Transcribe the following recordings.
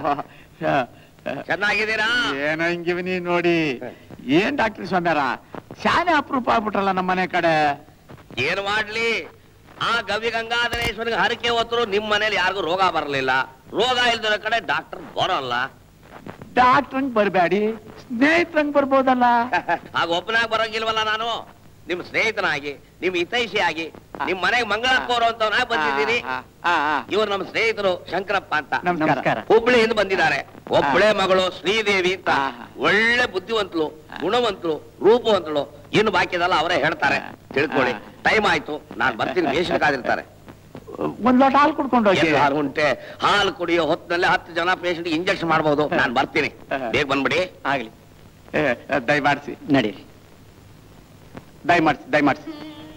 ಚೆನ್ನಾಗಿದ್ದೀರಾ? ಏನಂಗಿವನಿ ನೋಡಿ. ಏನ್ ಡಾಕ್ಟರ್ ಸ್ವಾಮ್ಯಾರ ಶಾನೆ ಅಪರೂಪ ಆಗ್ಬಿಟ್ರಲ್ಲ ನಮ್ಮ ಮನೆ ಕಡೆ. ಏನ್ ಮಾಡ್ಲಿ, ಆ ಗವಿ ಗಂಗಾಧರೇಶ್ವರಿಗೆ ಹರಕೆ ಹೊತ್ತರು ನಿಮ್ ಮನೇಲಿ ಯಾರಿಗೂ ರೋಗ ಬರಲಿಲ್ಲ. ರೋಗ ಇಲ್ದಿರೋ ಕಡೆ ಡಾಕ್ಟರ್ ಬರೋಲ್ಲ. ಡಾಕ್ಟ್ರಂಗ್ ಬರ್ಬೇಡಿ, ಸ್ನೇಹಿತರಂಗ್ ಬರ್ಬೋದಲ್ಲ. ಆಗ ಒಬ್ಬನಾಗ ಬರೋಂಗಿಲ್ವಲ್ಲ ನಾನು. ನಿಮ್ ಸ್ನೇಹಿತನಾಗಿ, ನಿಮ್ ಹಿತೈಷಿಯಾಗಿ, ನಿಮ್ ಮನೆಗೆ ಮಂಗಳ ಕೋರುವಂತವನಾಗ ಬಂದಿದ್ದೀನಿ. ಇವರು ನಮ್ಮ ಸ್ನೇಹಿತರು ಶಂಕರಪ್ಪ ಅಂತ, ನಮಸ್ಕಾರ. ಹುಬ್ಳಿಯಿಂದ ಬಂದಿದ್ದಾರೆ. ಒಬ್ಬಳೆ ಮಗಳು ಶ್ರೀದೇವಿ ಅಂತ, ಒಳ್ಳೆ ಬುದ್ಧಿವಂತಳು, ಗುಣವಂತಳು, ರೂಪವಂತಳು. ಇನ್ನು ಬಾಕಿದಲ್ಲ ಅವರೇ ಹೇಳ್ತಾರೆ, ತಿಳ್ಕೊಳ್ಳಿ. ಟೈಮ್ ಆಯ್ತು, ನಾನ್ ಬರ್ತೀನಿ. ವೇಷ ಕಾದಿರ್ತಾರೆ. ಒಂದ್ ಲೋಟ ಹಾಲು ಕುಡ್ಕೊಂಡು ಹೋಗಿ. ಹಾಲು ಉಂಟೆ, ಹಾಲು ಕುಡಿಯೋ ಹೊತ್ತಿನಲ್ಲಿ 10 ಜನ ಪೇಷಂಟ್ ಇಂಜೆಕ್ಷನ್ ಮಾಡಬಹುದು. ನಾನ್ ಬರ್ತೀನಿ, ಬೇಗ ಬಂದ್ಬಿಡಿ. ಆಗ್ಲಿ, ದಯಮಾಡಿಸಿ ನಡೀರಿ. ದಯಮಾಡಿಸಿ.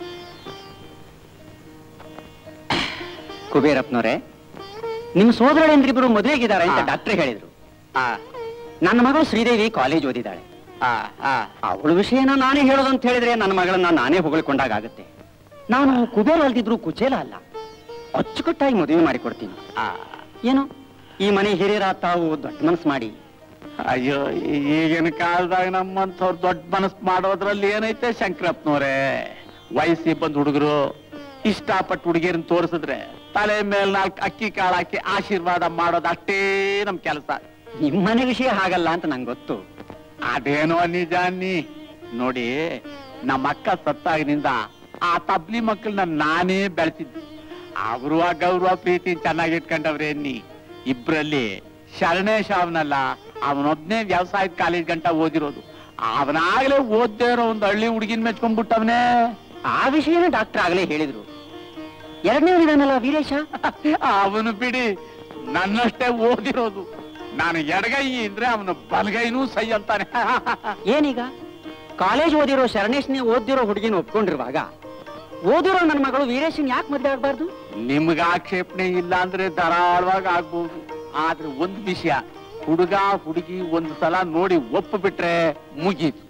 ಕುಬೇರಪ್ಪನವ್ರೆ, ನಿಮ್ ಸೋದರಳಿಂದ್ರಿಬ್ರು ಮದುವೆಗಿದ್ದಾರೆ ಅಂತ ಡಾಕ್ಟರ್ ಹೇಳಿದ್ರು. ನನ್ನ ಮಗಳು ಶ್ರೀದೇವಿ ಕಾಲೇಜ್ ಓದಿದ್ದಾಳೆ. ಅವಳ ವಿಷಯನ ನಾನೇ ಹೇಳೋದು ಅಂತ ಹೇಳಿದ್ರೆ ನನ್ನ ಮಗಳನ್ನ ನಾನೇ ಹೊಗಳ್ಕೊಂಡಾಗತ್ತೆ. ನಾನು ಕುಬೇರ ಅಲ್ದಿದ್ರು ಕುಚೇಲ ಅಲ್ಲ, ಅಚ್ಚುಕಟ್ಟಾಗಿ ಮದುವೆ ಮಾಡಿಕೊಡ್ತೀನಿ. ಏನು ಈ ಮನೆ ಹಿರಿಯರ ತಾವು ದೊಡ್ಡ ಮನಸ್ಸು ಮಾಡಿ. ಅಯ್ಯೋ, ಈಗಿನ ಕಾಲದಾಗ ನಮ್ಮಂಥವ್ರು ದೊಡ್ಡ ಮನಸ್ಸು ಮಾಡೋದ್ರಲ್ಲಿ ಏನೈತೆ ಶಂಕರಪ್ಪನವ್ರೆ? ವಯಸ್ಸಿ ಬಂದ್ ಹುಡುಗರು ಇಷ್ಟಪಟ್ಟು ಹುಡುಗಿಯರನ್ನ ತೋರಿಸಿದ್ರೆ ತಲೆ ಮೇಲೆ 4 ಅಕ್ಕಿ ಕಾಳು ಹಾಕಿ ಆಶೀರ್ವಾದ ಮಾಡೋದು ಅಷ್ಟೇ ನಮ್ ಕೆಲಸ. ನಿಮ್ಮನೆ ವಿಷಯ ಹಾಗಲ್ಲ ಅಂತ ನಂಗೆ ಗೊತ್ತು. ಅದೇನೋ ನಿಜ ಅನ್ನಿ. ನೋಡಿ, ನಮ್ಮ ಅಕ್ಕ ಸತ್ತಾಗಿನಿಂದ ಆ ತಬ್ಲಿ ಮಕ್ಕಳನ್ನ ನಾನೇ ಬೆಳೆಸಿದ್ದೆ. ಅವರು ಆ ಗೌರವ ಪ್ರೀತಿ ಚೆನ್ನಾಗಿ ಇಟ್ಕೊಂಡವ್ರೆ ಅನ್ನಿ. ಇಬ್ರಲ್ಲಿ ಶರಣೇಶ್ ಅವನಲ್ಲ, ಅವನೊಬ್ನೇ ವ್ಯವಸಾಯದ ಕಾಲೇಜ್ ಗಂಟ ಓದಿರೋದು. ಅವನಾಗ್ಲೇ ಓದ್ದೇ ಇರೋ ಒಂದು ಹಳ್ಳಿ ಹುಡುಗಿನ ಮೆಚ್ಕೊಂಡ್ಬಿಟ್ಟವನೇ. ಆ ವಿಷಯನ ಡಾಕ್ಟರ್ ಆಗ್ಲೇ ಹೇಳಿದ್ರು. ಎರಡನೇ ಇದಾನಲ್ಲ ವೀರೇಶ, ಅವನು ಬಿಡಿ, ನನ್ನಷ್ಟೇ ಓದಿರೋದು. ನಾನು ಎಡಗೈ ಅಂದ್ರೆ ಅವನು ಬಲಗೈನೂ ಸೈ ಅಂತಾನೆ. ಏನೀಗ ಕಾಲೇಜ್ ಓದಿರೋ ಶರಣೇಶ್ನೇ ಓದಿರೋ ಹುಡುಗಿನ ಒಪ್ಕೊಂಡಿರುವಾಗ ಓದಿರೋ ನನ್ನ ಮಗಳು ವೀರೇಶನ್ ಯಾಕೆ ಮದ್ವೆ ಆಗ್ಬಾರ್ದು? ನಿಮ್ಗ ಆಕ್ಷೇಪಣೆ ಇಲ್ಲ ಅಂದ್ರೆ ಧಾರಾಳವಾಗಿ ಆಗ್ಬಹುದು. ಆದ್ರೆ ಒಂದು ವಿಷಯ, ಹುಡುಗ ಹುಡುಗಿ ಒಂದು ಸಲ ನೋಡಿ ಒಪ್ಪು ಬಿಟ್ರೆ ಮುಗೀತು.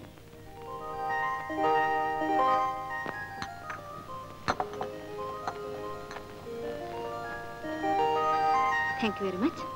Thank you very much.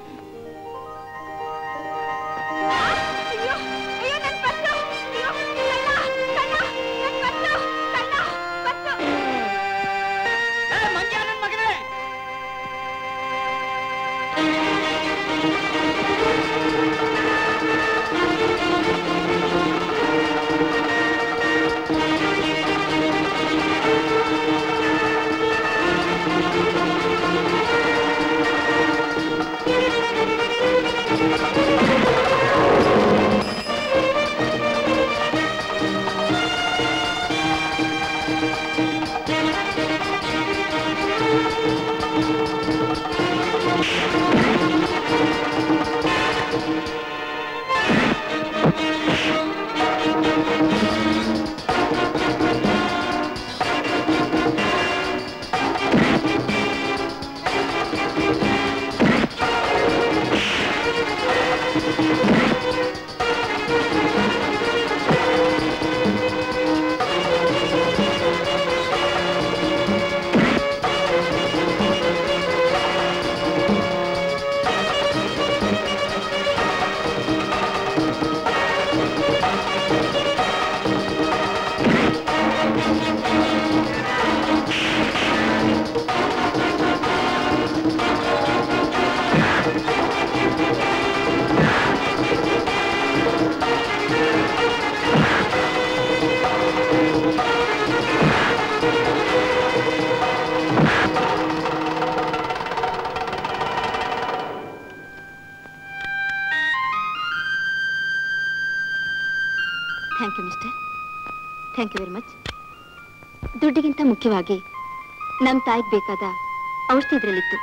Thank you mister, thank you very much. ದುಡ್ಡಿಗಿಂತ ಮುಖ್ಯವಾಗಿ ನಮ್ಮ ತಾಯಿಗೆ ಬೇಕಾದ ಔಷಧಿ ಇದ್ರಲ್ಲಿತ್ತು.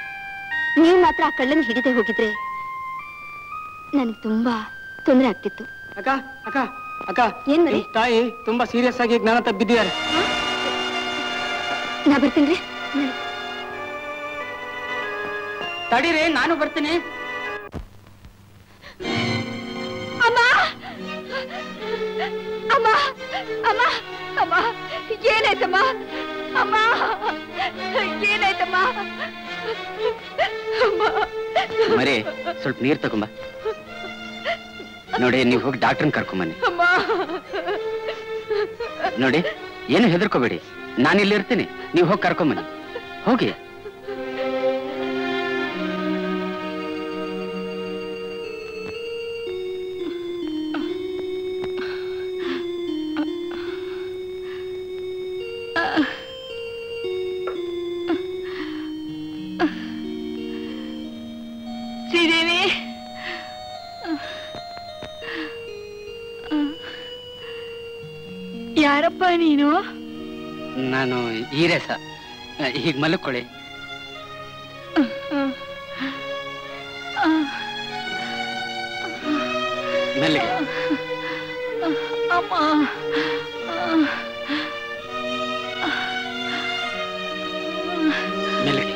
ನೀವು ಮಾತ್ರ ಆ ಕಳ್ಳನ್ನು ಹಿಡಿದೇ ಹೋಗಿದ್ರೆ ನನಗೆ ತುಂಬಾ ತೊಂದರೆ ಆಗ್ತಿತ್ತು. ಅಕ್ಕ ಅಕ್ಕ ಅಕ್ಕ, ಏನ್ ಮರಿ? ತಾಯಿ ತುಂಬಾ ಸೀರಿಯಸ್ ಆಗಿ ಜ್ಞಾನ ತಪ್ಪಿದ್ದಾರೆ. ನಾ ಬರ್ತೀನಿ. ತಡೀರಿ, ನಾನು ಬರ್ತೀನಿ. ಅಮ್ಮ, ಅಮ್ಮ ಅಮ್ಮ ಅಮ್ಮ ಏನಾಯ್ತಮ್ಮ ಅಮ್ಮ ಏನಾಯ್ತಮ್ಮ ಮರಿ ಸ್ವಲ್ಪ ನೀರ್ ತಗೊಂಬ. ನೋಡಿ ನೀವು ಹೋಗಿ ಡಾಕ್ಟರ್ನ ಕರ್ಕೊಂಬನ್ನಿ. ನೋಡಿ ಏನು ಹೆದರ್ಕೋಬೇಡಿ, ನಾನಿಲ್ಲಿ ಇರ್ತೀನಿ, ನೀವು ಹೋಗಿ ಕರ್ಕೊಂಬನ್ನಿ. ಹೋಗಿ. ಶ್ರೀದೇವಿ, ಯಾರಪ್ಪ ನೀನು? ನಾನು ಈರೇಸ. ಈಗ ಮಲ್ಕೊಳ್ಳಿ. ಮೆಲ್ಲಿಗೆ. ಅಮ್ಮ ಮೆಲ್ಲಿಗೆ.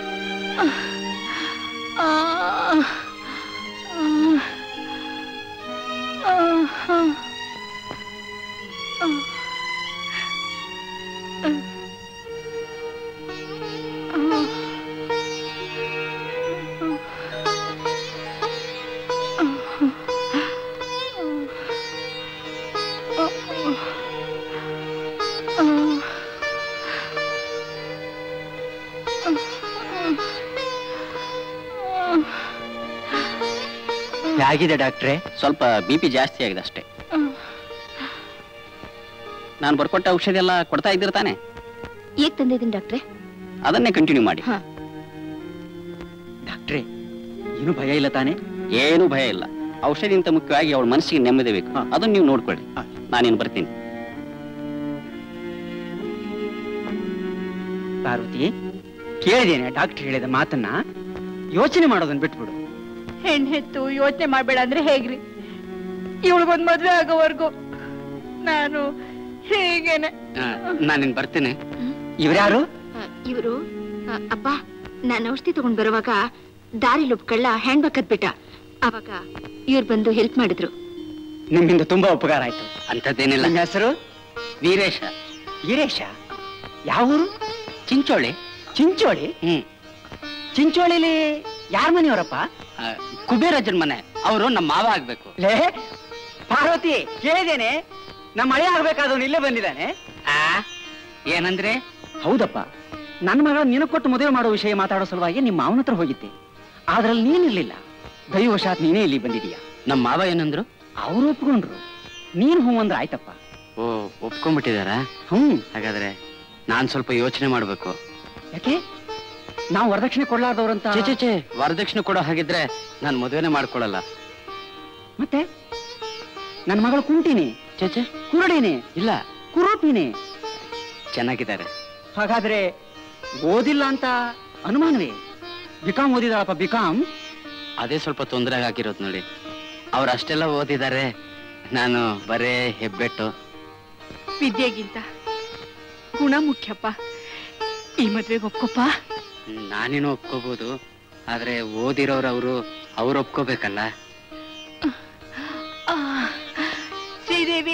ಹೇಗಿದೆ ಡಾಕ್ಟ್ರೆ? ಸ್ವಲ್ಪ BP ಜಾಸ್ತಿ ಆಗಿದೆ ಅಷ್ಟೇ. ನಾನು ಬರ್ಕೊಟ್ಟ ಔಷಧಿ ಎಲ್ಲ ಕೊಡ್ತಾ ಇದ್ದೀರ ತಾನೆ? ಈಗ ತಂದಿದ್ದೀನಿ ಡಾಕ್ಟ್ರೆ. ಅದನ್ನೇ ಕಂಟಿನ್ಯೂ ಮಾಡಿ. ಡಾಕ್ಟ್ರೆ, ಏನು ಭಯ ಇಲ್ಲ ತಾನೆ? ಏನು ಭಯ ಇಲ್ಲ. ಔಷಧಿಗಿಂತ ಮುಖ್ಯವಾಗಿ ಅವಳ ಮನಸ್ಸಿಗೆ ನೆಮ್ಮದಿ ಬೇಕು, ಅದನ್ನ ನೀವು ನೋಡ್ಕೊಳ್ಳಿ. ನಾನೇನು ಬರ್ತೀನಿ. ಪಾರ್ವತಿ, ಕೇಳಿದೇನೆ ಡಾಕ್ಟರ್ ಹೇಳಿದ ಮಾತನ್ನ. ಯೋಚನೆ ಮಾಡೋದನ್ನ ಬಿಟ್ಬಿಡು. ಹೆಣ್ಣೆತ್ತು ಯೋಚನೆ ಮಾಡ್ಬೇಡ ಅಂದ್ರೆ ಹೇಗ್ರಿ? ಇವಳಿಗೊಂದ್ ಮದ್ವೆ ಆಗೋವರ್ಗು ನಾನು ಹೇಗೇನೆ. ನಾನಿನ್ ಬರ್ತೀನಿ. ಇವ್ರ್ಯಾರು? ಇವರು ಅಪ್ಪ, ನಾನು ಔಷಧಿ ತಗೊಂಡ್ ಬರುವಾಗ ದಾರಿಲಿ ಒಬ್ಬ ಕಳ್ಳ ಹ್ಯಾಂಡ್ ಬ್ಯಾಗ್ ಕದ್ಬಿಟ್ಟ. ಅವಾಗ ಇವ್ರು ಬಂದು ಹೆಲ್ಪ್ ಮಾಡಿದ್ರು. ನಿಮ್ಮಿಂದ ತುಂಬಾ ಉಪಕಾರ ಆಯ್ತು. ಅಂತದ್ದೇನಿಲ್ಲ. ನಿಮ್ಮ ಹೆಸರು? ವೀರೇಶ. ವೀರೇಶ? ಯಾವ ಊರು? ಚಿಂಚೋಳಿ. ಚಿಂಚೋಳಿ? ಚಿಂಚೋಳಿಲಿ ಯಾರ ಮನೆಯವರಪ್ಪ? ಕುಬೇರಜ್ಜನ ಮನೆ. ಅವರು ನಮ್ಮ ಮಾವ ಆಗ್ಬೇಕು. ಲೇ ಪಾರ್ವತಿ, ಕೇಳಿದೇನೆ, ನಮ್ಮ ಮಳೆ ಆಗ್ಬೇಕಾದವನು ಇಲ್ಲೇ ಬಂದಿದ್ದಾನೆ. ಏನಂದ್ರೆ? ಹೌದಪ್ಪ, ನನ್ನ ಮಗಳ ನಿನಗೆ ಕೊಟ್ಟು ಮದುವೆ ಮಾಡೋ ವಿಷಯ ಮಾತಾಡೋ ಸಲುವಾಗಿ ನಿಮ್ಮ ಮಾವನ ಹತ್ರ ಹೋಗಿದ್ದೆ. ಅದ್ರಲ್ಲಿ ನೀನಿರ್ಲಿಲ್ಲ. ದೈವಶಾತ್ ನೀನೇ ಇಲ್ಲಿ ಬಂದಿದೀಯ. ನಮ್ಮ ಮಾವ ಏನಂದ್ರು? ಅವ್ರು ಒಪ್ಕೊಂಡ್ರು. ನೀನ್ ಹೂ ಅಂದ್ರೆ ಆಯ್ತಪ್ಪ. ಓ, ಒಪ್ಕೊಂಡ್ಬಿಟ್ಟಿದಾರ? ಹಾಗಾದ್ರೆ ನಾನ್ ಸ್ವಲ್ಪ ಯೋಚನೆ ಮಾಡ್ಬೇಕು. ಯಾಕೆ? ನಾವು ವರದಕ್ಷಿಣೆ ಕೊಡ್ಲಾರ್ದವ್ರಂತ? ಚೇ, ವರದಕ್ಷಿಣೆ ಕೊಡೋ ಹಾಗಿದ್ರೆ ನಾನು ಮದುವೆನೆ ಮಾಡ್ಕೊಳಲ್ಲ. ಮತ್ತೆ ನನ್ನ ಮಗಳು ಕುಂಟಿನಿ? ಚೇಚೆ, ಕುರುಡಿನಿ? ಇಲ್ಲ, ಕುರೂಪಿನಿ. ಚೆನ್ನಾಗಿದ್ದಾರೆ. ಹಾಗಾದ್ರೆ ಓದಿಲ್ಲ ಅಂತ ಅನುಮಾನವೇ? ಬಿಕಾಮ್ ಓದಿದಾಳಪ್ಪ. ಬಿಕಾಮ್? ಅದೇ ಸ್ವಲ್ಪ ತೊಂದರೆ ಆಗಿರೋದು ನೋಡಿ. ಅವ್ರು ಅಷ್ಟೆಲ್ಲ ಓದಿದ್ದಾರೆ, ನಾನು ಬರೇ ಹೆಬ್ಬೆಟ್ಟು. ವಿದ್ಯೆಗಿಂತ ಗುಣ ಮುಖ್ಯಪ್ಪ. ಈ ಮದ್ವೆಗೆ ಒಪ್ಕೊಪ್ಪ. ನಾನೇನು ಒಪ್ಕೋಬಹುದು, ಆದ್ರೆ ಓದಿರೋರು ಅವ್ರು ಒಪ್ಕೋಬೇಕಲ್ಲ. ಶ್ರೀದೇವಿ,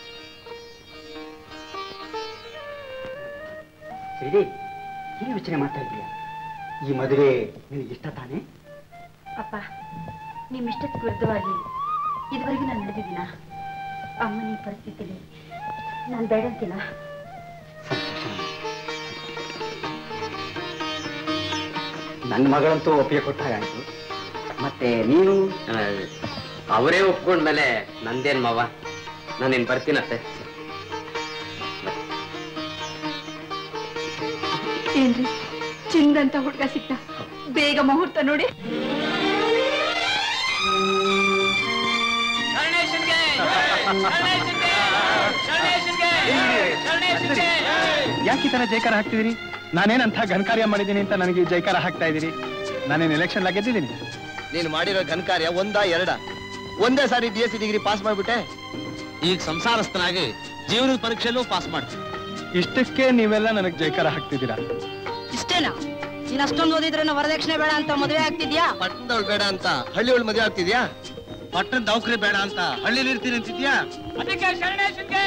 ಶ್ರೀದೇವಿ, ಏನು ಯೋಚನೆ ಮಾಡ್ತಾ ಇದೀಯ? ಈ ಮದುವೆ ನಿನಗೆ ಇಷ್ಟ ತಾನೆ? ಅಪ್ಪ, ನಿಮ್ ಇಷ್ಟಕ್ಕೆ ವಿರುದ್ಧವಾಗಿ ಇದುವರೆಗೂ ನಾನು ನಡೆದಿದ್ದೀನ? ಅಮ್ಮನ ಈ ಪರಿಸ್ಥಿತಿಲಿ ನಾನು ಬೇಡ ಅಂತಿಲ್ಲ. ನನ್ನ ಮಗಳಂತೂ ಒಪ್ಪಿಗೆ ಕೊಟ್ಟಾಗಾಯ್ತು. ಮತ್ತೆ ನೀನು? ಅವರೇ ಒಪ್ಕೊಂಡ್ಮೇಲೆ ನಂದೇನ್ ಮಾವ, ನಾನೇನ್ ಬರ್ತೀನತ್ತೆ. ಏನ್ರಿ ಚಿಂದಂತ ಹುಡ್ಗ ಸಿಕ್ತ? ಬೇಗ ಮುಹೂರ್ತ ನೋಡಿ. ಯಾಕೆ ಈ ತರ ಜೈಕಾರ ಹಾಕ್ತಿದ್ದೀರಿ? ನಾನೇನಂತ ಘನಕಾರ್ಯ ಮಾಡಿದ್ದೀನಿ ಅಂತ ನನಗೆ ಜೈಕಾರ ಹಾಕ್ತಾ ಇದ್ದೀರಿ? ನಾನೇನು ಎಲೆಕ್ಷನ್ ಗೆದ್ದಿದ್ದೀನಿ? ನೀನು ಮಾಡಿರೋ ಘನಕಾರ್ಯ ಒಂದೇ ಸಾರಿ BSc ಡಿಗ್ರಿ ಪಾಸ್ ಮಾಡ್ಬಿಟ್ಟೆ. ಈಗ ಸಂಸಾರಸ್ಥನಾಗಿ ಜೀವನದ ಪರೀಕ್ಷೆಲ್ಲೂ ಪಾಸ್ ಮಾಡ್ತೀನಿ. ಇಷ್ಟಕ್ಕೆ ನೀವೆಲ್ಲ ನನಗೆ ಜೈಕಾರ ಹಾಕ್ತಿದ್ದೀರಾ? ಇಷ್ಟೇನಾ? ನೀನ್ ಅಷ್ಟೊಂದು ಓದಿದ್ರೆ ವರದಕ್ಷಿಣೆ ಬೇಡ ಅಂತ ಮದುವೆ ಆಗ್ತಿದ್ಯಾ? ಪಟ್ಟಣದವಳು ಬೇಡ ಅಂತ ಹಳ್ಳಿಯವಳು ಮದುವೆ ಆಗ್ತಿದ್ಯಾ? ಪಟ್ಟಣದ ನೌಕರಿ ಬೇಡ ಅಂತ ಹಳ್ಳಿಲಿ ಇರ್ತೀನಿ ಅಂತಿದ್ಯಾ? ಅದಕ್ಕೆ ಶರಣೇಶನ್ಗೆ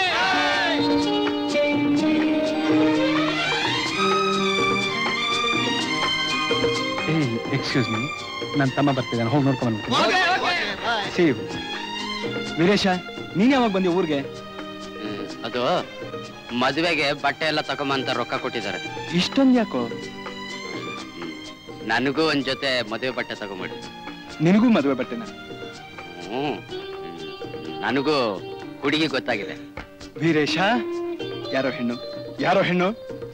ಎಕ್ಸ್ಕ್ಯೂಸ್ ಮೀ, ನನ್ನ ತಮ್ಮ ಬರ್ತಿದ್ದಾನೆ, ಹೋಗಿ ನೋಡ್ಕೊಂಡು ಸಿ ವೀರೇಶ, ನೀನ್ ಯಾವಾಗ ಬಂದಿ ಊರಿಗೆ? ಅದು ಮದುವೆಗೆ ಬಟ್ಟೆ ಎಲ್ಲ ತಗೊಂಬಂತ ರೊಕ್ಕ ಕೊಟ್ಟಿದ್ದಾರೆ. ಇಷ್ಟೊಂದು ಯಾಕೋ? ನನಗೂ ಒಂದ್ ಜೊತೆ ಮದುವೆ ಬಟ್ಟೆ ತಗೊಂಬಿಡಿ. ನಿನಗೂ ಮದುವೆ ಬಟ್ಟೆನ? ಹ್ಮ್, ನನಗೂ ಹುಡುಗಿ ಗೊತ್ತಾಗಿದೆ. ವೀರೇಶ, ಯಾರೋ ಹೆಣ್ಣು, ಯಾರೋ ಹೆಣ್ಣು?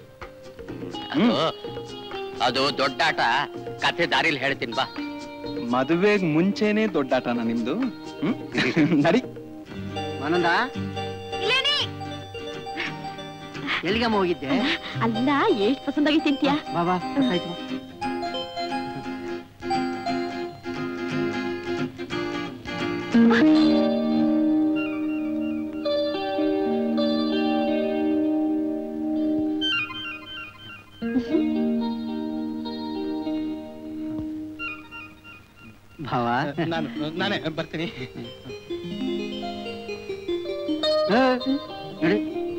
ಅದು ದೊಡ್ಡಾಟ, ಕಥೆ ದಾರಿಲಿ ಹೇಳ್ತೀನಿ ಬಾ. ಮದುವೆಗ್ ಮುಂಚೆನೆ ದೊಡ್ಡಾಟನ ನಿಮ್ದು? ನಡಿ. ಆನಂದ, ಎಲ್ಲಿಗಮ್ಮ ಹೋಗಿದ್ದೆ? ಅಲ್ಲ, ಎಷ್ಟು ಪಸಂದಾಗಿ ತಿಂತೀಯಾ? ಬಾಬಾ ಆಯ್ತು. ಭಾವ, ನಾನೇ ಬರ್ತೀನಿ. ನಡಿ.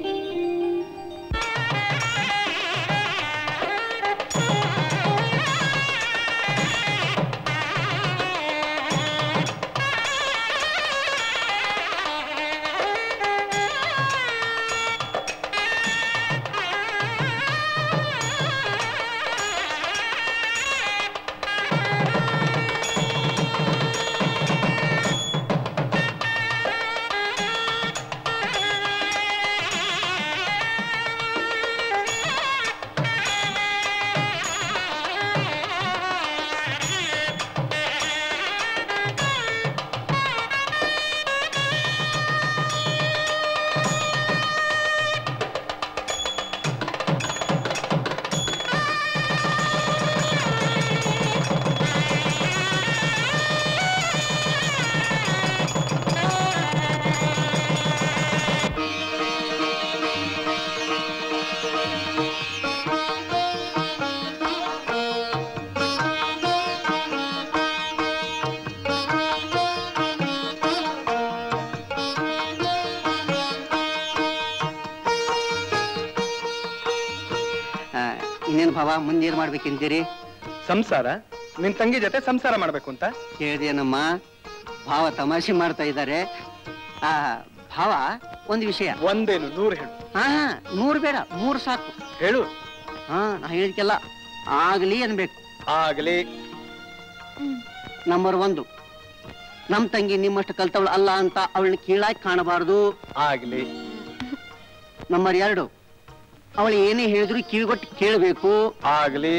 ಇನ್ನೇನು ಭಾವ, ಮುಂದೇನ್ ಮಾಡ್ಬೇಕಂತೀರಿ? ಸಂಸಾರ, ನಿನ್ ತಂಗಿ ಜೊತೆ ಸಂಸಾರ ಮಾಡ್ಬೇಕು ಅಂತ ಕೇಳಿದೇನಮ್ಮ? ಭಾವ ತಮಾಷೆ ಮಾಡ್ತಾ ಇದ್ದಾರೆ. ಭಾವ, ಒಂದು ವಿಷಯ. ಒಂದೇನು 100 ಹೇಳು. 100 ಬೇಡ, 3 ಸಾಕು. ಹೇಳು. ನಾ ಹೇಳಿದ್ಕೆಲ್ಲ ಆಗ್ಲಿ ಅನ್ಬೇಕು. ಆಗ್ಲಿ. ನಂಬರ್ 1, ನಮ್ ತಂಗಿ ನಿಮ್ಮಷ್ಟು ಕಲ್ತವಳು ಅಲ್ಲ ಅಂತ ಅವಳನ್ನ ಕೀಳಾಗಿ ಕಾಣಬಾರ್ದು. ಆಗ್ಲಿ. ನಂಬರ್ 2, ಅವಳು ಏನೇ ಹೇಳಿದ್ರು ಕಿವಿಗೊಟ್ಟು ಕೇಳಬೇಕು. ಆಗ್ಲಿ.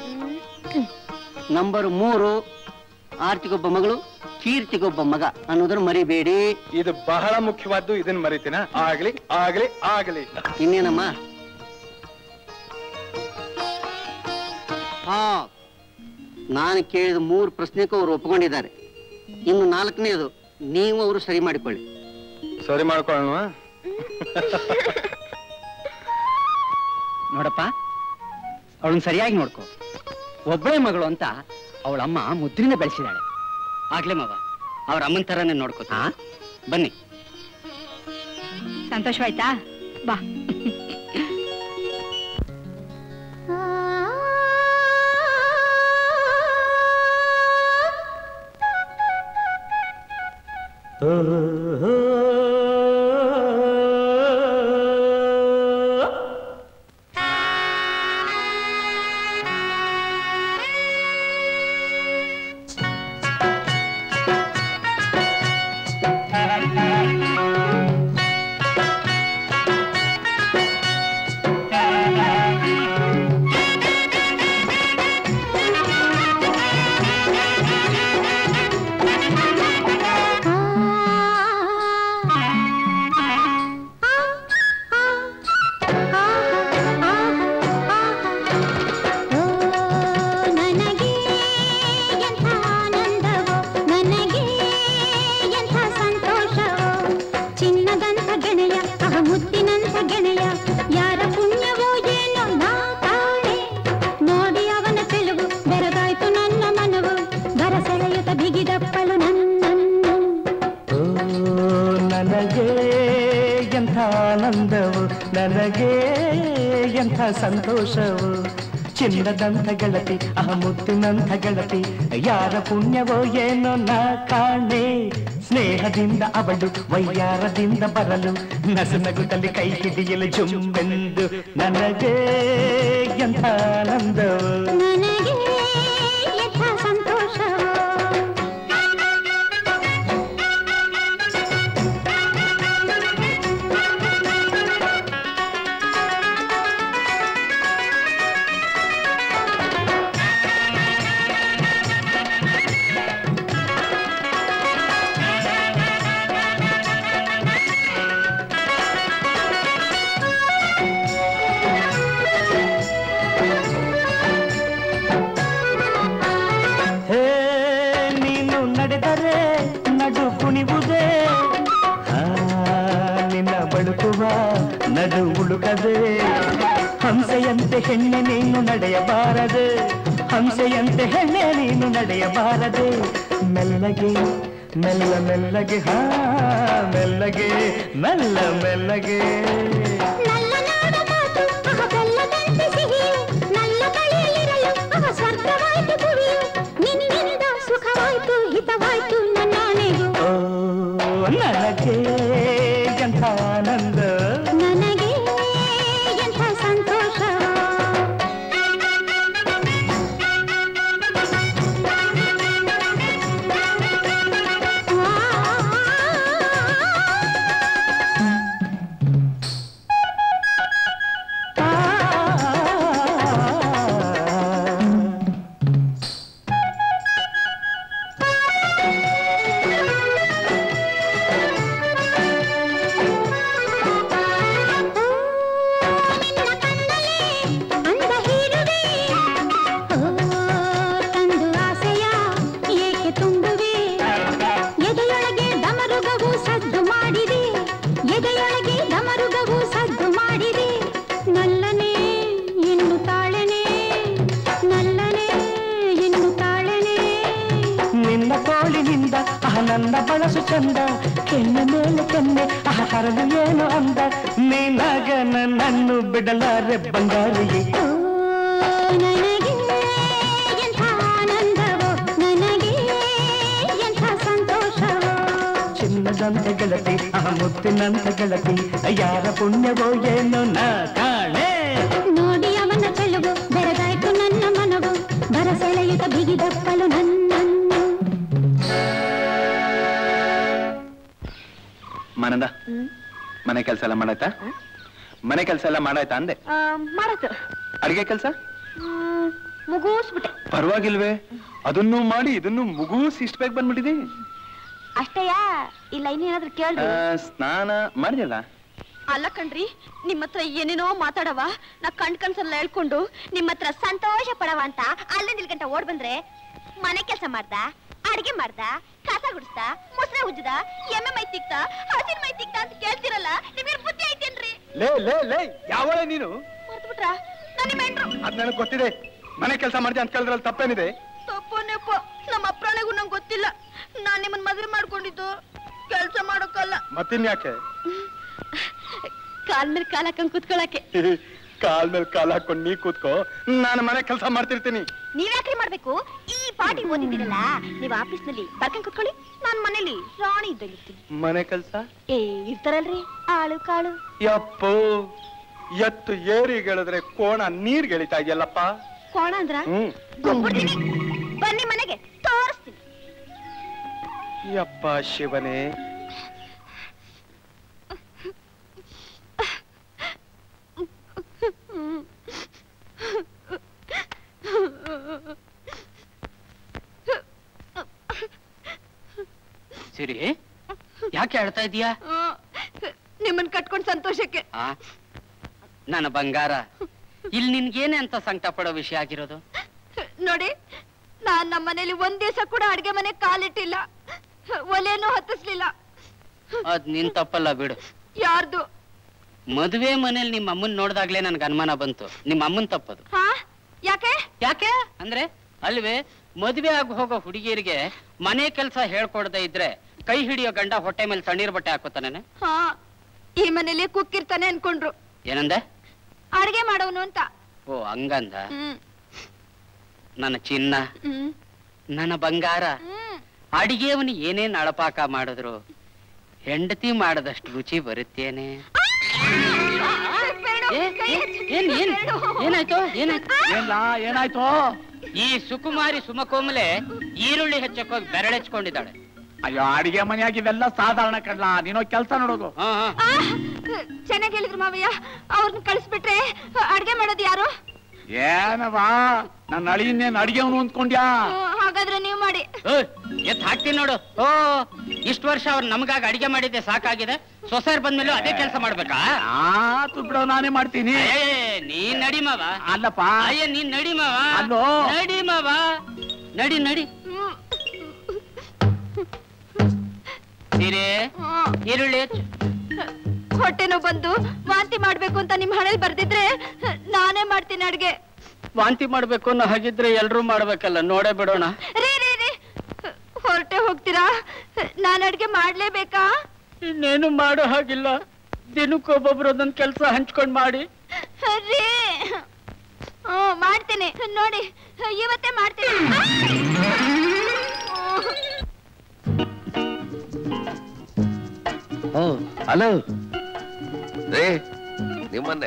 ನಂಬರ್ 3, ಆರ್ತಿಗೊಬ್ಬ ಮಗಳು, ಕೀರ್ತಿಗೊಬ್ಬ ಮಗ ಅನ್ನೋದನ್ನ ಮರಿಬೇಡಿ. ಇದು ಬಹಳ ಮುಖ್ಯವಾದ್ದು, ಇದನ್ನ ಮರಿತೀನ? ಆಗ್ಲಿ ಆಗ್ಲಿ ಆಗ್ಲಿ. ಇನ್ನೇನಮ್ಮ? ನಾನು ಕೇಳಿದ 3 ಪ್ರಶ್ನೆಗೂ ಅವರು ಒಪ್ಕೊಂಡಿದ್ದಾರೆ. ಇನ್ನು 4ನೇದು ನೀವು ಅವರು ಸರಿ ಮಾಡಿಕೊಳ್ಳಿ. ಸರಿ ಮಾಡ್ಕೊಳ್ಳೋಣ. ನೋಡಪ್ಪ, ಅವಳನ್ನ ಸರಿಯಾಗಿ ನೋಡ್ಕೊ. ಒಬ್ಬಳೇ ಮಗಳು ಅಂತ ಅವಳಮ್ಮ ಮುದ್ರಿನ ಬೆಳೆಸಿದಾಳೆ. ಆಗ್ಲೇ ಮಾವ, ಅವ್ರ ಅಮ್ಮನ ತರನೇ ನೋಡ್ಕೋ. ಬನ್ನಿ. ಸಂತೋಷವಾಯ್ತಾ? ಬಾ. ಆನಂದವು ನನಗೆ ಎಂಥ ಸಂತೋಷವು ಚಿನ್ನದಂಥ ಗೆಳತಿ ಮುತ್ತಿನಂಥ ಗೆಳತಿ ಯಾರ ಪುಣ್ಯವೋ ಏನೋ ನಾ ಕಾಣೆ ಸ್ನೇಹದಿಂದ ಅವಳು ವೈಯಾರದಿಂದ ಬರಲು ನಸುನಗುತ್ತಲ್ಲಿ ಕೈ ಹಿಡಿಯಲು ಜುಂಬೆಂದು ನನಗೆ ಎಂಥ ಆನಂದವು ನನಗೆ ಎಂಥ ಸಂತೋಷವು ನಡು ಉಳುಕದೆ ಹಂಸೆಯಂತೆ ಹೆಣ್ಣೆ ನೀನು ನಡೆಯಬಾರದೆ ಹಂಸೆಯಂತೆ ಹೆಣ್ಣೆ ನೀನು ನಡೆಯಬಾರದೆ ಮೆಲ್ಲಗೆ ಮೆಲ್ಲ ಮೆಲ್ಲಗೆ ಮೆಲ್ಲಗೆ ಮೆಲ್ಲ ಮೆಲ್ಲಗೆ ಸುಖವಾಯ್ತು ಹಿತವಾಯ್ತು ನನ್ನಾನೆಗೂ ನನಗೆ ಎಂಥ ಆನಂದ ನನಗೆ ಎಂಥ ಸಂತೋಷ ನನ್ನ ಬಳಸು ಚಂದ ಕೆನ್ನೆ ಮೇಲೆ ಕೆನ್ನೆ ಹರಲು ಏನು ಅಂದ ನೀನಾಗ ನನ್ನನ್ನು ಬಿಡಲಾರೆ ಬಂಗಾರಿಯೇ ನನಗೆ ಎಂಥ ಆನಂದವೋ ನನಗೆ ಎಂಥ ಸಂತೋಷವೋ ಚಿನ್ನದಂತ ಗೆಳತಿ ಮುತ್ತಿನಂತ ಗೆಳತಿ ಯಾರ ಪುಣ್ಯವೋ ಏನೋ ನಾ ಕಾಣೆ ನೋಡಿ ಅವನ ಚೆಲುವು ಬೆರೆದಾಯ್ತು ನನ್ನ ಮನವು ಬರಸೆಳೆಯುತ್ತ ಬಿಗಿದಪ್ಪಲು ನನ್ನನ್ನು ಮಾನಂದ ಮನೆ ಕೆಲಸ ಎಲ್ಲ ಮಾಡಾಯ್ತಾ ಮನೆ ಕೆಲಸ ಎಲ್ಲ ಮಾಡಾಯ್ತಾ ಅಂದೆ ಮಾಡತ್ತು ಅಡಿಗೆ ಕೆಲಸ ಮುಗೂಸ್ಬಿಟ್ಟೆ ಪರವಾಗಿಲ್ವೇ ಅದನ್ನು ಮಾಡಿ ಇದನ್ನು ಮುಗೂಸ್ ಇಷ್ಟ ಬೇಗ ಬಂದ್ಬಿಟ್ಟಿದೆ ಅಷ್ಟೇಯಾ ಇಲ್ಲ ಇನ್ನೇನಾದ್ರೂ ಕೇಳ್ರಿ ಸ್ನಾನ ಮಾಡಿದಲ್ಲ ಅಲ್ಲ ಕಣ್ರಿ ನಿಮ್ಮ ಹತ್ರ ಏನೇನೋ ಮಾತಾಡವ ನಾ ಕಣ್ಸಲ್ಲ ಹೇಳ್ಕೊಂಡು ನಿಮ್ಮ ಹತ್ರ ಸಂತೋಷ ಪಡವ ಅಂತ ಅಲ್ಲಿಂದ ಇಲ್ಲಿ ಗಂಟ ಓಡ್ ಬಂದ್ರೆ ಮನೆ ಕೆಲಸ ಮಾಡ್ದ ಅಡಿಗೆ ಮಾಡ್ದ ಕಸ ಗುಡಿಸ್ದ ಮೊಸರೆ ಉಜ್ಜದ ಎಮ್ಮೆ ಮೈ ತಿಕ್ತ ಹಸಿನ ಮೈ ತಿಕ್ತ ಅಂತ ಕೇಳ್ತಿರಲ್ಲ ನಿಮ್ಗೆ ಬುದ್ಧಿ ಐತೇನ್ರಿ ಲೇ ಲೇ ಲೇ ಯಾವಳ ನೀನು ಮರ್ತ್ಬಿಟ್ರ ನನ್ನ ಮೆಂಡ್ರು ಅದ್ ನನಗೆ ಗೊತ್ತಿದೆ ಮನೆ ಕೆಲಸ ಮಾಡಿದೆ ಅಂತ ಕೇಳಿದ್ರಲ್ಲಿ ತಪ್ಪೇನಿದೆ ತಪ್ಪು ನೆಪ್ಪ ನಮ್ಮ ಅಪ್ರಾಣಿಗೂ ನಂಗೆ ಗೊತ್ತಿಲ್ಲ ನಾನ್ ನಿಮ್ಮನ್ ಮದುವೆ ಮಾಡ್ಕೊಂಡಿದ್ದು ಕೆಲಸ ಮಾಡೋಕಲ್ಲ ಮತ್ತಿನ್ಯಾಕೆ ಕಾಲ್ ಮೇಲೆ ಕಾಲ್ ಹಾಕೊಂಡ್ ಕೂತ್ಕೊಳಕ್ಕೆ ಕಾಲ್ ಮೇಲೆ ಕಾಲ್ ಹಾಕೊಂಡು ನೀ ಕೂತ್ಕೋ ನಾನು ಮನೆ ಕೆಲಸ ಮಾಡ್ತಿರ್ತೀನಿ ನೀವ್ಯಾಕ್ರಿ ಮಾಡ್ಬೇಕು ಈ ಪಾಟಿ ಓದಿದ್ದೀರಲ್ಲ ನೀವ್ ಆಫೀಸ್ ನಲ್ಲಿ ಬರ್ಕೊಂಡ್ ಕೂತ್ಕೊಳ್ಳಿ ನಾನ್ ಮನೇಲಿ ರಾಣಿ ಇದ್ದಂಗಿರ್ತೀನಿ ಮನೆ ಕೆಲಸ ಇರ್ತಾರಲ್ರಿ ಆಳು ಕಾಳು ಯಪ್ಪೋ ಎತ್ತು ಏರಿಗಳಿದ್ರೆ ಕೋಣ ನೀರ್ ಗೆಳಿತಾ ಇದೆಯಲ್ಲಪ್ಪ ಕೋಣ ಅಂದ್ರ ಗೊಬ್ಬರ್ತೀನಿ ಬನ್ನಿ ಮನೆಗೆ ತೋರಿಸ್ತೀನಿ ಯಪ್ಪ ಶಿವನೇ ಸಿರಿ ಯಾಕೆ ಹೇಳ್ತಾ ಇದೀಯಾ ನಿಮ್ಮನ್ ಕಟ್ಕೊಂಡ್ ಸಂತೋಷಕ್ಕೆ ನನ್ನ ಬಂಗಾರ ಇಲ್ಲಿ ನಿನ್ಗೇನೆ ಅಂತ ಸಂಕಟ ಪಡೋ ವಿಷಯ ಆಗಿರೋದು ನೋಡಿ ನಾನ್ ನಮ್ಮ ಮನೇಲಿ ಒಂದ್ ದಿವಸ ಕೂಡ ಅಡ್ಗೆ ಮನೆ ಕಾಲಿಟ್ಟಿಲ್ಲ ಒಲೆನೂ ಹತ್ತಿಸ್ಲಿಲ್ಲ ಅದ್ ನಿನ್ ತಪ್ಪಲ್ಲ ಬಿಡು ಯಾರ್ದು ಮದುವೆ ಮನೇಲಿ ನಿಮ್ಮ ಅಮ್ಮನ್ ನೋಡ್ದಾಗ್ಲೇ ನನ್ಗೆ ಅನುಮಾನ ಬಂತು ನಿಮ್ಮ ಅಮ್ಮನ್ ತಪ್ಪದು ಹಾ ಯಾಕೆ ಯಾಕೆ ಅಂದ್ರೆ ಅಲ್ವೇ ಮದುವೆ ಆಗಿ ಹೋಗೋ ಹುಡುಗಿಯರಿಗೆ ಮನೆ ಕೆಲಸ ಹೇಳ್ಕೊಡದೆ ಇದ್ರೆ ಕೈ ಹಿಡಿಯೋ ಗಂಡ ಹೊಟ್ಟೆ ಮೇಲೆ ತಣ್ಣೀರ್ ಬಟ್ಟೆ ಹಾಕೋತಾನೆ ಹಾ ಈ ಮನೇಲಿ ಕುಕ್ಕಿರ್ತಾನೆ ಅನ್ಕೊಂಡ್ರು. ಏನಂದೆ? ಅಡ್ಗೆ ಮಾಡೋನು ಅಂತ. ಓ ಹಂಗಂದ. ನನ್ನ ಚಿನ್ನ, ನನ್ನ ಬಂಗಾರ, ಅಡಿಗೆಯವನು ಏನೇನ್ ಅಳಪಾಕ ಮಾಡಿದ್ರು ಹೆಂಡತಿ ಮಾಡದಷ್ಟು ರುಚಿ ಬರುತ್ತೇನೆ. ಏನಾಯ್ತು? ಏನಾಯ್ತು? ಈ ಸುಕುಮಾರಿ ಸುಮಕೋಮಲೆ ಈರುಳ್ಳಿ ಹೆಚ್ಚಕ್ಕೋಗಿ ಬೆರಳೆಚ್ಕೊಂಡಿದ್ದಾಳೆ. ಅಯ್ಯೋ, ಅಡಿಗೆ ಮನೆಯಾಗಿ ಇವೆಲ್ಲ ಸಾಧಾರಣ ಕಡ್ಲ. ನೀನೋ ಕೆಲ್ಸ ನೋಡೋದು. ಚೆನ್ನಾಗಿ ಹೇಳಿದ್ರು ಮಾವಯ್ಯ. ಅವ್ರನ್ನ ಕಳಿಸ್ಬಿಟ್ರೆ ಅಡ್ಗೆ ಮಾಡೋದು ಯಾರು? ಏನವಾ, ನನ್ನ ಅಳಿಯನ್ನೇನ್ ಅಡಿಗೆವನು ಅಂದ್ಕೊಂಡ್ಯಾ? ಹಾಗಾದ್ರೆ ನೀವು ಮಾಡಿ. ಎತ್ ಹಾಕ್ತೀನಿ ನೋಡು. ಓ, ಇಷ್ಟು ವರ್ಷ ಅವ್ರು ನಮಗಾಗಿ ಅಡಿಗೆ ಮಾಡಿದ್ದೆ ಸಾಕಾಗಿದೆ. ಸೊಸೆಯರ್ ಬಂದ್ಮೇಲೆ ಅದೇ ಕೆಲಸ ಮಾಡ್ಬೇಕಾ? ಬಿಡೋ, ನಾನೇ ಮಾಡ್ತೀನಿ. ನೀನ್ ನಡಿ ಮಾವ. ಅಲ್ಲಪ್ಪ, ಅಯ್ಯ ನೀನ್ ನಡಿ ಮಾವ. ಅಲ್ಲೋ, ನಡಿ ಮಾವ, ನಡಿ ನಡಿ. ಸೀರೆ ಈರುಳ್ಳಿ ಹೆಚ್ಚು. ಹೊಟ್ಟೆನೋ ಬಂದು ವಾಂತಿ ಮಾಡ್ಬೇಕು ಅಂತ ನಿಮ್ ಹಣೆಲ್ ಬರ್ದಿದ್ರೆ ನಾನೇ ಮಾಡ್ತೀನಿ ಅಡ್ಗೆ. ವಾಂತಿ ಮಾಡ್ಬೇಕು ಅನ್ನೋ ಹಾಗಿದ್ರೆ ಎಲ್ರೂ ಮಾಡ್ಬೇಕಲ್ಲ, ನೋಡೇ ಬಿಡೋಣ. ರೀ ಹೊರಟೆ ಹೋಗ್ತೀರಾ? ನಾನ್ ಅಡ್ಗೆ ಮಾಡ್ಲೇಬೇಕಾ? ಇನ್ನೇನು ಮಾಡೋ ಹಾಗಿಲ್ಲ. ದಿನಕ್ಕೊಬ್ಬೊಬ್ರು ಒಂದೊಂದ್ ಕೆಲ್ಸ ಹಂಚ್ಕೊಂಡ್ ಮಾಡಿ. ರೀ ಮಾಡ್ತೀನಿ ನೋಡಿ, ಇವತ್ತೇ ಮಾಡ್ತೀನಿ. ಹಲೋ ರೇ, ನಿಮ್ಮನ್ನೇ.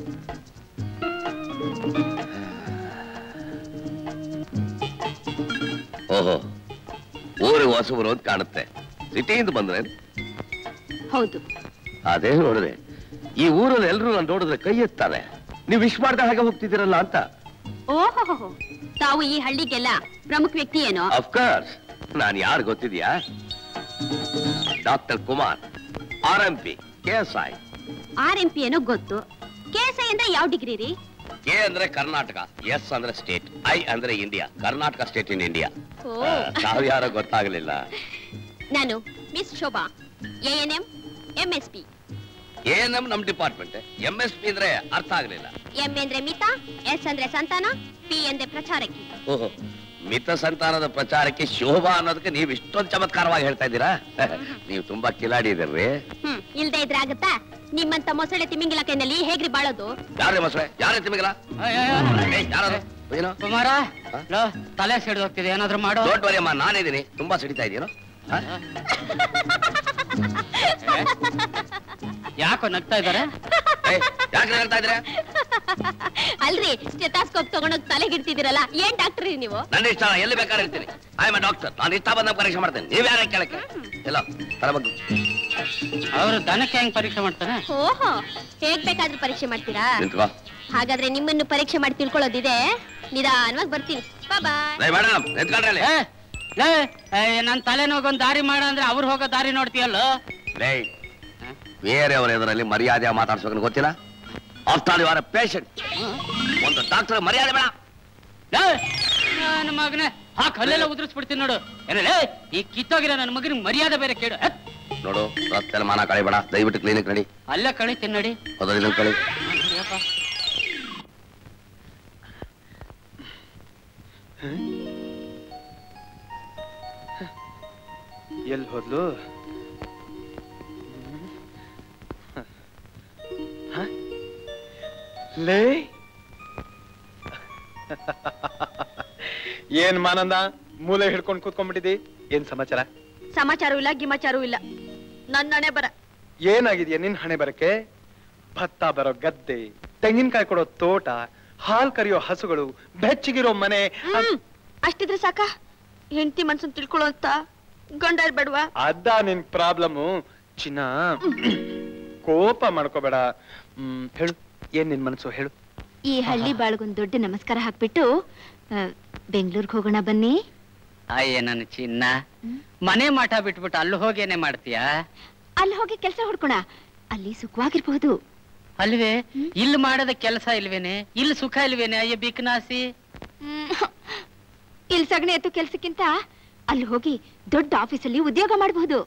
ಓಹೋ, ಊರಿಗೆ ಹೊಸಬರು ಅಂತ ಕಾಣುತ್ತೆ. ಸಿಟಿಯಿಂದ ಬಂದ್ರೆ? ಹೌದು. ಅದೇ ನೋಡಿದ್ರೆ ಈ ಊರಲ್ಲಿ ಎಲ್ರು ನಾನು ನೋಡಿದ್ರೆ ಕೈ ಎತ್ತಾರೆ. ನೀವು ವಿಶ್ ಮಾಡ್ದ ಹಾಗೆ ಹೋಗ್ತಿದ್ದೀರಲ್ಲ ಅಂತ. ಓಹೋ, ತಾವು ಈ ಹಳ್ಳಿಗೆಲ್ಲ ಪ್ರಮುಖ ವ್ಯಕ್ತಿ ಏನೋ? ಅಫ್ಕೋರ್ಸ್. ನಾನು ಯಾರು ಗೊತ್ತಿದ್ಯಾ? Doctor Kumar, RMP, KSI. RMP ಏನೋ ಗೊತ್ತು. KSI ಅಂದ್ರೆ ಯಾವ ಡಿಗ್ರಿ ರೀ? K ಅಂದ್ರೆ ಕರ್ನಾಟಕ, S ಅಂದ್ರೆ ಸ್ಟೇಟ್, I ಅಂದ್ರೆ India. Karnataka state in India. ತಾವು ಯಾರೋ ಗೊತ್ತಾಗಲಿಲ್ಲ. ನಾನು miss Shobha, ANM MSP. ANM ನಮ್ ಡಿಪಾರ್ಟ್ಮೆಂಟ್. MSP ಅಂದ್ರೆ ಅರ್ಥ ಆಗಲಿಲ್ಲ. M ಅಂದ್ರೆ ಮಿತ, S ಅಂದ್ರೆ ಸಂತಾನ, P ಅಂದ್ರೆ ಪ್ರಚಾರಕ್ಕೆ. ಓಹೋ, ಮಿತ ಸಂತಾನದ ಪ್ರಚಾರಕ್ಕೆ ಶೋಭಾ ಅನ್ನೋದಕ್ಕೆ ನೀವು ಇಷ್ಟೊಂದು ಚಮತ್ಕಾರವಾಗಿ ಹೇಳ್ತಾ ಇದ್ದೀರಾ? ನೀವು ತುಂಬಾ ಕಿಲಾಡಿ ಇದ್ದೀರಿ. ಇಲ್ದೇ ಇದ್ರೆ ಆಗುತ್ತಾ? ನಿಮ್ಮಂತ ಮೊಸಳೆ ತಿಮಿಂಗಿಲ ಕೈನಲ್ಲಿ ಹೇಗ್ರಿ ಬಾಳೋದು? ಯಾರೇ ಮೊಸಳೆ? ಯಾರೇ ತಿಮಿಂಗಿಲ? ಯಾರು? ಕುಮಾರ, ತಲೆ ಸಿಡಿದು ಹೋಗ್ತಿದೆ, ಏನಾದ್ರು ಮಾಡೋ. ಡೋಂಟ್ ವರಿ ಅಮ್ಮ, ನಾನಿದ್ದೀನಿ. ತುಂಬಾ ಸಿಡಿತಾ ಇದೆಯೇನೋ? ಯಾಕೋ ನಗ್ತಾ ಇದಾರೆ? ಯಾಕೆ ನಗ್ತಾ ಇದ್ರೆ? ಅಲ್ರಿ, ಸ್ಟೆಥಾಸ್ಕೋಪ್ ತಗೊಂಡೋಗಿ ತಲೆಗಿಡ್ತಿದ್ದೀರಲ್ಲ, ಏನ್ ಡಾಕ್ಟರ್ ನೀವು? ನನ್ನ ಇಷ್ಟ, ಎಲ್ಲಿ ಬೇಕಾದ್ರೆ ಇರ್ತೀನಿ. I am a doctor. ನಾನು ಇಷ್ಟ ಬಂದ ಪರೀಕ್ಷೆ ಮಾಡ್ತೇನೆ. ನೀವ್ ಯಾರ ಕೇಳಕ್ಕೆ? ಎಲ್ಲ ತರ ಬಗ್ಗೆ ಅವರು ದನಕ್ಕೆ ಹೆಂಗ್ ಪರೀಕ್ಷೆ ಮಾಡ್ತಾರೆ? ಓಹೋ, ಹೇಗ್ ಬೇಕಾದ್ರೂ ಪರೀಕ್ಷೆ ಮಾಡ್ತೀರಾ? ನಿಂತ್ಕೋ. ಹಾಗಾದ್ರೆ ನಿಮ್ಮನ್ನು ಪರೀಕ್ಷೆ ಮಾಡಿ ತಿಳ್ಕೊಳ್ಳೋದಿದೆ. ನಿಧಾನವಾಗಿ ಬರ್ತೀನಿ. ಬಾಯ್. ಮೇಡಮ್, ನಿಂತ್ಕೊಂಡ್ರೆ ಅಲ್ಲಿ. ನನ್ ತಲೆನೋಗೊಂದ್ ದಾರಿ ಮಾಡ ಅಂದ್ರೆ ಅವ್ರು ಹೋಗೋ ದಾರಿ ನೋಡ್ತೀಯಲ್ಲ. ಬೇರೆಯವರ ಎದುರಲ್ಲಿ ಮರ್ಯಾದೆ ಮಾತಾಡ್ಸೋಕೆ ಗೊತ್ತಿಲ್ಲ? After all you are a patient. ಒಂದು ಡಾಕ್ಟರ್ ಮರ್ಯಾದೆ ಬೇಡ. ನನ್ನ ಮಗನೇ ಕಲ್ಲೆಲ್ಲ ಉದುರಿಸ್ಬಿಡ್ತೀನಿ ನೋಡು. ಏನೇ ಈ ಕಿತ್ತೋಗಿರೋ ನನ್ನ ಮಗನಿಗೆ ಮರ್ಯಾದೆ ಬೇರೆ ಕೇಳು. ನೋಡು, ರಸ್ತೆಯಲ್ಲಿ ಮಾನ ಕಳಿಬೇಡ. ದಯವಿಟ್ಟು ಕ್ಲಿನಿಕ್ ನಡಿ. ಅಲ್ಲೇ ಕಳಿತೀನಿ ನಡಿ. ಅದರಿಂದ ಕಳಿ. ಎಲ್ಲಿ ಹೋದ್ಲು? ಲೇ, ಏನ್ ಮಾನಂದ ಮೂಲೆ ಹಿಡ್ಕೊಂಡು ಕೂತ್ಕೊಂಡ್ಬಿಟ್ಟಿದಿ? ಏನ್ ಸಮಾಚಾರ? ಸಮಾಚಾರವೂ ಇಲ್ಲ, ಗಿಮಾಚಾರವೂ ಇಲ್ಲ. ನನ್ನ ಹಣೆ ಬರ. ಏನಾಗಿದ್ಯಾ ನಿನ್ ಹಣೆ ಬರಕ್ಕೆ? ಭತ್ತ ಬರೋ ಗದ್ದೆ, ತೆಂಗಿನಕಾಯಿ ಕೊಡೋ ತೋಟ, ಹಾಲ್ ಕರಿಯೋ ಹಸುಗಳು, ಬೆಚ್ಚಗಿರೋ ಮನೆ. ಅಷ್ಟಿದ್ರೆ ಸಾಕ? ಹೆಂಡತಿ ಮನ್ಸನ್ ತಿಳ್ಕೊಳ್ಳೋ ಅಂತ ಗಂಡ ಇರ್ಬೇಡ್ವಾ? ಅದ ನಿನ್ ಪ್ರಾಬ್ಲಮ್ಮು ಚಿನ್ನ. ಕೋಪ ಮಾಡ್ಕೋಬೇಡ. ಹೇಳು, ಏನ್ ನಿನ್ ಮನಸ್ಸು ಹೇಳು. ಈ ಹಳ್ಳಿ ಬಾಳ್ಗೊಂದ್ ದೊಡ್ಡ ನಮಸ್ಕಾರ ಹಾಕ್ಬಿಟ್ಟು ಬೆಂಗಳೂರಿಗೆ ಹೋಗೋಣ ಬನ್ನಿ. ಅಯ್ಯ ನನ್ನ ಚಿನ್ನ, ಮನೆ ಮಾಟ ಬಿಟ್ಬಿಟ್ಟು ಅಲ್ಲಿ ಹೋಗೇನೆ ಮಾಡ್ತೀಯಾ? ಅಲ್ಲಿ ಹೋಗಿ ಕೆಲಸ ಹುಡ್ಕೋಣ, ಅಲ್ಲಿ ಸುಖವಾಗಿರ್ಬಹುದು. ಅಲ್ವೇ? ಇಲ್ಲಿ ಮಾಡದ ಕೆಲಸ ಇಲ್ವೇನೆ? ಇಲ್ಲಿ ಸುಖ ಇಲ್ವೇನೆ? ಅಯ್ಯ ಬಿಕ್ನಾಸಿ. ಇಲ್ಲಿ ಸಗಣಿ ಎತ್ತು ಕೆಲ್ಸಕ್ಕಿಂತ ಅಲ್ಲಿ ಹೋಗಿ ದೊಡ್ಡ ಆಫೀಸಲ್ಲಿ ಉದ್ಯೋಗ ಮಾಡಬಹುದು.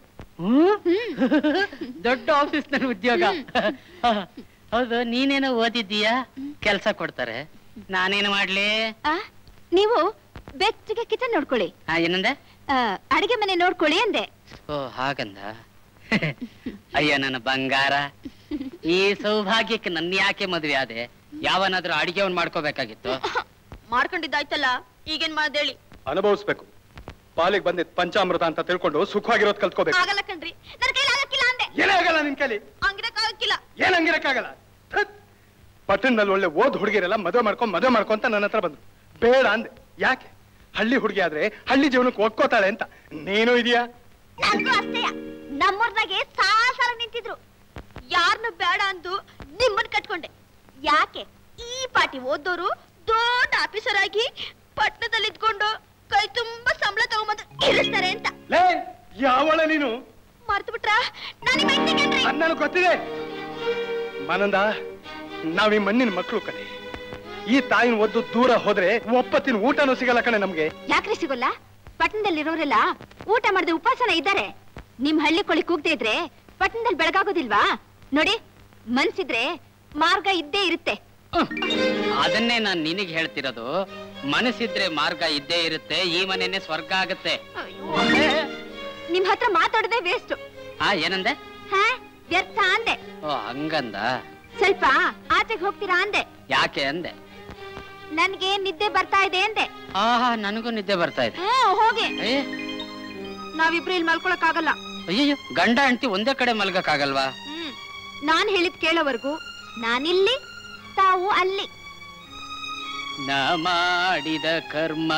ದೊಡ್ಡ ಆಫೀಸ್ ನಲ್ಲಿ ಉದ್ಯೋಗ? ಹೌದು, ನೀನೇನೋ ಓದಿದ್ದೀಯಾ? ಕೆಲ್ಸ ಕೊಡ್ತಾರೆ, ನಾನೇನು ಮಾಡ್ಲಿ? ನೀವು ಬೆಚ್ಚಗೆ ಕಿಚನ್ ನೋಡ್ಕೊಳ್ಳಿ. ಏನಂದೆ? ಅಡಿಗೆ ಮನೆ ನೋಡ್ಕೊಳ್ಳಿ ಅಂದೆ. ಓ ಹಾಗಂದ. ಅಯ್ಯ ನನ್ನ ಬಂಗಾರ, ಈ ಸೌಭಾಗ್ಯಕ್ಕೆ ನನ್ನ ಯಾಕೆ ಮದ್ವೆ ಆದೆ? ಯಾವನಾದ್ರೂ ಅಡಿಗೆವನ್ ಮಾಡ್ಕೋಬೇಕಾಗಿತ್ತು. ಮಾಡ್ಕೊಂಡಿದ್ದಾಯ್ತಲ್ಲ, ಈಗೇನ್ ಮಾಡ್ದೇಳಿ? ಅನುಭವಿಸ್ಬೇಕು. ಪಾಲಿಗೆ ಬಂದಿದ್ ಪಂಚಾಮೃತ ಅಂತ ತಿಳ್ಕೊಂಡು ಸುಖವಾಗಿರೋದ್ ಕಲ್ತ್ಕೋಬೇಕು. ಆಗಲ್ಲ ಕಣ್ರಿ, ನನ್ನ ಕೈಲಿ ಆಗಕ್ಕಿಲ್ಲ ಅಂದೆ. ಏನೇ ಆಗಲ್ಲ ನಿನ್ ಕೈಲಿ? ಹಂಗಿರಕ್ಕಾಗಕ್ಕಿಲ್ಲ. ಏನ್ ಹಂಗಿರಕ್ಕಾಗಲ್ಲ? ಪಟ್ಟಣದಲ್ಲಿ ಒಳ್ಳೆ ಓದ್ ಹುಡುಗಿರೆಲ್ಲ ಮದುವೆ ಮಾಡ್ಕೊಂತ ನನ್ನ ಹತ್ರ ಬಂದ್ರು. ಬೇಡ ಅಂದೆ. ಯಾಕೆ? ಹಳ್ಳಿ ಹುಡುಗಿ ಆದ್ರೆ ಹಳ್ಳಿ ಜೀವನಕ್ಕೆ ಒಕ್ಕೋತಾಳೆ ಅಂತ. ನೀನು ಇದೆಯಾ? ನನ್ಗೂ ಅಷ್ಟೇಯ. ನಮ್ಮೂರ್ನಾಗೆ ಸಾಲ ನಿಂತಿದ್ರು. ಯಾರನ್ನು ಬೇಡ ಅಂದು ನಿಮ್ಮನ್ ಕಟ್ಕೊಂಡೆ. ಯಾಕೆ? ಈ ಪಾಟಿ ಓದೋರು ದೊಡ್ಡ ಆಫೀಸರ್ ಆಗಿ ಪಟ್ಟಣದಲ್ಲಿ ಇದ್ಕೊಂಡು ಕೈ ತುಂಬಾ ಸಂಬಳ ತಗೊಂಬಂದು ಇರಿಸ್ತಾರೆ ಅಂತ. ಯಾವಳ ನೀನು? ಮರ್ತು ಬಿಟ್ರ? ನಾನು ಗೊತ್ತಿದೆ ಮಾನಂದ, ನಾವ್ ಈ ಮಣ್ಣಿನ ಮಕ್ಕಳು ಕಣೆ. ಈ ತಾಯಿನ ಒದ್ದು ದೂರ ಹೋದ್ರೆ ಒಪ್ಪತ್ತಿನ ಊಟನೂ ಸಿಗಲ್ಲ ಕಣೆ ನಮ್ಗೆ. ಯಾಕ್ರಿ ಸಿಗೋಲ್ಲ? ಪಟ್ಟಣದಲ್ಲಿರೋರೆಲ್ಲ ಊಟ ಮಾಡದೆ ಉಪವಾಸನ ಇದ್ದಾರೆ. ನಿಮ್ ಹಳ್ಳಿ ಕೊಳಿ ಕೂಗ್ದೇ ಇದ್ರೆ ಪಟ್ಟಣದಲ್ಲಿ ಬೆಳಗಾಗೋದಿಲ್ವಾ? ನೋಡಿ, ಮನ್ಸಿದ್ರೆ ಮಾರ್ಗ ಇದ್ದೇ ಇರುತ್ತೆ. ಅದನ್ನೇ ನಾನ್ ನಿನಗೆ ಹೇಳ್ತಿರೋದು. ಮನಸ್ಸಿದ್ರೆ ಮಾರ್ಗ ಇದ್ದೇ ಇರುತ್ತೆ. ಈ ಮನೆನೇ ಸ್ವರ್ಗ ಆಗತ್ತೆ. ನಿಮ್ ಹತ್ರ ಮಾತಾಡದೆ ವೇಸ್ಟ್. ಏನಂದೆ? ವ್ಯರ್ಥ ಅಂದೆ. ಓ ಹಂಗಂದ. ಸ್ವಲ್ಪ ಆಚೆಗೆ ಹೋಗ್ತೀರಾ ಅಂದೆ. ಯಾಕೆ ಅಂದೆ? ನನ್ಗೆ ನಿದ್ದೆ ಬರ್ತಾ ಇದೆ ಅಂದೆ. ನನಗೂ ನಿದ್ದೆ ಬರ್ತಾ ಇದೆ. ಹೋಗಿ. ನಾವಿಬ್ರು ಇಲ್ಲಿ ಮಲ್ಕೊಳಕ್ ಆಗಲ್ಲ. ಅಯ್ಯೋ, ಗಂಡ ಹೆಂಡತಿ ಒಂದೇ ಕಡೆ ಮಲ್ಗಕ್ ಆಗಲ್ವಾ? ನಾನ್ ಹೇಳಿದ್ ಕೇಳೋವರೆಗೂ ನಾನಿಲ್ಲಿ, ತಾವು ಅಲ್ಲಿ. ನಾ ಮಾಡಿದ ಕರ್ಮ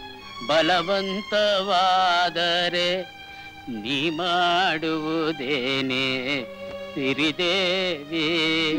ಬಲವಂತವಾದರೆ ನೀ ಮಾಡುವುದೇನೆ ಸಿರಿದೇವಿ.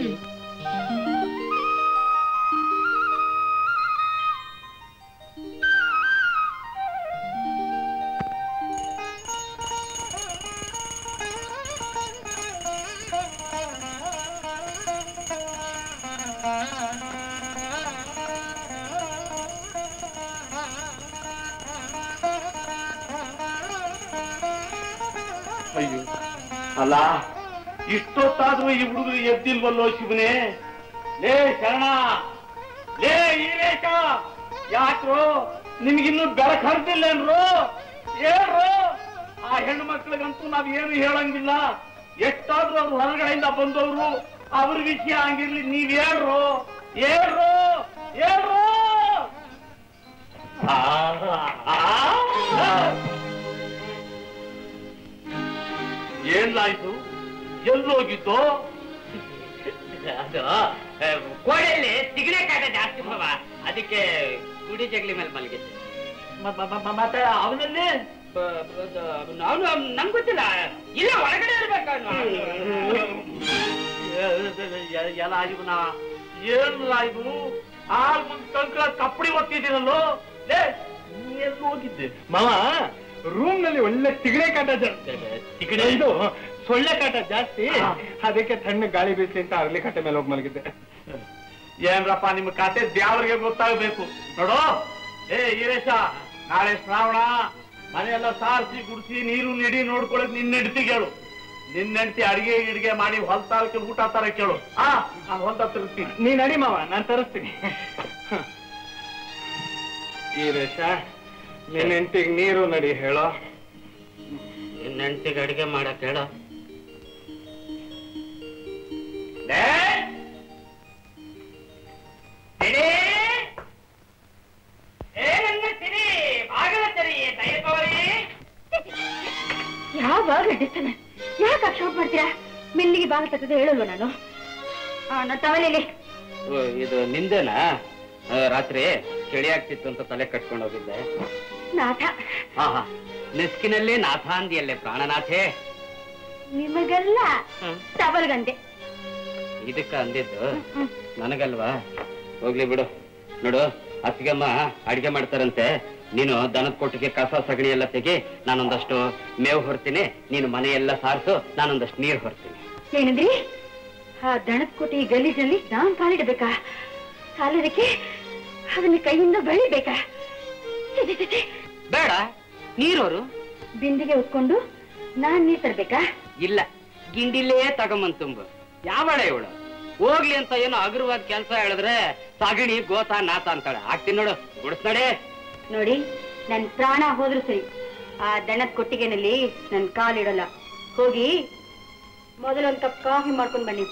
ಅಯ್ಯೋ ಅಲ್ಲ, ಇಷ್ಟೊತ್ತಾದ್ರೂ ಈ ಹುಡುಗರು ಎದ್ದಿಲ್ವಲ್ಲೋ ಶಿವನೇ. ಲೇ ಶರಣ, ಲೇ ಈರೇಶ, ಯಾಕ್ರೋ ನಿಮ್ಗಿನ್ನೂ ಬೆಳಕು ಹರಿದಿಲ್ಲೇನ್ರು? ಹೇಳ್ರು. ಆ ಹೆಣ್ಣು ಮಕ್ಳಿಗಂತೂ ನಾವ್ ಏನು ಹೇಳಂಗಿಲ್ಲ. ಎಷ್ಟಾದ್ರೂ ಅವ್ರು ಹೊರಗಡೆಯಿಂದ ಬಂದವರು, ಅವ್ರ ವಿಷಯ ಹಂಗಿರ್ಲಿ. ನೀವ್ ಹೇಳ್ರು, ಹೇಳ್ರು, ಹೇಳ್ರು. ಏನಾಯ್ತು? ಎಲ್ಲೋಗಿದ್ದು? ಅದು ಕೋಡೆಯಲ್ಲಿ ಸಿಗಡೆ ಕಾಟ ಜಾಸ್ತಿ ಭಾವ, ಅದಕ್ಕೆ ಗುಡಿ ಜಗಲಿ ಮೇಲೆ ಮಲಗಿದ್ದೆ. ಮತ್ತೆ ಅವನಲ್ಲಿ ಅವನು ನಂಗೆ ಗೊತ್ತಿಲ್ಲ, ಇಲ್ಲ ಹೊರಗಡೆ ಇರ್ಬೇಕು. ಎಲ್ಲ ಇವನ ಏನಿಲ್ಲ, ಇದು ಕಂಕಳ ಕಪ್ಪಡಿ ಒತ್ತಿದ್ದೀನಲ್ಲೋ. ಎಲ್ಲಿ ಹೋಗಿದ್ದೆ ಮಾವ? ರೂಮ್ ನಲ್ಲಿ ಒಳ್ಳೆ ತಿಗಡೆ ಕಾಟ ಜಾಸ್ತಿ. ತಿಗಡೆ ಇದು ಸೊಳ್ಳೆ ಕಾಟ ಜಾಸ್ತಿ, ಅದಕ್ಕೆ ತಣ್ಣ ಗಾಳಿ ಬೀಸಿ ಅಂತ ಅರ್ಲಿ ಕಟ್ಟೆ ಮೇಲೆ ಹೋಗಿ ಮಲಗಿದ್ದೆ. ಏನ್ರಪ್ಪ ನಿಮ್ ಕತೆ ದ್ಯಾವ್ರಿಗೆ ಗೊತ್ತಾಗಬೇಕು ನೋಡು. ಈರೇಶ, ನಾಳೆ ಶ್ರಾವಣ, ಮನೆಯೆಲ್ಲ ಸಾರಿಸಿ ಗುಡಿಸಿ ನೀರು ನಿಡಿ ನೋಡ್ಕೊಳಕ್ ನಿನ್ನ ಹೆಂಡತಿ ಕೇಳು. ನಿನ್ನ ಹೆಂಡತಿ ಅಡಿಗೆ ಗಿಡಿಗೆ ಮಾಡಿ ಹೊಲ್ತಾಳಕ್ಕೆ ಊಟ ತರ ಕೇಳು. ಹೊಲ್ತ ತರಿಸ್ತೀನಿ. ನೀನ್ ನಡಿ ಮಾವ, ನಾನ್ ತರಿಸ್ತೀನಿ. ಈರೇಶ, ನಿನ್ನ ಹೆಂಡತಿಗೆ ನೀರು ನಡಿ ಹೇಳೋ. ನಿನ್ನ ಹೆಂಡತಿಗೆ ಅಡಿಗೆ ಮಾಡಕ್ ಹೇಳೋ. ಯಾವಾಗ ಡಿಸ್ಟರ್ಬೆನ್ಸ್? ಯಾಕೆ ಅಕ್ಷೋಭ ಮಾಡ್ತೀರಾ? ಮೆಲ್ಲಿಗೆ ಬಾಗ ತಕ್ಕದೆ ಹೇಳಲ್ವ ನಾನು? ನನ್ನ ತವಲೇಲಿ ಇದು ನಿಂದೇನಾ? ರಾತ್ರಿ ಚಳಿ ಆಗ್ತಿತ್ತು ಅಂತ ತಲೆ ಕಟ್ಕೊಂಡು ಹೋಗಿದ್ದೆ. ನಾಥ. ನೆಸ್ಕಿನಲ್ಲಿ ನಾಥ ಅಂದಿಯಲ್ಲೇ ಪ್ರಾಣನಾಥೇ. ನಿಮಗಲ್ಲ, ತವಲ್ಗಂದೆ. ಇದಕ್ಕ ಅಂದಿದ್ದು ನನಗಲ್ವಾ? ಹೋಗ್ಲಿ ಬಿಡು. ನೋಡು, ಅತ್ತಿಗೆಮ್ಮ ಅಡಿಗೆ ಮಾಡ್ತಾರಂತೆ. ನೀನು ದನದ ಕೊಟ್ಟಿಗೆ ಕಸ ಸಗಣಿ ಎಲ್ಲ ತೆಗಿ, ನಾನೊಂದಷ್ಟು ಮೇವು ಹೊರ್ತೀನಿ. ನೀನು ಮನೆಯೆಲ್ಲ ಸಾರಿಸು, ನಾನೊಂದಷ್ಟು ನೀರು ಹೊರ್ತೀನಿ. ಏನಂದ್ರಿ? ಆ ದನದ ಕೊಟ್ಟಿ ಗಲೀಜಲ್ಲಿ ನಾನ್ ಕಾಲಿಡಬೇಕಾ? ಸಾಲದಕ್ಕೆ ಅದನ್ನ ಕೈಯಿಂದ ಬೆಳಿಬೇಕಾ? ಬೇಡ, ನೀರೋರು ಬಿಂದಿಗೆ ಉತ್ಕೊಂಡು ನಾನ್ ನೀರ್ ತರ್ಬೇಕಾ? ಇಲ್ಲ, ಗಿಂಡಿಲೇ ತಗೊಂಬಂದ್ ತುಂಬು. ಯಾವಳ ಇವಳು? ಹೋಗ್ಲಿ ಅಂತ ಏನೋ ಅಗ್ರವಾದ ಕೆಲಸ ಹೇಳಿದ್ರೆ ಸಗಣಿ ಗೋತ ನಾತ ಅಂತಾಳೆ. ಆಗ್ತೀನಿ ನೋಡು, ಗುಡಿಸ್ನಡೆ. ನೋಡಿ, ನನ್ ಪ್ರಾಣ ಹೋದ್ರು ಸರಿ, ಆ ದನದ ಕೊಟ್ಟಿಗೆನಲ್ಲಿ ನನ್ ಕಾಲಿಡಲ್ಲ. ಹೋಗಿ ಮೊದಲೊಂದು ಕಪ್ ಕಾಫಿ ಮಾಡ್ಕೊಂಡು ಬನ್ನಿ.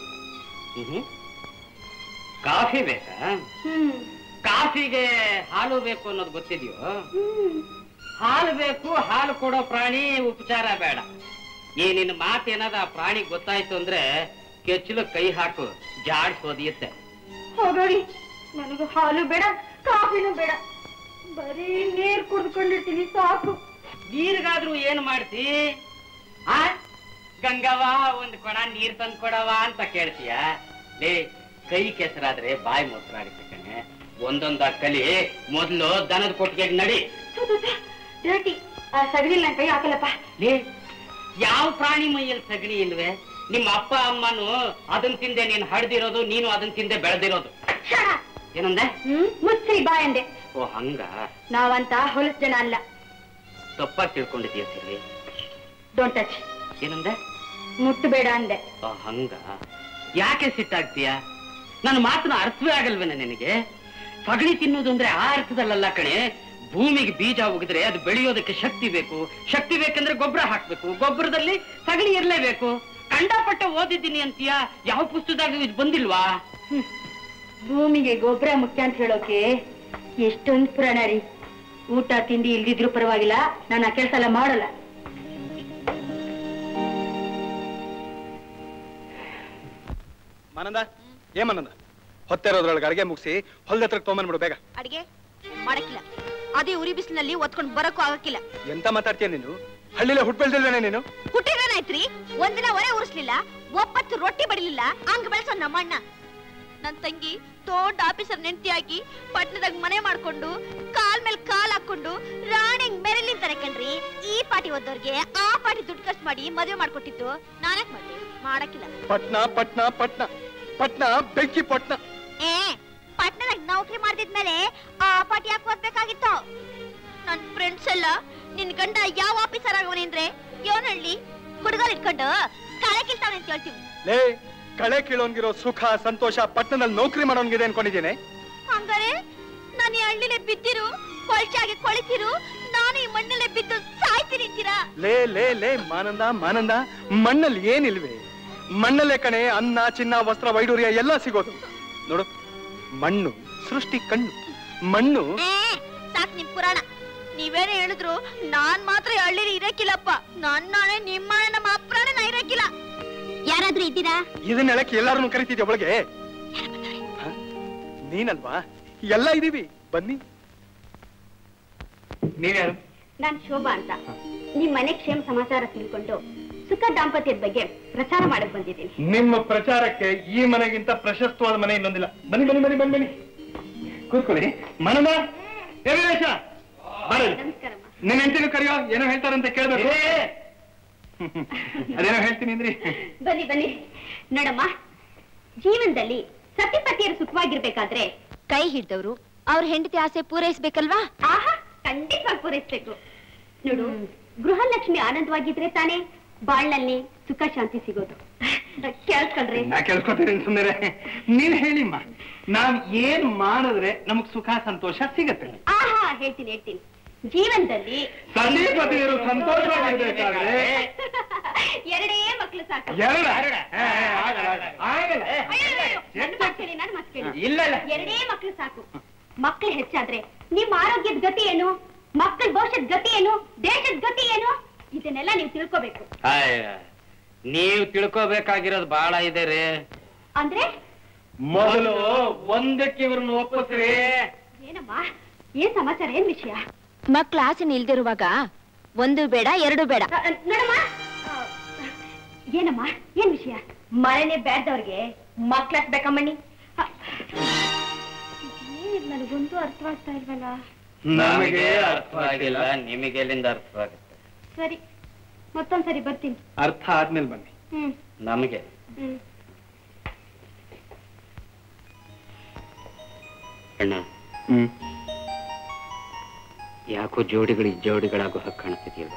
ಕಾಫಿ ಬೇಕಾ? ಕಾಫಿಗೆ ಹಾಲು ಬೇಕು ಅನ್ನೋದು ಗೊತ್ತಿದೆಯೋ? ಹಾಲು ಬೇಕು, ಹಾಲು ಕೊಡೋ ಪ್ರಾಣಿ ಉಪಚಾರ ಬೇಡ. ಈ ನಿನ್ನ ಮಾತೇನಾದ ಆ ಪ್ರಾಣಿ ಗೊತ್ತಾಯ್ತು ಅಂದ್ರೆ ಕೆಚ್ಚಲು ಕೈ ಹಾಕು, ಜಾಡ್ಸೋದಿಯುತ್ತೆ. ಹೋಗೋಡಿ, ನನಗೂ ಹಾಲು ಬೇಡ, ಕಾಫಿನೂ ಬೇಡ, ಬರೀ ನೀರ್ ಕುಡ್ಕೊಂಡಿರ್ತೀನಿ ಸಾಕು. ನೀರಿಗಾದ್ರೂ ಏನ್ ಮಾಡ್ತಿ? ಆ ಗಂಗವ್ವ ಒಂದ್ ಕೊಡ ನೀರ್ ತಂದ್ ಕೊಡವ ಅಂತ ಕೇಳ್ತೀಯ? ಲೇ, ಕೈ ಕೆಸರಾದ್ರೆ ಬಾಯಿ ಮೊಸರಾಗುತ್ತೆ ಕಣೆ. ಒಂದೊಂದ ಕಲಿ. ಮೊದ್ಲು ದನದ ಕೊಟ್ಟಿಗೆ ನಡಿ. ಡರ್ಟಿ, ಆ ಸಗಣಿ ನನ್ ಕೈ ಹಾಕಲ್ಲಪ್ಪ. ಲೇ, ಯಾವ ಪ್ರಾಣಿ ಮೈಯಲ್ಲಿ ಸಗಣಿ ಇಲ್ವೇ? ನಿಮ್ಮ ಅಪ್ಪ ಅಮ್ಮನು ಅದನ್ ತಿಂದೆ ನೀನ್ ಹಡ್ದಿರೋದು, ನೀನು ಅದನ್ ತಿಂದೆ ಬೆಳೆದಿರೋದು. ಏನಂದೆ? ಮುಚ್ಚಿ ಬಾ ಎಂದೆ. ಓ ಹಂಗ? ನಾವಂತ ಹೊಲಸ್ ಜನ ಅಲ್ಲ. ತಪ್ಪಾಗಿ ತಿಳ್ಕೊಂಡಿದ್ದೀಯ ಸರಿ. Don't touch. ಏನಂದೆ? ಮುಟ್ಟು ಬೇಡ ಅಂದೆ. ಓ ಹಂಗ? ಯಾಕೆ ಸಿಟ್ಟಾಗ್ತೀಯ? ನನ್ನ ಮಾತನ್ನ ಅರ್ಥವೇ ಆಗಲ್ವೇನ ನಿನಗೆ? ಸಗಣಿ ತಿನ್ನೋದು ಅಂದ್ರೆ ಆ ಅರ್ಥದಲ್ಲ ಕಣೆ. ಭೂಮಿಗೆ ಬೀಜ ಉಗಿದ್ರೆ ಅದು ಬೆಳೆಯೋದಕ್ಕೆ ಶಕ್ತಿ ಬೇಕು. ಶಕ್ತಿ ಬೇಕಂದ್ರೆ ಗೊಬ್ಬರ ಹಾಕ್ಬೇಕು. ಗೊಬ್ಬರದಲ್ಲಿ ಸಗಣಿ ಇರ್ಲೇಬೇಕು. ಕಂಡಪಟ್ಟ ಓದಿದ್ದೀನಿ ಅಂತೀಯ, ಯಾವ ಪುಸ್ತಕದಾಗ ಇದು ಬಂದಿಲ್ವಾ? ಭೂಮಿಗೆ ಗೊಬ್ಬರ ಮುಖ್ಯ ಅಂತ ಹೇಳೋಕೆ ಎಷ್ಟೊಂದು ಪುರಾಣ ರೀ. ಊಟ ತಿಂಡಿ ಇಲ್ದಿದ್ರು ಪರವಾಗಿಲ್ಲ, ನಾನು ಆ ಕೆಲಸ ಎಲ್ಲ ಮಾಡಲ್ಲ. ಮಾನಂದ, ಏಮನಂದ, ಹೊತ್ತಿರೋದ್ರೊಳಗೆ ಅಡಿಗೆ ಮುಗಿಸಿ ಹೊಲ್ದ ಹತ್ರ ತೊಗೊಂಬಂದ್ಬಿಡು ಬೇಗ. ಅಡಿಗೆ ಮಾಡಕ್ಕಿಲ್ಲ, ಅದೇ ಉರಿ ಬಿಸಿಲಿನಲ್ಲಿ ಒತ್ಕೊಂಡು ಬರಕ್ಕೂ ಆಗಕ್ಕಿಲ್ಲ. ಎಂತ ಮಾತಾಡ್ತೀಯ ನೀನು? ಹಳ್ಳಿಲೆ ಹುಟ್ಟು ಬೆಳ್ದಿಲ್ವೇನೆ ನೀನು? ಹುಟ್ಟಿದ್ರೇನಾಯ್ತ್ರಿ? ಒಂದಿನ ಒರೆ ಉರಿಸ್ಲಿಲ್ಲ, ಒಪ್ಪತ್ತು ರೊಟ್ಟಿ ಬಡಿಲಿಲ್ಲ, ಹಂಗ ಬೆಳೆಸೋ ನಮ್ಮಣ್ಣ. ನನ್ ತಂಗಿ ದೊಡ್ಡ ಆಫೀಸರ್ ನೆಂಟಿಯಾಗಿ ಪಟ್ಟಣದಾಗ ಮನೆ ಮಾಡ್ಕೊಂಡು ಕಾಲ್ ಮೇಲೆ ಕಾಲ್ ಹಾಕೊಂಡು ರಾಣಿಂಗ್ ಮೆರಲಿಂತಾರೆ ಕಣ್ರಿ. ಈ ಪಾಟಿ ಓದೋರ್ಗೆ ಆ ಪಾಟಿ ದುಡ್ಡು ಖರ್ಚು ಮಾಡಿ ಮದುವೆ ಮಾಡ್ಕೊಟ್ಟಿತ್ತು. ನಾನ್ಯಾಕ್ ಮಾಡ್ಲಿ? ಮಾಡಕ್ಕಿಲ್ಲ. ಪಟ್ನ ಪಟ್ನ ಪಟ್ನ ಪಟ್ನ ಬೆಂಕಿ ಪಟ್ನ. ಪಟ್ಟಣದಾಗ ನೌಕರಿ ಮಾಡ್ದಿದ್ಮೇಲೆ ಆ ಪಾಟಿ ಯಾಕೆ ಓದ್ಬೇಕಾಗಿತ್ತು? ನನ್ ಫ್ರೆಂಡ್ಸ್ ಎಲ್ಲ ನಿನ್ ಗಂಡ ಯಾವ ಆಫೀಸರ್ ಆಗವನೇಂದ್ರೆ ಯೋನಹಳ್ಳಿ ಹುಡುಗರು ಇಟ್ಕೊಂಡು ಕಳೆ ಕಿಲ್ತಾವನೆ ಅಂತ ಹೇಳ್ತೀವಿ. ಲೇ, ಕಳೆ ಕೀಳೋನ್ಗಿರೋ ಸುಖ ಸಂತೋಷ ಪಟ್ಟಣದಲ್ಲಿ ನೌಕರಿ ಮಾಡೋನ್ಗಿದೆ ಅನ್ಕೊಂಡಿದ್ದೇನೆ. ಹಂಗಾರೆ ನಾನು ಈ ಹಳ್ಳಿಲೆ ಬಿದ್ದಿರು, ಕೊಳ್ಚಾಗಿ ಕೊಳಿತಿರು, ನಾನು ಈ ಮಣ್ಣಲ್ಲೇ ಬಿದ್ದು ಸಾಯ್ತೀನಿ ಅಂತೀರಾ? ಲೇ ಲೇ ಲೇ ಮಾನಂದ, ಮಾನಂದ, ಮಣ್ಣಲ್ಲಿ ಏನಿಲ್ವೇ? ಮಣ್ಣಲ್ಲೇ ಕಣೆ ಅನ್ನ, ಚಿನ್ನ, ವಸ್ತ್ರ, ವೈಡೂರ್ಯ ಎಲ್ಲ ಸಿಗೋದು. ನೋಡು, ಮಣ್ಣು ಸೃಷ್ಟಿ ಕಣ್ಣು. ಮಣ್ಣು ಸಾಕ್ ನಿಮ್ ಪುರಾಣ. ನೀವೇನೇ ಹೇಳಿದ್ರು ನಾನ್ ಮಾತ್ರ ಹಳ್ಳಿಲಿ ಇರಕ್ಕಿಲ್ಲಪ್ಪ. ನನ್ನಾಣೆ ನಿಮ್ಮನೆ ನಮ್ಮ ಅಪ್ರಾಣ ನಾ ಇರಕ್ಕಿಲ್ಲ. ಯಾರಾದ್ರೂ ಇದ್ದೀರಾ? ಇದನ್ನ ಹೇಳಕ್ಕೆ ಎಲ್ಲಾರನ್ನು ಕರಿತಿದ್ಯಾ ಒಳಗೆ? ನೀನಲ್ವಾ? ಎಲ್ಲ ಇದೀವಿ, ಬನ್ನಿ. ನೀವ್ಯಾರು? ನಾನ್ ಶೋಭಾ ಅಂತ. ನಿಮ್ ಮನೆ ಕ್ಷೇಮ ಸಮಾಚಾರ ತಿಳ್ಕೊಂಡು ಸುಖ ದಾಂಪತ್ಯದ ಬಗ್ಗೆ ಪ್ರಚಾರ ಮಾಡಕ್ ಬಂದಿದ್ದೀನಿ. ನಿಮ್ಮ ಪ್ರಚಾರಕ್ಕೆ ಈ ಮನೆಗಿಂತ ಪ್ರಶಸ್ತವಾದ ಮನೆ ಇನ್ನೊಂದಿಲ್ಲ. ಬನ್ನಿ ಬನ್ನಿ ಬನ್ನಿ ಬನ್ನಿ ಬನ್ನಿ, ಕೂತ್ಕೊಳ್ಳಿ. ಮನದ ನಮಸ್ಕಾರಮ್ಮ. ನಿನ್ನ ಹೆಂಡತಿನ ಕರೆಯೋ, ಏನೋ ಹೇಳ್ತಾರಂತ ಕೇಳ್ಬೇಕು. ಅದೇನೋ ಹೇಳ್ತೀನಿ ಅಂದ್ರಿ. ಬನ್ನಿ ಬನ್ನಿ. ನೋಡಮ್ಮ, ಜೀವನದಲ್ಲಿ ಸತಿಪತಿಯರು ಸುಖವಾಗಿರ್ಬೇಕಾದ್ರೆ ಕೈ ಹಿಡ್ದವ್ರು ಅವ್ರ ಹೆಂಡತಿ ಆಸೆ ಪೂರೈಸ್ಬೇಕಲ್ವಾ? ಆಹಾ, ಖಂಡಿತವಾಗಿ ಪೂರೈಸ್ಬೇಕು. ನೋಡು, ಗೃಹಲಕ್ಷ್ಮಿ ಆನಂದವಾಗಿದ್ರೆ ತಾನೇ ಬಾಳ್ನಲ್ಲಿ ಸುಖ ಶಾಂತಿ ಸಿಗೋದು. ಕೇಳ್ಕೊಂಡ್ರಿ? ನಾ ಕೇಳ್ಕೊತೀನಿ ಸುಮ್ಮನೆ. ನೀನ್ ಹೇಳಿಮ್ಮ, ನಾವ್ ಏನ್ ಮಾಡಿದ್ರೆ ನಮಗ್ ಸುಖ ಸಂತೋಷ ಸಿಗತ್ತೆ? ಆಹಾ, ಹೇಳ್ತೀನಿ ಹೇಳ್ತೀನಿ. ಜೀವನದಲ್ಲಿ ಸತಿಪತಿಯರು ಸಂತೋಷವಾಗಿರ್ಬೇಕಾದ್ರೆ ಎರಡೇ ಮಕ್ಳು ಸಾಕು. ಎರಡೇ ಮಕ್ಳು ಸಾಕು. ಮಕ್ಳು ಹೆಚ್ಚಾದ್ರೆ ನಿಮ್ಮ ಆರೋಗ್ಯದ ಗತಿ ಏನು, ಮಕ್ಕಳ ಭವಿಷ್ಯದ ಗತಿ ಏನು, ದೇಶದ ಗತಿ ಏನು, ಇದನ್ನೆಲ್ಲ ನೀವು ತಿಳ್ಕೋಬೇಕು. ನೀವು ತಿಳ್ಕೋಬೇಕಾಗಿರೋದು ಬಹಳ ಇದೆ ರೀ. ಅಂದ್ರೆ ಮೊದಲು ಒಂದಕ್ಕೆ ಇವ್ರನ್ನ ಒಪ್ಪಿಸ್ರಿ. ಏನಮ್ಮ, ಏನ್ ಸಮಾಚಾರ, ಏನ್ ವಿಷಯ? ಮಕ್ಳ ಆಸೆ ಇಲ್ದಿರುವಾಗ ಒಂದು ಬೇಡ ಎರಡು ಬೇಡ. ನೋಡಮ್ಮ, ಏನಮ್ಮ, ಏನ್ ವಿಷಯ? ಮನೆನೇ ಬೇಡದವ್ರಿಗೆ ಮಕ್ಳು ಬೇಕಮ್ಮಣ್ಣಿ. ನನಗೊಂದು ಅರ್ಥವಾಗ್ತಾ ಇಲ್ವಲ್ಲ. ನಮಗೆ ಅರ್ಥವಾಗಿಲ್ಲ, ನಿಮಗೆ ಎಲ್ಲಿಂದ ಅರ್ಥವಾಗುತ್ತೆ? ಸರಿ, ಮತ್ತೊಂದ್ಸರಿ ಬರ್ತೀನಿ. ಅರ್ಥ ಆದ್ಮೇಲೆ ಬನ್ನಿ. ನಮಗೆ ಅಣ್ಣ, ಯಾಕೋ ಜೋಡಿಗಳಾಗೋ ಹಕ್ಕ ಕಾಣಿಸ್ತಿದೆಯಲ್ಲ.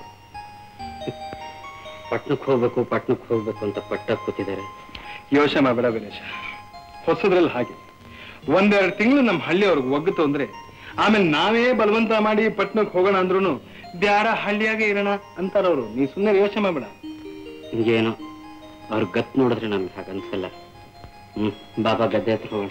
ಪಟ್ನಕ್ಕೆ ಹೋಗ್ಬೇಕು ಅಂತ ಪಟ್ಟ ಕೂತಿದ್ದಾರೆ. ಯೋಚನೆ ಮಾಡಬೇಡ ಗಣೇಶ, ಹೊಸದ್ರಲ್ಲಿ ಹಾಗೆ ಒಂದೆರಡು ತಿಂಗಳು ನಮ್ಮ ಹಳ್ಳಿಯವ್ರಿಗೆ ಒಗ್ಗತು ಅಂದ್ರೆ ಆಮೇಲೆ ನಾವೇ ಬಲವಂತ ಮಾಡಿ ಪಟ್ನಕ್ಕೆ ಹೋಗೋಣ ಅಂದ್ರೂ ಬ್ಯಾಡ, ಹಳ್ಳಿಯಾಗೆ ಇರೋಣ ಅಂತಾರವ್ರು. ನೀ ಸುಮ್ಮನೆ ಯೋಚನೆ ಮಾಡಬೇಡ. ಹಿಂಗೇನೋ ಅವ್ರ ಗತ್ ನೋಡಿದ್ರೆ ನಮ್ಗೆ ಹಾಗನ್ಸಲ್ಲ. ಬಾಬಾ ಗದ್ದೆ ಹತ್ರ ಹೋಗೋಣ.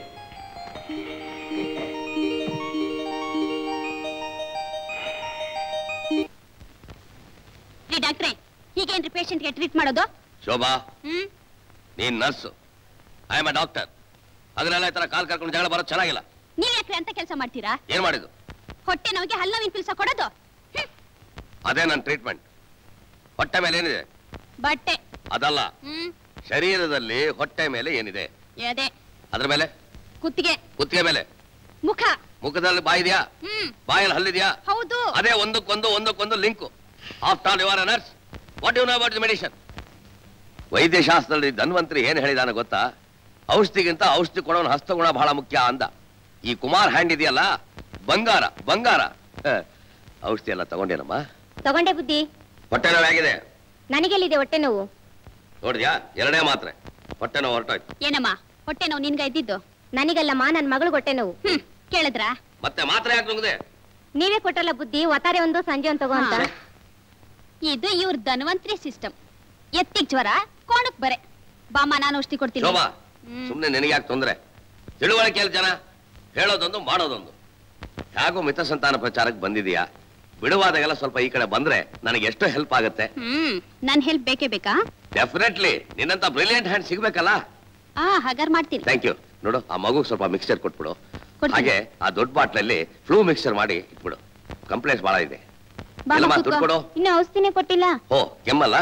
ಡಾಕ್ಟ್ರೆ, ಹೀಗೇನ್ರಿ ಪೇಷಂಟ್ಗೆ ಟ್ರೀಟ್ ಮಾಡೋದು? ಶೋಭಾ, ನೀನ್ nurse, I am a doctor. ಅದನ್ನೆಲ್ಲ ಈ ತರ ಕಾಲ್ ಕರ್ಕೊಂಡು ಜಗಳ ಬರೋದು ಚೆನ್ನಾಗಿಲ್ಲ. ನೀವ್ ಯಾಕ್ರಿ ಅಂತ ಕೆಲಸ ಮಾಡ್ತೀರಾ? ಏನ್ ಮಾಡಿದ್ದು? ಹೊಟ್ಟೆ ನೋವಿಗೆ ಹಲ್ಲು ನೋವಿನ ಪಿಲ್ಸ ಕೊಡೋದು. ಅದೇ ನನ್ನ ಟ್ರೀಟ್ಮೆಂಟ್. ಹೊಟ್ಟೆ ಮೇಲೆ ಏನಿದೆ? ಬಟ್ಟೆ. ಅದಲ್ಲ, ಶರೀರದಲ್ಲಿ ಹೊಟ್ಟೆ ಮೇಲೆ ಏನಿದೆ? ಎದೆ. ಅದ್ರ ಮೇಲೆ? ಕುತ್ತಿಗೆ. ಕುತ್ತಿಗೆ ಮೇಲೆ? ಮುಖ. ಮುಖದಲ್ಲಿ ಬಾಯಿದ್ಯಾ? ಬಾಯಲ್ಲಿ ಹಲ್ಲಿದ್ಯಾ? ಹೌದು. ಅದೇ ಒಂದಕ್ಕೊಂದು link. After all you are a nurse. What you know about the medicine? ವೈದ್ಯಶಾಸ್ತ್ರದಲ್ಲಿ ಧನ್ವಂತರಿ ಏನ್ ಹೇಳಿದಾನ ಗೊತ್ತಾ? ಔಷಧಿಗಿಂತ ಔಷಧಿ ಕೊಡೋನ್ ಹಸ್ತಗುಣ ಬಹಳ ಮುಖ್ಯ ಅಂದ. ಈ ಕುಮಾರ್ ಹ್ಯಾಂಡ್ ಇದೆಯಲ್ಲ, ಬಂಗಾರ ಬಂಗಾರ. ಔಷಧಿ ಎಲ್ಲ ತಗೊಂಡೇನಮ್ಮ? ತಗೊಂಡೆ ಬುದ್ಧಿ. ಹೊಟ್ಟೆ ನೋವು ಹೇಗಿದೆ? ನನಗೆಲ್ಲಿದೆ ಹೊಟ್ಟೆ ನೋವು? ನೋಡಿದ್ಯಾ, 2 ಮಾತ್ರೆ. ಹೊಟ್ಟೆ ನೋವು ಹೊರಟೋಯ್ತು. ಏನಮ್ಮ ಹೊಟ್ಟೆ ನೋವು ನಿನ್ಗ ಇದ್ದಿದ್ದು? ನನಗಲ್ಲಮ್ಮ, ನನ್ ಮಗಳು ಹೊಟ್ಟೆ ನೋವು. ಕೇಳಿದ್ರ? ಮತ್ತೆ ಮಾತ್ರೆ ಯಾಕೆ ನುಂಗಿದೆ? ನೀವೇ ಕೊಟ್ಟಲ್ಲ ಬುದ್ಧಿ, ಒತ್ತಾರೆ ಒಂದು ಸಂಜೆ ಒಂದು ತಗೋ ಅಂತ. ಇದು ಇವ್ರ ಧನ್ವಂತರಿ ಸಿಸ್ಟಮ್. ಎತ್ತಿಗ್ ಜ್ವರ, ಕೋಣಕ್ ಬರೆ. ಬಾಮ್ಮ, ನಾನು ಔಷಧಿ ಕೊಡ್ತೀನಿ. ಶೋಭಾ, ಸುಮ್ನೆ ನಿನಗೆ ಯಾಕೆ ತೊಂದ್ರೆ? ತಿಳುವಳಿಕೆಯಲ್ಲಿ ಜನ ಹೇಳೋದೊಂದು ಮಾಡೋದೊಂದು. ಹೇಗೋ ಮಿತ ಸಂತಾನ ಪ್ರಚಾರಕ್ಕೆ ಬಂದಿದೀಯಾ, ಬಿಡುವಾದಾಗೆಲ್ಲ ಸ್ವಲ್ಪ ಈ ಕಡೆ ಬಂದ್ರೆ ನನಗೆ ಎಷ್ಟು ಹೆಲ್ಪ್ ಆಗುತ್ತೆ. ನನ್ ಹೆಲ್ಪ್ ಬೇಕೇ ಬೇಕಾ? ಡೆಫಿನೆಟ್ಲಿ. ನಿನ್ನಂತ ಬ್ರಿಲಿಯಂಟ್ ಹ್ಯಾಂಡ್ ಸಿಗ್ಬೇಕಲ್ಲ. ಹಾಗಾರ್ ಮಾಡ್ತೀನಿ. Thank you. ನೋಡು, ಆ ಮಗು ಸ್ವಲ್ಪ ಮಿಕ್ಸ್ಚರ್ ಕೊಟ್ಬಿಡು. ಹಾಗೆ ಆ ದೊಡ್ಡ ಬಾಟ್ಲಲ್ಲಿ ಫ್ಲೂ ಮಿಕ್ಸ್ಚರ್ ಮಾಡಿ ಇಟ್ಬಿಡು. ಕಂಪ್ಲೇಂಟ್ಸ್ ಬಹಳ ಇದೆ. ದುಡ್ಡು ಕೊಡು. ಇನ್ನು ಔಷಧಿನೇ ಕೊಟ್ಟಿಲ್ಲ. ಓ, ಕೆಮ್ಮಲ್ಲ?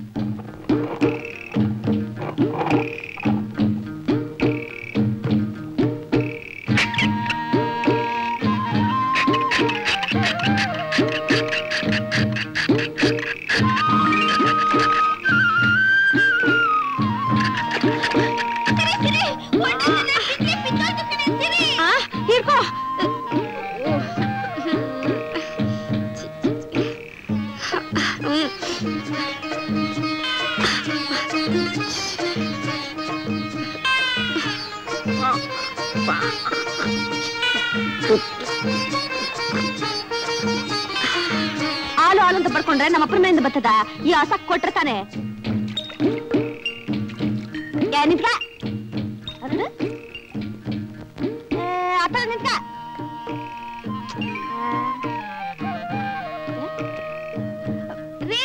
ಹಾಲು ಹಾಲು ಅಂತ ಬರ್ಕೊಂಡ್ರೆ ನಮ್ಮ ಅಪ್ಪನ ಮನೆಯಿಂದ ಬರ್ತದ? ಈ ಹಸ ಕೊಟ್ರೆ ತಾನೆ. ನಿಂತ್ಕ ಅತ್ತ ನಿಂತ್ಕ. ರೀ,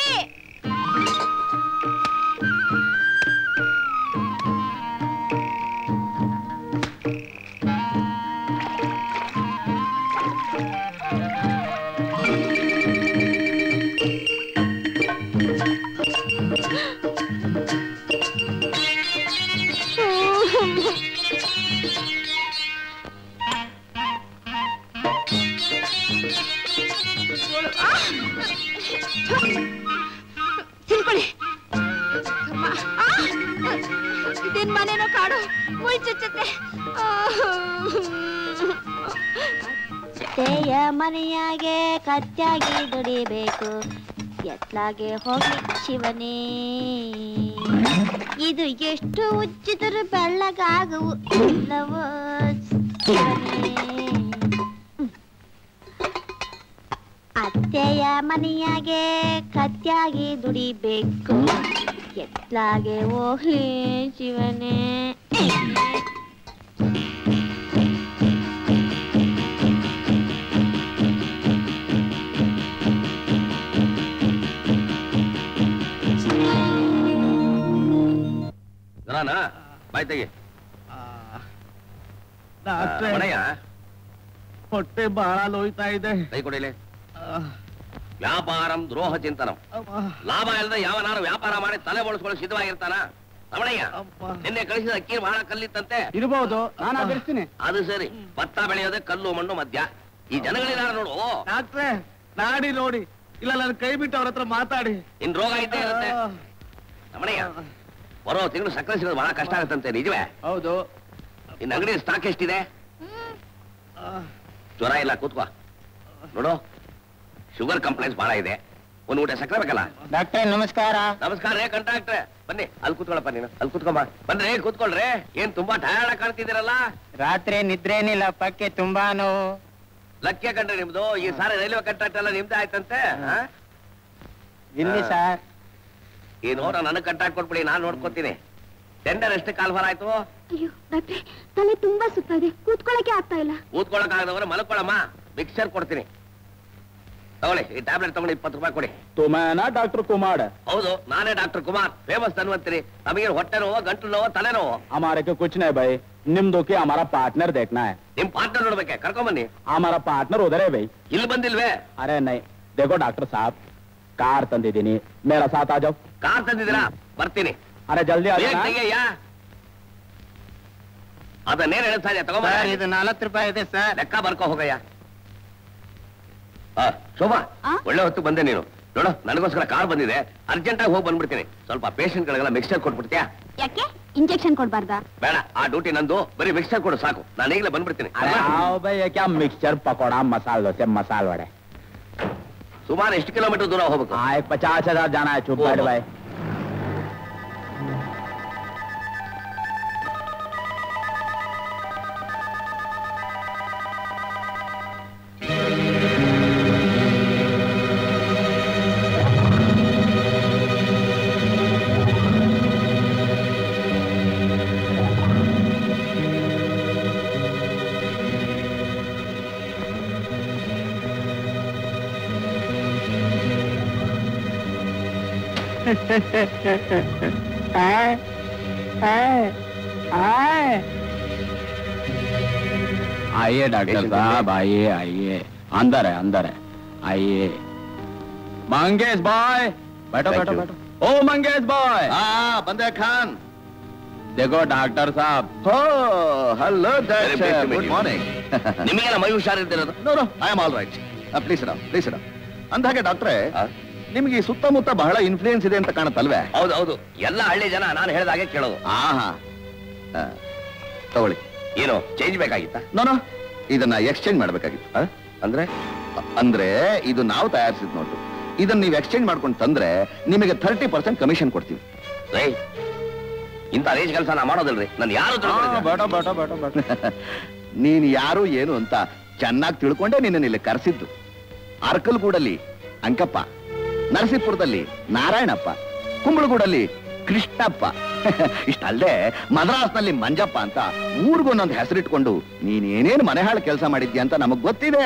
ತಿನ್ಕೊಳ್ಳಿ. ಇದೇನ್ ಮನೇನೋ ಕಾಡು ಮುಳ್ಚುತ್ತೆ. ಅತ್ತೆಯ ಮನೆಯಾಗೆ ಕತ್ಯಾಗಿ ದುಡಿಬೇಕು, ಎತ್ಲಾಗೆ ಹೋಗಿ ಶಿವನೇ. ಇದು ಎಷ್ಟು ಉಜ್ಜಿದರೂ ಬೆಳ್ಳಗಾಗುವು ಇಲ್ಲವೋ ಶಿವನೇ. ಅತ್ತೆಯ ಮನೆಯಾಗೆ ಕತ್ಯಾಗಿ ದುಡಿಬೇಕು, ಎತ್ಲಾಗೆ ಹೋಗ್ಲಿ ಶಿವನೇ. ಬಾಯ್ ತೆಗಿ. ಹೊಟ್ಟೆ ಬಹಳ ನೋಯ್ತಾ ಇದೆ. ಕೈ ಕೊಡಿಲೆ. ವ್ಯಾಪಾರಂ ದ್ರೋಹ ಚಿಂತನಂ. ಲಾಭ ಇಲ್ಲದೆ ಯಾವನಾರು ವ್ಯಾಪಾರ ಮಾಡಿ ತಲೆ ಬೋಳಿಸ್ಕೊಳ್ಳಿ ಸಿದ್ಧವಾಗಿರ್ತಾನ? ರಮಣಯ್ಯ, ನಿನ್ನೆ ಕಳಿಸಿದ ಅಕ್ಕಿ ಬಹಳ ಕಲ್ಲಿತ್ತಂತೆ. ಇರಬಹುದು, ನಾನು ಬೆಳೆಸ್ತೀನಿ. ಅದು ಸರಿ, ಭತ್ತ ಬೆಳೆಯೋದೆ ಕಲ್ಲು ಮಣ್ಣು ಮಧ್ಯ. ಈ ಜನಗಳಿದಾರ ನೋಡು. ಡಾಕ್ಟ್ರೆ, ನಾಡಿ ನೋಡಿ, ಇಲ್ಲ ನಾನು ಕೈ ಬಿಟ್ಟು ಅವ್ರ ಹತ್ರ ಮಾತಾಡಿ. ಇನ್ ರೋಗ ಇದ್ದೇ ಇರುತ್ತೆ. ರಮಣಯ್ಯ, ಬರೋ ತಿಂಗಳು ಸಕ್ಕರೆ ಸಿಗೋದು ಬಹಳ ಕಷ್ಟ ಆಗುತ್ತಂತೆ, ನಿಜವೇ? ಹೌದು. ಇನ್ ಅಂಗಡಿ ಸ್ಟಾಕ್ ಎಷ್ಟಿದೆ? ಜ್ವರ ಇಲ್ಲ, ಕೂತ್ಕೋ. ನೋಡು, ಶುಗರ್ ಕಂಪ್ಲೇಂಟ್ಸ್ ಬಹಳ ಇದೆ. ಒಂದ್ ಊಟ ಸಕ್ಕರೆ ಬೇಕಲ್ಲ? ಡಾಕ್ಟ್ರೆ ನಮಸ್ಕಾರ. ನಮಸ್ಕಾರ ರೇ ಕಂಟ್ರಾಕ್ಟ್ರೆ. ಬನ್ನಿ, ಅಲ್ಲಿ ಕೂತ್ಕೊಳಪ್ಪ ನೀನು. ಅಲ್ಲಿ ಕೂತ್ಕೊಂಬ. ಬಂದ್ರೆ ಕೂತ್ಕೊಳ್ರಿ. ಏನ್ ತುಂಬಾ ಟಯರ್ಡ್ ಕಾಣ್ತಿದ್ದೀರಲ್ಲ? ರಾತ್ರಿ ನಿದ್ರೇನಿಲ್ಲ, ಪಕ್ಕೆ ತುಂಬಾ ನೋವು. ಲಕ್ಷ್ಯ ಕಂಡ್ರೆ ನಿಮ್ದು. ಈ ಸಾರಿ ರೈಲ್ವೆ ಕಾಂಟ್ರಾಕ್ಟ್ ಎಲ್ಲ ನಿಮ್ದೇ ಆಯ್ತಂತೆ. ಇಲ್ಲಿ ಸರ್ ಈ ನೋಟ ನನಗೆ ಕಟ್ಟಾಕ್ ಕೊಟ್ಬಿಡಿ, ನಾನು ನೋಡ್ಕೊತೀನಿ. ಟೆಂಡರ್ ಎಷ್ಟು ಕಾಲ್ಫಾರ ಆಯ್ತು? ಅಯ್ಯೋ ಡಾಕ್ಟ್ರೆ, ತಲೆ ತುಂಬಾ ಸುತ್ತ ಇದೆ, ಕೂತ್ಕೊಳ್ಳಕ್ಕೆ ಆಗ್ತಾ ಇಲ್ಲ. ಕೂತ್ಕೊಳಕ್ ಆಗದವ್ರೆ ಮಲ್ಕೊಳಮ್ಮ, ಮಿಕ್ಸರ್ ಕೊಡ್ತೀನಿ. ತಗೊಳ್ಳಿ, ಈ ಟ್ಯಾಬ್ಲೆಟ್ ತಗೊಂಡು 20 ರೂಪಾಯಿ ಕೊಡಿ. ತುಮೇನಾ ಡಾಕ್ಟರ್ ಕುಮಾರ್? ಹೌದು, ನಾನೇ ಡಾಕ್ಟರ್ ಕುಮಾರ್, ಫೇಮಸ್ ಧನ್ವಂತರಿ. ನಮಗೆ ಹೊಟ್ಟೆ ನೋವು, ಗಂಟಲು ನೋವು, ತಲೆ ನೋವು. हमारे को कुछ नहीं भाई, निम्दो के हमारा पार्टनर देखना है. ನಿಮ್ ಪಾರ್ಟ್ನರ್ ನೋಡ್ಬೇಕೆ, ಕರ್ಕೊಂಬನ್ನಿ. हमारा पार्टनर उधर है भाई. ಇಲ್ಲಿ ಬಂದಿಲ್ವೇ? अरे नहीं, देखो डॉक्टर साहब, कार ತಂದಿದ್ದೀನಿ, मेरा साथ आ जाओ. ಕಾರ್ ತಂದಿದ್ದೀರಾ? ಬರ್ತೀನಿ. अरे जल्दी आ ಬೇಗ जाओ. ತೆಗೆಯ್ಯ. ಅದನ್ನೇನು ಹೇಳ್ತಾ ಇದೆ, ತಗೊಂಬ. ಇದು 4 ರೂಪಾಯಿ ಇದೆ ಸರ್. ಲೆಕ್ಕ ಬರ್ಕೋ ಹೋಗಯ್ಯ. ಶೋಭಾ, ಒಳ್ಳೆ ಹೊತ್ತು ಬಂದೆ ನೀನು. ನೋಡು, ನನಗೋಸ್ಕರ ಕಾರ್ ಬಂದಿದೆ, ಅರ್ಜೆಂಟ್ ಆಗಿ ಹೋಗಿ ಬಂದ್ಬಿಡ್ತೀನಿ. ಸ್ವಲ್ಪ ಪೇಷಂಟ್ ಗಳಿಗೆಲ್ಲ ಮಿಕ್ಸ್ಚರ್ ಕೊಟ್ಬಿಡ್ತೀಯಾ? ಯಾಕೆ ಇಂಜೆಕ್ಷನ್ ಕೊಡ್ಬಾರ್ದಾ? ಬೇಡ, ಆ ಡ್ಯೂಟಿ ನಂದು. ಬರೀ ಮಿಕ್ಸ್ಚರ್ ಕೊಡು ಸಾಕು, ನಾನು ಈಗಲೇ ಬಂದ್ಬಿಡ್ತೀನಿ. अरे आओ भाई, ये क्या मिक्सचर पकौड़ा मसाल डोसे मसाल वड़े. ಸುಮಾರು ಎಷ್ಟು ಕಿಲೋಮೀಟರ್ ದೂರ ಹೋಗ್ಬೇಕು? 50,000 जाना है. चुप बैठ भाई. आइए डॉक्टर साहब, आइए आइए. अंदर है आइए. मंगेश बॉय, बैठो बैठो बैठो. ओ मंगेश बॉय. ಬಂದೆ ಖಾನ್. देखो डॉक्टर साहब. Hello Good morning. ನಿಮಗೆಲ್ಲ ಮೈ ಹುಷಾರಿರ್ತಿರೋದು? No no, I am all right. Please please. ಅಂದಾಗೆ ಡಾಕ್ಟ್ರೆ, ನಿಮ್ಗೆ ಈ ಸುತ್ತಮುತ್ತ ಬಹಳ ಇನ್ಫ್ಲೂಯೆನ್ಸ್ ಇದೆ ಅಂತ ಕಾಣುತ್ತಲ್ವೇ? ಹೌದು ಹೌದು, ಎಲ್ಲ ಹಳ್ಳಿ ಜನ ನಾನು ಹೇಳಿದಾಗೆ ಕೇಳೋದು. ಆಹಾ, ತಗೊಳ್ಳಿ. ಏನು ಚೇಂಜ್ ಬೇಕಾಗಿತ್ತಾ? ನೋನೋ, ಇದನ್ನ ಎಕ್ಸ್ಚೇಂಜ್ ಮಾಡ್ಬೇಕಾಗಿತ್ತು. ಅಂದ್ರೆ ಅಂದ್ರೆ ಇದು ನಾವು ತಯಾರಿಸಿದ್ ನೋಟು. ಇದನ್ನ ನೀವು ಎಕ್ಸ್ಚೇಂಜ್ ಮಾಡ್ಕೊಂಡು ತಂದ್ರೆ ನಿಮಗೆ 30% ಕಮಿಷನ್ ಕೊಡ್ತೀವಿ. ಇಂಥ ರೇಜ್ ಕೆಲಸ ನಾ ಮಾಡೋದಿಲ್ರಿ. ನಾನು ಯಾರು बैठो बैठो बैठो बैठो. ನೀನ್ ಯಾರು ಏನು ಅಂತ ಚೆನ್ನಾಗಿ ತಿಳ್ಕೊಂಡೆ ನಿನ್ನ ಇಲ್ಲಿ ಕರೆಸಿದ್ದು. ಅರ್ಕಲ್ಗೂಡಲ್ಲಿ ಅಂಕಪ್ಪ, ನರಸೀಪುರದಲ್ಲಿ ನಾರಾಯಣಪ್ಪ, ಕುಂಬಳಗೂಡಲ್ಲಿ ಕೃಷ್ಣಪ್ಪ, ಇಷ್ಟಲ್ಲದೆ ಮದ್ರಾಸ್ನಲ್ಲಿ ಮಂಜಪ್ಪ ಅಂತ ಊರಿಗೊಂದೊಂದು ಹೆಸರಿಟ್ಕೊಂಡು ನೀನೇನೇನು ಮನೆ ಹಾಳು ಕೆಲಸ ಮಾಡಿದ್ಯಾ ಅಂತ ನಮಗ್ ಗೊತ್ತಿದೆ.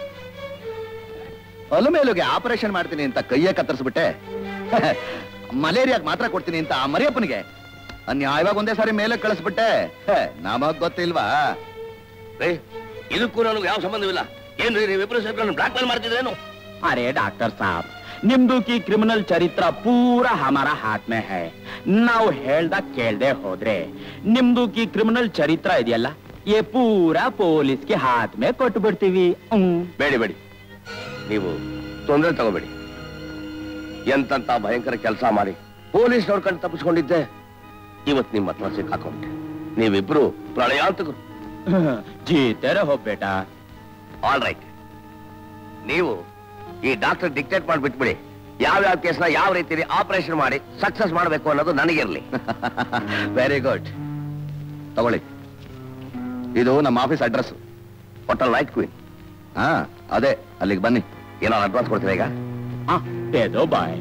ಅಲಮೇಲುಗೆ ಆಪರೇಷನ್ ಮಾಡ್ತೀನಿ ಅಂತ ಕೈಯೇ ಕತ್ತರಿಸ್ಬಿಟ್ಟೆ. ಮಲೇರಿಯಾಗ ಮಾತ್ರ ಕೊಡ್ತೀನಿ ಅಂತ ಆ ಮರಿಯಪ್ಪನಿಗೆ ಅನ್ಯಾಯವಾಗಿ ಒಂದೇ ಸಾರಿ ಮೇಲೆ ಕಳಿಸ್ಬಿಟ್ಟೆ. ನಮಗ್ ಗೊತ್ತಿಲ್ವಾ? ಇದಕ್ಕೂ ನನಗೆ ಯಾವ ಸಂಬಂಧವಿಲ್ಲ. ಏನ್ರಿ ನೀವಿಬ್ರು ಸೇರ್ಕೊಂಡು ಬ್ಲಾಕ್ ಮೇಲ್ ಮಾಡ್ತಿದ್ರೇನು? अरे डॉक्टर साहब, निम्दू की क्रिमिनल चरित्र पूरा हमारा हाथ में है. ನಾವು ಹೇಳ್ದ ಕೇಳ್ದೆ ಹೋದ್ರೆ ನಿಮ್ದು ಕಿ ಕ್ರಿಮಿನಲ್ ಚರಿತ್ರ ಇದೆಯಲ್ಲ, ये पूरा ಪೊಲೀಸ್ ಗೆ ಹಾತ್ ಮೇ ಕೊಟ್ಟು ಬಿಡ್ತೀವಿ. ಬೇಡಿ ಬೇಡಿ, ನೀವು ತೊಂದರೆ ತಗೋಬೇಡಿ. ಎಂತಂತ ಭಯಂಕರ ಕೆಲಸ ಮಾಡಿ ಪೊಲೀಸ್ ನೋಡ್ಕೊಂಡು ತಪ್ಪಿಸ್ಕೊಂಡಿದ್ದೆ, ಇವತ್ತು ನಿಮ್ಮ ಹತ್ರ ಸಿಕ್ಕಾಕೊಂಡೆ. ನೀವಿಬ್ರು ಪ್ರಳಯಾಂತಕರು. ಜೀತೆ ರಹೋ ಬೇಟಾ. ಆಲ್ ರೈಟ್, ನೀವು ಈ ಡಾಕ್ಟರ್ ಡಿಕ್ಟೇಟ್ ಮಾಡಿಬಿಟ್ಬಿಡಿ. ಯಾವ್ಯಾವ ಕೇಸ್ನ ಯಾವ ರೀತಿ ಆಪರೇಷನ್ ಮಾಡಿ ಸಕ್ಸಸ್ ಮಾಡಬೇಕು ಅನ್ನೋದು ನನಗಿರ್ಲಿ. Very good. ತಗೊಳ್ಳಿ, ಇದು ನಮ್ಮ office address. Hotel night queen. ಹಾ, ಅದೇ, ಅಲ್ಲಿಗೆ ಬನ್ನಿ. ಏನೋ ಅಡ್ವಾನ್ಸ್ ಕೊಡ್ತೀರಾ ಈಗ? ದೋ ಬಾಯ್.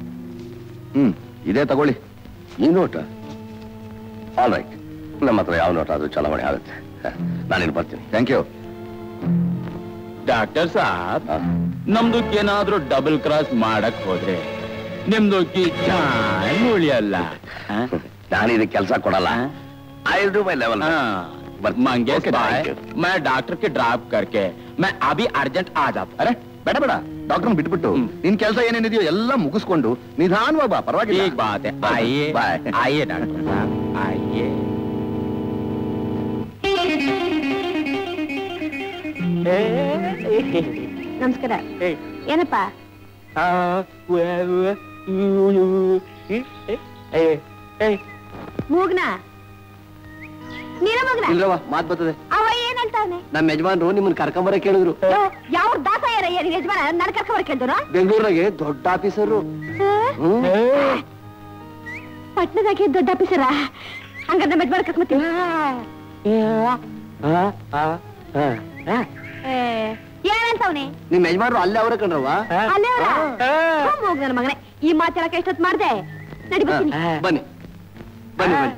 ಇದೇ ತಗೊಳ್ಳಿ. ಈ ನೋಟ? ಆಲ್ ರೈಟ್, ನಮ್ಮ ಹತ್ರ ಯಾವ ನೋಟ ಆದ್ರೂ ಚಲಾವಣೆ ಆಗುತ್ತೆ. ನಾನೇನು ಬರ್ತೀನಿ. Thank you. ಡಾಕ್ಟರ್ ಸಾಬ್, ನಮ್ದಕ್ಕೇನಾದ್ರೂ ಡಬಲ್ ಕ್ರಾಸ್ ಮಾಡಕ್ ಹೋದ್ರೆ ನಿಮ್ದಕ್ಕೆ ಜಾನ್ ಉಳಿಯಲ್ಲ. ನಾನು ಇದಕ್ಕೆ ಕೆಲಸ ಕೊಡಲ್ಲ. I will do my level. Mangesh भाई, मैं डॉक्टर के ड्रॉप करके मैं अभी अर्जेंट आ जाता. ಅರೆ ಬೇಡ ಬೇಡ, ಡಾಕ್ಟರ್ ಬಿಟ್ಬಿಟ್ಟು ನಿನ್ ಕೆಲಸ ಏನೇನಿದೆಯೋ ಎಲ್ಲ ಮುಗಿಸ್ಕೊಂಡು ನಿಧಾನವಾಗಿ ಬಾ, ಪರವಾಗಿಲ್ಲ. ठीक बात है. आइए आइए डॉक्टर साहब, आइए. ನಮಸ್ಕಾರ. ಏನಪ್ಪ? ಮೂಗ್ನ ನೀನ ಮಗನ? ಇಲ್ರವ, ಮಾತ್ ಬರ್ತದೆ. ಅವ ಏನಂತಾನೆ? ನಮ್ಮ ಯಜಮಾನ್ರು ನಿಮ್ಮನ್ನ ಕರ್ಕೊಂಬರ ಕೇಳಿದ್ರು. ಯಾವ ದಾಸಾಯರ ಯಜಮಾನ ನನ್ ಕರ್ಕೊಂಬರ ಕೇಳಿದ್ರು? ಬೆಂಗಳೂರಾಗೆ ದೊಡ್ಡ ಆಫೀಸರು. ಪಟ್ನದಾಗೆ ದೊಡ್ಡ ಆಫೀಸರ? ಹಂಗಾರೆ ನಮ್ಮ ಯಜಮಾನ ಕರ್ಕೊಂಬತ್ತೀವಿ. ಏನಂತವ್ನೆ? ನಿಮ್ ಯಜಮಾನ್ರು ಅಲ್ಲೇ ಅವರ ಕಣ್ರವ. ಅಲ್ಲೇ ಹೋಗ್ ನನ್ನ ಮಗನೇ, ಈ ಮಾತೆಲ್ಲ ಎಷ್ಟೊತ್ತು ಮಾಡ್ದೆ? ನಡಿ ಬರ್ತೀನಿ. ಬನ್ನಿ ಬನ್ನಿ ಬನ್ನಿ.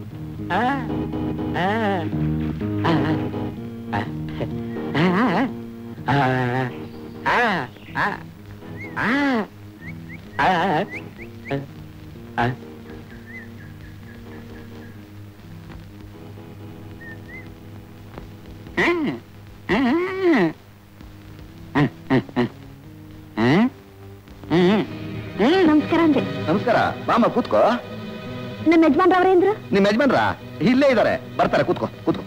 ನಮಸ್ಕಾರ ಅಂದೆ. ನಮಸ್ಕಾರ. ಮಾಮ ಕೂತ್ಕೋ. ನಮ್ಮ ಯಜಮಾನ್ರವ್ರೆ ಅಂದ್ರು. ನಿಮ್ ಯಜಮಾನ್ರ ಇಲ್ಲೇ ಇದಾರೆ, ಬರ್ತಾರೆ. ಕೂತ್ಕೋ ಕೂತ್ಕೋ.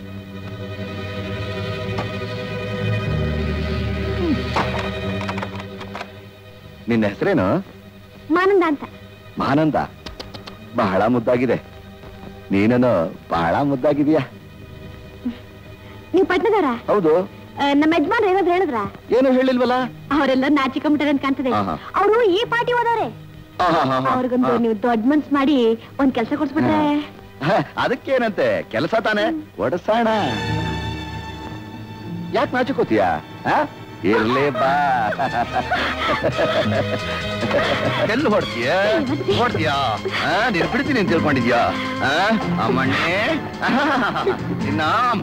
ನಿನ್ನ ಹೆಸರೇನು? ಮಾನಂದ ಅಂತ. ಮಾನಂದ, ಬಹಳ ಮುದ್ದಾಗಿದೆ. ನೀನನು ಬಹಳ ಮುದ್ದಾಗಿದೀಯಾ. ನೀವು ಪಟ್ನದಾರ? ಹೌದು. ನಮ್ಮ ಯಜಮಾನ್ರು ಏನಾದ್ರು ಹೇಳಿದ್ರ? ಏನು ಹೇಳಿಲ್ವಲ್ಲ. ಅವರೆಲ್ಲ ನಾಚಿಕೊಂಬಿಟ್ಟಾರೆ ಅಂತ ಕಾಣ್ತದೆ. ಅವರು ಈ ಪಾರ್ಟಿ ಹೋದವ್ರೆ. ಅವ್ರಿಗೊಂದು ನೀವು ದೊಡ್ಡ ಮನ್ಸ್ ಮಾಡಿ ಒಂದ್ ಕೆಲಸ ಕೊಡ್ಸ್ಬಿಟ್ರೆ. ಅದಕ್ಕೇನಂತೆ, ಕೆಲಸ ತಾನೆ, ಕೊಡ್ಸೋಣ. ಯಾಕೆ ನಾಚಿಕೋತೀಯ? ಇರ್ಲೇ ಬಾ. ಎಲ್ಲಿ ಹೊಡ್ತೀಯ? ಹೊಡ್ತೀಯಾ? ನೀನು ಬಿಡ್ತೀನಿ ಅಂತ ತಿಳ್ಕೊಂಡಿದ್ಯಾ? ಅಮ್ಮಣ್ಣೆ ನಿನ್ನ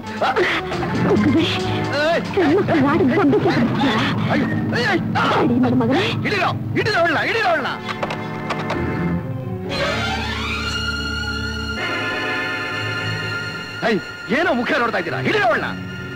ಹಿಡಿರೋ ಹಿಡಿರೋಳ್ಳ ಹಿಡಿರೋಳ್ಳ. ಏನೋ ಮುಖ ನೋಡ್ತಾ ಇದ್ದೀರಾ? ಹಿಡಿರೋಳ್ಳ.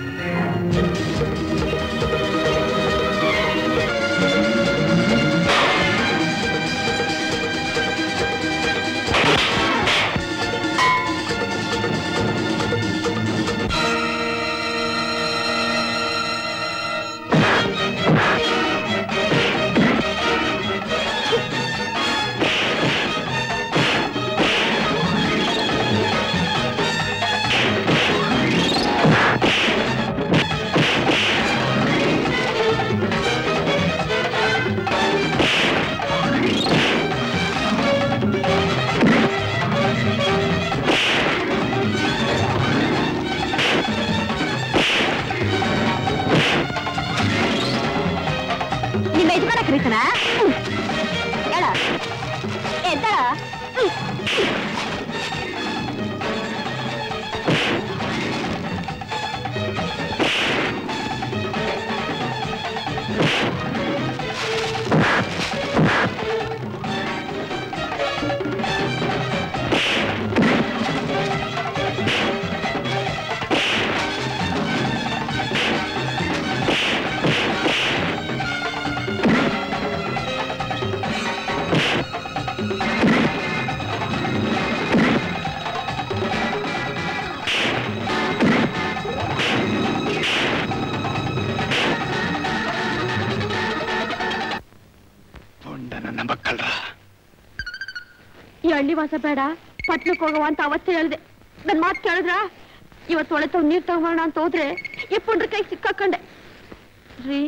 ಹಳ್ಳಿವಾಸ ಬೇಡ, ಪಟ್ನಕ್ಕೆ ಹೋಗವ ಅಂತ ಅವತ್ತೇ ಹೇಳ್ದೆ. ನನ್ ಮಾತು ಕೇಳಿದ್ರ? ಇವತ್ತು ಒಳೆ ತಗೊಂಡು ನೀರ್ ತಗೋಣ ಅಂತ ಹೋದ್ರೆ ಇಪ್ಪುಂಡ್ರ ಕೈ ಸಿಕ್ಕಾಕೊಂಡೆ ರೀ.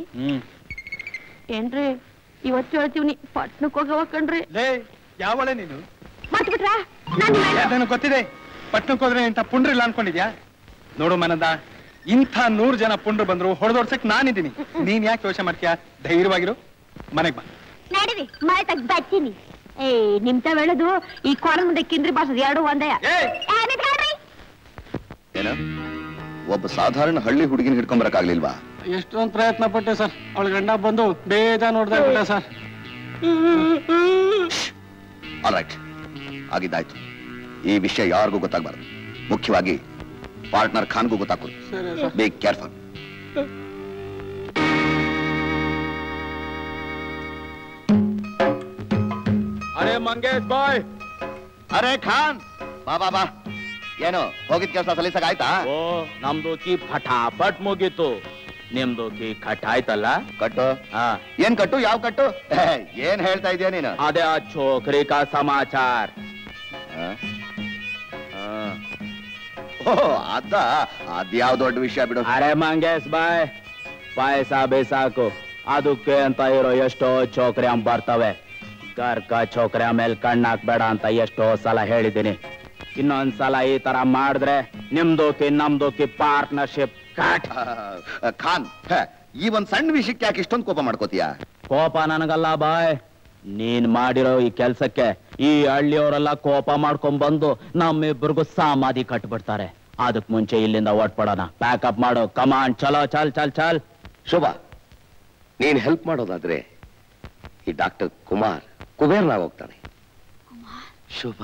ಏನ್ರಿ ಇವತ್ತು ಹೇಳ್ತೀವ್ನಿ, ಪಟ್ನಕ್ಕೆ ಹೋಗವ ಕಣ್ರಿ. ಯಾವಳೆ ನೀನು? ಮಾತು ಬಿಟ್ರಾ? ನನಗೆ ಗೊತ್ತಿದೆ, ಪಟ್ನಕ್ಕೆ ಹೋದ್ರೆ ಇಂಥ ಪುಂಡ್ರಿಲ್ಲ ಅನ್ಕೊಂಡಿದ್ಯಾ? ನೋಡು ಮನದ, ಇಂಥ 100 ಜನ ಪುಂಡ್ರು ಬಂದ್ರು ಹೊಡೆದೋಡ್ಸಕ್ ನಾನಿದ್ದೀನಿ. ನೀನ್ ಯಾಕೆ ಯೋಚನೆ ಮಾಡ್ತೀಯಾ? ಧೈರ್ಯವಾಗಿರು, ಮನೆಗ್ ಬಾ. ನಡಿವಿ, ಮನೆ ತಗ್ ಬರ್ತೀನಿ. ನಿಮ್ತ ಹೇಳುದು ಈ ಕೋಣ ಮುಂದೆ ಕಿಂದ್ರಿ ಬಾಸದ್ ಎರಡು ಒಂದೇ. ಏನು ಒಬ್ಬ ಸಾಧಾರಣ ಹಳ್ಳಿ ಹುಡುಗಿನ ಹಿಡ್ಕೊಂಬರಕ್ಕಾಗ್ಲಿಲ್ವಾ? ಎಷ್ಟೊಂದು ಪ್ರಯತ್ನ ಪಟ್ಟೆ ಸರ್. ಅವಳ ಗಂಡ ಬಂದು ಬೇಜ ನೋಡ್ದ ಸರ್. ಆಲ್ರೈಟ್, ಆಗಿದ್ದಾಯ್ತು. ಈ ವಿಷಯ ಯಾರಿಗೂ ಗೊತ್ತಾಗಬಾರ್ದು, ಮುಖ್ಯವಾಗಿ ಪಾರ್ಟ್ನರ್ ಖಾನ್ಗೂ ಗೊತ್ತಾಗ್ತದೆ. Be careful. ಅರೆ ಮಂಗೇಶ್ ಬಾಯ್. ಅರೆ ಖಾನ್, ಬಾ ಬಾ ಬಾ. ಏನು ಹೋಗಿದ್ ಕೆಲಸ ಸಲೀಸಾಗಾಯ್ತಾ? ಓ, ನಮ್ದೋಕಿ ಫಟಾಫಟ್ ಮುಗೀತು. ನಿಮ್ದೋಕಿ ಕಟ್ ಆಯ್ತಲ್ಲ? ಕಟ್ಟು? ಏನ್ ಕಟ್ಟು? ಯಾವ ಕಟ್ಟು? ಏನ್ ಹೇಳ್ತಾ ಇದೀಯ ನೀನು? ಅದೇ ಆ ಛೋಕರಿ ಕಾ ಸಮಾಚಾರ. ಅದ್ಯಾವ್ ದೊಡ್ಡ ವಿಷಯ ಬಿಡು. ಅರೆ ಮಂಗೇಶ್ ಬಾಯ್, ಪಾಯಸ ಬೇಸಾಕು, ಅದಕ್ಕೆ ಅಂತ ಇರೋ ಎಷ್ಟೋ ಚೋಕರಿ ಬರ್ತವೆ. ಗರ್ಕ ಚೋಕರಿ ಮೇಲೆ ಕಣ್ಣಾಕ್ಬೇಡ ಅಂತ ಎಷ್ಟೋ ಸಲ ಹೇಳಿದ್ದೀನಿ. ಇನ್ನೊಂದ್ಸಲ ಈ ತರ ಮಾಡಿದ್ರೆ ನಿಮ್ದೋಕಿ ನಮ್ದೋಕಿ ಪಾರ್ಟ್ನರ್ಶಿಪ್ ಕಟ್. ಖಾನ್, ಈ ಒಂದ್ ಸಣ್ಣ ವಿಷಯಕ್ಕೆ ಯಾಕೆ ಇಷ್ಟೊಂದು ಕೋಪ ಮಾಡ್ಕೋತೀಯ? ಕೋಪ ನನಗಲ್ಲ ಬಾಯ್, ನೀನ್ ಮಾಡಿರೋ ಈ ಕೆಲ್ಸಕ್ಕೆ ಈ ಹಳ್ಳಿಯವರೆಲ್ಲ ಕೋಪ ಮಾಡ್ಕೊಂಡ್ ಬಂದು ನಮ್ಮಿಬ್ಬರಿಗೂ ಸಮಾಧಿ ಕಟ್ಬಿಡ್ತಾರೆ. ಅದಕ್ ಮುಂಚೆ ಇಲ್ಲಿಂದ ಓಟ್ಬಿಡೋಣ. ಪ್ಯಾಕಪ್ ಮಾಡು, ಕಮಾಂಡ್, ಚಲೋ, ಚಲ್ ಚಲ್ ಚಲ್. ಶೋಭ, ನೀನ್ ಹೆಲ್ಪ್ ಮಾಡೋದಾದ್ರೆ ಈ ಡಾಕ್ಟರ್ ಕುಮಾರ್ ಕುಬೇರ್ನಾಗ ಹೋಗ್ತಾನೆ. ಶೋಭ,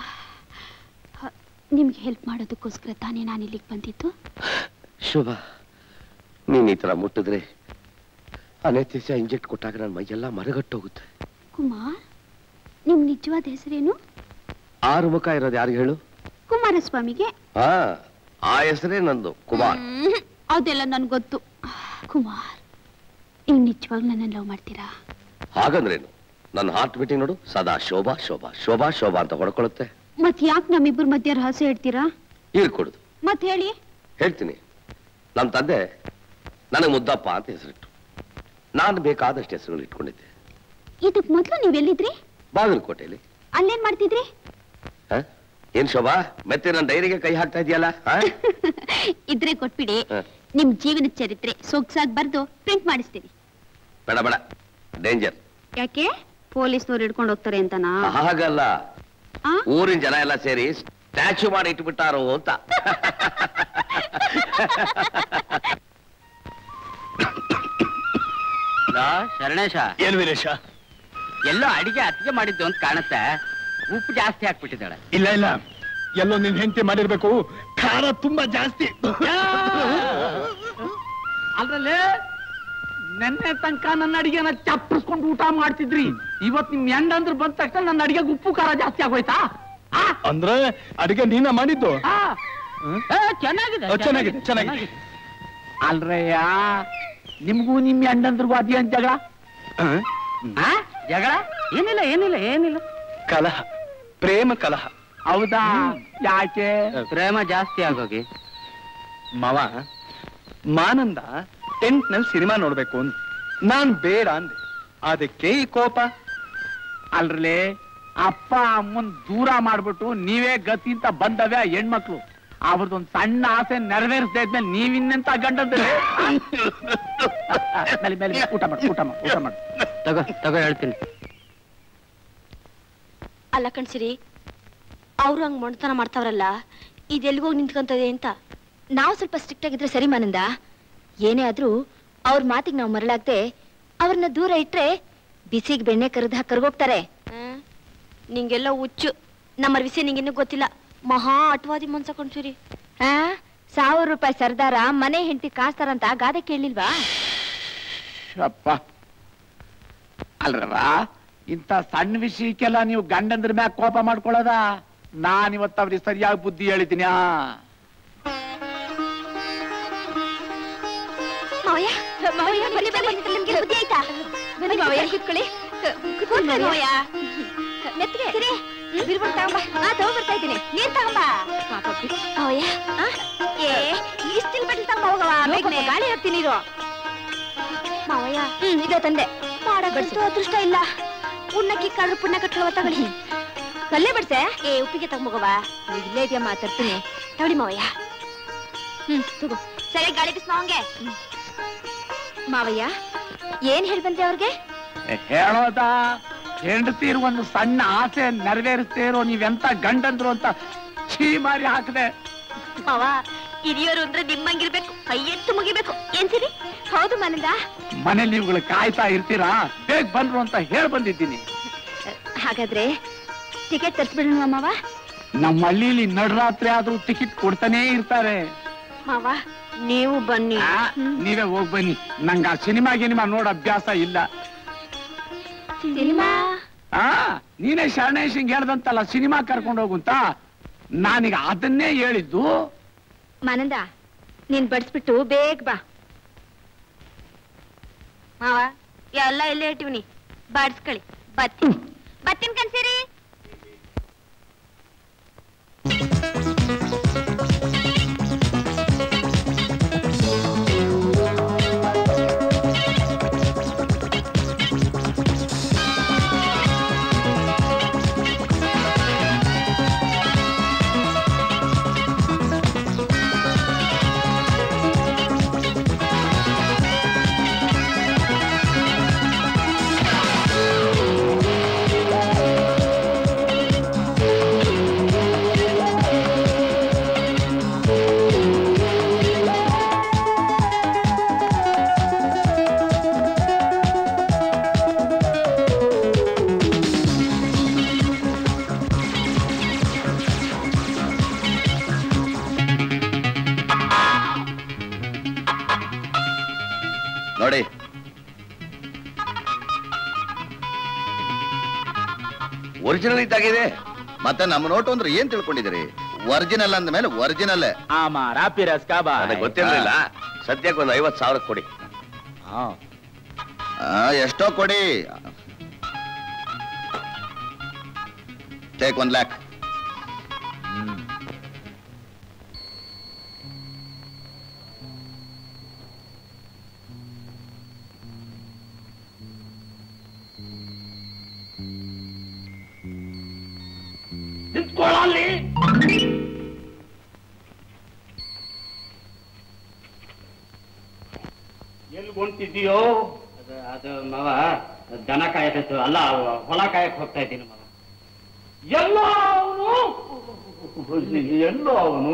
ನಿಮ್ಗೆ ಹೆಲ್ಪ್ ಮಾಡೋದಕ್ಕೋಸ್ಕರ ತಾನೇ ನಾನು ಇಲ್ಲಿಗೆ ಬಂದಿದ್ದು. ಶೋಭ, ನೀನ್ ಈ ತರ ಮುಟ್ಟಿದ್ರೆ ಅನೇತ್ಯಸ ಇಂಜೆಕ್ಟ್ ಕೊಟ್ಟಾಗ ನನ್ನ ಮೈಯೆಲ್ಲ ಮರಗಟ್ಟೋಗುತ್ತೆ. ಕುಮಾರ್, ನಿಮ್ ನಿಜವಾದ ಹೆಸರೇನು? ಆರು ಮುಖ ಇರೋದು ಯಾರಿಗೆ ಹೇಳು? ಕುಮಾರಸ್ವಾಮಿಗೆ. ಹಾ, ಆ ಹೆಸರೇ ನಂದು, ಕುಮಾರ್. ಅದೆಲ್ಲ ನನ್ಗೆ ಗೊತ್ತು. ಕುಮಾರ್, ನೀವು ನಿಜವಾಗ್ ನನ್ನ ಲವ್ ಮಾಡ್ತೀರಾ? ಹಾಗಂದ್ರೇನು? ನನ್ನ ಹಾರ್ಟ್ ಬೀಟಿಂಗ್ ನೋಡು, ಸದಾ ಶೋಭಾ ಶೋಭಾ ಶೋಭಾ ಶೋಭಾ ಅಂತ ಹೊಡ್ಕೊಳ್ಳುತ್ತೆ. ಮತ್ ಯಾಕೆ ನಮ್ಮಿಬ್ಬರ ಮಧ್ಯ ರಹಸ್ಯ ಹೇಳ್ತೀರಾ? ಹೇಳ್ಕೊಡುದು. ಮತ್ ಹೇಳಿ. ಹೇಳ್ತೀನಿ. ನಮ್ಮ ತಂದೆ ನನಗೆ ಮುದ್ದಪ್ಪ ಅಂತ ಹೆಸರಿಟ್ಟು, ನಾನು ಬೇಕಾದಷ್ಟು ಹೆಸರುಗಳು ಇಟ್ಕೊಂಡಿದ್ದೆ. ಇದಕ್ ಮೊದ್ಲು ನೀವೆಲ್ಲಿದ್ರಿ? ಬಾಗಲಕೋಟೆಯಲ್ಲಿ. ಅಲ್ಲೇನ್ ಮಾಡ್ತಿದ್ರಿ? ಏನ್ ಶೋಭಾ, ಮತ್ತೆ ನನ್ನ ಡೈರಿಗೆ ಕೈ ಹಾಕ್ತಾ ಇದೆಯಲ್ಲ? ಇದ್ರೆ ಕೊಟ್ಬಿಡಿ, ನಿಮ್ ಜೀವನ ಚರಿತ್ರೆ ಸೊಗ್ಸಾಗಿ ಬರ್ದು ಪ್ರಿಂಟ್ ಮಾಡಿಸ್ತೀನಿ. ಬೇಡ ಬೇಡ, ಡೇಂಜರ್. ಯಾಕೆ? ಪೊಲೀಸ್ನವ್ರು ಹಿಡ್ಕೊಂಡು ಹೋಗ್ತಾರೆ ಅಂತನಾ? ಹಾಗಲ್ಲ, ಊರಿನ ಜನ ಎಲ್ಲ ಸೇರಿ ಸ್ಟ್ಯಾಚ್ಯೂ ಮಾಡಿ ಇಟ್ಬಿಟ್ಟಾರೋ ಅಂತ. ಶರಣೇಶ, ಏನ್ ವೀರೇಶ? ಎಲ್ಲೋ ಅಡಿಗೆ ಅತ್ತಿಗೆ ಮಾಡಿದ್ದು ಅಂತ ಕಾಣುತ್ತೆ. ಉಪ್ಪು ಜಾಸ್ತಿ ಹಾಕ್ಬಿಟ್ಟಿದ್ದಾಳೆ. ಇಲ್ಲ ಇಲ್ಲ, ಎಲ್ಲೋ ನಿನ್ ಹೆಂಡತಿ ಮಾಡಿರ್ಬೇಕು. ಖಾರ ತುಂಬಾ ಜಾಸ್ತಿ. ಅದ್ರಲ್ಲಿ ನೆನ್ನೆ ತನಕ ನನ್ನ ಅಡಿಗೆನ ಚಪ್ಪರಿಸ್ಕೊಂಡು ಊಟ ಮಾಡ್ತಿದ್ರಿ. ಇವತ್ ನಿಮ್ ಹೆಂಡಂದ್ರ ಬಂದ ತಕ್ಷಣ ನನ್ನ ಅಡಿಗೆಗೆ ಉಪ್ಪು ಖಾರ ಜಾಸ್ತಿ ಆಗೋಯ್ತಾ? ಅಂದ್ರೆ ಅಡಿಗೆ ನೀನ ಮಾಡಿದ್ದು? ಚೆನ್ನಾಗಿದೆ ಚೆನ್ನಾಗಿದೆ ಚೆನ್ನಾಗಿದೆ. ಅಲ್ರಯ್ಯ, ನಿಮ್ಗೂ ನಿಮ್ ಹೆಂಡಂದ್ರಿಗೂ ಅದೇನ್ ಜಗಳ? ಜಗಳ ಏನಿಲ್ಲ ಏನಿಲ್ಲ ಏನಿಲ್ಲ. ಕಲಹ, ಪ್ರೇಮ ಕಲಹ. ಹೌದಾ? ಯಾಕೆ? ಪ್ರೇಮ ಜಾಸ್ತಿ ಆಗೋಗಿ. ಮಾವ, ಮಾನಂದ ಟೆಂಟ್ ನಲ್ಲಿ ಸಿನಿಮಾ ನೋಡ್ಬೇಕು ಅಂದ್ ನಾನ್ ಬೇಡ ಅಂದೆ. ಅದಕ್ಕೆ ಈ ಕೋಪ. ಅಲ್ರಲೇ, ಅಪ್ಪ ಅಮ್ಮನ್ ದೂರ ಮಾಡ್ಬಿಟ್ಟು ನೀವೇ ಗತಿ ಅಂತ ಬಂದವ್ಯಾ ಹೆಣ್ಮಕ್ಳು. ಅವ್ರದೊಂದ್ ಸಣ್ಣ ಆಸೆ ನೆರವೇರಿಸದೇ ಇದ್ಮೇಲೆ ನೀವಿನ್ನೆಂತ ಗಂಡಂದ್ರೆ. ಊಟ ಮಾಡು ಊಟ ಮಾಡು ಊಟ ಮಾಡು. ತಗೋ ಹೇಳ್ತೀನಿ. ಅಲ್ಲ ಕಣ್ಸಿರಿ, ಅವ್ರು ಹಂಗ್ ಮೊಂಡತನ ಮಾಡ್ತಾವ್ರಲ್ಲ, ಇದೆಲ್ಗೋಗಿ ನಿಂತ್ಕೊಂತದೆ ಅಂತ. ನಾವು ಸ್ವಲ್ಪ ಸ್ಟ್ರಿಕ್ಟ್ ಆಗಿದ್ರೆ ಸರಿ ಮಾನಂದ. ಏನೇ ಆದ್ರೂ ಅವ್ರ ಮಾತಿಗೆ ನಾವು ಮರಳಾಗ್ದೆ ಅವ್ರನ್ನ ದೂರ ಇಟ್ರೆ ಬಿಸಿಗೆ ಬೆಣ್ಣೆ ಕರೆದ ಕರ್ಗೋಗ್ತಾರೆ. ನಿಂಗೆಲ್ಲ ಹುಚ್ಚು. ನಮ್ಮ ವಿಷಯ ನಿಂಗಿನ್ನೂ ಗೊತ್ತಿಲ್ಲ. ಮಹಾ ಅಟ್ವಾದಿ ಮನ್ಸ ಕಣ್ಸಿರಿ. 1000 ರೂಪಾಯಿ ಸರ್ದಾರ ಮನೆ ಹೆಂಡತಿ ಕಾಸ್ತಾರಂತ ಗಾದೆ ಕೇಳಿಲ್ವಾ? ಅಲ್ರವ, ಇಂಥ ಸಣ್ಣ ವಿಷಯಕ್ಕೆಲ್ಲ ನೀವು ಗಂಡಂದ್ರ ಮ್ಯಾಗ ಕೋಪ ಮಾಡ್ಕೊಳ್ಳೋದ? ನಾನಿವತ್ತು ಅವ್ರಿಗೆ ಸರಿಯಾಗಿ ಬುದ್ಧಿ ಹೇಳಿದ್ದೀನಿ. ಬುದ್ಧಿ ಆಯ್ತಾ? ಬನ್ನಿ ಮಾವಯ್ಯ, ಕೂತ್ಕೊಳ್ಳಿ. ತಗೊಂಡ್ಬರ್ತಾ ಇದ್ದೀನಿ. ನೀರ್ ತಗೊಂಬ. ಇಷ್ಟಿಲ್ ಬಟ್ಲಿ ತಗೊಂಬ ಹೋಗವ. ಗಾಳಿ ಹಾಕ್ತೀನಿ ನೀರು. ಮಾವಯ್ಯ, ಇದ ತಂದೆ. ಮಾಡಬೇಕು ಅದೃಷ್ಟ ಇಲ್ಲ. ಉಣ್ಣಕ್ಕಿ ಕಾದ್ರು ಪುಣ್ಯ ಕಟ್ಕೊಳ್ಳುವ ತಗೊಳ್ಳಿ. ಕಲ್ಲೇ ಬಡ್ಸೆ. ಉಪ್ಪಿಗೆ ತಗೊಂಬೋಗವ. ಇಲ್ಲೇ ಇದೆಯಮ್ಮ, ತರ್ತೀನಿ. ತಗೊಳ್ಳಿ ಮಾವಯ್ಯ. ತಗೋ. ಸರಿ, ಗಾಳಿ ಬಿಸ್ ಮಾವಂಗೆ. ಮಾವಯ್ಯ, ಏನ್ ಹೇಳ್ ಬಂದ್ರಿ ಅವ್ರಿಗೆ? ಹೇಳೋದ, ಹೆಂಡತೀರು ಒಂದು ಸಣ್ಣ ಆಸೆ ನೆರವೇರಿಸ್ತೇ ಇರೋ ನೀವೆಂತ ಗಂಡಂದ್ರು ಅಂತ ಛೀ ಮಾರಿ ಹಾಕದೆ. ಮಾವ, ಹಿರಿಯರು ಅಂದ್ರೆ ನಿಮ್ಮಂಗಿರ್ಬೇಕು, ಕೈ ಎತ್ತು ಮುಗಿಬೇಕು. ಏನ್ ಸಿರಿ? ಹೌದು ಮಾನಂದ. ಮನೇಲಿ ನೀವುಗಳು ಕಾಯ್ತಾ ಇರ್ತೀರಾ, ಬೇಗ ಬಂದ್ರು ಅಂತ ಹೇಳ್ ಬಂದಿದ್ದೀನಿ. ಹಾಗಾದ್ರೆ ಟಿಕೆಟ್ ತರಿಸ್ಬಿಡೋಣ ಮಾವ. ನಮ್ಮ ಹಳ್ಳಿಲಿ ನಡರಾತ್ರಿ ಆದ್ರೂ ಟಿಕೆಟ್ ಕೊಡ್ತಾನೇ ಇರ್ತಾರೆ. ಮಾವ, ನೀವು ಬನ್ನಿ. ನೀವೇ ಹೋಗ್ ಬನ್ನಿ. ನಂಗ ಆ ಸಿನಿಮಾ ಗಿನಿಮಾ ನೋಡ ಅಭ್ಯಾಸ ಇಲ್ಲ. ಸಿನಿಮಾ? ನೀನೇ ಶರಣೇಶಂಗ್ ಹೇಳ್ದಂತಲ್ಲ ಸಿನಿಮಾ ಕರ್ಕೊಂಡು ಹೋಗುಂತ. ನಾನೀಗ ಅದನ್ನೇ ಹೇಳಿದ್ದು. ಮಾನಂದ, ನೀನ್ ಬಡಿಸ್ಬಿಟ್ಟು ಬೇಗ ಬಾ. ಮಾವ, ಎಲ್ಲ ಇಲ್ಲೇ ಇಟ್ಟಿವ್ನಿ, ಬಾಡ್ಸ್ಕೊಳ್ಳಿ. ಬತ್ತಿನ ಕನ್ಸಿರಿ. ಒರಿಜಿನಲ್ ಇದ್ದಾಗಿದೆ. ಮತ್ತೆ ನಮ್ಮ ನೋಟು ಅಂದ್ರೆ ಏನ್ ತಿಳ್ಕೊಂಡಿದ್ದೀರಿ? ಒರಿಜಿನಲ್ ಅಂದ ಮೇಲೆ ಒರಿಜಿನಲ್. ನನಗೆ ಗೊತ್ತಿರಲಿಲ್ಲ. ಸದ್ಯಕ್ಕೆ ಒಂದು 50,000 ಕೊಡಿ. ಎಷ್ಟೋ ಕೊಡಿ. Take 1 lakh. ಎಲ್ಲಿ ಹೊಂಟಿದೀಯೋ? ಅದು ಮಾವ ದನ ಕಾಯಕತ್ತು ಅಲ್ಲ, ಹೊಲ ಕಾಯಕ್ ಹೋಗ್ತಾ ಇದ್ದೀನಿ ಮಾವ. ಎಲ್ಲೋ ಅವನು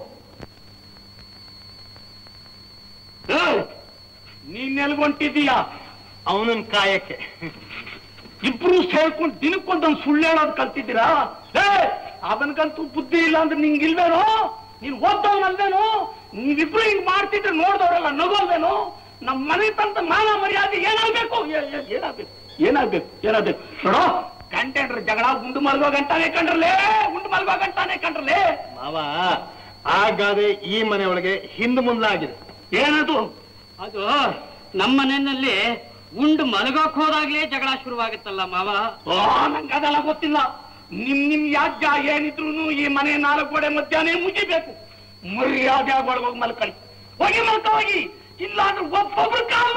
ನೀನ್ ಎಲ್ಗೊಂಟಿದೀಯ? ಅವನನ್ ಕಾಯಕ್ಕೆ ಇಬ್ರು ಸೇರ್ಕೊಂಡು ದಿನಕ್ಕೊಂದೊಂದು ಸುಳ್ಳು ಹೇಳೋದು ಕಲ್ತಿದ್ದೀರಾ? ಅವನ್ಗಂತೂ ಬುದ್ಧಿ ಇಲ್ಲ ಅಂದ್ರೆ ನಿಂಗಿಲ್ವೇನೋ? ನೀನ್ ಓದ್ದವನಲ್ವೇನೋ? ನೀವಿಬ್ರು ಹಿಂಗ್ ಮಾಡ್ತಿದ್ರೆ ನೋಡ್ದವ್ರಲ್ಲ ನಗೋಲ್ವೇನೋ? ನಮ್ಮ ಮನೆ ತಂತ ಮಾನ ಮರ್ಯಾದೆ ಏನಾಗ್ಬೇಕು? ಏನಾಗ್ಬೇಕು ನೋಡೋ, ಕಂಟೆಂಡ್ರ ಜಗಳ ಉಂಡು ಮಲ್ಗೋ ಗಂಟಾನೆ ಕಂಡ್ರಲೇ ಮಾವ. ಆಗಾದೆ ಈ ಮನೆ ಒಳಗೆ ಹಿಂದ್ ಮುಂದಾಗಿದೆ. ಏನದು? ಅದು ನಮ್ಮ ಮನೆಯಲ್ಲಿ ಉಂಡು ಮಲಗೋಕ್ ಹೋದಾಗ್ಲೇ ಜಗಳ ಶುರುವಾಗುತ್ತಲ್ಲ ಮಾವ. ನಂಗೆ ಅದೆಲ್ಲ ಗೊತ್ತಿಲ್ಲ. ನಿಮ್ ಯಾಜ್ಯ ಏನಿದ್ರು ಈ ಮನೆ 4 ಗೋಡೆ ಮಧ್ಯಾಹ್ನ ಮುಗಿಬೇಕು. ಮರ್ಯಾದೆ ಒಳಗೋಗಿ ಮಲ್ಕೊಳ್ಳಿ. ಹೋಗಿ ಇಲ್ಲ ಅಂದ್ರೆ ಒಬ್ಬೊಬ್ರು ಕಾಲು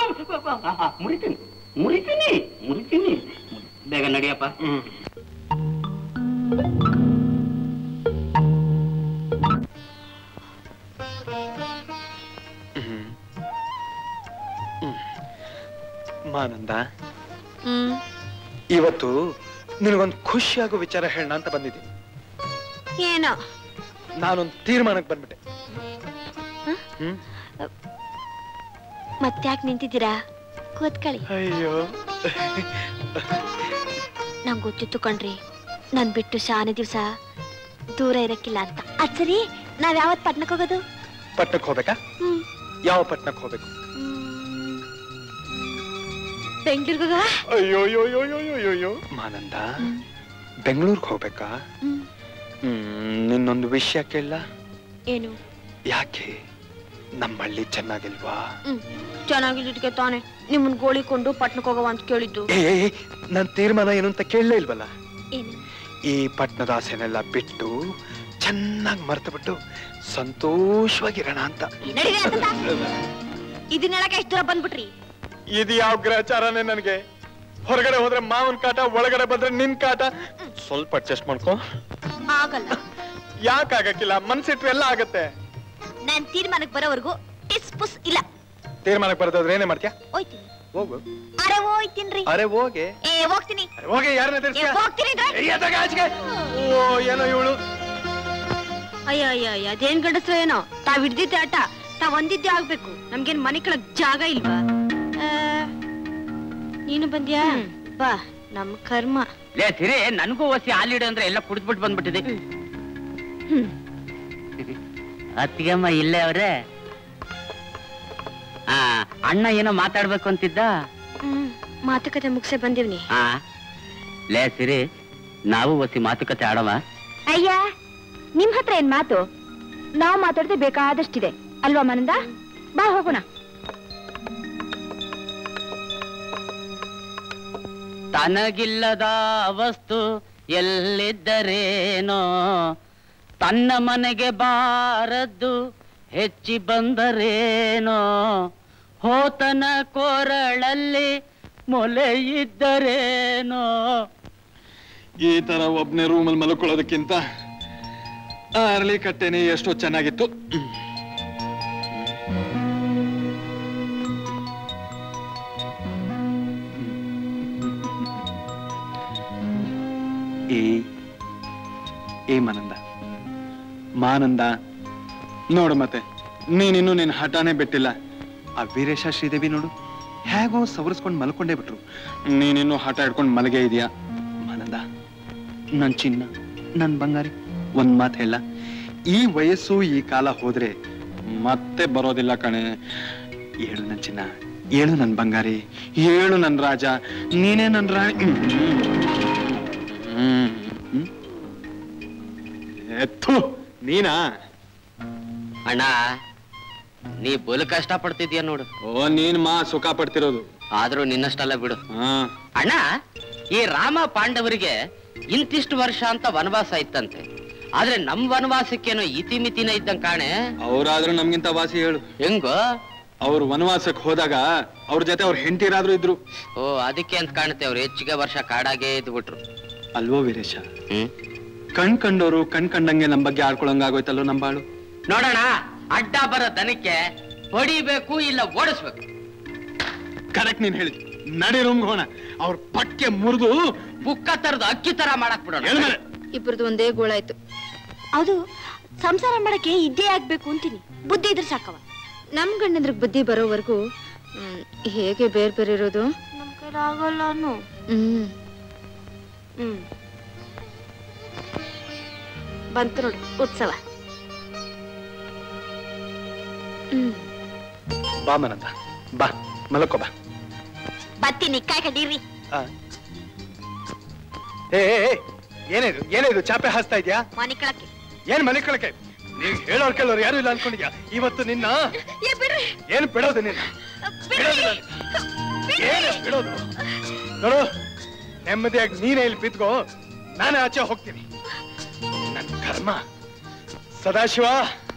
ಮುರಿತೀನಿ. ಬೇಗ ನಡಿಯಪ್ಪ. ಮಾನಂದ, ಇವತ್ತು ನಿನಗೊಂದು ಖುಷಿಯಾಗೋ ವಿಚಾರ ಹೇಳೋಣ ಅಂತ ಬಂದಿದ್ದೀನಿ. ಏನೋ? ನಾನೊಂದು ತೀರ್ಮಾನಕ್ಕೆ ಬಂದ್ಬಿಟ್ಟೆ. ಮತ್ತ್ಯಾಕೆ ನಿಂತಿದ್ದೀರಾ? ಕೂತ್ಕೊಳ್ಳಿ. ಅಯ್ಯೋ, ನಂಗೆ ಗೊತ್ತಿತ್ತು ಕಣ್ರಿ, ನನ್ ಬಿಟ್ಟು ಶಾನೆ ದಿವ್ಸ ದೂರ ಇರಕ್ಕಿಲ್ಲ ಅಂತ. ಅದ್ ಸರಿ, ನಾವ್ ಯಾವತ್ ಪಟ್ನಕ್ ಹೋಗೋದು? ಪಟ್ನಕ್ ಹೋಗ್ಬೇಕಾ? ಯಾವ ಪಟ್ನಕ್ ಹೋಗ್ಬೇಕು? ಬೆಂಗಳೂರಿಗೆ. ಅಯ್ಯೋ ಮಾನಂದ, ಬೆಂಗಳೂರಿಗೆ ಹೋಗ್ಬೇಕಾ? ನಿನ್ನೊಂದು ವಿಷಯ ಕೇಳ. ಏನು? ಯಾಕೆ ನಮ್ಮ ಹಳ್ಳಿ ಚೆನ್ನಾಗಿಲ್ವಾ? ಚೆನ್ನಾಗಿದ್ದಕ್ಕೆ ತಾನೆ ನಿಮ್ಮನ್ ಗೋಳಿಕೊಂಡು ಪಟ್ನಕ್ಕೆ ಹೋಗವ ಅಂತ ಕೇಳಿದ್ದು. ನನ್ ತೀರ್ಮಾನ ಏನು ಅಂತ ಕೇಳಲೇ ಇಲ್ವಲ್ಲ. ಏನು? ಈ ಪಟ್ನದ ಆಸೆನೆಲ್ಲ ಬಿಟ್ಟು ಚೆನ್ನಾಗಿ ಮರ್ತು ಬಿಟ್ಟು ಸಂತೋಷವಾಗಿರೋಣ ಅಂತ. ಇದನ್ನ ಹೇಳಕ್ಕೆ ಎಷ್ಟು ದೂರ ಬಂದ್ಬಿಟ್ರಿ? ಇದು ಯಾವ ಗ್ರಹಚಾರನೇ ನನಗೆ? ಹೊರಗಡೆ ಹೋದ್ರೆ ಮಾವನ್ ಕಾಟ, ಒಳಗಡೆ ಬಂದ್ರೆ ನಿನ್ ಕಾಟ. ಸ್ವಲ್ಪ ಅಡ್ಜಸ್ಟ್ ಮಾಡ್ಕೋ. ಆಗಲ್ಲ. ಯಾಕಾಗಕ್ಕಿಲ್ಲ? ಮನ್ಸಿಟ್ರೆ ಎಲ್ಲ ಆಗತ್ತೆ. ನಾನ್ ತೀರ್ಮಾನಕ್ಕೆ ಬರೋವರೆಗೂ ಟಿಸ್ ಪುಸ್ ಇಲ್ಲ. ತೀರ್ಮಾನಕ್ಕೆ ಬರೋದಾದ್ರೆ ಏನೇ ಮಾಡ್ತೀಯಾ? ಹೋಯ್ತೀನಿ. ಹೋಗು. ಅರೆ ಹೋಯ್ತೀನ್ರಿ. ಅರೆ ಹೋಗೆ. ಹೋಗ್ತೀನಿ. ಹೋಗಿ, ಯಾರನ್ನ ತಿರ್ಸ್ತೀಯ? ಹೋಗ್ತೀನಿ. ಓ, ಏನೋ ಇವಳು. ಅಯ್ಯ ಅದೇನ್ ಗಂಡಸ್ರ ಏನೋ, ತಾವ್ ಹಿಡ್ದಿದ್ದೆ ಆಟ, ತಾವ್ ಒಂದಿದ್ದೆ ಆಗ್ಬೇಕು. ನಮ್ಗೇನ್ ಮನೆ ಕೆಳಗ್ ಜಾಗ ಇಲ್ವಾ? ನೀನು ಬಂದ್ಯಾ? ಬಾ, ನಮ್ ಕರ್ಮ. ಲೇ ತಿರಿ, ನನ್ಗೂ ಹೊಸಿ ಹಾಲಿಡ ಅಂದ್ರೆ ಎಲ್ಲ ಕುಡಿದ್ಬಿಟ್ಟು ಬಂದ್ಬಿಟ್ಟಿದೆ. ಅತ್ತಿಗೆಮ್ಮ ಇಲ್ಲೇ ಅವ್ರೆ. ಅಣ್ಣ ಏನೋ ಮಾತಾಡ್ಬೇಕು ಅಂತಿದ್ದ. ಮಾತುಕತೆ ಮುಗಿಸೇ ಬಂದಿವ್ನಿ. ಲೇ ಸಿರಿ, ನಾವು ಹೊಸಿ ಮಾತುಕತೆ ಆಡವ. ಅಯ್ಯ, ನಿಮ್ ಹತ್ರ ಏನ್ ಮಾತು? ನಾವು ಮಾತಾಡದೆ ಬೇಕಾದಷ್ಟಿದೆ ಅಲ್ವಾ ಮಾನಂದ? ಬಾ ಹೋಗೋಣ. ತನಗಿಲ್ಲದ ವಸ್ತು ಎಲ್ಲಿದ್ದರೇನೋ, ತನ್ನ ಮನೆಗೆ ಬಾರದ್ದು ಹೆಚ್ಚಿ ಬಂದರೇನೋ, ಹೋತನ ಕೊರಳಲ್ಲಿ ಮೊಲೆ ಇದ್ದರೇನೋ. ಈ ತರ ಒಬ್ನೇ ರೂಮಲ್ಲಿ ಮಲ್ಕೊಳ್ಳೋದಕ್ಕಿಂತ ಅರಳಿ ಕಟ್ಟೆನೆ ಎಷ್ಟೋ ಚೆನ್ನಾಗಿತ್ತು. ಏ ಮಾನಂದ ನೋಡು, ಮತ್ತೆ ನೀನಿನ್ನು ನಿನ್ನ ಹಠಾನೇ ಬಿಟ್ಟಿಲ್ಲ. ಆ ವೀರೇಶ ಶ್ರೀದೇವಿ ನೋಡು, ಹೇಗೋ ಸವರಿಸ್ಕೊಂಡು ಮಲ್ಕೊಂಡೇ ಬಿಟ್ರು. ನೀನಿನ್ನು ಹಠ ಹಿಡ್ಕೊಂಡು ಮಲಗೇ ಇದೆಯಾ? ಮಾನಂದ, ನನ್ ಚಿನ್ನ, ನನ್ ಬಂಗಾರಿ, ಒಂದ್ ಮಾತು ಹೇಳ. ಈ ವಯಸ್ಸು ಈ ಕಾಲ ಹೋದ್ರೆ ಮತ್ತೆ ಬರೋದಿಲ್ಲ ಕಣೆ. ಏಳು ನನ್ ಚಿನ್ನ, ಏಳು ನನ್ ಬಂಗಾರಿ, ಏಳು ನನ್ ರಾಜ, ನೀನೇ ನನ್ ರಾಣಿ. ನೀನಾ? ಅಣ್ಣ ನೀ ಬಲು ಕಷ್ಟ ಪಡ್ತಿದ್ಯಾ ನೋಡು. ಓ ನೀನ್ ಮಾ ಸುಖ ಪಡ್ತಿರೋದು. ಆದ್ರೂ ನಿನ್ನಷ್ಟಲ್ಲ ಬಿಡು. ಅಣ್ಣ, ಈ ರಾಮ ಪಾಂಡವರಿಗೆ ಇಂತಿಷ್ಟು ವರ್ಷ ಅಂತ ವನವಾಸ ಇತ್ತಂತೆ. ಆದ್ರೆ ನಮ್ ವನವಾಸಕ್ಕೇನೋ ಇತಿಮಿತಿನ ಇದ್ದಂಗ್ ಕಾಣೆ. ಅವ್ರಾದ್ರೂ ನಮ್ಗಿಂತ ವಾಸಿ ಹೇಳು. ಹೆಂಗೋ? ಅವ್ರು ವನವಾಸಕ್ಕೆ ಹೋದಾಗ ಅವ್ರ ಜೊತೆ ಅವ್ರ ಹೆಂಡತಿರಾದ್ರೂ ಇದ್ರು. ಓ, ಅದಕ್ಕೆ ಅಂತ ಕಾಣುತ್ತೆ ಅವ್ರು ಹೆಚ್ಚಿಗೆ ವರ್ಷ ಕಾಡಾಗೆ ಇದ್ಬಿಟ್ರು. ಅಲ್ವೋ ವೀರೇಶ? ಕಂಡೋರು ಕಂಡಂಗೆ ನಮ್ ಬಗ್ಗೆ ಆಡ್ಕೊಳಂಗಾಗೋಯ್ತಲ್ಲೋ ನಂಬಾಳು. ನೋಡೋಣ, ಅಡ್ಡ ಬರೋ ದನಕ್ಕೆ ಹೊಡಿಬೇಕು ಇಲ್ಲ ಓಡಿಸ್ಬೇಕು. ಕರೆಕ್ಟ್ ನೀನ್ ಹೇಳಿ. ನಡಿ ರೂಮ್ ಹೋಣ. ಅವ್ರ ಪಕ್ಕೆ ಮುರಿದು ಬುಕ್ಕ ತರದು ಅಕ್ಕಿ ತರ ಮಾಡಕ್ ಬಿಡೋಣ. ಇಬ್ಬರದು ಒಂದೇ ಗೋಳಾಯ್ತು. ಅದು ಸಂಸಾರ ಮಾಡಕ್ಕೆ ಇದ್ದೇ ಆಗ್ಬೇಕು ಅಂತೀನಿ. ಬುದ್ಧಿ ಇದ್ರೆ ಸಾಕವ. ನಮ್ ಗಂಡಂದ್ರಿಗೆ ಬುದ್ಧಿ ಬರೋವರೆಗೂ ಹೇಗೆ ಬೇರೆ ಬೇರೆ ಇರೋದು? ನಮ್ ಕೈಲಿ ಆಗಲ್ಲ. ಬಂತು ನೋಡು ಉತ್ಸವ. ಬಾ ಮನಂದ, ಬಾ ಮಲಕೋ ಬಾ. ಬತ್ತೀನಿ, ಕಾಯ್ ಕಡೀರಿ. ಏನಿದು ಚಾಪೆ ಹಾಸ್ತಾ ಇದ್ಯಾ? ಮನೆ ಕಳಕ್ಕೆ. ಏನ್ ಮನೆ ಕಳಕ್ಕೆ? ನೀವ್ ಹೇಳೋರ್ ಕೇಳೋರು ಯಾರು ಇಲ್ಲ ಅನ್ಕೊಂಡಿದ್ಯಾ? ಇವತ್ತು ನಿನ್ನ ಏನ್ ಬಿಡೋದು? ನಿನ್ನ ಏನು ಬಿಡೋದು? ನೋಡು, ನೆಮ್ಮದಿಯಾಗಿ ನೀನೇ ಇಲ್ಲಿ ಬಿದ್ಕೋ, ನಾನೇ ಆಚೆ ಹೋಗ್ತೀನಿ. ನನ್ ಕರ್ಮ. ಸದಾಶಿವ,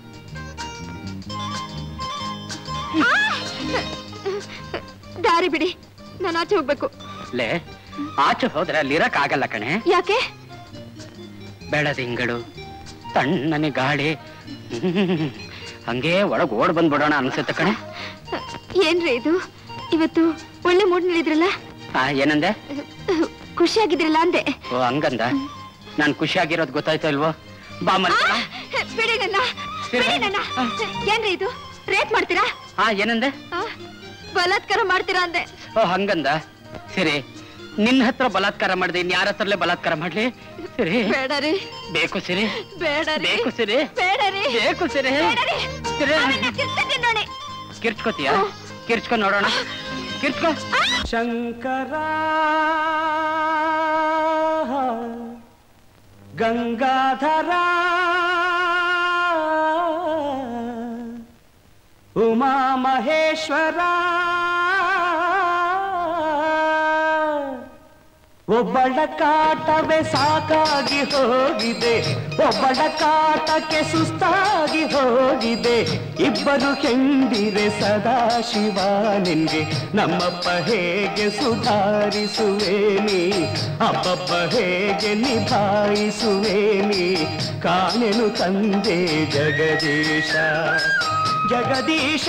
ದಾರಿ ಬಿಡಿ, ನಾನು ಆಚೆ ಹೋಗ್ಬೇಕು. ಲೇ, ಆಚೆ ಹೋದ್ರೆ ಅಲ್ಲಿರಕ್ ಆಗಲ್ಲ ಕಣೆ. ಯಾಕೆ? ಬೆಳದಿಂಗಳು, ತಣ್ಣನೆ ಗಾಳಿ, ಹಂಗೆ ಒಳಗ್ ಓಡ್ ಬಂದ್ಬಿಡೋಣ ಅನ್ಸುತ್ತೆ ಕಣೆ. ಏನ್ರಿ ಇದು? ಇವತ್ತು ಒಳ್ಳೆ ಮೂಡ್ ನಲ್ಲಿದ್ರಲ್ಲ? ಏನಂದೆ? ಖುಷಿಯಾಗಿದ್ರಲ್ಲ ಅಂದೆ. ಓ, ಹಂಗಂದ? ನಾನ್ ಖುಷಿಯಾಗಿರೋದು ಗೊತ್ತಾಯ್ತು ಇಲ್ವೋ? ಬಾ ಮಲ್ಕ. ಬಿಡಿ ನನ್ನ. ಏನ್ರಿ ಇದು? ರೇಟ್ ಮಾಡ್ತೀರಾ? ಏನಂದೆ? ಬಲಾತ್ಕಾರ ಮಾಡ್ತೀರಾ ಅಂದೆ. ಓ, ಹಂಗಂದ? ಸರಿ, ನಿನ್ನ ಹತ್ರ ಬಲಾತ್ಕಾರ ಮಾಡಿದೆ, ಇನ್ಯಾರ ಹತ್ರಲ್ಲೇ ಬಲಾತ್ಕಾರ ಮಾಡ್ಲಿ? ಸರಿ. ಬೇಡರಿ. ಬೇಕು ಸಿರಿ. ಬೇಡರಿ. ಬೇಕು ಸಿರಿ. ಬೇಡರಿ. ಬೇಕು ಸಿರಿ. ಕಿರ್ಚ್ಕೋತೀಯ? ಕಿರ್ಚ್ಕೊ ನೋಡೋಣ. ಕಿರ್ಚ್ಕೊ. ಶಂಕರ ಗಂಗಾಧರ ಉಮಾ ಮಹೇಶ್ವರ ಒಬ್ಬಳ ಕಾಟವೇ ಸಾಕಾಗಿ ಹೋಗಿದೆ, ಒಬ್ಬಳ ಕಾಟಕ್ಕೆ ಸುಸ್ತಾಗಿ ಹೋಗಿದೆ. ಇಬ್ಬರು ಹೆಂಡಿರೆ ಸದಾಶಿವ ನಿನ್ಗೆ ನಮ್ಮಪ್ಪ ಹೇಗೆ ಸುಧಾರಿಸುವೇನಿ, ಅಬ್ಬಬ್ಬ ಹೇಗೆ ನಿಭಾಯಿಸುವೇನಿ. ಕಾಣೆನು ತಂದೆ ಜಗದೀಶ ಜಗದೀಶ.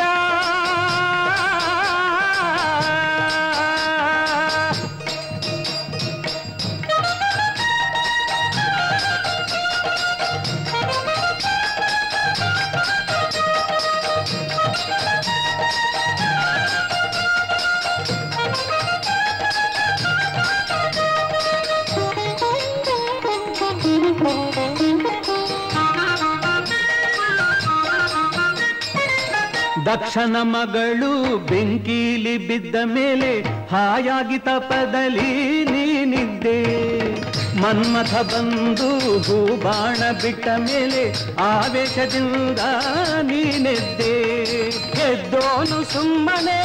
ದಕ್ಷನ ಮಗಳು ಬೆಂಕೀಲಿ ಬಿದ್ದ ಮೇಲೆ ಹಾಯಾಗಿ ತಪದಲ್ಲಿ ನೀನಿದ್ದೆ. ಮನ್ಮಥ ಬಂದು ಹೂಬಾಣ ಬಿಟ್ಟ ಮೇಲೆ ಆವೇಶದಿಂದ ನೀನೆದ್ದೆ. ಎದ್ದೋನು ಸುಮ್ಮನೆ,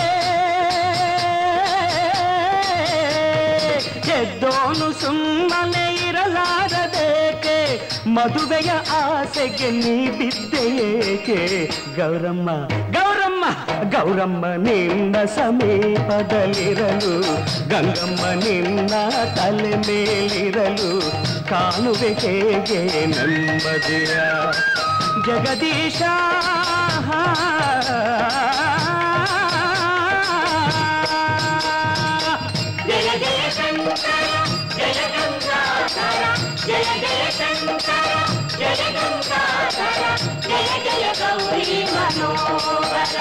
ಎದ್ದೋನು ಸುಮ್ಮನೆ ಇರಲಾರದೇಕೆ, ಮದುವೆಯ ಆಸೆಗೆ ನೀ ಬಿದ್ದೆಯೇಕೆ. ಗೌರಮ್ಮ ಗೌರಮ್ಮ ಗೌರಮ್ಮ ನಿನ್ನ ಸಮೀಪದಲ್ಲಿರಲು, ಗಂಗಮ್ಮ ನಿನ್ನ ತಲೆ ಮೇಲಿರಲು, ಕಾಣುವೆ ಹೇಗೆ ನೆಮ್ಮದಿಯ ಜಗದೀಶ. ಜಯ ಜಯ ಶಂಕರ ಜಯ ಗಂಗಾಧರ, ಜಯ ಜಯ ಶಂಕರ ಜಯ ಗಂಗಾಧರ, ಜಯ ಜಯ ಗೌರಿ ಮನೋಹರ.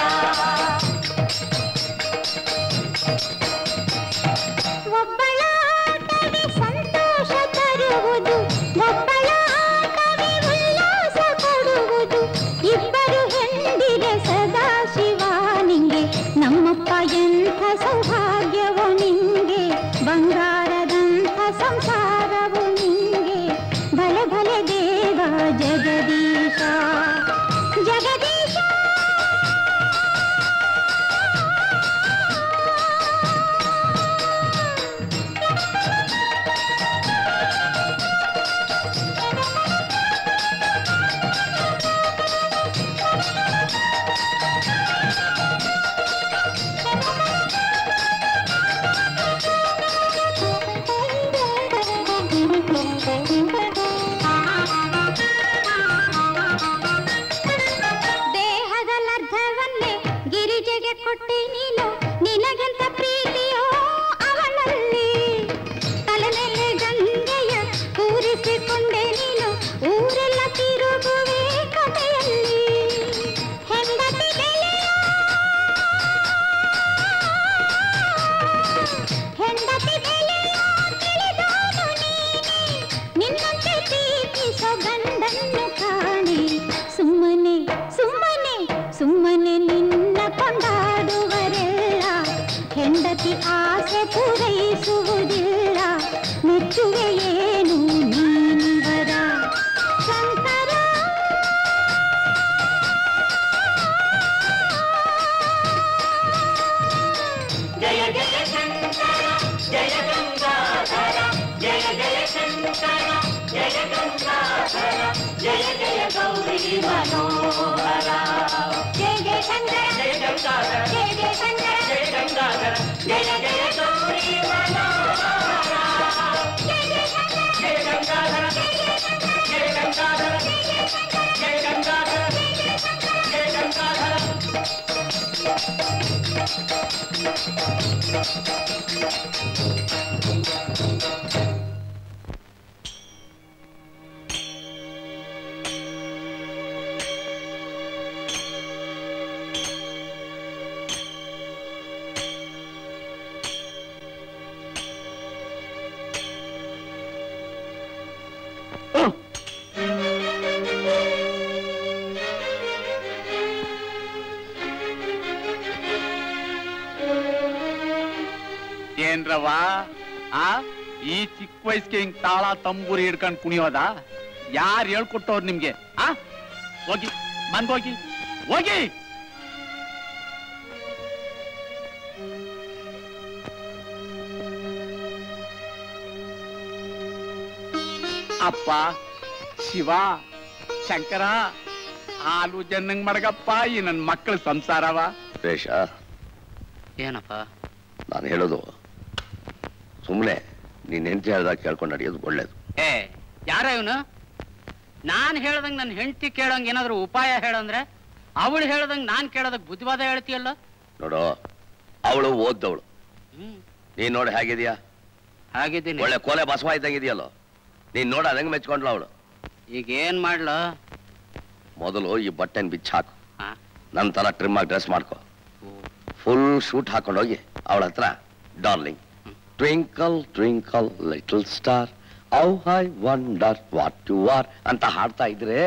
ಒಬ್ಬಳ ಕವಿ ಸಂತೋಷ ತರುವುದು, ಒಬ್ಬಳ ಕವಿ ಉಲ್ಲಾಸ ಕೊಡುವುದು. ಇಬ್ಬರು ಹೆಂಡಿರೆ ಸದಾಶಿವ ನಿಂಗೆ, ನಮ್ಮಪ್ಪ ಎಂಥ ಸೌಭಾಗ್ಯವೋ ನಿಂಗೆ, ಬಂಗಾರದಂಥ ಸಂಸಾರವು ನಿಂಗೆ. ಭಲೆ ಭಲೆ ದೇವ ಜಗದೀಶ ಜಗದೀಶ ದೇಹದಲ್ಲರ್ಧವನ್ನೇ ಗಿರಿಜೆಗೆ ಕೊಟ್ಟೆ ನೀನು ನಿನಗೆಂತ ಪ್ರೀತಿಯೋ ಅವಳಲ್ಲಿ ತಲೆ ಮೇಲೆ ಗಂಗೆಯ ಕೂರಿಸಿಕೊಂಡೆ ನೀನು ಊರೆಲ್ಲ ತಿರುಗುವೆ ಕಥೆಯಲ್ಲಿ ಹೆಂಡತಿ ಬೆಲೆಯೋ ತಿಳಿದೋನು ನೀನೆ ನಿನ್ನಂತೆ ಪ್ರೀತಿಸೋ ಗಂಡನ್ನು ಕಾಣೆ ಸುಮ್ಮನೆ ಸುಮ್ಮನೆ ಸುಮ್ಮನೆ ನಿನ್ನ ಕೊಂಡಾಡುವರೆಲ್ಲ ಹೆಂಡತಿ ಆಸೆ ಪೂರೈಸುವುದಿಲ್ಲ ಮೆಚ್ಚುವೆ ಏನು ನೀನಿವರ ಶಂಕರ ಜಯ ಜಯ ಶಂಕರ ಜಯ ಗಂಗಾಧರ ಜಯ ಜಯ ಶಂಕರ ಜಯ ಗಂಗಾಧರ ಜಯ ಜಯ ಗೌರಿ ಮನೋಹರ ಜಯ ಜಯ ಶಂಕರ ಜಯ ಗಂಗಾಧರ ಜಯ ಜಯ ಶಂಕರ ಜಯ ಗಂಗಾಧರ ಜಯ ಜಯ ಗೌರಿ ಮನೋಹರ ಜಯ ಜಯ ಶಂಕರ ಜಯ ಗಂಗಾಧರ ಜಯ ಗಂಗಾಧರ ಜಯ ಗಂಗಾಧರ ಜಯ ಗಂಗಾಧರ ಏನ್ರವ ಈ ಚಿಕ್ಕ ವಯಸ್ಸಿಗೆ ಹಿಂಗ್ ತಾಳ ತಂಬೂರಿ ಹಿಡ್ಕೊಂಡ್ ಕುಣಿಯೋದ ಯಾರು ಹೇಳ್ಕೊಟ್ಟವ್ರು ನಿಮ್ಗೆ ಹೋಗಿ ಮನ್ಗೋಗಿ ಹೋಗಿ ಅಪ್ಪ ಶಿವ ಶಂಕರ ಹಾಲು ಜನ್ನಂಗ್ ಮಡಗಪ್ಪ ಈ ನನ್ ಮಕ್ಕಳ ಸಂಸಾರವ ರೇಷ ಏನಪ್ಪ ನಾನು ಹೇಳೋದು ಸುಮ್ಮನೆ ನೀನ್ ಹೆಂಡತಿ ಹೇಳ್ದಾಗ ಕೇಳ್ಕೊಂಡು ನಡೆಯೋದು ಒಳ್ಳೇದು. ಏ ಯಾರ ಇವನು? ನಾನ್ ಹೇಳ್ದಂಗ್ ನನ್ನ ಹೆಂಡತಿ ಕೇಳಂಗ್ ಏನಾದ್ರು ಉಪಾಯ ಹೇಳಂದ್ರೆ ಅವಳು ಹೇಳ್ದಂಗ್ ನಾನ್ ಕೇಳೋದಕ್ ಬುದ್ಧಿವಾದ ಹೇಳ್ತೀಯಲ್ಲ. ನೋಡು, ಅವಳು ಓದ್ದವಳು, ನೀನ್ ನೋಡಿ ಹೇಗಿದ್ಯಾ? ಹಾಗಿದ್ದೀನಿ. ಒಳ್ಳೆ ಕೋಲೆ ಬಸವ ಇದ್ದಂಗಿದೆಯಲ್ಲೋ, ನೀನ್ ನೋಡ ಅದಂಗ್ ಮೆಚ್ಕೊಂಡ್ಲ ಅವಳು. ಈಗ ಏನ್ ಮಾಡ್ಲ? ಮೊದಲು ಈ ಬಟ್ಟೆನ್ ಬಿಚ್ಚ ಹಾಕು, ನಂತರ ಟ್ರಿಮ್ ಆಗಿ ಡ್ರೆಸ್ ಮಾಡ್ಕೋ, ಫುಲ್ ಶೂಟ್ ಹಾಕೊಂಡೋಗಿ ಅವಳ ಹತ್ರ darling twinkle twinkle little star how I wonder what you are ಅಂತ ಹಾಡ್ತಾ ಇದ್ರೆ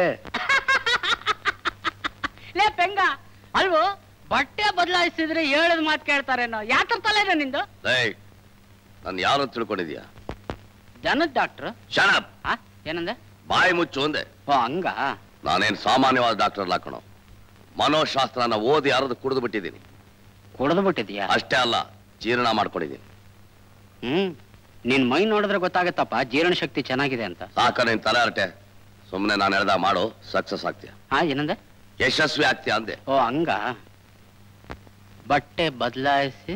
ಲೇ ಪೆಂಗ ಅಲ್ವೋ, ಬಟ್ಟೆ ಬದಲಾಯಿಸಿದ್ರೆ ಹೇಳದ್ ಮಾತು ಕೇಳ್ತಾರೇನೋ. ಯಾತ್ರ ತಲೆನೋ ನಿಂದು? ನಾನು ಯಾರು ತಿಳ್ಕೊಂಡಿದ್ಯಾ? ಜನದ್ ಡಾಕ್ಟ್ರು. ಶಣಪ್. ಏನಂದೆ? ಬಾಯಿ ಮುಚ್ಚು ಅಂದೆ. ಓ ಹಂಗ? ನಾನೇನ್ ಸಾಮಾನ್ಯವಾದ ಡಾಕ್ಟರ್ ಅಲ್ಲ ಕಣೋ, ಮನೋಶಾಸ್ತ್ರನ ಓದಿ ಯಾರದು ಕುಡಿದು ಬಿಟ್ಟಿದ್ದೀನಿ. ಕುಡಿದು ಬಿಟ್ಟಿದ್ಯಾ? ಅಷ್ಟೇ ಅಲ್ಲ, ಜೀರ್ಣ ಮಾಡ್ಕೊಂಡಿದ್ದೀನಿ. ನಿನ್ ಮೈ ನೋಡಿದ್ರೆ ಗೊತ್ತಾಗತ್ತಪ್ಪ ಜೀರ್ಣ ಶಕ್ತಿ ಚೆನ್ನಾಗಿದೆ ಅಂತ. ಸಾಕ ನಿನ್ ತಲೆ ಹರಟೆ, ಸುಮ್ನೆ ನಾನು ಹೇಳ್ದ ಮಾಡು, ಸಕ್ಸಸ್ ಆಗ್ತೀಯ. ಏನಂದೆ? ಯಶಸ್ವಿ ಆಗ್ತೀಯ ಅಂದೆ. ಓ ಹಂಗ? ಬಟ್ಟೆ ಬದಲಾಯಿಸಿ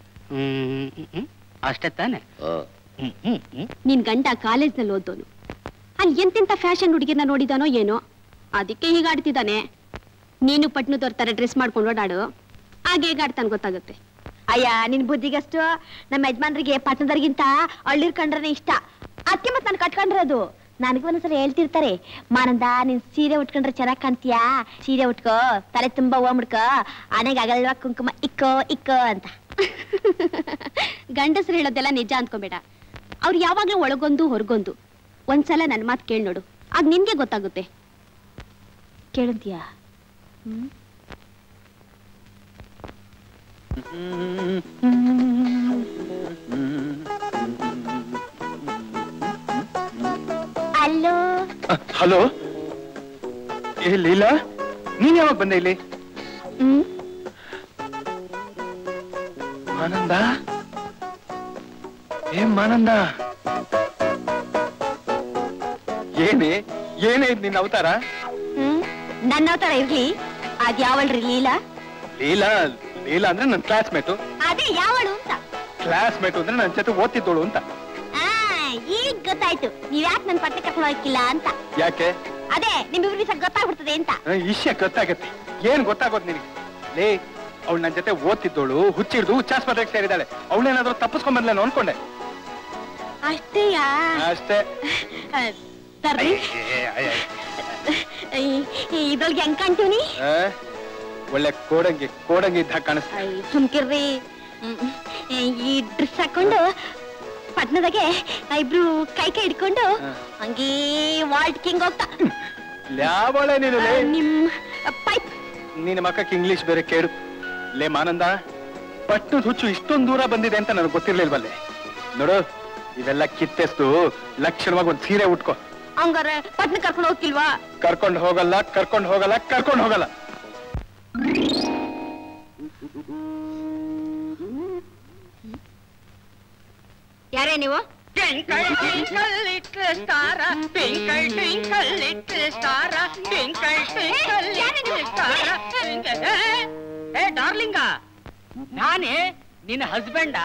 ಅಷ್ಟೇ ತಾನೆ? ನಿನ್ ಗಂಡ ಕಾಲೇಜ್ನಲ್ಲಿ ಓದೋನು, ಅಲ್ಲಿ ಎಂತೆಂತ ಫ್ಯಾಷನ್ ಹುಡುಗಿನ ನೋಡಿದಾನೋ ಏನೋ, ಅದಕ್ಕೆ ಹೀಗಾಡ್ತಿದ್ದಾನೆ. ನೀನು ಪಟ್ನದವ್ರ ತರ ಡ್ರೆಸ್ ಮಾಡ್ಕೊಂಡು ಓಡಾಡು, ಹಾಗೆ ಹೇಗಾಡ್ತಾನೆ ಗೊತ್ತಾಗುತ್ತೆ. ಅಯ್ಯ, ನಿನ್ ಬುದ್ಧಿಗಷ್ಟು ನಮ್ಮ ಯಜಮಾನ್ರಿಗೆ ಪಟ್ಟಣದವ್ರಿಗಿಂತ ಹಳ್ಳಿರ್ ಕಂಡ್ರೆ ಇಷ್ಟ. ಅದಕ್ಕೆ ಮತ್ ನಾನು ಕಟ್ಕೊಂಡಿರೋದು. ನನಗೂ ಒಂದ್ಸಲ ಹೇಳ್ತಿರ್ತಾರೆ, ಮಾನಂದ ನಿನ್ ಸೀರೆ ಉಟ್ಕೊಂಡ್ರೆ ಚೆನ್ನಾಗ್ ಕಾಣ್ತೀಯಾ, ಸೀರೆ ಉಟ್ಕೋ, ತಲೆ ತುಂಬಾ ಹೂವ ಮುಡ್ಕೋ, ಆನೆಗೆ ಆಗಲ್ವಾ ಕುಂಕುಮ ಇಕ್ಕೋ ಇಕ್ಕೋ ಅಂತ. ಗಂಡಸರು ಹೇಳೋದೆಲ್ಲ ನಿಜ ಅಂದ್ಕೊಂಬೇಡ, ಅವ್ರು ಯಾವಾಗ್ಲೂ ಒಳಗೊಂದು ಹೊರಗೊಂದು. ಒಂದ್ಸಲ ನನ್ ಮಾತು ಕೇಳಿ ನೋಡು, ಆಗ ನಿನ್ಗೆ ಗೊತ್ತಾಗುತ್ತೆ. ಕೇಳಂತೀಯಾ? ಅಲ್ಲೋ ಹಲೋ, ಲೀಲಾ ನೀನ್ ಯಾವಾಗ ಬಂದೆ ಇಲ್ಲಿ? ಮಾನಂದ ಮಾನಂದ ಏನೇ ನಿನ್ನ ಅವತಾರ? ನನ್ನ ಅವತಾರ ಇರ್ಲಿ, ಅದ್ ಯಾವಳ್ರಿ ಲೀಲಾ? ಲೀಲಾ ಲೀಲಾ ಅಂದ್ರೆ ನನ್ ಕ್ಲಾಸ್ಮೇಟು. ಅದೇ ಯಾವಳು ಅಂತ? ಕ್ಲಾಸ್ಮೇಟು ಅಂದ್ರೆ ನನ್ ಜೊತೆ ಓದ್ತಿದ್ದೋಳು ಅಂತ. ಈಗ ಗೊತ್ತಾಯ್ತು ನೀವ್ ಯಾಕೆ ನನ್ ಪಟ್ಟ ಕರ್ಕೊಂಡು ಹೋಗಿಲ್ಲ ಅಂತ. ಯಾಕೆ? ಅದೇ ನಿಮ್ಮಿಬ್ರಿಗೆ ಸಹ ಗೊತ್ತಾಗ್ಬಿಡ್ತದೆ ಅಂತ. ವಿಷಯ ಗೊತ್ತಾಗತ್ತೆ. ಏನ್ ಗೊತ್ತಾಗೋದು ನಿನಗೆ? ಲೇ, ಅವಳು ನನ್ ಜೊತೆ ಓದ್ತಿದ್ದೋಳು, ಹುಚ್ಚಿಡ್ದು ಹುಚ್ಚಾಸ್ಪತ್ರೆಗೆ ಸೇರಿದಾಳೆ. ಅವಳೇನಾದ್ರೂ ತಪ್ಪಿಸ್ಕೊಂಡ್ ಬಂದ್ಲೇನೋ ಅನ್ಕೊಂಡೆ. ಅಷ್ಟೇಯಾ? ಅಷ್ಟೇ. ಇದೊಳಗೆ ಹೆಂಗ್ ಕಾಣ್ತೀವಿ? ಒಳ್ಳೆ ಕೋಡಂಗಿ ಕೋಡಂಗಿ ಇದ್ದ ಕಾಣಿಸ್ತಾ. ಸುಮ್ಕಿರ್ರಿ. ಈ ಡ್ರೆಸ್ ಹಾಕೊಂಡು ಪಟ್ನದಾಗೆ ಇಬ್ರು ಕೈ ಹಿಡ್ಕೊಂಡು ಹಂಗೇ ವಾಲ್ಟ್ ಕಿಂಗ್ ಹೋಗ್ತಾ. ಯಾವಳೆ ನೀನು? ನಿಮ್ ಪೈಪ್. ನಿನ್ನ ಮಕ್ಕಕ್ಕೆ ಇಂಗ್ಲಿಷ್ ಬೇರೆ ಕೇಳು. ಲೇ ಮಾನಂದ, ಪಟ್ಟಣದ ಹುಚ್ಚು ಇಷ್ಟೊಂದು ದೂರ ಬಂದಿದೆ ಅಂತ ನನಗೆ ಗೊತ್ತಿರ್ಲಿಲ್ವಲ್ಲೇ. ನೋಡು, ಇವೆಲ್ಲ ಕಿತ್ತೆಸ್ತು ಲಕ್ಷಣವಾಗಿ ಒಂದ್ ಸೀರೆ ಉಟ್ಕೋ. ಹಂಗಾರೆ ಪಟ್ನ ಕರ್ಕೊಂಡು ಹೋಗ್ತಿಲ್ವಾ? ಕರ್ಕೊಂಡು ಹೋಗಲ್ಲ, ಕರ್ಕೊಂಡು ಹೋಗಲ್ಲ, ಕರ್ಕೊಂಡು ಹೋಗಲ್ಲ. ಯಾರೇ ನೀವು? ಡಾರ್ಲಿಂಗ, ನಾನೇ ನಿನ್ನ ಹಸ್ಬೆಂಡ.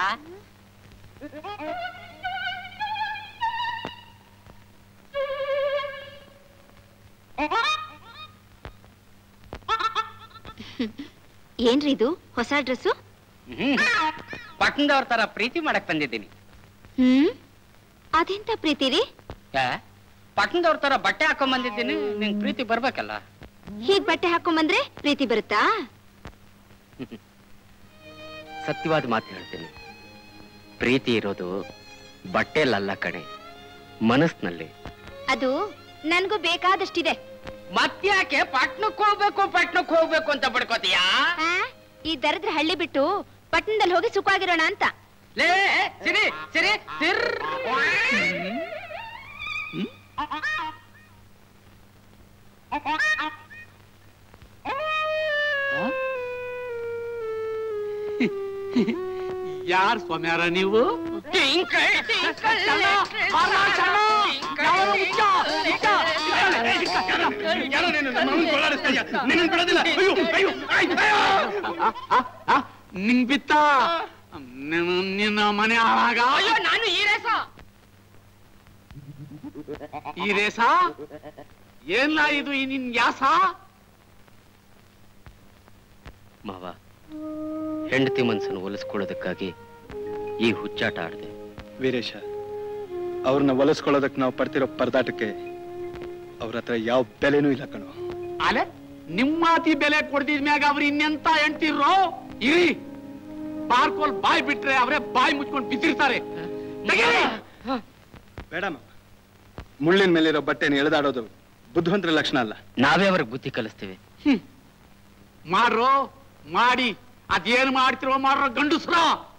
ಏನ್ರಿ ಇದು ಹೊಸ ಡ್ರೆಸ್ಸು? ಪಟ್ಟಣದವ್ರ ತರ ಪ್ರೀತಿ ಮಾಡಕ್ ಬಂದಿದ್ದೀನಿ. ಅದೆಂತ ಪ್ರೀತಿ ರೀ? ಪಟ್ಟಣದವ್ರ ತರ ಬಟ್ಟೆ ಹಾಕೊಂಡ್ ಬಂದಿದ್ದೀನಿ. ನಿಂಗ್ ಪ್ರೀತಿ ಬರ್ಬೇಕಲ್ಲ. ಹೀಗ್ ಬಟ್ಟೆ ಹಾಕೊಂಬಂದ್ರೆ ಪ್ರೀತಿ ಬರುತ್ತಾ? ಸತ್ಯವಾದ ಮಾತು ಹೇಳ್ತೀನಿ, ಪ್ರೀತಿ ಇರೋದು ಬಟ್ಟೆಲಲ್ಲ ಕಣೆ, ಮನಸ್ಸಿನಲ್ಲಿ. ಅದು ನನ್ಗೂ ಬೇಕಾದಷ್ಟಿದೆ. ಮತ್ತ್ಯಾಕೆ ಪಟ್ನಕ್ಕೆ ಹೋಗ್ಬೇಕು ಅಂತ ಬಡ್ಕೋತೀಯಾ? ಈ ದರಿದ್ರ ಹಳ್ಳಿ ಬಿಟ್ಟು ಪಟ್ಟಣದಲ್ಲಿ ಹೋಗಿ ಸುಖವಾಗಿರೋಣ ಅಂತ. ಲೇ ಸಿರಿ ಸಿರಿ ಸಿರ್. ಯಾರ್ ಸ್ವಾಮ್ಯಾರ ನೀವು? ನಿಂಗ್ ಬಿತ್ತ ನಿನ್ನ ಮನೆ ಹಾಳಾಗ. ನಾನು ಈ ರೇಸ ಏನ್ಲ ಇದು ನಿನ್ ಯಾಸ? ಮಾವ, ಹೆಂಡತಿ ಮನ್ಸನ್ನು ಒಲಿಸ್ಕೊಳ್ಳೋದಕ್ಕಾಗಿ ಈ ಹುಚ್ಚಾಟ ಆಡ್ದೆ. ವೀರೇಶ, ಅವ್ರನ್ನ ಒಲಿಸ್ಕೊಳ್ಳೋದಕ್ಕೆ ನಾವು ಪಡ್ತಿರೋ ಪರದಾಟಕ್ಕೆ ಅವ್ರ ಹತ್ರ ಯಾವ ಬೆಲೆನೂ ಇಲ್ಲ ಕಣೋ. ಅಲೆ ನಿಮ್ಮಾತಿ ಬೆಲೆ ಕೊಡ್ದಿದ್ಮ್ಯಾಗ ಅವ್ರು ಇನ್ನೆಂತ ಹೆಂಡ್ತಿರೋ? ಇರಿ, ಪಾರ್ಕೋಲ್ ಬಾಯ್ ಬಿಟ್ರೆ ಅವರೇ ಬಾಯ್ ಮುಚ್ಕೊಂಡು ಬಿದ್ದಿರ್ತಾರೆ. ಬೇಡಮ್ಮ, ಮುಳ್ಳಿನ ಮೇಲಿರೋ ಬಟ್ಟೆನ ಎಳೆದಾಡೋದು ಬುದ್ಧಿವಂತರ ಲಕ್ಷಣ ಅಲ್ಲ. ನಾವೇ ಅವ್ರಿಗೆ ಬುದ್ಧಿ ಕಲಿಸ್ತೀವಿ. ಮಾಡ್ರೋ, ಮಾಡಿ. ಅದೇನು ಮಾಡ್ತಿರೋ ಮಾಡ್ರೋ ಗಂಡುಸ್ರ.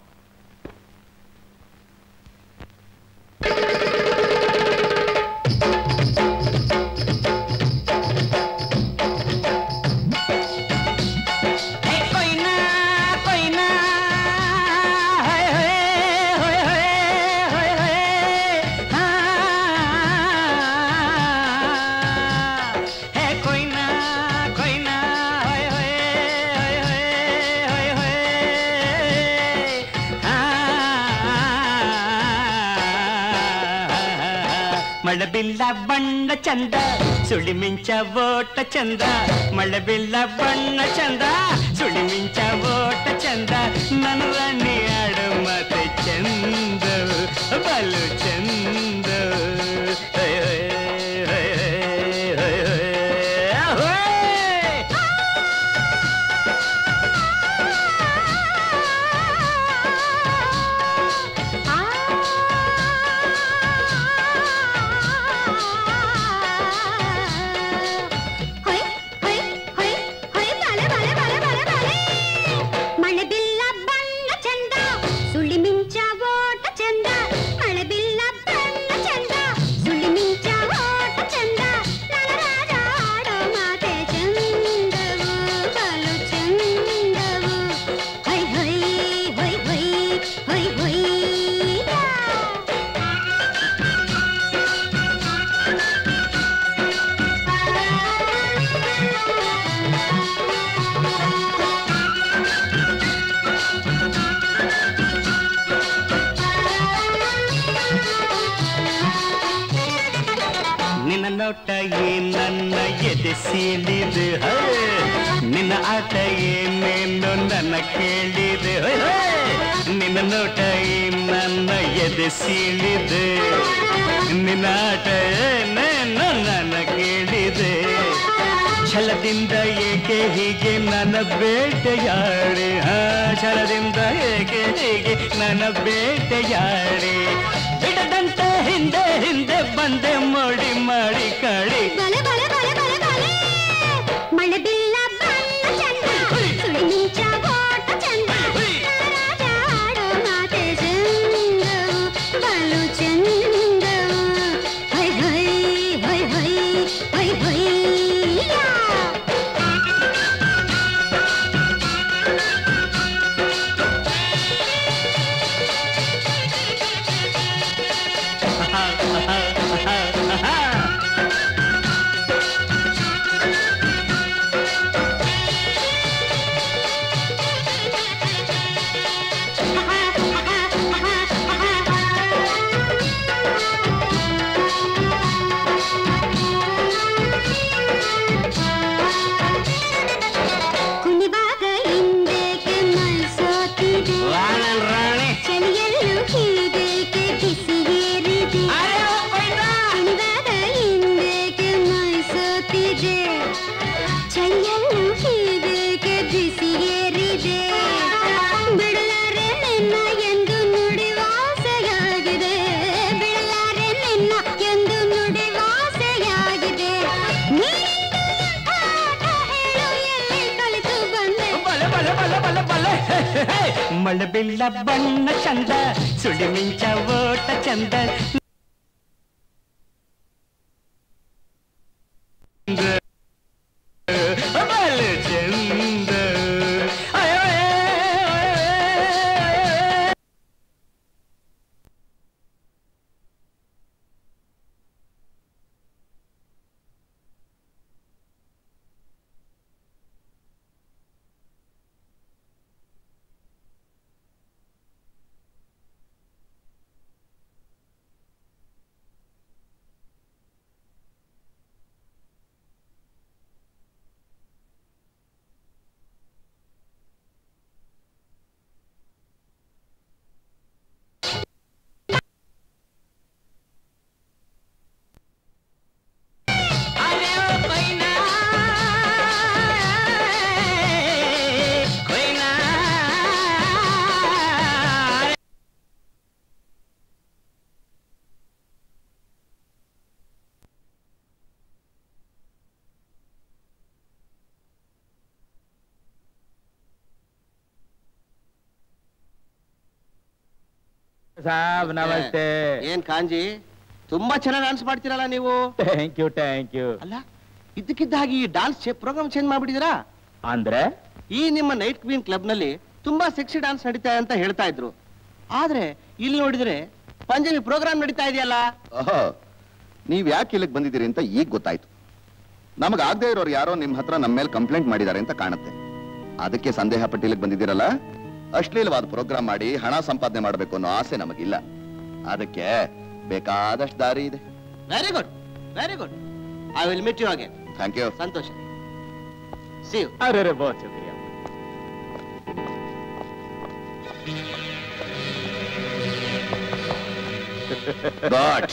ಮಳೆಬಿಲ್ಲ ಬಣ್ಣ ಚಂದ, ಸುಳಿ ಮಿಂಚ ಓಟ ಚಂದ. ಮಳೆಬಿಲ್ಲ ಬಣ್ಣ ಚಂದ, ಸುಳಿ ಮಿಂಚ ಓಟ ಚಂದ. ನನ್ನ ರಾಣಿ ಆಡು ಮತ್ತೆ ಚಂದ, ಬಲು ಚಂದ. ಮಳೆಬಿಲ್ಲ ಬಣ್ಣ ಚಂದ, ಸುಳಿ ಮಿಂಚ ಓಟ ಚಂದ. ಮಳೆಬಿಲ್ಲ ನೋಟ ನನ್ನ ಎದೆ ಸೀಳಿದೆ ನಿನ್ನ ಆಟ ಏನೇನು ನನ್ನ ಕೇಳಿದೆ ನಿನ್ನ ನೋಟ ನನ್ನ ಎದೆ ಸೀಳಿದೆ ನಿನ್ನ ಆಟ ಏನೇನು ನನ್ನ ಕೇಳಿದೆ ಛಲದಿಂದ ಏಕೆ ಹೀಗೆ ನನ್ನ ಬೇಟೆಯಾಡೆ ಛಲದಿಂದ ಏಕೆ ಹೀಗೆ ನನ್ನ ಬೇಟೆಯಾಡೆ ಬಿಡದಂತೆ ಹಿಂದೆ ಹಿಂದೆ ಬಂದೆ ಮೋಡಿ ಮಾಡಿ ಕಾಡಿ ಮಳೆ ಬಿಲ್ಲ ಬಣ್ಣ ಚಂದ ಸುಳಿ ಮಿಂಚ ಓಟ ಚಂದ ರಾಜ ಆಡೋ ಮಾತೆ ಚಂದ ಬಲು ಚಂದ ಹೈ ಹೈ ಹೈ ಹೈ ಹೈ ಹೈ ಮಳೆ ಬಿಲ್ಲ ಬಣ್ಣ ಚಂದ ಸುಳಿ ಮಿಂಚ ಓಟ ಚಂದ ಬಲು ಚಂದ ಸಾಬ್ ನಮಸ್ತೆ. ಏನ್ ಕಾಂಜಿ ತುಂಬಾ ಚೆನ್ನಾಗಿ ಡಾನ್ಸ್ ಮಾಡ್ತೀರಲ್ಲ ನೀವು. Thank you thank you. ಅಲ್ಲ ಇದ್ದಕ್ಕಿದ್ದ ಹಾಗೆ ಈ ಡಾನ್ಸ್ ಪ್ರೋಗ್ರಾಮ್ ಚೇಂಜ್ ಮಾಡ್ಬಿಟ್ಟಿದ್ದೀರಾ? ಅಂದ್ರೆ ಈ ನಿಮ್ಮ ನೈಟ್ ಕ್ವೀನ್ ಕ್ಲಬ್ ನಲ್ಲಿ ತುಂಬಾ ಸೆಕ್ಸಿ ಡಾನ್ಸ್ ನಡೀತಾ ಅಂತ ಹೇಳ್ತಾ ಇದ್ರು. ಆದ್ರೆ ಇಲ್ಲಿ ನೋಡಿದ್ರೆ ಪಂಜಾಬಿ ಪ್ರೋಗ್ರಾಮ್ ನಡೀತಾ ಇದೆಯಲ್ಲ. ನೀವ್ ಯಾಕೆ ಇಲ್ಲಿಗೆ ಬಂದಿದ್ದೀರಿ ಅಂತ ಈಗ ಗೊತ್ತಾಯ್ತು. ನಮಗ್ ಆಗದೆ ಇರೋರು ಯಾರೋ ನಿಮ್ ಹತ್ರ ನಮ್ಮ ಮೇಲೆ ಕಂಪ್ಲೇಂಟ್ ಮಾಡಿದ್ದಾರೆ ಅಂತ ಕಾಣುತ್ತೆ. ಅದಕ್ಕೆ ಸಂದೇಹ ಪಟ್ಟು ಇಲ್ಲಿಗೆ ಬಂದಿದ್ದೀರಲ್ಲ. ಅಶ್ಲೀಲವಾದ ಪ್ರೋಗ್ರಾಮ್ ಮಾಡಿ ಹಣ ಸಂಪಾದನೆ ಮಾಡಬೇಕು ಅನ್ನೋ ಆಸೆ ನಮಗಿಲ್ಲ. ಅದಕ್ಕೆ ಬೇಕಾದಷ್ಟು ದಾರಿ ಇದೆ. Very good very good. I will meet you again. Thank you. ಸಂತೋಷ. See you. ಅರೆ ಬಹುತ್ ಶುಕ್ರಿಯಾ. But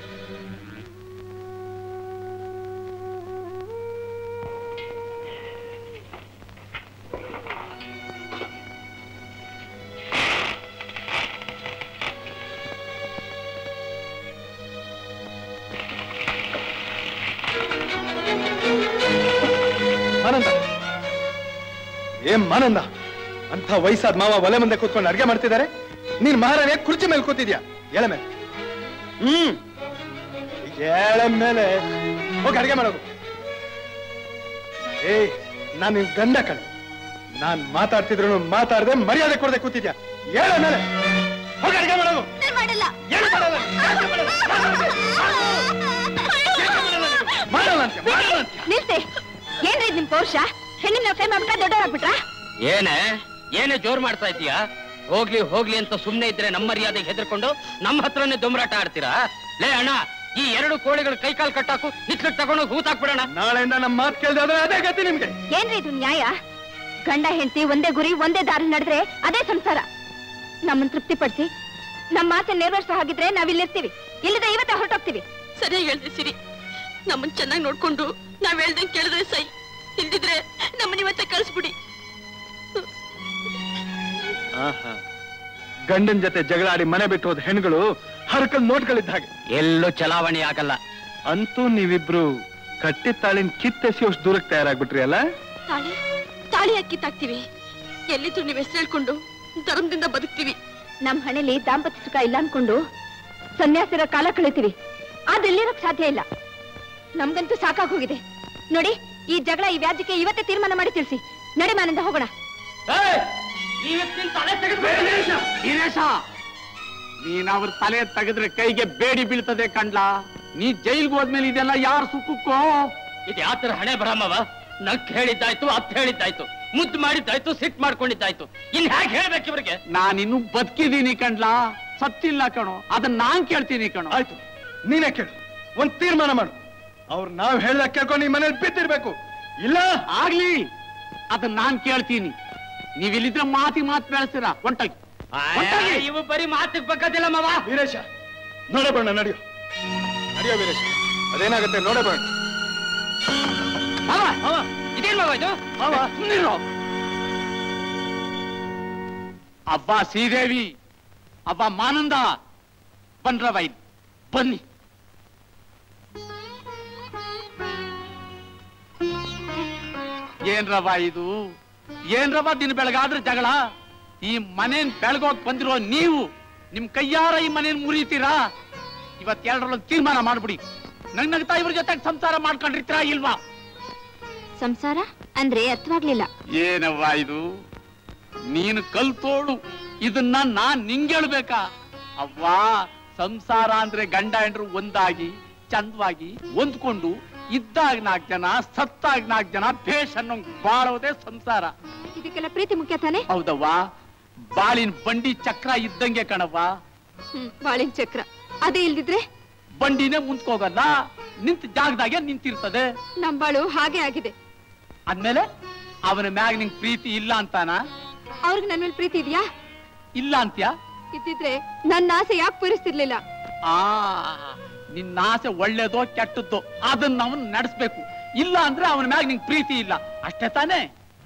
ಆನಂದ, ಏನ್ ಆನಂದ, ಅಂತ ವಯಸ್ಸಾದ ಮಾವ ಒಲೆ ಮುಂದೆ ಕೂತ್ಕೊಂಡು ಅಡ್ಗೆ ಮಾಡ್ತಿದ್ದಾರೆ, ನೀನ್ ಮಹಾರಾಣಿ ಕುರ್ಚಿ ಮೇಲೆ ಕೂತಿದ್ಯಾ. ಎಳೆ ಮೇಲೆ ಎಳೆ ಮೇಲೆ ಹೋಗಿ ಅಡ್ಗೆ ಮಾಡೋದು. ಏಯ್, ನಾನ್ ನಿನ್ ಗಂಡ ಕಣೆ. ನಾನ್ ಮಾತಾಡ್ತಿದ್ರು ಮಾತಾಡದೆ ಮರ್ಯಾದೆ ಕೊಡದೆ ಕೂತಿದ್ಯಾ. ಎಳೆ ಮೇಲೆ ಹೋಗಿ ಅಡ್ಗೆ ಮಾಡೋದು. ನಿಲ್ತೆ. ಏನ್ರಿ ನಿಮ್ ಪೌರುಷ? ಹೆಣ್ಣಿನ ಕೈ ಮಾಡ್ಬಿಟ್ಟ ದೊಡ್ಡವರಾಗ್ಬಿಟ್ರ? ಏನೇ ಜೋರ್ ಮಾಡ್ತಾ ಇದೀಯಾ? ಹೋಗ್ಲಿ ಹೋಗ್ಲಿ ಅಂತ ಸುಮ್ನೆ ಇದ್ರೆ ನಮ್ಮ ಮರ್ಯಾದೆಗೆ ಹೆದರ್ಕೊಂಡು ನಮ್ಮ ಹತ್ರನೇ ದೊಂಬರಾಟ ಆಡ್ತೀರಾ? ಲೇ ಅಣ್ಣ, ಈ 2 ಕೋಳಿಗಳು ಕೈಕಾಲು ಕಟ್ಟಾಕು ನಿತ್ಲು ತಗೊಂಡೋಗಿ ಹೂತಾಕ್ಬಿಡೋಣ. ನಾಳೆಯಿಂದ ನಮ್ಮ ಮಾತು ಕೇಳಿದ್ರೆ ಅದೇ ಗತಿ ನಿಮ್ಗೆ. ಏನ್ರಿ ಇದು ನ್ಯಾಯ? ಗಂಡ ಹೆಂಡತಿ ಒಂದೇ ಗುರಿ ಒಂದೇ ದಾರಿ ನಡೆದ್ರೆ ಅದೇ ಸಂಸಾರ. ನಮ್ಮನ್ನ ತೃಪ್ತಿಪಡಿಸಿ ನಮ್ಮ ಆಸೆ ನೆರವೇರಿಸೋ ಹಾಗಿದ್ರೆ ನಾವಿಲ್ಲಿರ್ತೀವಿ, ಇಲ್ಲದ ಇವತ್ತೇ ಹೊರಟೋಗ್ತೀವಿ. ಸರಿಯಾಗಿ ಹೇಳ್ದೆ ಸಿರಿ. ನಮ್ಮನ್ ಚೆನ್ನಾಗಿ ನೋಡ್ಕೊಂಡು ನಾವ್ ಹೇಳ್ದಂಗೆ ಕೇಳಿದ್ರೆ ಸೈ, ಇಲ್ದಿದ್ರೆ ನಮ್ಮನ್ನ ಇವತ್ತೇ ಕಳಿಸ್ಬಿಡಿ. ಗಂಡನ್ ಜೊತೆ ಜಗಳಾಡಿ ಮನೆ ಬಿಟ್ಟು ಹೋದ ಹೆಣ್ಗಳು ಹರಕಲ್ ನೋಟ್ಗಳಿದ್ದ ಹಾಗೆ ಎಲ್ಲೂ ಚಲಾವಣೆ ಆಗಲ್ಲ. ಅಂತೂ ನೀವಿಬ್ರು ಕಟ್ಟಿ ತಾಳಿನ ಕಿತ್ತೆಸಿಯೋಷ್ಟು ದೂರಕ್ಕೆ ತಯಾರಾಗ್ಬಿಟ್ರಿ ಅಲ್ಲ. ತಾಳಿ ಕಿತ್ತಾಕ್ತಿವಿ, ಎಲ್ಲಿದ್ರು ನೀವ್ ಹೆಸರು ಹೇಳ್ಕೊಂಡು ಧರ್ಮದಿಂದ ಬದುಕ್ತಿವಿ. ನಮ್ ಹಣೆಲಿ ದಾಂಪತ್ಯ ಸುಖ ಇಲ್ಲ ಅನ್ಕೊಂಡು ಸನ್ಯಾಸಿರ ಕಾಲ ಕಳಿತೀವಿ. ಅದೆಲ್ಲಿರೋಕ್ ಸಾಧ್ಯ ಇಲ್ಲ. ನಮ್ಗಂತೂ ಸಾಕಾಗಿ ಹೋಗಿದೆ ನೋಡಿ. ಈ ಜಗಳ ಈ ವ್ಯಾಜ್ಯಕ್ಕೆ ಇವತ್ತೇ ತೀರ್ಮಾನ ಮಾಡಿ ತಿಳಿಸಿ. ನಡೆ ಮನೆಯಿಂದ ಹೋಗೋಣ. ನೀನ್ ಅವ್ರ ತಲೆ ತೆಗೆದ್ರೆ ಕೈಗೆ ಬೇಡಿ ಬೀಳ್ತದೆ ಕಂಡ್ಲಾ. ನೀ ಜೈಲ್ಗೆ ಹೋದ್ಮೇಲೆ ಇದೆಲ್ಲ ಯಾರ ಸುಖಕ್ಕೋ? ಇದು ಯಾತರ ಹಣೆ ಬರಮ್ಮವ. ನಕ್ ಹೇಳಿದ್ದಾಯ್ತು, ಅತ್ ಹೇಳಿದ್ದಾಯ್ತು, ಮುದ್ದು ಮಾಡಿದ್ದಾಯ್ತು, ಸಿಟ್ ಮಾಡ್ಕೊಂಡಿದ್ದಾಯ್ತು. ಇನ್ ಹೇಗೆ ಹೇಳ್ಬೇಕು ಇವ್ರಿಗೆ? ನಾನಿನ್ನು ಬದುಕಿದೀನಿ ಕಂಡ್ಲಾ, ಸತ್ತಿಲ್ಲ ಕಣೋ. ಅದನ್ನ ನಾನ್ ಕೇಳ್ತೀನಿ ಕಣೋ. ಆಯ್ತು, ನೀನೇ ಕೇಳು, ಒಂದ್ ತೀರ್ಮಾನ ಮಾಡು. ಅವ್ರು ನಾವ್ ಹೇಳ್ದಾಗ ಕೇಳ್ಕೊಂಡು ಈ ಮನೇಲಿ ಬಿದ್ದಿರ್ಬೇಕು. ಇಲ್ಲ ಆಗ್ಲಿ, ಅದನ್ನ ನಾನ್ ಕೇಳ್ತೀನಿ. ನೀವಿಲ್ಲಿದ್ರೆ ಮಾತಿ ಬೆಳೆಸ್ತೀರ. ಹೊಂಟಾಗಿ ಇವು ಬರೀ ಮಾತಿಗೆ ಬಗ್ಗದಿಲ್ಲ ಮಾವ. ವೀರೇಶ, ನೋಡಬೇಡ, ನಡೆಯೋ ವೀರೇಶ, ಅದೇನಾಗುತ್ತೆ ನೋಡಬೇಡ. ಇದೇನ್ ಮಾವ ಇದು? ಅಬ್ಬ ಶ್ರೀದೇವಿ, ಅಬ್ಬ ಮಾನಂದ, ಬನ್ರವ ಇಲ್ಲಿ ಬನ್ನಿ. ಏನ್ರವ ಇದು? ಏನ್ರವ ದಿನ ಬೆಳಗಾದ್ರೆ ಜಗಳ? ಈ ಮನೇನ್ ಬೆಳಗೋಗ್ ಬಂದಿರೋ ನೀವು ನಿಮ್ ಕೈಯಾರ ಈ ಮನೇನ್ ಮುರಿತೀರಾ? ಇವತ್ತೆರಡರಲ್ಲೊಂದು ತೀರ್ಮಾನ ಮಾಡ್ಬಿಡಿ. ನಗ್ನಗ್ತಾ ಇವ್ರ ಜೊತೆ ಸಂಸಾರ ಮಾಡ್ಕೊಂಡಿರ್ತೀರಾ ಇಲ್ವಾ? ಸಂಸಾರ ಅಂದ್ರೆ ಅರ್ಥವಾಗ್ಲಿಲ್ಲ. ಏನವ್ವ ಇದು? ನೀನು ಕಲ್ತೋಳು, ಇದನ್ನ ನಾನ್ ನಿಂಗೇಳ್ಬೇಕಾ? ಅವ್ವಾ, ಸಂಸಾರ ಅಂದ್ರೆ ಗಂಡ ಹೆಂಡ್ರು ಒಂದಾಗಿ ಚಂದವಾಗಿ ಹೊಂದ್ಕೊಂಡು ಇದ್ದಾಗ 4 ಜನ, ಸತ್ತಾಗ 4 ಜನ ಭೇಷ್ ಅನ್ನೋ ಬಾಳೋದೇ ಸಂಸಾರ. ಇದಕ್ಕೆಲ್ಲ ಪ್ರೀತಿ ಮುಖ್ಯ ತಾನೆ? ಹೌದವ್ವ, ಬಾಳಿನ ಬಂಡಿ ಚಕ್ರ ಇದ್ದಂಗೆ ಕಣವ್ವ. ಬಾಳಿನ ಚಕ್ರ ಅದೇ ಇಲ್ದಿದ್ರೆ ಬಂಡಿನೇ ಮುಂದ್ಕೋಗಲ್ಲ, ನಿಂತ ಜಾಗದಾಗೆ ನಿಂತಿರ್ತದೆ. ನಮ್ ಬಾಳು ಹಾಗೆ ಆಗಿದೆ. ಅಂದ್ಮೇಲೆ ಅವನ ಮ್ಯಾಗ ನಿಂಗ್ ಪ್ರೀತಿ ಇಲ್ಲ ಅಂತಾನ? ಅವ್ರಿಗೆ ನನ್ ಮೇಲೆ ಪ್ರೀತಿ ಇದೆಯಾ? ಇಲ್ಲ ಅಂತ್ಯಾ? ಇದ್ದಿದ್ರೆ ನನ್ನ ಆಸೆ ಯಾಕೆ ಪೂರಿಸ್ತಿರ್ಲಿಲ್ಲ? ನಿನ್ನ ಆಸೆ ಒಳ್ಳೇದೋ ಕೆಟ್ಟದ್ದೋ ಅದನ್ನ ಅವನ್ ನಡೆಸ್ಬೇಕು. ಇಲ್ಲ ಅಂದ್ರೆ ಅವನ ಮ್ಯಾಗ ನಿಂಗ್ ಪ್ರೀತಿ ಇಲ್ಲ, ಅಷ್ಟೇ ತಾನೇ?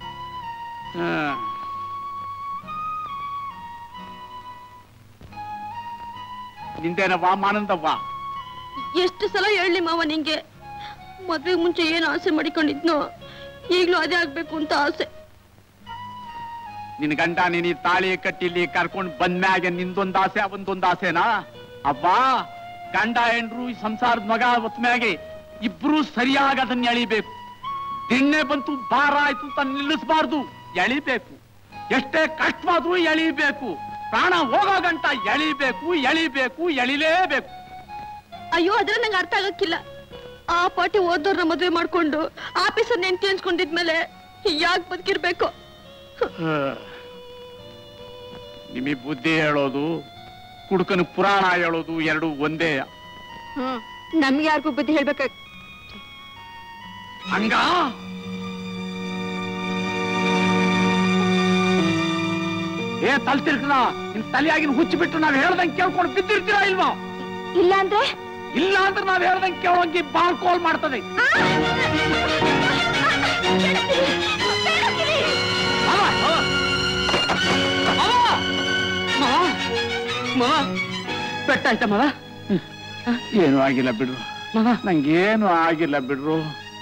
ನಿಂದೇನವ್ವ ಮಾನಂದವ್ವ? ಎಷ್ಟು ಸಲ ಹೇಳಿ ಮಾವ ನಿಂಗೆ, ಮದ್ವೆಗ್ ಮುಂಚೆ ಏನು ಆಸೆ ಮಾಡಿಕೊಂಡಿದ್ನೋ ಈಗ್ಲೂ ಅದೇ ಆಗ್ಬೇಕು ಅಂತ ಆಸೆ. ನಿನ್ ಗಂಡ ನೀನ್ ಈ ತಾಳಿ ಕಟ್ಟಿಲಿ ಕರ್ಕೊಂಡ್ ಬಂದ್ಮ್ಯಾಗೆ ನಿಂದೊಂದ್ ಆಸೆ ಅವನದೊಂದ್ ಆಸೆನಾ? ಅವ್ವಾ, ಗಂಡ ಹೆಂಡ್ರು ಈ ಸಂಸಾರದ ಮಗ ಹೊತ್ಮ್ಯಾಗೆ ಇಬ್ರು ಸರಿಯಾಗಿ ಅದನ್ನ ಎಳಿಬೇಕು. ದಿಣ್ಣೆ ಬಂತು ಭಾರ ಆಯ್ತು ಅಂತ ನಿಲ್ಲಿಸಬಾರ್ದು, ಎಳಿಬೇಕು. ಎಷ್ಟೇ ಕಷ್ಟವಾದ್ರೂ ಎಳಿಬೇಕು. ಪ್ರಾಣ ಹೋಗೋ ಗಂಟ ಎಳಿಬೇಕು, ಎಳಿಬೇಕು, ಎಳಿಲೇಬೇಕು. ಅಯ್ಯೋ, ಅದ್ರ ನಂಗೆ ಅರ್ಥ ಆಗಕ್ಕಿಲ್ಲ. ಆ ಪಾಟಿ ಓದೋರ್ನ ಮದ್ವೆ ಮಾಡ್ಕೊಂಡು ಆಫೀಸರ್ ನೆಂಟಿ ಅನ್ಸ್ಕೊಂಡಿದ್ಮೇಲೆ ಯಾಕೆ ಬದುಕಿರ್ಬೇಕು? ನಿಮಗೆ ಬುದ್ಧಿ ಹೇಳೋದು ಕುಡುಕನ ಪುರಾಣ ಹೇಳೋದು ಎರಡು ಒಂದೇ. ನಮ್ಗೆ ಯಾರಿಗೂ ಬುದ್ಧಿ ಹೇಳ್ಬೇಕ? ಹಂಗ ತಲ್ತಿರ್ಕನ ನಿನ್ ತಲೆಯಾಗಿನ ಹುಚ್ಚಿ ಬಿಟ್ಟು ನಾವ್ ಹೇಳ್ದಂಗೆ ಕೇಳ್ಕೊಂಡು ಬಿದ್ದಿರ್ತೀರಾ ಇಲ್ವಾ? ಇಲ್ಲ ಅಂದ್ರೆ ನಾವ್ ಹೇಳ್ದಂಗೆ ಕೇಳೋಂಗಿ ಬಾಳ್ ಕೋಲ್ ಮಾಡ್ತದೆ. ಪೆಟ್ಟಾಯ್ತ ಮಾವ? ಏನು ಆಗಿಲ್ಲ ಬಿಡ್ರು ಮಾವ, ನಂಗೇನು ಆಗಿಲ್ಲ ಬಿಡ್ರು.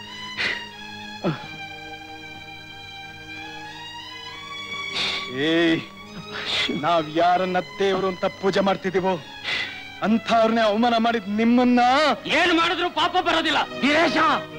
ನಾವ್ ಯಾರನ್ನ ದೇವರು ಅಂತ ಪೂಜೆ ಮಾಡ್ತಿದೀವೋ ಅಂಥವ್ರನ್ನೇ ಅವಮಾನ ಮಾಡಿದ್ ನಿಮ್ಮನ್ನ ಏನು ಮಾಡಿದ್ರು ಪಾಪ ಬರೋದಿಲ್ಲ. ವೀರೇಶ,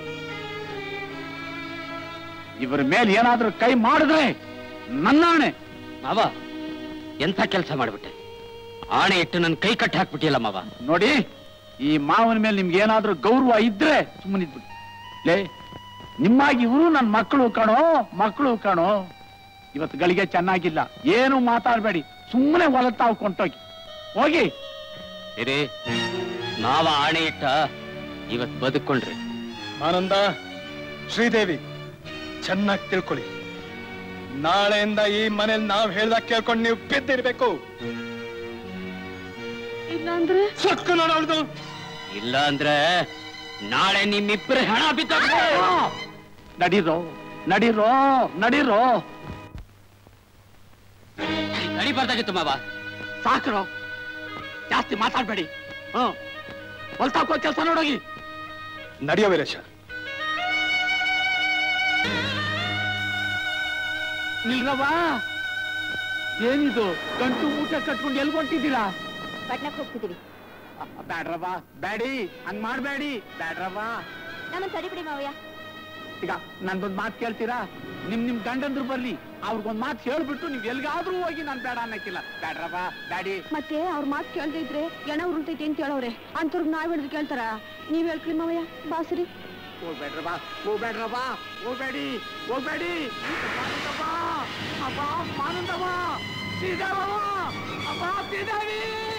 ಇವರ ಮೇಲೆ ಏನಾದ್ರೂ ಕೈ ಮಾಡಿದ್ರೆ ನನ್ನಾಣೆ. ಮಾವ, ಎಂಥ ಕೆಲಸ ಮಾಡ್ಬಿಟ್ಟೆ. ಆಣೆ ಇಟ್ಟು ನನ್ ಕೈ ಕಟ್ಟಿ ಹಾಕ್ಬಿಟ್ಟಿಲ್ಲ ಮಾವ. ನೋಡಿ, ಈ ಮಾವನ ಮೇಲೆ ನಿಮ್ಗೆ ಏನಾದ್ರೂ ಗೌರವ ಇದ್ರೆ ಸುಮ್ಮನಿದ್ಬಿಡಿ. ಲೇ, ನಿಮ್ಮಾಗಿ ಇವರು ನನ್ನ ಮಕ್ಕಳು ಕಣೋ. ಇವತ್ತು ಗಳಿಗೆ ಚೆನ್ನಾಗಿಲ್ಲ, ಏನು ಮಾತಾಡ್ಬೇಡಿ, ಸುಮ್ಮನೆ ಹೊಲತಾವ್ ಕೊಂಟೋಗಿ ಹೋಗಿ. ಇರಿ, ನಾವ ಆಣೆ ಇಟ್ಟ ಇವತ್ ಬದುಕೊಂಡ್ರಿ. ಆನಂದ, ಶ್ರೀದೇವಿ, ಚೆನ್ನಾಗಿ ತಿಳ್ಕೊಳ್ಳಿ. ನಾಳೆಯಿಂದ ಈ ಮನೇಲಿ ನಾವ್ ಹೇಳ್ದಾಗ ಕೇಳ್ಕೊಂಡು ನೀವು ಬಿದ್ದಿರ್ಬೇಕು. ಇಲ್ಲಾಂದ್ರೆ ಸೊಕ್ಕು ನೋಡೋದು. ಇಲ್ಲ ಅಂದ್ರೆ ನಾಳೆ ನಿಮ್ಮಿಬ್ಬರ ಹೆಣ ಬಿದ್ದ. ನಡೀರೋ ನಡೀರೋ ನಡೀರೋ. ನಡಿಬಾರ್ದಾಗಿತ್ತು ಮಾವ. ಸಾಕ್ರೋ, ಜಾಸ್ತಿ ಮಾತಾಡ್ಬೇಡಿ. ಹೊಲ್ತಾಕೋ ಕೆಲಸ ನೋಡೋಗಿ. ನಡೆಯೋ ವೀರೇಶ. ನಿಲ್ರವ್ವ, ಏನಿದು ಗಂಟು ಮೂಟೆ ಕಟ್ಕೊಂಡು ಎಲ್ಲಿ ಹೊಂಟಿದ್ದೀರಾ? ಪಟ್ನಕ್ಕೆ ಹೋಗ್ತಿದೀವಿ. ಬ್ಯಾಡ್ರವ್ವ, ಬ್ಯಾಡಿ, ಹಂಗ್ ಮಾಡ್ಬೇಡಿ. ಬ್ಯಾಡ್ರವ್ವ, ನಮ್ಮನ್ನ ತಡಿಬಿಡಿ ಮಾವಯ್ಯ. ಈಗ ನಂದೊಂದ್ ಮಾತು ಕೇಳ್ತೀರಾ? ನಿಮ್ ಗಂಡಂದ್ರು ಬರ್ಲಿ, ಅವ್ರಿಗೊಂದ್ ಮಾತು ಹೇಳ್ಬಿಟ್ಟು ನೀವ್ ಎಲ್ಗಾದ್ರೂ ಹೋಗಿ ನಾನ್ ಬೇಡ ಅನ್ನಕ್ಕಿಲ್ಲ. ಬ್ಯಾಡ್ರವ್ವ, ಬ್ಯಾಡಿ. ಮತ್ತೆ ಅವ್ರ ಮಾತು ಕೇಳ್ದೆ ಇದ್ರೆ ಎಣ ಉರುಳ್ತೈತಿ ಅಂತ ಹೇಳವ್ರೆ. ಅಂತವ್ರಿಗೆ ನಾವ್ ಹಿಡಿದು ಕೇಳ್ತಾರ? ನೀವ್ ಹೇಳ್ಕ್ರಿ ಮಾವಯ್ಯ. ಬಾಸರಿ ಹೋಗ್ಬೇಡ್ರವ್ವ, ಹೋಗ್ಬೇಡ್ರವ್ವ, ಹೋಗ್ಬೇಡಿ, ಹೋಗ್ಬೇಡಿ. ಅಬ್ಬ ಮಾನಂದವ್ವ, ಶ್ರೀದೇವವ್ವ, ಅಬ್ಬ ಶ್ರೀದೇವಿ.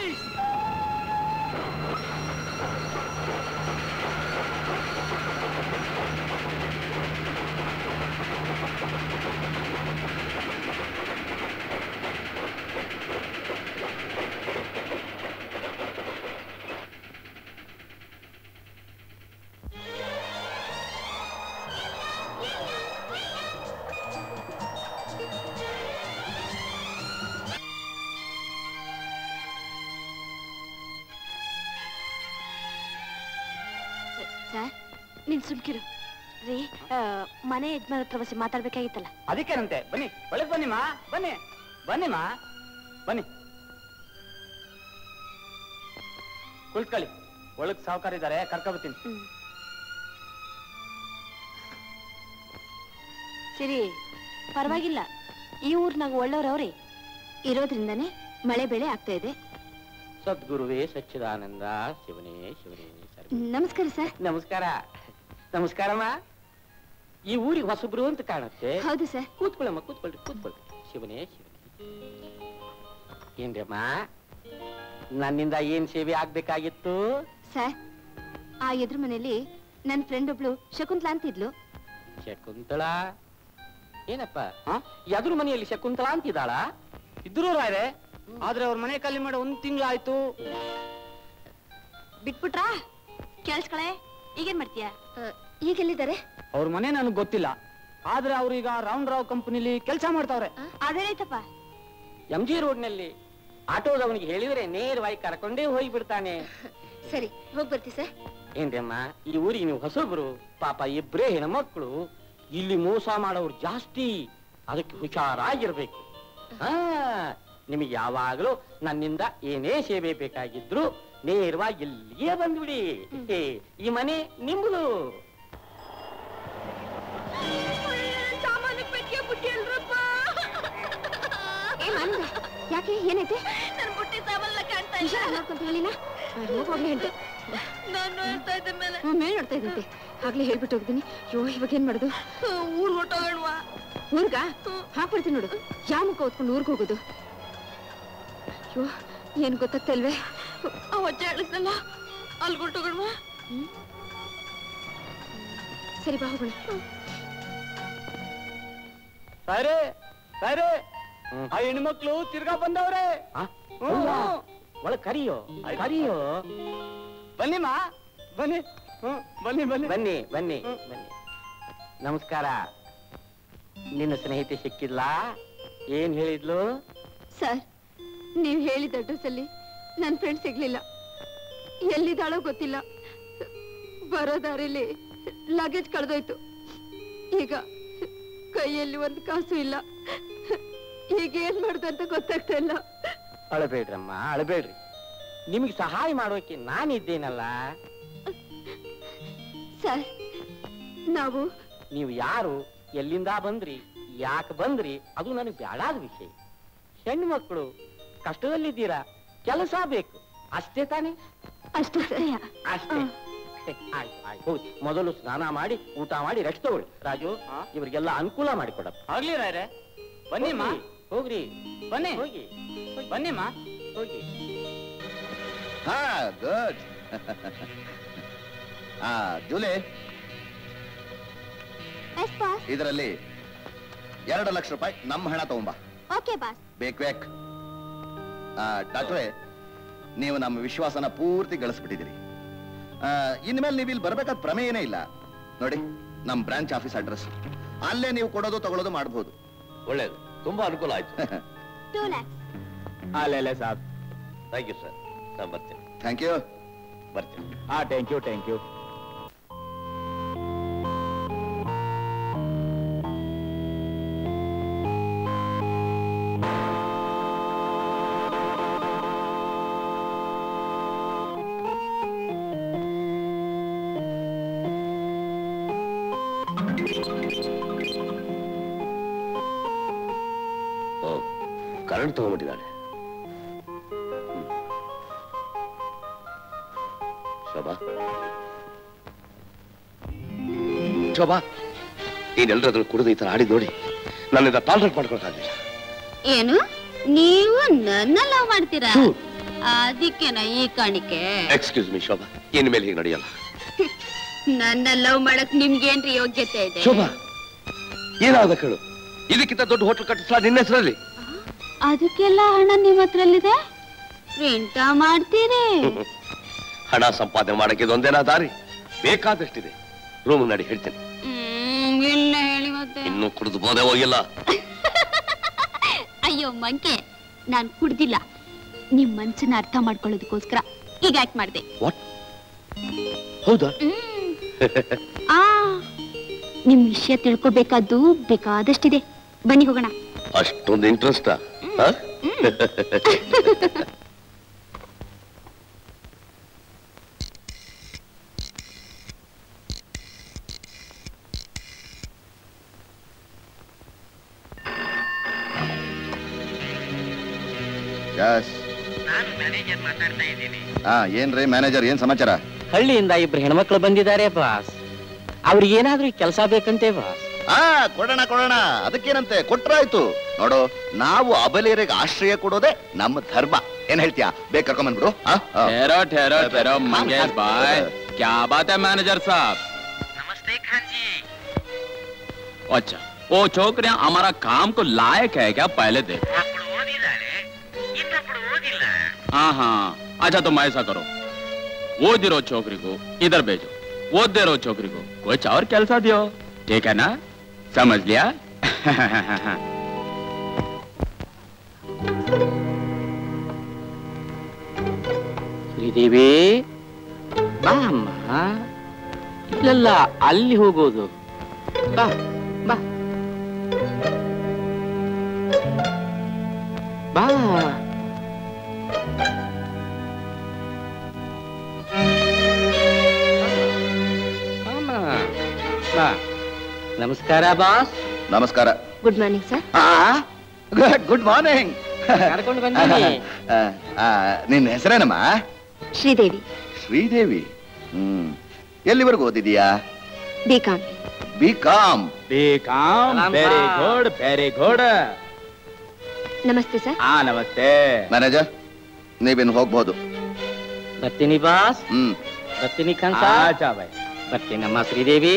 ಸರ್, ನೀನ್ ಸುಮ್ಕಿರು ರೀ. ಮನೆ ಯಜಮಾನ ಹತ್ರ ಬಸಿ ಮಾತಾಡ್ಬೇಕಾಗಿತ್ತಲ್ಲ. ಅದಕ್ಕೇನಂತೆ, ಬನ್ನಿ ಒಳಗ್ ಬನ್ನಿಮ್ಮ, ಬನ್ನಿ ಬನ್ನಿಮ್ಮ, ಬನ್ನಿ ಕುಳಿತ್ಕೊಳ್ಳಿ. ಒಳಗ್ ಸಾವುಕಾರ ಇದ್ದಾರೆ, ಕರ್ಕೊಬತ್ತೀನಿ. ಸರಿ, ಪರವಾಗಿಲ್ಲ. ಈ ಊರ್ನಾಗ ಒಳ್ಳೆಯವ್ರವ್ರಿ ಇರೋದ್ರಿಂದಾನೇ ಮಳೆ ಬೆಳೆ ಆಗ್ತಾ ಇದೆ. ಸದ್ಗುರುವೇ ಸಚ್ಚಿದಾನಂದ ಶಿವನೇ ಶಿವನೇ. ನಮಸ್ಕಾರ ಸರ್. ನಮಸ್ಕಾರ. ನಮಸ್ಕಾರಮ್ಮ. ಈ ಊರಿಗೆ ಹೊಸಬ್ರು ಅಂತ ಕಾಣುತ್ತೆ. ಹೌದು ಸರ್. ಕೂತ್ಕೊಳ್ಳಮ್ಮ, ಕೂತ್ಕೊಳ್ರಿ, ಕೂತ್ಕೊಳ್ರಿ. ಶಿವನೇ ಶಿವನೇ. ಏನ್ರಮ್ಮ, ನನ್ನಿಂದ ಏನ್ ಸೇವೆ ಆಗ್ಬೇಕಾಗಿತ್ತು? ಸರ್, ಆ ಎದುರು ಮನೆಯಲ್ಲಿ ನನ್ನ ಫ್ರೆಂಡ್ ಒಬ್ಳು ಶಕುಂತಲಾ ಅಂತಿದ್ಲು. ಶಕುಂತಳಾ? ಏನಪ್ಪ, ಎದುರು ಮನೆಯಲ್ಲಿ ಶಕುಂತಲಾ ಅಂತಿದ್ದಾಳ? ಇದ್ರು ರಾಯ್ರೆ, ಆದ್ರೆ ಅವ್ರ ಮನೆ ಖಾಲಿ ಮಾಡಿ 1 ತಿಂಗಳಾಯ್ತು. ಬಿಟ್ಬಿಟ್ರಾ? ಕೇಳಿಸ್ಕಳೆ, ಈಗೇನ್ ಮಾಡ್ತೀಯ? ಈಗೆಲ್ಲಿದ್ದಾರೆ? ಅವ್ರ ಮನೆ ನನಗೆ ಗೊತ್ತಿಲ್ಲ, ಆದ್ರೆ ಅವ್ರೀಗ ರೌಂಡ್ ರಾವ್ ಕಂಪನಿಲಿ ಕೆಲಸ ಮಾಡ್ತಾವ್ರೆ. ಅದೇನೈತಪ್ಪ? MG ರೋಡ್ನಲ್ಲಿ ಆಟೋದವನಿಗೆ ಹೇಳಿದ್ರೆ ನೇರವಾಗಿ ಕರ್ಕೊಂಡೇ ಹೋಗಿ ಬಿಡ್ತಾನೆ. ಸರಿ, ಹೋಗಿ ಬರ್ತೀವಿ ಸರ್. ಏನ್ರಮ್ಮ, ಈ ಊರಿಗೆ ನೀವು ಹೊಸಬ್ರು, ಪಾಪ ಇಬ್ರೇ ಹೆಣ್ಮಕ್ಳು, ಇಲ್ಲಿ ಮೋಸ ಮಾಡೋರು ಜಾಸ್ತಿ, ಅದಕ್ಕೆ ಹುಷಾರಾಗಿರ್ಬೇಕು. ನಿಮಗೆ ಯಾವಾಗಲೂ ನನ್ನಿಂದ ಏನೇ ಸೇವೆ ಬೇಕಾಗಿದ್ರು ನೇರವಾಗಿ ಇಲ್ಲಿಯೇ ಬಂದ್ಬಿಡಿ. ಈ ಮನೆ ನಿಮ್ಮದು. ಸಾಮಾನ್ಯ ಪೆಟ್ಟಿಗೆ ಬುಟ್ಟಿ ಅಲ್ರಪ್ಪ. ಯಾಕೆ, ಏನೈತೆ? ನನ್ ಬುಟ್ಟಿ ಸಾಮಾನ್ಯ ಕಾಣ್ತಾ ಇಲ್ಲ. ನೋಡ್ಕೊಂತ ಹೇಳಿನ ಹೋಗ್ಲಿ ಅಂತ ನಾನು ಹೇಳ್ತಾ ಇದ್ದ ಮೇಲೆ ಮೇಲ್ ನೋಡ್ತಾ ಇದ್ದಂತೆ. ಆಗ್ಲೇ ಹೇಳ್ಬಿಟ್ಟು ಹೋಗ್ತೀನಿ. ಅಯ್ಯೋ, ಇವಾಗ ಏನ್ ಮಾಡುದು? ಊರ್ ಹೊಟ್ಟೋಗಣ್ವಾ? ಊರ್ಗ ಹಾಕ್ಬಿಡ್ತೀನಿ ನೋಡು. ಯಾವ ಮುಖ ಓದ್ಕೊಂಡು ಊರ್ಗ್ ಹೋಗುದು? ಅಯ್ಯೋ, ಏನ್ ಗೊತ್ತಾಗ್ತಾ ಇಲ್ವೇ? ಅವಜ್ಜ ಹೇಳಿದ್ನಲ್ಲ, ಅಲ್ಲಿ ಹೊಟ್ಟೋಗಣ್ವಾ? ಸರಿ, ಬಾ ಹೋಗೋಣ. ಸಾಯ್ರೆ, ಸಾಯ್ರೆ, ಆ ಹೆಣ್ಮಕ್ಳು ತಿರ್ಗಾ ಬಂದವ್ರೆ. ಒಳಗ್ ಕರಿಯೋ, ಕರಿಯೋ. ಬನ್ನಿಮ್ಮ, ಬನ್ನಿ. ಬನ್ನಿ ಬನ್ನಿ ಬನ್ನಿ ಬನ್ನಿ ಬನ್ನಿ. ನಮಸ್ಕಾರ. ನಿನ್ನ ಸ್ನೇಹಿತೆ ಸಿಕ್ಕಿದ್ಲ? ಏನ್ ಹೇಳಿದ್ಲು? ಸರ್, ನೀವ್ ಹೇಳಿದ ಅಡ್ರೆಸ್ ಅಲ್ಲಿ ನನ್ ಫ್ರೆಂಡ್ ಸಿಗ್ಲಿಲ್ಲ. ಎಲ್ಲಿದ್ದಾಳೋ ಗೊತ್ತಿಲ್ಲ. ಬರೋ ದಾರಿಲಿ ಲಗೇಜ್ ಕಳೆದೋಯ್ತು. ಈಗ ಕೈಯಲ್ಲಿ 1 ಕಾಸು ಇಲ್ಲ. ಈಗ ಏನ್ ಮಾಡುದು ಅಂತ ಗೊತ್ತಾಗ್ತಾ ಇಲ್ಲ. ಅಳಬೇಡ್ರಮ್ಮ, ಅಳಬೇಡ್ರಿ. ನಿಮಗೆ ಸಹಾಯ ಮಾಡೋಕೆ ನಾನಿದ್ದೇನಲ್ಲ. ಸರ್, ನೀವು ಯಾರು, ಎಲ್ಲಿಂದ ಬಂದ್ರಿ, ಯಾಕೆ ಬಂದ್ರಿ, ಅದು ನನಗೆ ಬ್ಯಾಡಾದ ವಿಷಯ. ಹೆಣ್ಣು ಮಕ್ಕಳು ಕಷ್ಟದಲ್ಲಿದ್ದೀರಾ, ಕೆಲಸ ಬೇಕು, ಅಷ್ಟೇ ತಾನೇ? ಅಷ್ಟೇ ಅಷ್ಟೇ. ಆಯ್ತು ಆಯ್ತು, ಹೋಗಿ ಮೊದಲು ಸ್ನಾನ ಮಾಡಿ ಊಟ ಮಾಡಿ ರೆಸ್ಟ್ ತಗೊಳ್ಳಿ. ರಾಜು, ಇವರಿಗೆಲ್ಲ ಅನುಕೂಲ ಮಾಡಿಕೊಡಪ್ಪ. ಆಗ್ಲಿ ರಾಯ್ರೆ. ಬನ್ನಿಮ್ಮ, ಹೋಗ್ರಿ. ಬನ್ನಿ, ಹೋಗಿ ಬನ್ನಿಮ್ಮ, ಹೋಗಿ. ಹಾ, ಗುಡ್. ಜೂಲಿ, ಇದರಲ್ಲಿ 2 ಲಕ್ಷ ರೂಪಾಯಿ ನಮ್ಮ ಹಣ ತಗೊಂಬ. Okay boss. ಬೇಕ್ ಡಾಕ್ಟ್ರೇ, ನೀವು ನಮ್ಮ ವಿಶ್ವಾಸನ ಪೂರ್ತಿ ಗಳಿಸ್ಬಿಟ್ಟಿದ್ದೀರಿ. ಇನ್ಮೇಲೆ ನೀವು ಇಲ್ಲಿ ಬರ್ಬೇಕಾದ ಪ್ರಮೇಯನೇ ಇಲ್ಲ. ನೋಡಿ, ನಮ್ಮ ಬ್ರಾಂಚ್ ಆಫೀಸ್ ಅಡ್ರೆಸ್, ಅಲ್ಲೇ ನೀವು ಕೊಡೋದು ತಗೊಳ್ಳೋದು ಮಾಡಬಹುದು. ಒಳ್ಳೇದು, ತುಂಬಾ ಅನುಕೂಲ ಆಯ್ತು. 2 lakhs. ಅಲ್ಲೇ ಸಾಬ್. ಥ್ಯಾಂಕ್ ಯು ಸರ್, ನಾನು ಬರ್ತೀನಿ. Thank you. ಬರ್ತೀನಿ. Thank you. ಕರೆಂಟ್ ತಗೊಂಡ್ಬಿಟ್ಟಿದ್ದಾಳೆ. ಶೋಭಾ, ನೀನೆಲ್ಲರದ್ರು ಕುಡಿದು ಈ ತರ ಆಡಿ ನೋಡಿ ನನ್ನಿಂದ ಟಾಲರೇಟ್ ಮಾಡ್ಕೊಳಕ್ಕಾಗಲಿಲ್ಲ. ಏನು, ನೀವು ನನ್ನ ಲವ್ ಮಾಡ್ತೀರಾ? ಅದಕ್ಕೆನ ಈ ಕಾಣಿಕೆ? ಎಕ್ಸ್ಕ್ಯೂಸ್ ಮೀ ಶೋಭಾ, ಇನ್ಮೇಲೆ ಹೀಗೆ ನಡೆಯಲ್ಲ. ನನ್ನ ಲವ್ ಮಾಡಕ್ ನಿಮ್ಗೇನ್ರಿ ಯೋಗ್ಯತೆ ಇದೆ? ಶೋಭಾ, ಏನಾದ ಕೇಳು, ಇದಕ್ಕಿಂತ ದೊಡ್ಡ ಹೋಟೆಲ್ ಕಟ್ಟಿಸ್ಲಾ ನಿನ್ನ ಹೆಸರಲ್ಲಿ? ಅದಕ್ಕೆಲ್ಲ ಹಣ ನಿಮ್ಮ ಹತ್ರಲ್ಲಿದೆ, ಪ್ರಿಂಟ ಮಾಡ್ತೀರಿ? ಹಣ ಸಂಪಾದನೆ ಮಾಡಕ್ಕೆ ಇದೊಂದೇನಾ ದಾರಿ? ಬೇಕಾದಷ್ಟಿದೆ. ರೂಮ್ ನಡಿ, ಹೇಳ್ತೇನೆ. ಇಲ್ಲ ಹೇಳಿ ಮತ್ತೆ. ಇನ್ನು ಕುಡಿದು ಬೋದೆ ಹೋಗಿಲ್ಲ. ಅಯ್ಯೋ ಮಂಕೆ, ನಾನ್ ಕುಡ್ದಿಲ್ಲ. ನಿಮ್ ಮನ್ಸನ್ನ ಅರ್ಥ ಮಾಡ್ಕೊಳ್ಳೋದಕ್ಕೋಸ್ಕರ ಈಗ ಆಕ್ಟ್ ಮಾಡಿದೆ. ಹೌದಾ? ನಿಮ್ ವಿಷಯ ತಿಳ್ಕೊಬೇಕಾದ್ದು ಬೇಕಾದಷ್ಟಿದೆ. ಬನ್ನಿ ಹೋಗೋಣ. ಅಷ್ಟೊಂದು ಇಂಟ್ರೆಸ್ಟಾ? ನಾನು ಮ್ಯಾನೇಜರ್ ಮಾತಾಡ್ತಾ ಇದ್ದೀನಿ. ಏನ್ರಿ ಮ್ಯಾನೇಜರ್, ಏನ್ ಸಮಾಚಾರ? ಹಳ್ಳಿಯಿಂದ 2 ಹೆಣ್ಮಕ್ಳು ಬಂದಿದ್ದಾರೆ ಬಾಸ್. ಅವ್ರಿಗೆ ಏನಾದ್ರೂ ಕೆಲಸ ಬೇಕಂತೆ ಬಾಸ್. ಕೊಡೋಣ, ಅದಕ್ಕೇನಂತೆ, ಕೊಟ್ರಾಯ್ತು. ನೋಡು, ನಾವು ಅಬಲೆಯರಿಗೆ ಆಶ್ರಯ ಕೊಡೋದೇ ನಮ್ಮ ಧರ್ಮ. ಏನ್ ಹೇಳ್ತೀಯಾ? ಬೇಗ ಕರ್ಕೊಂಡ್ಬಂದ್ಬಿಡು. ठहरो मंगेश भाई, क्या बात है मैनेजर साहब? ನಮಸ್ತೆ ಖಾನ್ ಜಿ. अच्छा, वो छोकरियां हमारा काम को लायक है क्या? पहले देख. ಅప్పుడు ಓದಿದಾಳೆ, ಇನ್ನೊಬ್ಳು ಓದಿಲ್ಲ. हाँ, अच्छा तुम ऐसा करो, ಓದಿರೋ छोकरी को इधर भेजो, ಓದದೇ ಇರೋ छोकरी को कुछ और ಕೆಲಸ दियो, ठीक है ना? समझ लिया? ಶ್ರೀದೇವಿ, ಬಾ ಅಮ್ಮ. ಇಲ್ಲೆಲ್ಲ ಅಲ್ಲಿ ಹೋಗೋದು. ಬಾ ಬಾ ಬಾ. ಬಾ. ನಮಸ್ಕಾರ ಬಾಸ್. ನಮಸ್ಕಾರ. Good morning sir. Good morning. ಕರ್ಕೊಂಡು ಬಂದಿನಿ. ನಿನ್ನ ಹೆಸರೇನಮ್ಮ? ಶ್ರೀದೇವಿ. ಶ್ರೀದೇವಿ. ಎಲ್ಲಿವರೆಗೂ ಓದಿದೀಯಾ? ಬಿಕಾಂ. ಬಿಕಾಂ. Very good. ನಮಸ್ತೆ ಸರ್. ನಮಸ್ತೆ ಮ್ಯಾನೇಜರ್, ನೀವೇನು ಹೋಗ್ಬಹುದು. ಬರ್ತೀನಿ ಬಾಸ್. ಬರ್ತೀನಿ ಕಂಸ. ಬರ್ತೀನಮ್ಮ ಶ್ರೀದೇವಿ.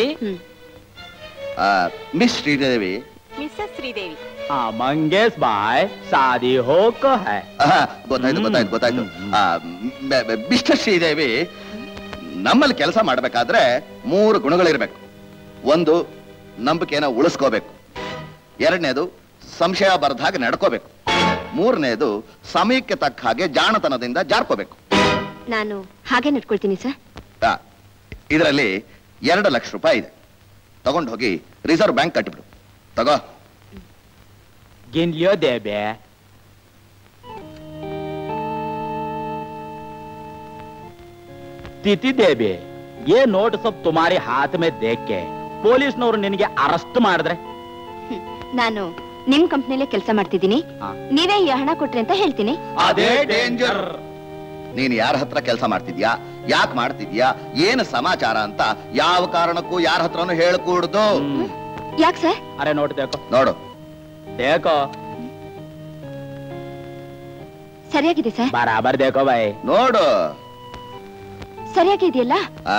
ಮಿಸ್ ಶ್ರೀದೇವಿ. ಮಿಸ್ಸಸ್ ಶ್ರೀದೇವಿ. मंगेश भाई, शादी हो को है? ಗೊತ್ತಾಯ್ತು. ಮಿಸ್ಟರ್ ಶ್ರೀದೇವಿ, ನಮ್ಮಲ್ಲಿ ಕೆಲಸ ಮಾಡ್ಬೇಕಾದ್ರೆ 3 ಗುಣಗಳಿರ್ಬೇಕು. 1, ನಂಬಿಕೆನ ಉಳಿಸ್ಕೋಬೇಕು. 2ನೇದು, ಸಂಶಯ ಬರ್ದ ಹಾಗೆ ನಡ್ಕೋಬೇಕು. 3ನೇದು, ಸಮಯಕ್ಕೆ ತಕ್ಕ ಹಾಗೆ ಜಾಣತನದಿಂದ ಜಾರ್ಕೋಬೇಕು. ನಾನು ಹಾಗೆ ನಡ್ಕೊಳ್ತೀನಿ ಸರ್. ಇದರಲ್ಲಿ 2 ಲಕ್ಷ ರೂಪಾಯಿ ಇದೆ. ತಗೊಂಡು ಹೋಗಿ ರಿಸರ್ವ್ ಬ್ಯಾಂಕ್ ಕಟ್ಟಿಬಿಡು. ತಗೋ. गिन लियो देबे. तिथि देबे, ये नोट सब तुम्हारे हाथ में देख के ಪೊಲೀಸ್ನವರು ನಿನಗೆ ಅರೆಸ್ಟ್ ಮಾಡಿದ್ರೆ? ನಾನು ನಿಮ್ ಕಂಪ್ನಿಲೇ ಕೆಲಸ ಮಾಡ್ತಿದ್ದೀನಿ. ನೀವೇ ಈ ಹಣ ಕೊಟ್ರಿ ಅಂತ ಹೇಳ್ತೀನಿ. ಅದೇ ಡೇಂಜರ್. ನೀನ್ ಯಾರ ಹತ್ರ ಕೆಲಸ ಮಾಡ್ತಿದ್ಯಾ, ಯಾಕೆ ಮಾಡ್ತಿದ್ಯಾ, ಏನು ಸಮಾಚಾರ ಅಂತ ಯಾವ ಕಾರಣಕ್ಕೂ ಯಾರ ಹತ್ರನೂ ಹೇಳ್ಕೂಡ್ದು. ಯಾಕೆ ಸರ್? ಅರೆ ನೋಟ್ ದೇಕೋ. ನೋಡು. देखो, ಸರಿಯಾಗಿದೆ ಸರ್. बराबर देखो भाई. ನೋಡು. ಸರಿಯಾಗಿ ಇದೆಯಲ್ಲ?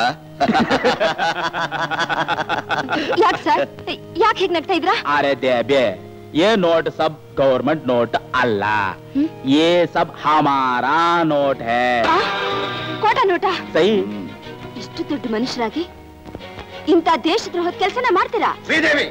ಯಾಕೆ ಸರ್, ಯಾಕೆ ಹೇಗ್ ನಗ್ತಾ ಇದ್ರಾ? अरे देबे ये नोट सब गवर्नमेंट नोट अल्लाह, ये सब हमारा नोट है। ಕೋಟ ನೋಟ? सही। ಇಷ್ಟು ದೊಡ್ಡ ಮನುಷ್ಯರಾಗಿ ಇಂಥ ದೇಶದ್ರೋಹದ ಕೆಲಸನ ಮಾಡ್ತೀರಾ? ಶ್ರೀದೇವಿ,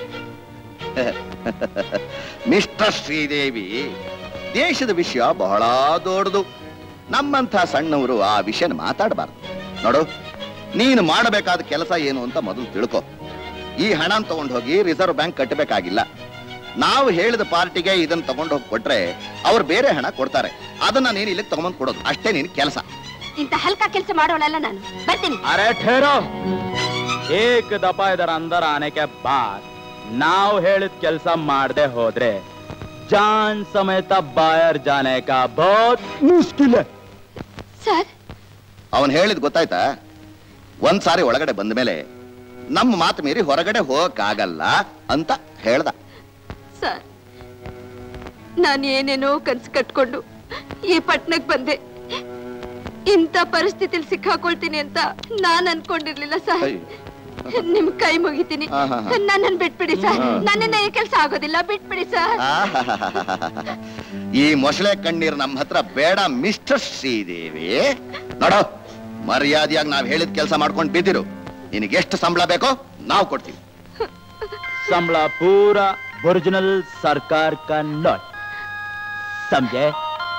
ಮಿಸ್ಟರ್ ಶ್ರೀದೇವಿ, ದೇಶದ ವಿಷಯ ಬಹಳ ದೊಡ್ಡದು. ನಮ್ಮಂಥ ಸಣ್ಣವರು ಆ ವಿಷಯನ ಮಾತಾಡಬಾರ್ದು. ನೋಡು, ನೀನು ಮಾಡಬೇಕಾದ ಕೆಲಸ ಏನು ಅಂತ ಮೊದಲು ತಿಳ್ಕೊ. ಈ ಹಣ ತಗೊಂಡು ಹೋಗಿ ರಿಸರ್ವ್ ಬ್ಯಾಂಕ್ ಕಟ್ಟಬೇಕಾಗಿಲ್ಲ. ನಾವು ಹೇಳಿದ ಪಾರ್ಟಿಗೆ ಇದನ್ನ ತಗೊಂಡು ಹೋಗಿ ಕೊಟ್ರೆ ಅವ್ರು ಬೇರೆ ಹಣ ಕೊಡ್ತಾರೆ. ಅದನ್ನ ನೀನು ಇಲ್ಲಿಗೆ ತಗೊಂಡ್ ಕೊಡೋದು ಅಷ್ಟೇ ನಿನ್ ಕೆಲಸ. ಇಂಥ ಹಲ್ಕ ಕೆಲಸ ಮಾಡೋಳಲ್ಲ ನಾನು. ಬರ್ತೀನಿ. अरे ठहरो, एक दफा इधर अंदर आने के बाद ನಾವು ಹೇಳಿದ ಕೆಲಸ ಮಾಡದೆ ಹೋದ್ರೆ ಜಾನ್ ಸಮೇತ ಬಾಯರ್ ಜಾನೆ ಕಾ ಬಹುತ್ ಮುಷ್ಕಿಲ್. ಸರ್, ಅವನ್ ಹೇಳಿದ್ ಗೊತ್ತಾಯ್ತಾ? ಒಂದ್ಸಾರಿ ಒಳಗಡೆ ಬಂದ ಮೇಲೆ ನಮ್ಮ ಮಾತು ಮೀರಿ ಹೊರಗಡೆ ಹೋಗಕ್ಕಾಗಲ್ಲ ಅಂತ ಹೇಳ್ದ. ಸರ್, ನಾನು ಏನೇನೋ ಕನ್ಸು ಕಟ್ಕೊಂಡು ಈ ಪಟ್ಟಣಕ್ಕೆ ಬಂದೆ. ಇಂಥ ಪರಿಸ್ಥಿತಿಲಿ ಸಿಕ್ಕಾಕೊಳ್ತೀನಿ ಅಂತ ನಾನ್ ಅನ್ಕೊಂಡಿರ್ಲಿಲ್ಲ ಸರ್. ನಿಮ್ ಕೈ ಮುಗಿತೀನಿ, ನನ್ನನ್ನು ಬಿಟ್ಬಿಡಿ ಸರ್. ನನ್ನಿಂದ ಈ ಕೆಲಸ ಆಗೋದಿಲ್ಲ, ಬಿಟ್ಬಿಡಿ ಸರ್. ಈ ಮೊಸಳೆ ಕಣ್ಣೀರ್ ನಮ್ಮ ಹತ್ರ ಬೇಡ ಮಿಸ್ಟರ್ ಶ್ರೀದೇವಿ. ನೋಡೋ, ಮರ್ಯಾದೆಯಾಗಿ ನಾವ್ ಹೇಳಿದ ಕೆಲಸ ಮಾಡ್ಕೊಂಡು ಬಿದ್ದಿರು. ನಿನಗೆ ಎಷ್ಟು ಸಂಬಳ ಬೇಕೋ ನಾವು ಕೊಡ್ತೀವಿ. ಸಂಬಳ ಪೂರಾ ಒರಿಜಿನಲ್ ಸರ್ಕಾರ का नोट, समझे?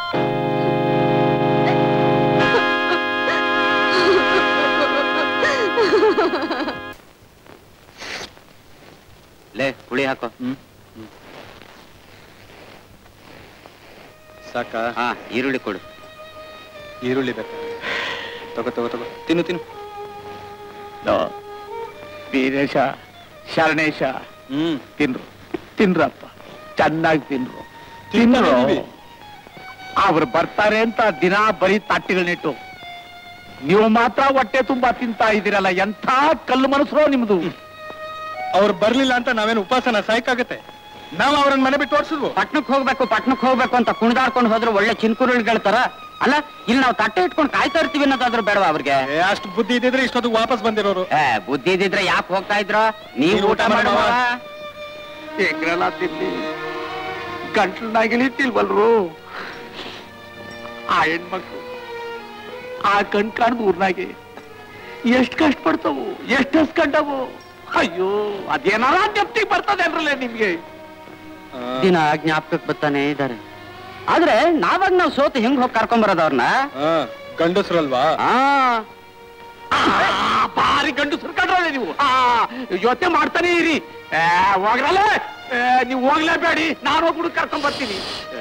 ಲೇ, ಹುಳಿ ಹಾಕೋ. ಸಾಕ? ಹಾ, ಈರುಳ್ಳಿ ಕೊಡು. ಈರುಳ್ಳಿ ಬೇಕಾ? ತಗೋ ತಗೋ ತಗೋ, ತಿನ್ನು ತಿನ್ನು. ವೀರೇಶ, ಶರಣೇಶ, ತಿನ್ರು, ತಿನ್ರಪ್ಪ, ಚೆನ್ನಾಗಿ ತಿನ್ರು, ತಿನ್ರು. ಅವ್ರು ಬರ್ತಾರೆ ಅಂತ ದಿನ ಬರೀ ತಟ್ಟಿಗಳನ್ನಿಟ್ಟು ನೀವು ಮಾತ್ರ ಹೊಟ್ಟೆ ತುಂಬಾ ತಿಂತಾ ಇದ್ದೀರಲ್ಲ, ಎಂಥ ಕಲ್ಲು ಮನಸ್ಸು ನಿಮ್ದು. ಅವ್ರು ಬರ್ಲಿಲ್ಲ ಅಂತ ನಾವೇನು ಉಪಾಸನ ಸಾಯ್ಕಾಗತ್ತೆ? ನಾವು ಅವ್ರನ್ನ ಮನೆ ಬಿಟ್ಟು ಓಡಿಸಿದ್ವು. ಪಟ್ನಕ್ಕೆ ಹೋಗ್ಬೇಕು ಅಂತ ಕುಣಿದಾಡ್ಕೊಂಡು ಹೋದ್ರೆ ಒಳ್ಳೆ ಚಿನ್ಕುರುಳ್ಗೆಳ್ತಾರ ಅಲ್ಲ. ಇಲ್ಲಿ ನಾವು ತಟ್ಟೆ ಇಟ್ಕೊಂಡು ಕಾಯ್ತಾ ಇರ್ತೀವಿ ಅನ್ನೋದಾದ್ರೂ ಬೇಡವಾ ಅವ್ರಿಗೆ? ಅಷ್ಟು ಬುದ್ಧಿ ಇದ್ದಿದ್ರೆ ಇಷ್ಟೊತ್ತು ವಾಪಸ್ ಬಂದಿರೋರು. ಬುದ್ಧಿ ಇದ್ದಿದ್ರೆ ಯಾಕೆ ಹೋಗ್ತಾ ಇದ್ರ? ನೀವು ಊಟ ಮಾಡುವ ಹೆಂಗ್ರೆಲ್ಲ ತಿನ್ನಿ, ಗಂಟ್ಲನಾಗಿಲಿ ತಿಳ್ವಲ್ರು. ಆ ಹೆಣ್ಮಕ್ಳು ಆ ಕಣ್ ಕಾಣ್ದು ಊರ್ನಾಗೆ ಎಷ್ಟ್ ಕಷ್ಟ ಪಡ್ತಾವು, ಎಷ್ಟು ಹಸ್ಕೊಂಡವು. ಅಯ್ಯೋ, ಅದೇನಾರ ಜ್ಞಪ್ತಿಗೆ ಬರ್ತದೆ ಅನ್ರಲ್ಲೇ ನಿಮ್ಗೆ. ದಿನ ಜ್ಞಾಪಕಕ್ಕೆ ಬರ್ತಾನೆ ಇದ್ದಾರೆ. ಆದ್ರೆ ನಾವಾಗ ನಾವು ಸೋತು ಹೆಂಗ್ ಹೋಗಿ ಕರ್ಕೊಂಬರೋದು ಅವ್ರನ್ನ? ಗಂಡಸ್ರಲ್ವಾ? ಭಾರಿ ಗಂಡಸ್ರು ಕಂಡ್ರಲ್ಲ ನೀವು. ಯೋಚನೆ ಮಾಡ್ತಾನೆ ಇರಿ. ಹೋಗ್ರಲ್ಲ, ನೀವು ಹೋಗ್ಲೇಬೇಡಿ, ನಾನು ಹೋಗ್ಬಿಡು ಕರ್ಕೊಂಡ್ ಬರ್ತೀನಿ.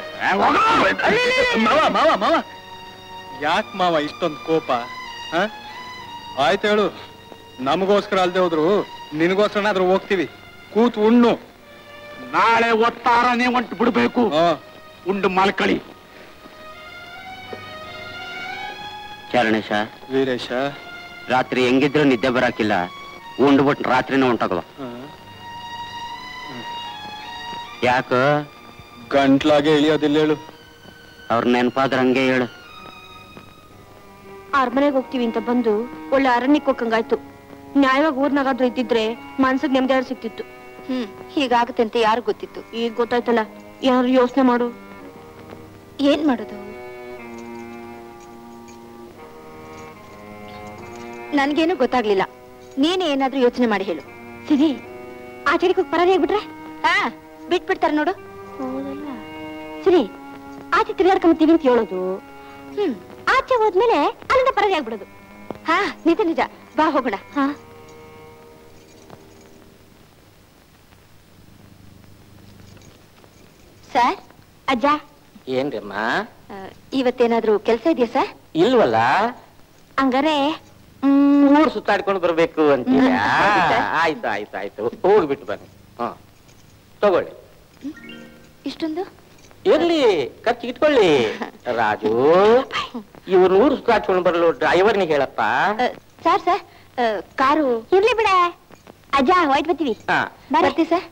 ಮಾವ ಮಾವ ಮಾವ, ಯಾಕೆ ಮಾವ ಇಷ್ಟೊಂದು ಕೋಪ? ಆಯ್ತು ಹೇಳು, ನಮಗೋಸ್ಕರ ಅಲ್ದೆ ಹೋದ್ರು ನಿನಗೋಸ್ಕರನಾದ್ರೂ ಹೋಗ್ತೀವಿ. ಕೂತ್ ಉಣ್ಣು. ನಾಳೆ ಒತ್ತಾರನೇ ಹೊಂಟು ಬಿಡ್ಬೇಕು. ಉಂಡು ಮಲ್ಕಳಿ. ಚರಣೇಶ, ವೀರೇಶ, ರಾತ್ರಿ ಹೆಂಗಿದ್ರು ನಿದ್ದೆ ಬರಾಕಿಲ್ಲ. ಉಂಡ್ಬಿಟ್ಟು ರಾತ್ರಿನೇ ಹೊಂಟಾಗವ. ಯಾಕ ಗಂಟ್ಲಾಗೆ ಇಳಿಯೋದಿಲ್ಲ ಹೇಳು. ಅವ್ರ ನೆನಪಾದ್ರ ಹಂಗೆ ಹೇಳು. ಅರಮನೆಗೆ ಹೋಗ್ತೀವಿ ಅಂತ ಬಂದು ಒಳ್ಳೆ ಅರಣ್ಯಕ್ಕೆ ಹೋಗಂಗಾಯ್ತು. ನ್ಯಾಯವಾಗಿ ಊರ್ನಾಗಾದ್ರೂ ಇದ್ದಿದ್ರೆ ಮನ್ಸಿಗೆ ನೆಮ್ಮದಿ ಸಿಕ್ತಿತ್ತು. ಹೀಗಾಗುತ್ತೆ ಅಂತ ಯಾರು ಗೊತ್ತಿತ್ತು? ಈಗ ಗೊತ್ತಾಯ್ತಲ್ಲ, ಯಾರು ಯೋಚನೆ ಮಾಡು. ಏನ್ ಮಾಡೋದು? ನನ್ಗೇನು ಗೊತ್ತಾಗ್ಲಿಲ್ಲ. ನೀನೇ ಏನಾದ್ರೂ ಯೋಚನೆ ಮಾಡಿ ಹೇಳು. ಸಿರಿ, ಆಚೆಗೆ ಪರಾರಿ ಆಗ್ಬಿಟ್ರೆ ಬಿಟ್ಬಿಡ್ತಾರ ನೋಡು. ಸಿರಿ, ಆಚೆ ತಿರುಗಾಡ್ಕೊಂಬತ್ತೀವಿ ಅಂತ ಹೇಳೋದು, ಆಚೆ ಹೋದ್ಮೇಲೆ ಅಲ್ಲಿಂದ ಪರಾರಿ ಆಗ್ಬಿಡೋದು. ಹಾ, ನಿಜ ನಿಜ. ಬಾ ಹೋಗೋಣ. ಹಾ, ಸರ್, ಅಜ್ಜ. ಏನ್ರಮ್ಮ, ಇವತ್ತೇನಾದ್ರೂ ಕೆಲಸ ಇದೆಯಾ ಸರ್? ಇಲ್ವಲ್ಲ. ಹಂಗಾರೆ ಊರ್ ಸುತ್ತಾಡ್ಕೊಂಡು ಬರ್ಬೇಕು ಅಂತೀರ? ಆಯ್ತು ಆಯ್ತು ಆಯ್ತು, ಹೋಗ್ಬಿಟ್ಟು ಬನ್ನಿ. ಹ, ತಗೊಳ್ಳಿ. ಇಷ್ಟೊಂದು ಇರ್ಲಿ, ಖರ್ಚಿಗೆ ಇಟ್ಕೊಳ್ಳಿ. ರಾಜು, ಇವ್ರು ಊರು ಸುತ್ತಾಡ್ಕೊಂಡು ಬರಲು ಡ್ರೈವರ್ನಿಗೆ ಹೇಳಪ್ಪ. ಸರ್ ಸರ್, ಕಾರು ಇರ್ಲಿ ಬಿಡ. ಅಜ್ಜ, ಹೊಯ್ಟ್ ಬರ್ತೀವಿ. ಬರ್ತೀವಿ ಸರ್.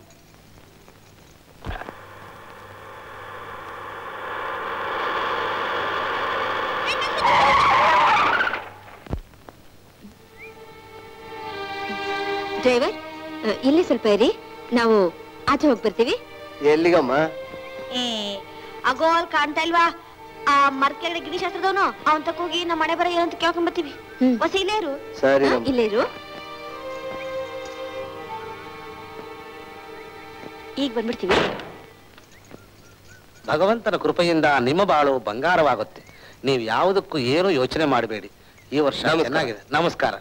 ಇಲ್ಲಿ ಸ್ವಲ್ಪ ಇರಿ, ನಾವು ಆಚೆ ಹೋಗಿ ಬರ್ತೀವಿ. ಎಲ್ಲಿಗಮ್ಮ? ಅಗೋ ಅಲ್ಲಿ ಕಾಣ್ತಾ ಇಲ್ವಾ ಆ ಮರದ ಕೆಳಗಡೆ ಗಿರಿಶಾಸ್ತ್ರದವನು ಅವನ್ ತಕ್ಕ ಹೋಗಿ ನಮ್ಮ ಮನೆ ಬರ ಏನಂತ ಕೇಳ್ಕೊಂಡ್ ಬರ್ತೀವಿ. ಹೊಸ ಇಲ್ಲೇ ಇರು. ಸರಿ ಇಲ್ಲೇ ಇರು. ಈಗ ಬಂದ್ಬಿಡ್ತೀವಿ. ಭಗವಂತನ ಕೃಪೆಯಿಂದ ನಿಮ್ಮ ಬಾಳು ಬಂಗಾರವಾಗುತ್ತೆ. ನೀವು ಯಾವುದಕ್ಕೂ ಏನು ಯೋಚನೆ ಮಾಡಬೇಡಿ. ಈ ವರ್ಷ ಚೆನ್ನಾಗಿದೆ. ನಮಸ್ಕಾರ.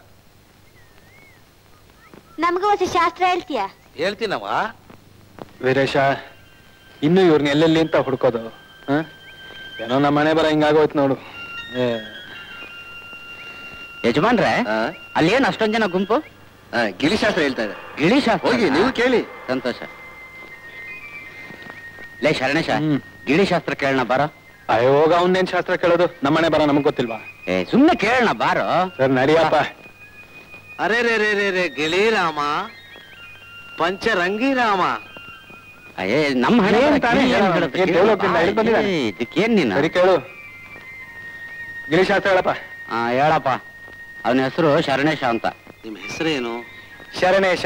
ನಮಗೂ ಹೊಸ ಶಾಸ್ತ್ರ ಹೇಳ್ತೀಯಾ? ಹೇಳ್ತೀನವ. ವೀರೇಶ, ಇನ್ನು ಇವ್ರನ್ನ ಎಲ್ಲೆಲ್ಲಿ ಅಂತ ಹುಡ್ಕೋದು? ಏನೋ ನಮ್ಮ ಮನೆ ಬರ ಹಿಂಗಾಗೋಯ್ತು ನೋಡು. ಯಜಮಾನ್ರೆ, ಅಲ್ಲಿ ಏನ್ ಅಷ್ಟೊಂದ್ ಜನ ಗುಂಪು? ಗಿಳಿಶಾಸ್ತ್ರ ಹೇಳ್ತಾ ಇದೆ. ಗಿಳಿಶಾಸ್ತ್ರ? ಹೋಗಿ ನೀವು ಕೇಳಿ. ಸಂತೋಷ. ಲೇ ಶರಣೇಶ, ಗಿಳಿಶಾಸ್ತ್ರ ಕೇಳೋಣ ಬಾರೋ. ಹೋಗ ಅವನೇನ್ ಶಾಸ್ತ್ರ ಕೇಳೋದು? ನಮ್ಮನೆ ಬರ ನಮಗ್ ಗೊತ್ತಿಲ್ವಾ? ಸುಮ್ನೆ ಕೇಳೋಣ ಬಾರೋ. ಸರ್ ನಡಿಯಪ್ಪ. ಅರೆ ರೇ ರೇ ರೇ ರೇ ಗಿಳಿರಾಮ, ಪಂಚರಂಗಿರಾಮ. ಅಯ್ಯೇ ನಮ್ಮ ಹಣೆ ಇದಕ್ಕೇನ್ ನೀನು? ಸರಿ ಕೇಳು. ಗಿಳಿಶಾಸ್ತ್ರ ಹೇಳಪ್ಪ. ಹೇಳಪ್ಪ. ಅವನ ಹೆಸರು ಶರಣೇಶ ಅಂತ. ನಿಮ್ ಹೆಸರೇನು? ಶರಣೇಶ.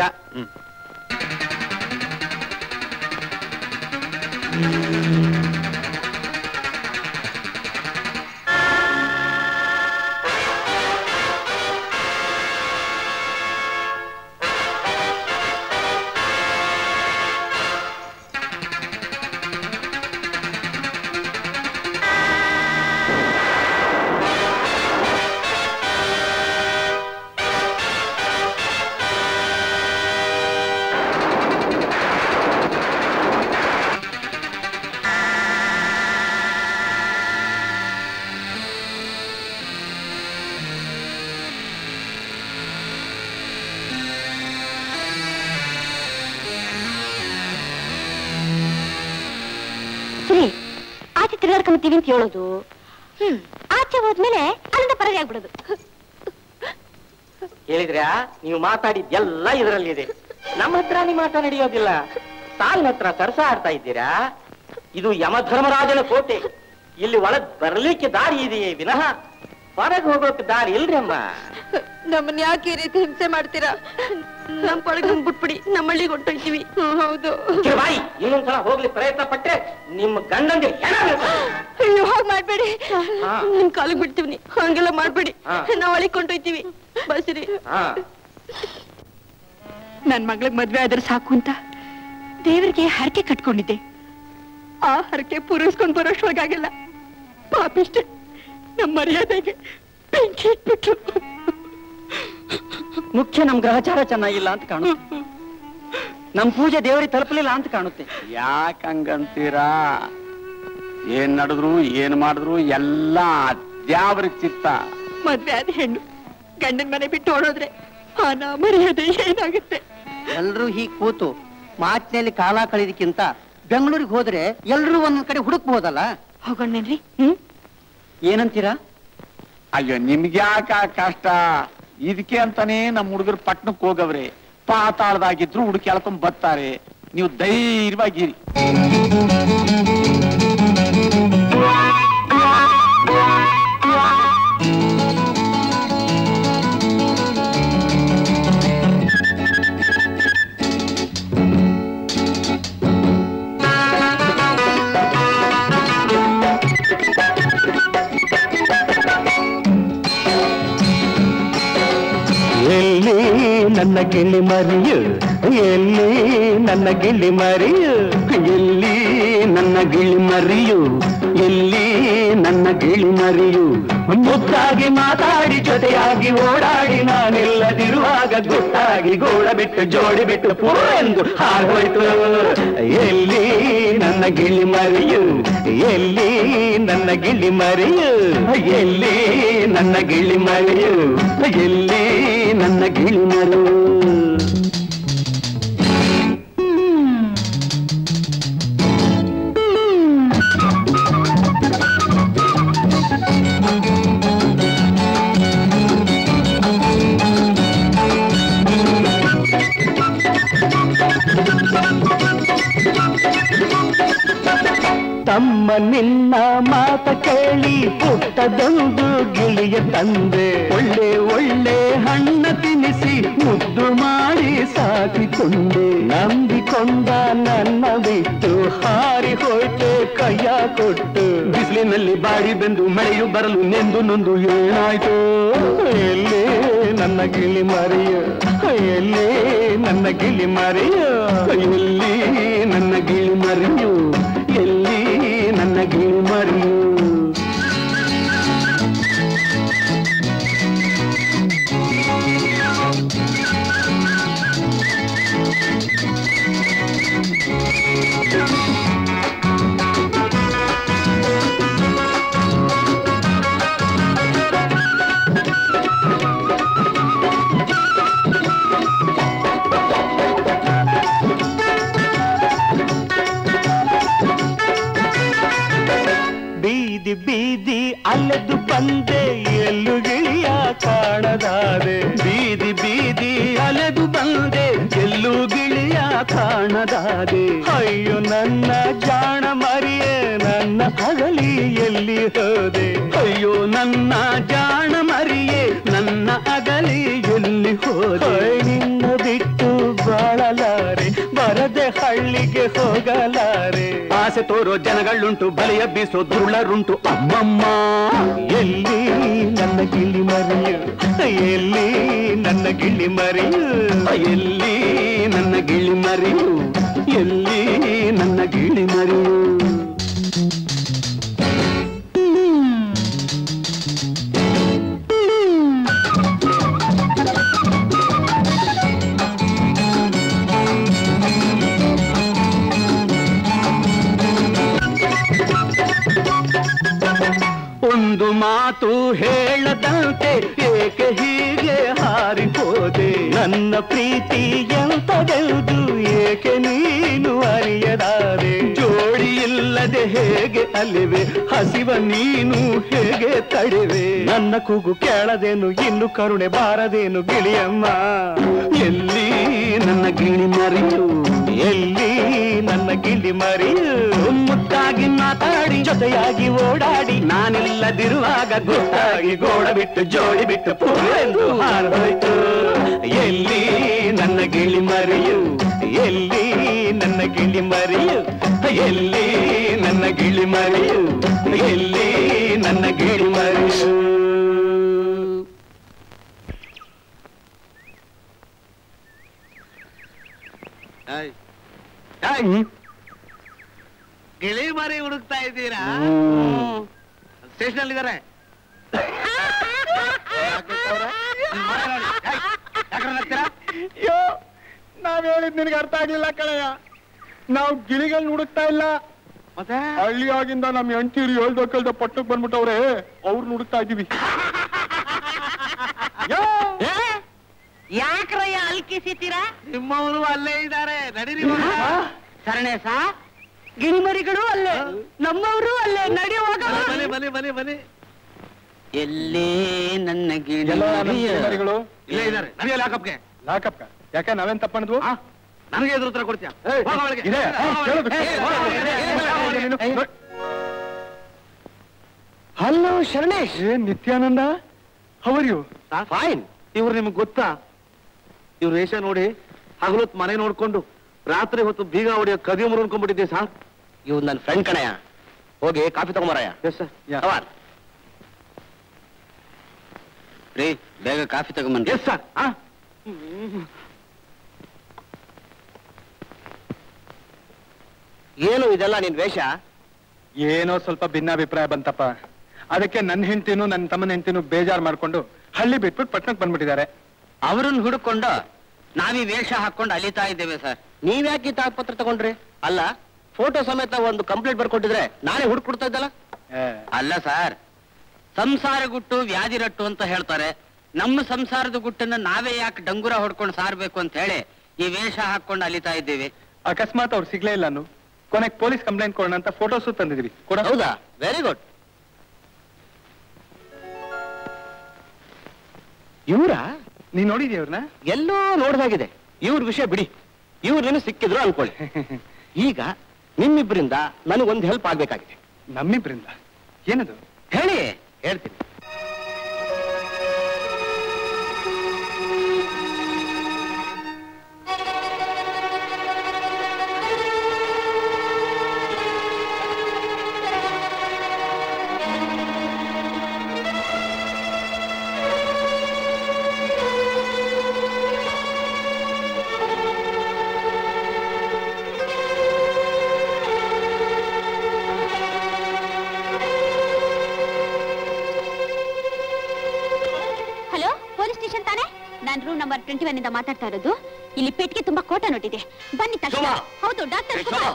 ಆಚೆ ತಿರುಗಾಡ್ಕೊಂತೀವಿ ಅಂತ ಹೇಳೋದು, ಆಚೆ ಹೋದ್ಮೇಲೆ ಅಲ್ಲಿಂದ ಪರದೆ ಆಗ್ಬಿಡೋದು. ಹೇಳಿದ್ರ್ಯಾ? ನೀವು ಮಾತಾಡಿದ್ದೆಲ್ಲ ಇದರಲ್ಲಿ ಇದೆ. ನಮ್ಮ ಹತ್ರ ನೀವು ಮಾತ್ರ ನಡೆಯೋದಿಲ್ಲ. ಸಾಲಿನ ಹತ್ರ ಸರಸ ಆಡ್ತಾ ಇದ್ದೀರಾ? ಇದು ಯಮಧರ್ಮರಾಜನ ಕೋಟೆ. ಇಲ್ಲಿ ಒಳಗ್ ಬರ್ಲಿಕ್ಕೆ ದಾರಿ ಇದೆಯೇ ವಿನಃ ಹೊರಗೆ ಹೋಗೋಕೆ ದಾರಿ ಇಲ್ರಿ ಅಮ್ಮ. ನಮ್ಮನ್ನ ಯಾಕೆ ಈ ರೀತಿ ಹಿಂಸೆ ಮಾಡ್ತೀರಾ? ನಮ್ ಪೊಳಗ್ ಬಿಟ್ಬಿಡಿ, ನಮ್ಮ ಹಳ್ಳಿಗೆ ಹೊಂಟೋಯ್ತೀವಿ. ಹೌದು. ಬಾಯಿ, ಇನ್ನೊಂದ್ಸಲ ಹೋಗ್ಲಿ ಪ್ರಯತ್ನ ಪಟ್ಟೆ ನಿಮ್ಮ ಗಂಡಂಗೆ ಅಯ್ಯೋ ಹಾಗೆ ಮಾಡ್ಬೇಡಿ. ನಿಮ್ ಕಾಲಿಗೆ ಬಿಡ್ತೀವಿ. ಹಂಗೆಲ್ಲ ಮಾಡ್ಬೇಡಿ. ನಾವ್ ಹಳ್ಳಿಗೆ ಕೊಂಡೊಯ್ತೀವಿ. ಬಸ್ರಿ. ನನ್ ಮಗ್ಳಿಗೆ ಮದ್ವೆ ಆದ್ರೆ ಸಾಕು ಅಂತ ದೇವರಿಗೆ ಹರಕೆ ಕಟ್ಕೊಂಡಿದ್ದೆ. ಆ ಹರಕೆ ಪೂರೈಸ್ಕೊಂಡ್ ಬರೋಷ್ಟ್ರೊಳಗಾಗಿಲ್ಲ. ಪಾಪಿಷ್ಟೆ ನಮ್ಮ ಮರ್ಯಾದೆಗೆ ಬೆಂಕಿ ಇಟ್ಬಿಟ್ರು. ಮುಖ್ಯ ನಮ್ ಗ್ರಹಚಾರ ಚೆನ್ನಾಗಿಲ್ಲ ಅಂತ ಕಾಣುತ್ತೆ. ನಮ್ ಪೂಜೆ ದೇವರಿಗೆ ತಲುಪಲಿಲ್ಲ ಅಂತ ಕಾಣುತ್ತೆ. ಯಾಕಂಗಂತೀರಾ? ಏನ್ ನಡೆದ್ರು ಏನ್ ಮಾಡಿದ್ರು ಎಲ್ಲ ಅದ್ಯಾವ್ರ ಚಿತ್ತ. ಮದ್ವೆ ಆದ ಹೆಣ್ಣು ಗಂಡನ ಮನೆ ಬಿಟ್ಟು ಓಡೋದ್ರೆ ಆನ ಮರ್ಯಾದೆ ಏನಾಗುತ್ತೆ? ಎಲ್ರೂ ಹೀಗ್ ಕೂತು ಮಾತಿನಲ್ಲಿ ಕಾಲ ಕಳೆದಕ್ಕಿಂತ ಬೆಂಗಳೂರಿಗೆ ಹೋದ್ರೆ ಎಲ್ರೂ ಒಂದೊಂದ್ ಕಡೆ ಹುಡುಕ್ಬಹುದಲ್ಲ. ಹೋಗೋಣೇನ್ರಿ? ಏನಂತೀರಾ? ಅಯ್ಯೋ ನಿಮ್ಗ್ಯಾಕ ಕಷ್ಟ? ಇದಕ್ಕೆ ಅಂತಾನೆ ನಮ್ಮ ಹುಡುಗರು ಪಟ್ನಕ್ಕೆ ಹೋಗವ್ರೆ. ಪಾತಾಳದಾಗಿದ್ರು ಹುಡುಕಿ ಎಳ್ಕೊಂಡ್ ಬರ್ತಾರೆ. ನೀವು ಧೈರ್ಯವಾಗಿರಿ. ನನ್ನ ಗಿಳಿ ಮರಿಯು ಎಲ್ಲಿ ನನ್ನ ಗಿಳಿ ಮರಿಯು ಎಲ್ಲಿ ನನ್ನ ಗಿಳಿ ಮರಿಯು ಎಲ್ಲಿ ನನ್ನ ಗಿಳಿ ಮರಿಯು ಮುದ್ದಾಗಿ ಮಾತಾಡಿ ಜೊತೆಯಾಗಿ ಓಡಾಡಿ ನಾನಿಲ್ಲದಿರುವಾಗ ಗುಟ್ಟಾಗಿ ಗೋಳ ಬಿಟ್ಟು ಜೋಡಿ ಬಿಟ್ಟು ಪೋ ಎಂದು ಹಾರೋಯ್ತು. ಎಲ್ಲಿ ನನ್ನ ಗಿಳಿ ಮರಿಯು ಎಲ್ಲಿ ನನ್ನ ಗಿಳಿ ಮರಿಯು ಎಲ್ಲಿ ನನ್ನ ಗಿಳಿ ಮರಿಯು ಎಲ್ಲಿ ನನ್ನ ಗಿಳಿ ಮರಿಯು. ಅಮ್ಮ ನಿನ್ನ ಮಾತ ಕೇಳಿ ಪುಟ್ಟದೊಂದು ಗಿಳಿಯ ತಂದೆ ಒಳ್ಳೆ ಒಳ್ಳೆ ಹಣ್ಣ ತಿನ್ನಿಸಿ ಮುದ್ದು ಮಾಡಿ ಸಾಕಿಕೊಂಡೆ ನಂಬಿಕೊಂಡ ನನ್ನ ಬಿಟ್ಟು ಹಾರಿ ಹೋಯ್ತೆ ಕೈಯ ಕೊಟ್ಟು ಬಿಸಿಲಿನಲ್ಲಿ ಬಾಡಿ ಬೆಂದು ಮಳೆಯು ಬರಲು ನೆಂದು ನೊಂದು ಏನಾಯ್ತು ಎಲ್ಲೇ ನನ್ನ ಗಿಳಿ ಮರಿಯ ಎಲ್ಲೇ ನನ್ನ ಗಿಳಿ ಮರಿಯ ಎಲ್ಲಿ ನನ್ನ ಗಿಳಿ ಮರಿಯು ಎಲ್ಲಿ ನನ್ನ ಗಿಳಿ ಮರಿಯು ಬೀದಿ ಬೀದಿ ಅಲೆದು ಬಂದೆ ಎಲ್ಲು ಗಿಳಿಯ ಕಾಣದಾದೆ ಬೀದಿ ಬೀದಿ ಅಲೆದು ಬಂದೆ ಎಲ್ಲು ಗಿಳಿಯ ಕಾಣದಾದೆ ಅಯ್ಯೋ ನನ್ನ ಜಾಣ ಮರಿಯೇ ನನ್ನ ಅಗಲಿ ಎಲ್ಲಿ ಹೋದೆ ಅಯ್ಯೋ ನನ್ನ ಜಾಣ ಮರಿಯೇ ನನ್ನ ಅಗಲಿ ಎಲ್ಲಿ ಹೋದೆ ನಿನ್ನ ಬಿಟ್ಟು ಬಾಳಲಾರೆ ಬರದೆ ಹಳ್ಳಿಗೆ ಹೋಗಲಾರೆ ಆಸೆ ತೋರೋ ಜನಗಳುಂಟು ಬಲೆಯ ಬೀಸೋ ದುರುಳರುಂಟು ಅಮ್ಮಮ್ಮ ಎಲ್ಲಿ ನನ್ನ ಗಿಳಿ ಮರಿಯು ಎಲ್ಲಿ ನನ್ನ ಗಿಳಿ ಮರಿಯು ಎಲ್ಲಿ ನನ್ನ ಗಿಳಿ ಮರಿಯು ಎಲ್ಲಿ ನನ್ನ ಗಿಳಿ ಮರಿಯು ಒಂದು ಮಾತು ಹೇಳದಂತೆ ಏಕೆ ಹೀಗೆ ಹಾರಿపోದೆ ನನ್ನ ಪ್ರೀತಿ ಎಂತದೆಂದು ಏಕೆ ನೀನು ಅರಿಯದಾರೆ ಜೋಡಿ ಇಲ್ಲದೆ ಹೇಗೆ ಅಲಿವೆ ಹಸಿವ ನೀನು ಹೇಗೆ ತಡೆವೆ ನನ್ನ ಕೂಗು ಕೇಳದೇನು ಇನ್ನು ಕರುಣೆ ಬಾರದೇನು ಗಿಳಿಯಮ್ಮ ಎಲ್ಲಿ ನನ್ನ ಗಿಳಿ ಮರಿಯು ಎಲ್ಲಿ ನನ್ನ ಗಿಳಿ ಮರಿಯು ಮುದ್ದಾಗಿ ಮಾತಾಡಿ ಜೊತೆಯಾಗಿ ಓಡಾಡಿ ನಾನಿಲ್ಲದಿರುವಾಗ ಗೊತ್ತಾಗಿ ಗೋಡ ಬಿಟ್ಟು ಜೋಡಿ ಬಿಟ್ಟು ಪೂರೆಂದು ಹಾರೋಯ್ತು ಎಲ್ಲಿ ನನ್ನ ಗಿಳಿ ಮರಿಯು ಎಲ್ಲಿ ನನ್ನ ಗಿಳಿ ಮರಿಯು ಎಲ್ಲಿ ನನ್ನ ಗಿಳಿ ಮರಿಯು ಎಲ್ಲಿ ನನ್ನ ಗಿಳಿ ಮರಿಯು ಗಿಳಿ ಮರಿ ಹುಡುಕ್ತಾ ಇದ್ದೀರಾ ಸ್ಟೇಷನ್ ಅಲ್ಲಿ ಇದಾರೆ ಅಯ್ಯೋ ನಾವ್ ಹೇಳಿದ್ ನಿನಗೆ ಅರ್ಥ ಆಗ್ಲಿಲ್ಲ ಕಣಯ್ಯ ನಾವು ಗಿಳಿಗಳನ್ನ ಹುಡುಕ್ತಾ ಇಲ್ಲ ಮತ್ತೆ ಹಳ್ಳಿ ಆಗಿಂದ ನಮ್ ಹೆಂಡತಿರು ಹೇಳ್ದ ಕೇಳ್ದ ಪಟ್ಟಕ್ ಬಂದ್ಬಿಟ್ಟವ್ರೆ ಅವ್ರನ್ನ ಹುಡುಕ್ತಾ ಇದೀವಿ ಯಾಕ್ರಯ್ಯ ಅಲ್ಕಿಸಿತೀರಾ ನಿಮ್ಮವರು ಅಲ್ಲೇ ಇದ್ದಾರೆ ನಡೀರಿ ಸರಣೇಶ ಗಿಣಿಮರಿಗಳು ಅಲ್ಲೇ ನಮ್ಮವರು ಅಲ್ಲೇ ನಡೆಯುವಾಗ ಬನ್ನಿ ಬನ್ನಿ ಬನ್ನಿ ಎಲ್ಲೇ ನನ್ನ ಗಿಳಿಗಳು ಇಲ್ಲೇ ಇದ್ದಾರೆ ನಡೆಯ ಲಾಕಪ್ಗೆ ಲಾಕಪ್ಕ ಯಾಕೆ ನಾವೇನ್ ತಪ್ಪಣಿದ್ವು ನನಗೆ ಎದುರು ಉತ್ತರ ಕೊಡ್ತೀಯ hello Sharanesh Nityananda how are you fine ಇವ್ರು ನಿಮ್ಗೆ ಗೊತ್ತಾ ಇವ್ರ ವೇಷ ನೋಡಿ ಹಗಲೊತ್ತು ಮನೆ ನೋಡ್ಕೊಂಡು ರಾತ್ರಿ ಹೊತ್ತು ಬೀಗ ಹೊಡಿಯೋ ಕದಿ ಮುರ್ಕೊಂಡ್ಬಿಟ್ಟಿದ್ದೆ ಸಾರ್ ಇವ್ ನನ್ನ ಫ್ರೆಂಡ್ ಕಣಯ್ಯ ಹೋಗಿ ಕಾಫಿ ತಗೊಂಬರಯ್ಯ ಎಸ್ ಸರ್ ರೀ ಬೇಗ ಕಾಫಿ ತಗೊಂಬನ್ನಿ ಎಸ್ ಸರ್ ಏನು ಇದೆಲ್ಲ ನಿನ್ ವೇಷ ಏನೋ ಸ್ವಲ್ಪ ಭಿನ್ನಾಭಿಪ್ರಾಯ ಬಂತಪ್ಪ ಅದಕ್ಕೆ ನನ್ನ ಹೆಂಡತಿನೂ ನನ್ನ ತಮ್ಮನ ಹೆಂಡತಿನೂ ಬೇಜಾರ್ ಮಾಡ್ಕೊಂಡು ಹಳ್ಳಿ ಬಿಟ್ಬಿಟ್ಟು ಪಟ್ಟಣಕ್ಕೆ ಬಂದ್ಬಿಟ್ಟಿದ್ದಾರೆ ಅವರನ್ನು ಹುಡುಕೊಂಡು ನಾವೀ ವೇಷ ಹಾಕೊಂಡು ಅಲಿತಾ ಇದ್ದೇವೆ ಸರ್. ನೀವ್ಯಾಕೆ ಪತ್ರ ತಗೊಂಡ್ರಿ? ಅಲ್ಲ ಫೋಟೋ ಸಮೇತ ಒಂದು ಕಂಪ್ಲೇಂಟ್ ಬರ್ಕೊಟ್ಟಿದ್ರೆ ನಾನೇ ಹುಡುಕೊಡ್ತಾ ಇದ್ದಲ್ಲ. ಅಲ್ಲ ಸರ್, ಸಂಸಾರ ಗುಟ್ಟು ವ್ಯಾಧಿ ರಟ್ಟು ಅಂತ ಹೇಳ್ತಾರೆ. ನಮ್ಮ ಸಂಸಾರದ ಗುಟ್ಟನ್ನ ನಾವೇ ಯಾಕೆ ಡಂಗುರ ಹೊಡ್ಕೊಂಡು ಸಾರ್ಬೇಕು ಅಂತ ಹೇಳಿ ಈ ವೇಷ ಹಾಕೊಂಡು ಅಲಿತಾ ಇದ್ದೇವೆ. ಅಕಸ್ಮಾತ್ ಅವ್ರು ಸಿಗ್ಲೇ ಇಲ್ಲ ಅನ್ನು ಕೊನೆಗೆ ಪೊಲೀಸ್ ಕಂಪ್ಲೇಂಟ್ ಕೊಡೋಣ ಅಂತ ಫೋಟೋಸು ತಂದಿದ್ವಿ. ಹೌದಾ? Very good. ಇವ್ರ ನೀನ್ ನೋಡಿದ್ಯಾ ಇವ್ರನ್ನ? ಎಲ್ಲೋ ನೋಡ್ದಾಗಿದೆ. ಇವ್ರ ವಿಷಯ ಬಿಡಿ, ಇವ್ರೇನು ಸಿಕ್ಕಿದ್ರು ಅನ್ಕೊಳ್ಳಿ. ಈಗ ನಿಮ್ಮಿಬ್ಬರಿಂದ ನನಗೊಂದು ಹೆಲ್ಪ್ ಆಗ್ಬೇಕಾಗಿದೆ. ನಮ್ಮಿಬ್ರಿಂದ ಏನದು? ಹೇಳಿ. ಹೇಳ್ತೀನಿ. ರೂಮ್ ನಂಬರ್ 21 ಇಂದ ಮಾತಾಡ್ತಾ ಇರೋದು. ಇಲ್ಲಿ ಪೆಟ್ಟಿಗೆ ತುಂಬಾ ಕೋಟ ನೋಟಿದೆ, ಬನ್ನಿ ತಕ್ಷಣ. ಹೌದು ಡಾಕ್ಟರ್ ಕುಮಾರ್.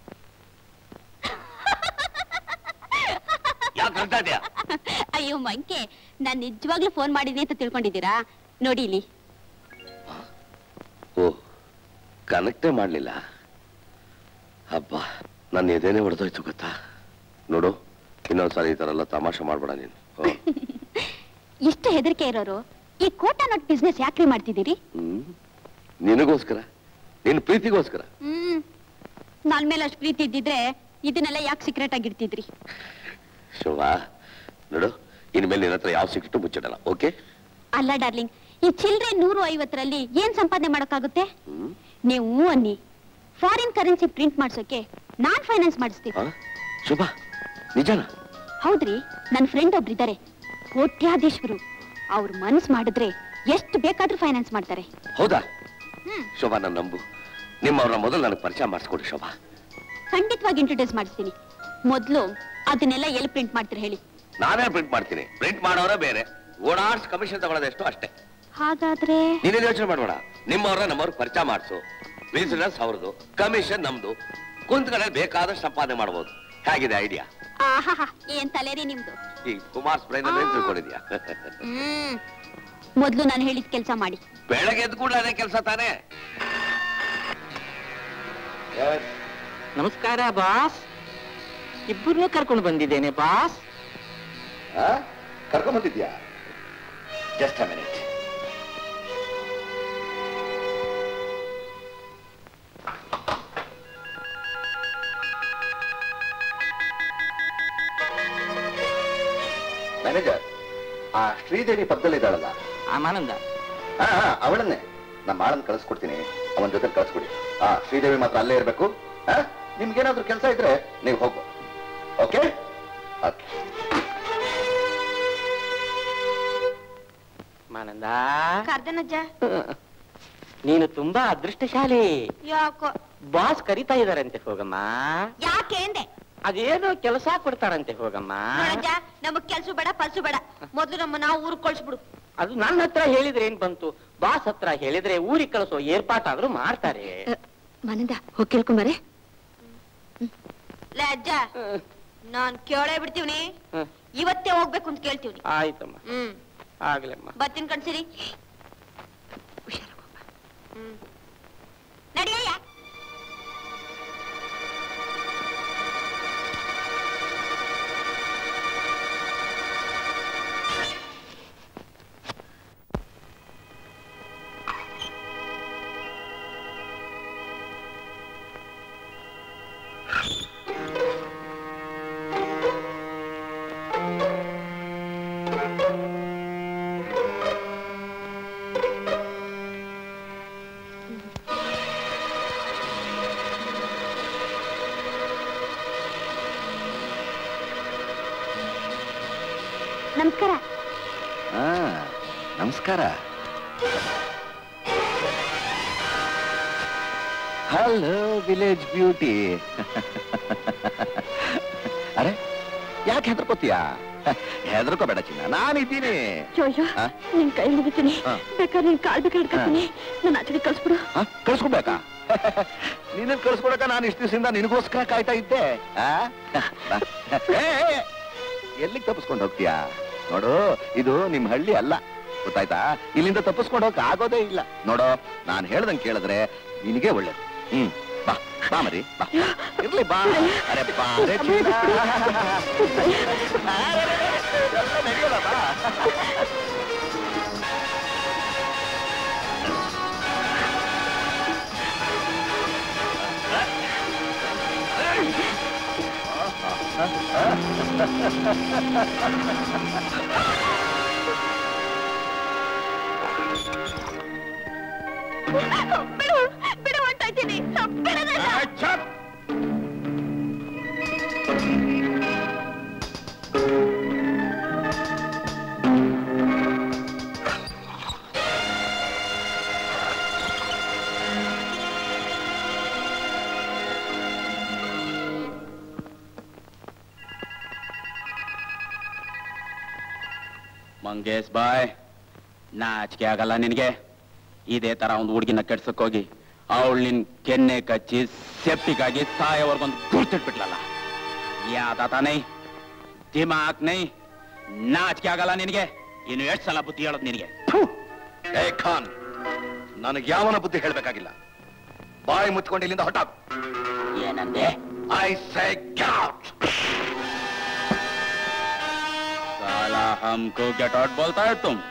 ಅಯ್ಯೋ ಮಂಕೆ, ನಾನ್ ನಿಜವಾಗ್ಲೂ ಫೋನ್ ಮಾಡಿದ್ನಿ ಅಂತ ತಿಳ್ಕೊಂಡಿದ್ದೀರಾ? ನೋಡಿ ಇಲ್ಲಿ. ಓ, ಕನೆಕ್ಟೇ ಮಾಡ್ಲಿಲ್ಲ. ಹಬ್ಬ, ನನ್ನ ಎದೇನೆ ಹೊಡೆದೋಯ್ತು ಗೊತ್ತಾ. ನೋಡು, ಇನ್ನೊಂದ್ಸಲ ಈ ತರ ಎಲ್ಲ ತಮಾಷೆ ಮಾಡ್ಬೇಡ ನೀನು. ಎಷ್ಟು ಹೆದರಿಕೆ ಇರೋರು ಈ ಕೋಟಾ ನೋಟ್ ಬಿಸ್ನೆಸ್ ಯಾಕ್ರಿ ಮಾಡ್ತಿದ್ದೀರಿ? ನಿನಗೋಸ್ಕರ, ನಿನ್ ಪ್ರೀತಿಗೋಸ್ಕರ. ನನ್ ಮೇಲೆ ಅಷ್ಟು ಪ್ರೀತಿ ಇದ್ದಿದ್ರೆ ಇದನ್ನೆಲ್ಲ ಯಾಕೆ ಸೀಕ್ರೆಟ್ ಆಗಿಡ್ತಿದ್ರಿ? ಶೋಭಾ, ನೋಡು, ಇನ್ಮೇಲೆ ನಿನ್ನ ಹತ್ರ ಯಾವ ಸೀಕ್ರೆಟ್ ಮುಚ್ಚಿಡಲ್ಲ, ಓಕೆ? ಅಲ್ಲ ಡಾರ್ಲಿಂಗ್, ಈ ಚಿಲ್ಡ್ರೆ 150ರಲ್ಲಿ ಏನ್ ಸಂಪಾದನೆ ಮಾಡಕ್ಕಾಗುತ್ತೆ? ನೀವು ಅನ್ನಿ, ಫಾರಿನ್ ಕರೆನ್ಸಿ ಪ್ರಿಂಟ್ ಮಾಡ್ಸೋಕೆ ನಾನ್ ಫೈನಾನ್ಸ್ ಮಾಡಿಸ್ತೀವಿ. ಶೋಭಾ, ನಿಜನಾ? ಹೌದ್ರಿ, ನನ್ನ ಫ್ರೆಂಡ್ ಒಬ್ರಿದ್ದಾರೆ, ಕೋಟ್ಯಾಧೀಶ್ವರು. ಅವ್ರ ಮನಸ್ ಮಾಡಿದ್ರೆ ಎಷ್ಟು ಬೇಕಾದ್ರೂ ಫೈನಾನ್ಸ್ ಮಾಡ್ತಾರೆ. ಹೌದಾ? ಶೋಭಾ, ನನ್ನ ನಂಬು. ನಿಮ್ಮವ್ರನ್ನ ಮೊದಲು ನನಗೆ ಪರಿಚಯ ಮಾಡಿಸ್ಕೊಡಿ ಶೋಭಾ. ಖಂಡಿತವಾಗಿ ಇಂಟ್ರೊಡ್ಯೂಸ್ ಮಾಡಿಸ್ತೀನಿ. ಮೊದ್ಲು ಅದನ್ನೆಲ್ಲ ಎಲ್ಲಿ ಪ್ರಿಂಟ್ ಮಾಡ್ತೀರಿ ಹೇಳಿ? ನಾನೇ ಪ್ರಿಂಟ್ ಮಾಡ್ತೀನಿ. ಪ್ರಿಂಟ್ ಮಾಡೋರೇ ಬೇರೆ, ಓಡಾಡ್ಸ್ ಕಮಿಷನ್ ತಗೊಳ್ಳೋದೆಷ್ಟು ಅಷ್ಟೇ. ಹಾಗಾದ್ರೆ ನೀನೇನು ಯೋಚನೆ ಮಾಡಬೇಡ. ನಿಮ್ಮವ್ರನ್ನ ನಮ್ಮವ್ರಿಗೆ ಪರಿಚಯ ಮಾಡಿಸು. ಬಿಸಿನೆಸ್ ಅವ್ರದ್ದು, ಕಮಿಷನ್ ನಮ್ದು. ಕುಂತ್ಕಡೆ ಬೇಕಾದಷ್ಟು ಸಂಪಾದನೆ ಮಾಡಬಹುದು. ಹೇಗಿದೆ ಐಡಿಯಾ? ಆಹಾ, ಏನ್ ತಲೆರಿ ನಿಮ್ದು. ಈ ಕುಮಾರ್ ಸ್ಪ್ರೈನ್ ಏನ್ ತಿಳ್ಕೊಂಡಿದ್ಯಾ? ಮೊದ್ಲು ನಾನು ಹೇಳಿದ ಕೆಲಸ ಮಾಡಿ. ಬೆಳಗ್ಗೆ ಎದ್ದು ಕೂಡ ಅದೇ ಕೆಲಸ ತಾನೇ. ನಮಸ್ಕಾರ ಬಾಸ್. ಇಬ್ಬರನ್ನೂ ಕರ್ಕೊಂಡು ಬಂದಿದ್ದೇನೆ ಬಾಸ್. ಕರ್ಕೊಂಡ್ ಬಂದಿದ್ಯಾ? Just a minute. ಮ್ಯಾನೇಜರ್, ಆ ಶ್ರೀದೇವಿ ಪಕ್ಕದಲ್ಲಿದ್ದಾಳಲ್ಲ, ಆನಂದ, ಅವಳನ್ನೇ ನಮ್ಮ ಆಳನ್ ಕಳಿಸ್ಕೊಡ್ತೀನಿ. ಅವನ ಜೊತೆ ಕಳಿಸ್ಕೊಡಿ. ಶ್ರೀದೇವಿ ಮಾತ್ರ ಅಲ್ಲೇ ಇರ್ಬೇಕು. ನಿಮ್ಗೇನಾದ್ರೂ ಕೆಲಸ ಇದ್ರೆ ನೀವು ಹೋಗು. ಓಕೆ? ಮಾನಂದ, ಕರ್ದನಜ್ಜ, ನೀನು ತುಂಬಾ ಅದೃಷ್ಟಶಾಲಿ. ಯಾಕೋ? ಬಾಸ್ ಕರಿತಾ ಇದಾರಂತೆ, ಹೋಗಮ್ಮ. ಯಾಕೆ ಅಂದೆ? ಅದೇನೋ ಕೆಲಸ ಕೊಡ್ತಾರಂತೆ, ಹೋಗಮ್ಮ. ನಮಗ್ ಕೆಲ್ಸ ಬೇಡ, ಪಲ್ಸು ಬೇಡ. ಮೊದ್ಲು ನಮ್ಮನ್ನ ಊರಿಗೆ ಕಳ್ಸ್ಬಿಡು. ಅದು ನನ್ನ ಹತ್ರ ಹೇಳಿದ್ರೆ ಏನ್ ಬಂತು, ಬಾಸ್ ಹತ್ರ ಹೇಳಿದ್ರೆ ಊರಿಗೆ ಕಳಿಸೋ ಏರ್ಪಾಟಾದ್ರೂ ಮಾಡ್ತಾರೆ. ಮನಂದ, ಹೋಗಿ ಕೇಳ್ಕೊಂಬರೆ. ಅಜ್ಜ, ನಾನ್ ಕೇಳೇ ಬಿಡ್ತೀವ್ನಿ. ಇವತ್ತೇ ಹೋಗ್ಬೇಕು ಅಂತ ಕೇಳ್ತೀವ್ನಿ. ಆಯ್ತಮ್ಮ, ಆಗ್ಲಮ್ಮ. ಬರ್ತೀನಿ ಕಣ್ಸಿರಿ. ನಡಿಯಯ್ಯ. ನಮಸ್ಕಾರ. ನಮಸ್ಕಾರ. Hello village beauty. ಅರೆ, ಯಾಕೆ ಹೆದರ್ಕೋತೀಯ? ಹೆದರ್ಕೋಬೇಡ ಚಿನ್ನ, ನಾನಿದ್ದೀನಿ. ನಿನ್ ಕೈ ಮುಗಿತೀನಿ, ಬೇಕಾದ್ರೆ ನಿನ್ ಕಾಲ್ ಬೇಕಾ ಹಿಡ್ಕೊತೀನಿ. ನನ್ನ ಆಚೆಗೆ ಕಳ್ಸ್ಬಿಡು. ಕಳ್ಸ್ಕೊಬೇಕಾ? ನಿನ್ನ ಕಳ್ಸ್ಕೊಡಕ ನಾನು ಇಷ್ಟು ದಿವಸದಿಂದ ನಿನಗೋಸ್ಕರ ಕಾಯ್ತಾ ಇದ್ದೆ. ಎಲ್ಲಿಗೆ ತಪ್ಪಿಸ್ಕೊಂಡು ಹೋಗ್ತೀಯಾ? ನೋಡು, ಇದು ನಿಮ್ ಹಳ್ಳಿ ಅಲ್ಲ, ಗೊತ್ತಾಯ್ತಾ? ಇಲ್ಲಿಂದ ತಪ್ಪಿಸ್ಕೊಂಡು ಹೋಗಕ್ ಆಗೋದೇ ಇಲ್ಲ. ನೋಡೋ, ನಾನು ಹೇಳ್ದಂಗೆ ಕೇಳಿದ್ರೆ ನಿನಗೆ ಒಳ್ಳೇದು. ಬಾ ಬಾ ಮರಿ, ಬಾ. ಇರ್ಲಿ ಬಾ. ಅರೆ ಬಾ, ನಡೆಯೋದ ಬಾ. ಬಿಡು ಅಂತ ಇದ್ದೀನಿ. ಮಂಗೇಶ್ ಬಾಯ್, ನಾಚಿಕೆ ಆಗಲ್ಲ ನಿನಗೆ? ಇದೇ ತರ ಒಂದು ಹುಡುಗಿನ ಕೆಡ್ಸಕ್ಕೋಗಿ ಅವಳು ನಿನ್ ಕೆನ್ನೆ ಕಚ್ಚಿ ಸೆಪ್ಟಿಕ್ ಆಗಿ ಸಾಯೋವರ್ಗೊಂದು ಗುರ್ತಿಟ್ಬಿಟ್ಲಲ್ಲ. ಯಾದ ತಾನೇ ದಿಮಾಕ್ ನೈ? ನಾಚಿಕೆ ಆಗಲ್ಲ ನಿನಗೆ? ಇನ್ನು ಎಷ್ಟು ಸಲ ಬುದ್ಧಿ ಹೇಳೋದು ನಿನಗೆ? ಏ ಖಾನ್, ನನಗೆ ಯಾವನ ಬುದ್ಧಿ ಹೇಳ್ಬೇಕಾಗಿಲ್ಲ. ಬಾಯಿ ಮುಚ್ಕೊಂಡು ಇಲ್ಲಿಂದ ಹೊಟ್ಟಾಗು. ಏನಂದೆ? I say get out. साला हमको गेट आउट बोलता है तुम?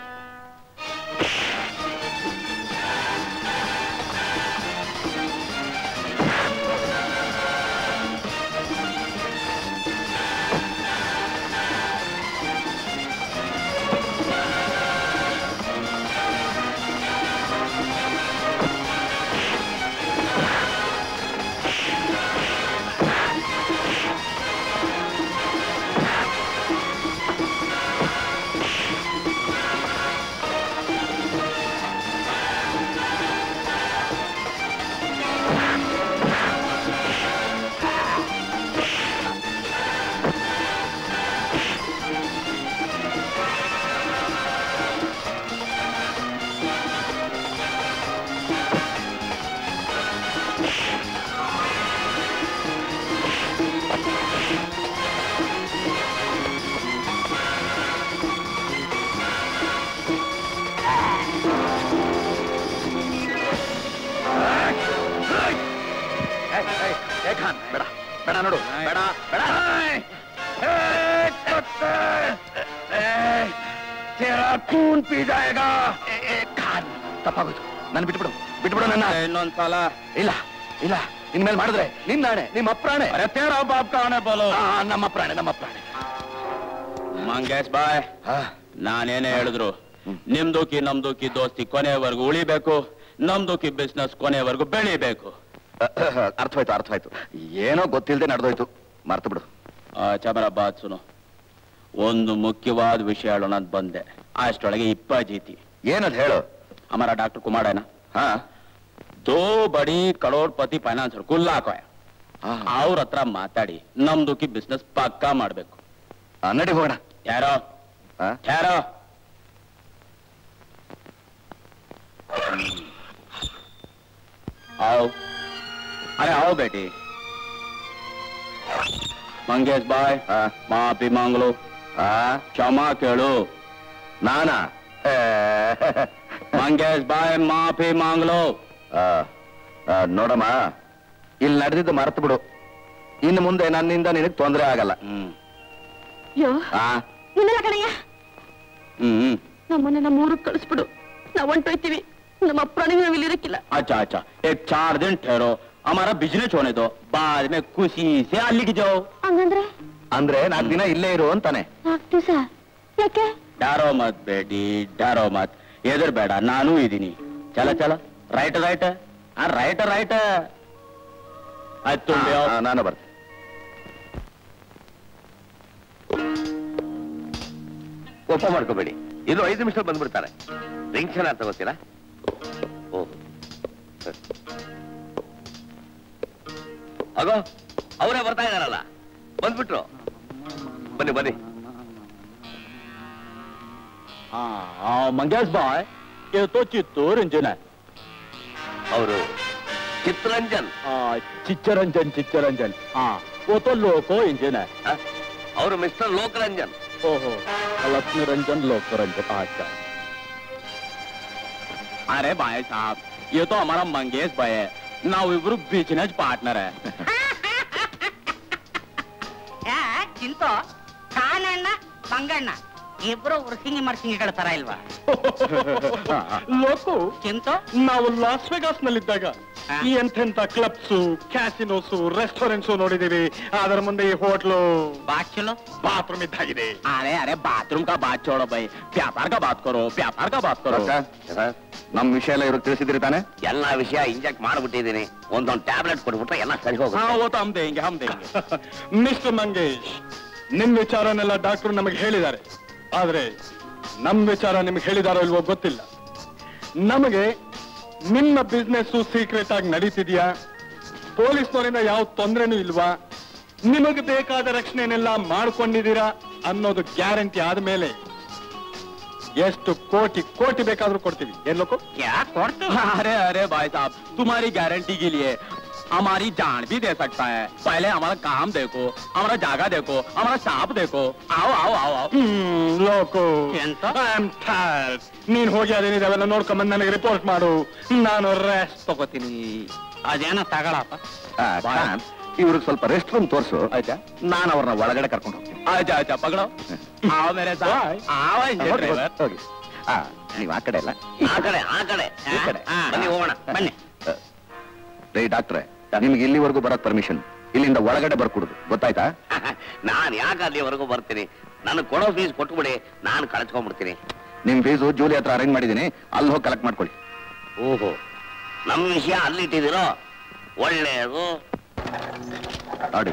ಬೇಡ ಬೇಡ ನೋಡು, ಬೇಡ ಬೇಡ. खून पी जाएगा. ಖಾನ್, ತಪ್ಪಾಗೋಯ್ತು. ನನ್ನ ಬಿಟ್ಬಿಡು, ಬಿಟ್ಬಿಡು ನನ್ನ. ಇನ್ನೊಂದ್ಸಲ ಇಲ್ಲ ಇಲ್ಲ, ಇನ್ಮೇಲೆ ಮಾಡಿದ್ರೆ ನಿನ್ನ ನಾಣೆ, ನಿಮ್ಮ ಅಪ್ರಾಣೆ. ನಮ್ಮ ಪ್ರಾಣೆ, ನಮ್ಮ ಪ್ರಾಣೆ. ಮಂಗೇಶ್ ಬಾಯ್, ನಾನೇನೇ ಹೇಳಿದ್ರು ನಿಮ್ದುಕಿ ನಮ್ದುಕಿ ದೋಸ್ತಿ ಕೊನೆಯವರೆಗೂ ಉಳಿಬೇಕು, ನಮ್ದುಕಿ ಬಿಸ್ನೆಸ್ ಕೊನೆಯವರೆಗೂ ಬೆಳಿಬೇಕು. ಅರ್ಥವಾಯ್ತು, ಅರ್ಥವಾಯ್ತು. ಏನೋ ಗೊತ್ತಿಲ್ಲದೆ ನಡೆದೋಯ್ತು, ಮರ್ತು ಬಿಡು. ಚಮರ ಬಾತ್ ಸುನು, ಒಂದು ಮುಖ್ಯವಾದ ವಿಷಯ ಹೇಳೋಣ ಅಂತ ಬಂದೆ. ಅಷ್ಟೊಳಗೆ ಇಪ್ಪ ಜೀತಿ. ಏನದು ಹೇಳು. ಹಮಾರ ಡಾಕ್ಟರ್ ಕುಮಾರ್ है ना, हाँ, 2 बड़ी करोड़पति ಫೈನಾನ್ಸರ್ ಕುಲ್ಲಾಕೋಯ. ಅವ್ರ ಹತ್ರ ಮಾತಾಡಿ ನಮ್ದುಕಿ ಬಿಸ್ನೆಸ್ ಪಕ್ಕಾ ಮಾಡ್ಬೇಕು. ನಡಿ ಹೋಗೋಣ. ಯಾರೋ ಯಾರೋ आओ, अरे आओ बेटी. मंगेश भाई, माफी मांग लो. क्षमा केळो. नाना ಮಂಗೇಶ್ ಬಾಯ್, ಮಾಫಿ ಮಾಂಗ್ ಲೋ. ನೋಡಮ್ಮ, ಇಲ್ಲಿ ನಡೆದಿದ್ದು ಮರ್ತು ಬಿಡು. ಇನ್ನು ಮುಂದೆ ನನ್ನಿಂದ ನಿನಗೆ ತೊಂದರೆ ಆಗಲ್ಲ. ನಮ್ಮನ್ನ ನಮ್ಮ ಊರಿಗೆ ಕಳಿಸ್ಬಿಡು, ನಾವ್ ಹೊಂಟೋಯ್ತೀವಿ. ನಮ್ಮ ಅಪ್ರಾಣಿಗೆ ನಾವು ಇಲ್ಲಿರಕ್ಕಿಲ್ಲ. अच्छा अच्छा, एक 4 दिन ठहरो, हमारा बिजनेस होने दो, बाद में खुशी से अಲ್ಲಿಗೆ जाओ. ಹಂಗಂದ್ರೆ ಅಂದ್ರೆ 4 ದಿನ ಇಲ್ಲೇ ಇರು ಅಂತಾನೆ. 4 ದಿವಸ ಯಾಕೆ? ಡಾರೋ ಮತ್ ಬೇಡಿ, ಡಾರೋ ಮತ್, ಎದುರ್ಬೇಡ, ನಾನೂ ಇದೀನಿ. ಚಲ ಚಲ, ರೈಟ್ ರೈಟ್, ರೈಟ್ ರೈಟ್. ಆಯ್ತು, ನಾನು ಬರ್ತೀನಿ. ಕೋಪ ಮಾಡ್ಕೋಬೇಡಿ, ಇದು 5 ನಿಮಿಷ ಬಂದ್ಬಿಡ್ತಾರೆ. ರಿಂಗ್ ಚೆನ್ನಾಗಿ ತಗೋತೀರಾ? ಓ, ಆಗೋ ಅವರೇ ಬರ್ತಾ ಇದಾರಲ್ಲ, ಬಂದ್ಬಿಟ್ರು. ಬನ್ನಿ ಬನ್ನಿ. ಮಂಗೇಶ್ ಬಾಯ್, ये तो चित्तूर इंजन है. ಅವರು ಚಿತ್ತರಂಜನ್. ಚಿತ್ತರಂಜನ್, ಚಿತ್ತರಂಜನ್. हाँ, वो तो लोको इंजन है. ಅವರು ಮಿಸ್ಟರ್ ಲೋಕರಂಜನ್. ओहो, लक्ष्मी रंजन, लोकरंजन. अच्छा. अरे भाई साहब, ये तो हमारा मंगेश भाई है, ನಾವಿಬ್ರು ಬಿಸಿನೆಸ್ ಪಾರ್ಟ್ನರ್. ಚಿಂತು, ಕಾನಣ್ಣ ಮಂಗಣ್ಣ ಇಬ್ರು ಉರ್ಸಿಂಗಿ ಮರ್ಸಿಂಗಿಗಳ ತರ ಇಲ್ವಾ? ಲೋಕು, ಚಿಂತು, ನಾವು ಲಾಸ್ ವೆಗಾಸ್ ನಲ್ಲಿದ್ದಾಗ ಈ ಎಂತೆಂತ ಕ್ಲಬ್ಸು, ಕ್ಯಾಸಿನೋಸು, ರೆಸ್ಟೋರೆಂಟ್ಸು ನೋಡಿದೀವಿ. ಅದರ ಮುಂದೆ ಈ ಹೋಟ್ಲು ಬಾಚಲೋ ಬಾತ್ರೂಮ್ ಇದ್ದಾಗಿದೆ. अरे अरे बाथरूम का बात छोड़ो भाई, व्यापार का बात करो, व्यापार का बात करो. ನಮ್ ವಿಷಯ ಎಲ್ಲ ಇವ್ರಿಗೆ ತಿಳಿಸಿದ್ರಿ ತಾನೆ? ಎಲ್ಲಾ ವಿಷಯ ಇಂಜೆಕ್ಟ್ ಮಾಡ್ಬಿಟ್ಟಿದ್ದೀನಿ. ಒಂದೊಂದು ಟ್ಯಾಬ್ಲೆಟ್ ಕೊಟ್ಬಿಟ್ರೆ ಎಲ್ಲ ಸರಿ ಹೋಗುತ್ತೆ. वो तो हम देंगे. ಮಿಸ್ಟರ್ ಮಂಗೇಶ್, ನಿಮ್ ವಿಚಾರನೆಲ್ಲ ಡಾಕ್ಟರ್ ನಮಗೆ ಹೇಳಿದ್ದಾರೆ. ಆದ್ರೆ ನಮ್ ವಿಚಾರ ನಿಮ್ಗೆ ಹೇಳಿದಾರೋ ಇಲ್ವೋ ಗೊತ್ತಿಲ್ಲ. ನಮಗೆ ನಿಮ್ಮ ಬಿಸ್ನೆಸ್ ಸೀಕ್ರೆಟ್ ಆಗಿ ನಡೀತಿದ್ಯಾ, ಪೊಲೀಸ್ನವರಿಂದ ಯಾವ ತೊಂದರೆನೂ ಇಲ್ವಾ, ನಿಮಗೆ ಬೇಕಾದ ರಕ್ಷಣೆನೆಲ್ಲ ಮಾಡ್ಕೊಂಡಿದ್ದೀರಾ ಅನ್ನೋದು ಗ್ಯಾರಂಟಿ ಆದ್ಮೇಲೆ ಎಷ್ಟು ಕೋಟಿ ಕೋಟಿ ಬೇಕಾದ್ರೂ ಕೊಡ್ತೀವಿ. ಏನ್ ಲೋಕು? क्या करते हो? अरे अरे भाई साहब, तुम्हारी गारंटी के लिए हमारी जान भी दे सकता है. पहले हमारा काम देखो, हमारा जगह देखो, हमारा स्टाफ देखो. आओ आओ आओ आओ. ಲೋಕು, ಎಂತ? ನೀನ್ ಹೋಗಿ ಅದೇನಿದಾವೆಲ್ಲ ನೋಡ್ಕೊಂಬಂದ್ ನನಗೆ ರಿಪೋರ್ಟ್ ಮಾಡು. ನಾನು ರೆಸ್ಟ್ ತಗೋತೀನಿ. ಅದೇನೋ ತಗೊಳಪ್ಪ. ಇವ್ರಿಗೆ ಸ್ವಲ್ಪ ರೆಸ್ಟ್ ರೂಮ್ ತೋರಿಸು, ಆಯ್ತಾ? ನಾನು ಅವ್ರನ್ನ ಒಳಗಡೆ ಕರ್ಕೊಂಡು ಹೋಗ್ತೀನಿ. अच्छा अच्छा पकड़ो. आओ मेरे साथ. आओ ड्राइवर. ಹೋಗಿ. ನೀವು ಆ ಕಡೆ ಅಲ್ಲ, ಆ ಕಡೆ ಈ ಕಡೆ. ಬನ್ನಿ ಹೋಗೋಣ. ಬನ್ನಿ. ರೇ ಡಾಕ್ಟ್ರೆ, ನಿಮ್ಗೆ ಇಲ್ಲಿವರೆಗೂ ಬರೋದ್ ಪರ್ಮಿಷನ್, ಇಲ್ಲಿಂದ ಒಳಗಡೆ ಬರ್ಕೊಡುದು, ಗೊತ್ತಾಯ್ತಾ? ನಾನ್ ಯಾಕೆ ಅಲ್ಲಿವರೆಗೂ ಬರ್ತೀನಿ? ನನಗೆ ಕೊಡೋ ಫೀಸ್ ಕೊಟ್ಬಿಡಿ, ನಾನು ಕಳ್ಸ್ಕೊಂಡ್ಬಿಡ್ತೀನಿ. ನಿಮ್ ಫೀಸು ಜೂಲಿ ಹತ್ರ ಅರೇಂಜ್ ಮಾಡಿದೀನಿ, ಅಲ್ಲಿ ಹೋಗಿ ಕಲೆಕ್ಟ್ ಮಾಡ್ಕೊಳ್ಳಿ. ಓಹೋ, ನಮ್ಮ ವಿಷಯ ಅಲ್ಲಿ ಇಟ್ಟಿದ್ದೀರೋ? ಒಳ್ಳೆಯದು. ನೋಡಿ,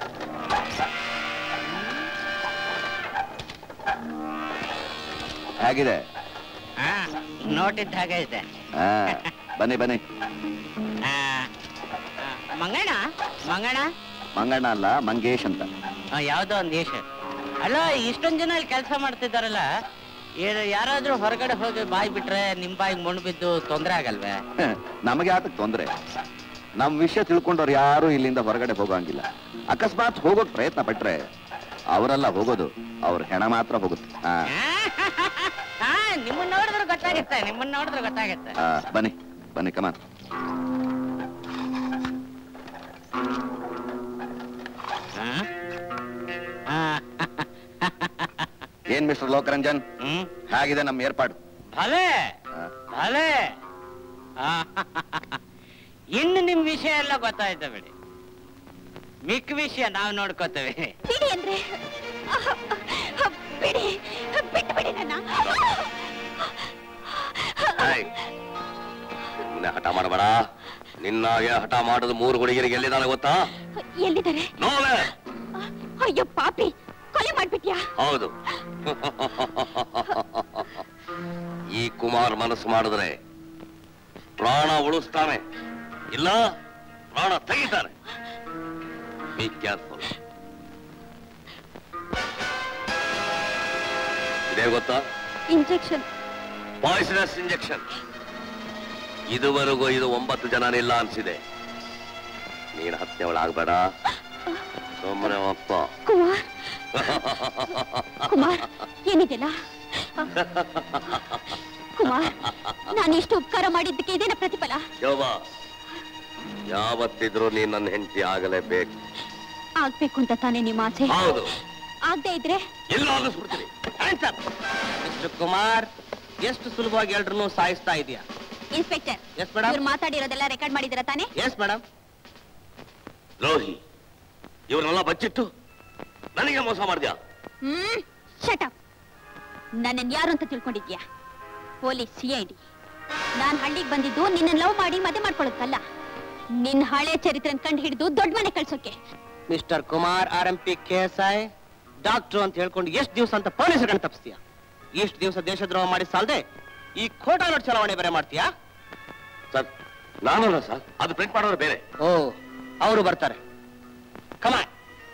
ಹೇಗಿದೆ? ನೋಟಿದ್ದ ಹಾಗೆ ಇದೆ. ಬನ್ನಿ ಬನ್ನಿ. ಮಂಗಣ್ಣ ಮಂಗಣ್ಣ ಮಂಗಣ್ಣ ಅಲ್ಲ, ಮಂಗೇಶ್ ಅಂತ. ಯಾವ್ದೋ ಒಂದ್ ದೇಶ. ಅಲ್ಲ, ಇಷ್ಟೊಂದ್ ಜನ ಇಲ್ಲಿ ಕೆಲಸ ಮಾಡ್ತಿದ್ದಾರಲ್ಲ, ಯಾರಾದ್ರೂ ಹೊರಗಡೆ ಹೋಗಿ ಬಾಯಿ ಬಿಟ್ರೆ ನಿಮ್ ಬಾಯಿಗೆ ಮಣ್ಣು ಬಿದ್ದು ತೊಂದ್ರೆ ಆಗಲ್ವೇ? ನಮಗೆ ಆತಕ್ ತೊಂದ್ರೆ. ನಮ್ ವಿಷಯ ತಿಳ್ಕೊಂಡವ್ರು ಯಾರು ಇಲ್ಲಿಂದ ಹೊರಗಡೆ ಹೋಗೋಂಗಿಲ್ಲ. ಅಕಸ್ಮಾತ್ ಹೋಗೋಕ್ ಪ್ರಯತ್ನ ಪಟ್ರೆ ಅವರೆಲ್ಲ ಹೋಗೋದು, ಅವ್ರ ಹೆಣ ಮಾತ್ರ ಹೋಗುತ್ತೆ. ನಿಮ್ಮನ್ನ ನೋಡಿದ್ರೆ ಗೊತ್ತಾಗುತ್ತೆ, ನಿಮ್ಮನ್ನ ನೋಡಿದ್ರೆ ಗೊತ್ತಾಗುತ್ತೆ. ಬನ್ನಿ ಬನ್ನಿ, ಕಮಾನ್. ಏನ್ ಮಿಸ್ಟರ್ ಲೋಕರಂಜನ್, ಹೇಗಿದೆ ನಮ್ಮ ಏರ್ಪಾಡು? ಭಲೆ ಭಲೆ. ಇನ್ನು ನಿಮ್ ವಿಷಯ ಎಲ್ಲ ಗೊತ್ತಾಯ್ತ ಬಿಡಿ, ಮಿಕ್ಕ ವಿಷಯ ನಾವು ನೋಡ್ಕೋತೇವೆ. ಬಿಡಿ ಅಂದ್ರೆ ಬಿಡಿ, ಬಿಟ್ಟು ಬಿಡಿ ನನ್ನ. ಹಠ ಮಾಡಬೇಡ. ನಿನ್ನಾಗೆ ಹಠ ಮಾಡೋದು 3 ಹುಡುಗಿರಿಗೆ ಎಲ್ಲಿದ್ದಾರೆ ಗೊತ್ತಾ? ಎಲ್ಲಿದ್ದಾರೆ? ನೋವೆ. ಅಯ್ಯೋ ಪಾಪಿ, ಕೊಲೆ ಮಾಡ್ಬಿಟ್ಯಾ? ಹೌದು. ಈ ಕುಮಾರ್ ಮನಸ್ಸು ಮಾಡಿದ್ರೆ ಪ್ರಾಣ ಉಳಿಸ್ತಾನೆ, ಇಲ್ಲ ಪ್ರಾಣ ತೆಗಿತಾನೆ. B careful. ಇದೇ ಗೊತ್ತಾ? Injection, poisonous injection. ಇದುವರೆಗೂ ಇದು 9 ಜನನಿಲ್ಲ ಅನ್ಸಿದೆ. ನೀನು 10ನೇವಳಾಗ್ಬೇಡ, ಸುಮ್ಮನೆ ಅಪ್ಪ. ಕುಮಾರ್ ಕುಮಾರ್, ಏನಿದೆಲ್ಲ? ಕುಮಾರ್, ನಾನು ಇಷ್ಟು ಉಪಕಾರ ಮಾಡಿದ್ದಕ್ಕೆ ಇದೇನ ಪ್ರತಿಫಲ? ಶೋಭಾ, ಯಾವತ್ತಿದ್ರು ನೀನ್ ನನ್ನ ಹೆಂಡತಿ ಆಗಲೇಬೇಕು. ಆಗ್ಬೇಕು ಅಂತ ತಾನೇ ನಿಮ್ಮ ಆಸೆ? ಹೌದು. ಆಗದೆ ಇದ್ರೆ ಎಲ್ಲ ಆಗಿಸ್ಬಿಡ್ತೀನಿ. ಮಿಸ್ಟರ್ ಕುಮಾರ್, ಎಷ್ಟು ಸುಲಭವಾಗಿ ಎಲ್ರನ್ನೂ ಸಾಯಿಸ್ತಾ ಇದೆಯಾ? Inspector, yes madam. ಇವ್ರು ಮಾತಾಡಿರೋದೆಲ್ಲ ರೆಕಾರ್ಡ್ ಮಾಡಿದಿರ ತಾನೇ? Yes madam. ರೋಹಿ, ಇವ್ರನ್ನೆಲ್ಲ ಬಚ್ಚಿಟ್ಟು ನನಗೆ ಮೋಸ ಮಾಡಿದ್ಯಾ? Shut up. ನನ್ನನ್ನು ಯಾರು ಅಂತ ತಿಳ್ಕೊಂಡಿದ್ಯಾ? Police CID. ನಾನ್ ಹಳ್ಳಿಗೆ ಬಂದಿದ್ದು ನಿನ್ನ ಲವ್ ಮಾಡಿ ಮದುವೆ ಮಾಡ್ಕೊಳ್ಳೋದಲ್ಲ, ನಿನ್ನ ಹಳೆ ಚರಿತ್ರೆ ಕಂಡು ಹಿಡಿದು ದೊಡ್ಡ ಮನೆ ಕಳ್ಸೋಕೆ. Mister Kumar, RMP KSI doctor ಅಂತ ಹೇಳ್ಕೊಂಡು ಎಷ್ಟು ದಿವಸ ಅಂತ ಪೊಲೀಸರನ್ನ ತಪ್ಪಿಸ್ತೀಯ? ಇಷ್ಟು ದಿವಸ ದೇಶದ್ರೋಹ ಮಾಡಿ ಸಾಲದೆ ಈ ಖೋಟಾ ನೋಟ್ ಚಲಾವಣೆ ಬೇರೆ ಮಾಡ್ತೀಯಾ? ಸರ್, ನಾನಲ್ಲ ಸರ್, ಅದು ಪ್ರಿಂಟ್ ಮಾಡೋರು ಬೇರೆ. ಓ, ಅವರು ಬರ್ತಾರೆ. ಕಮಾನ್.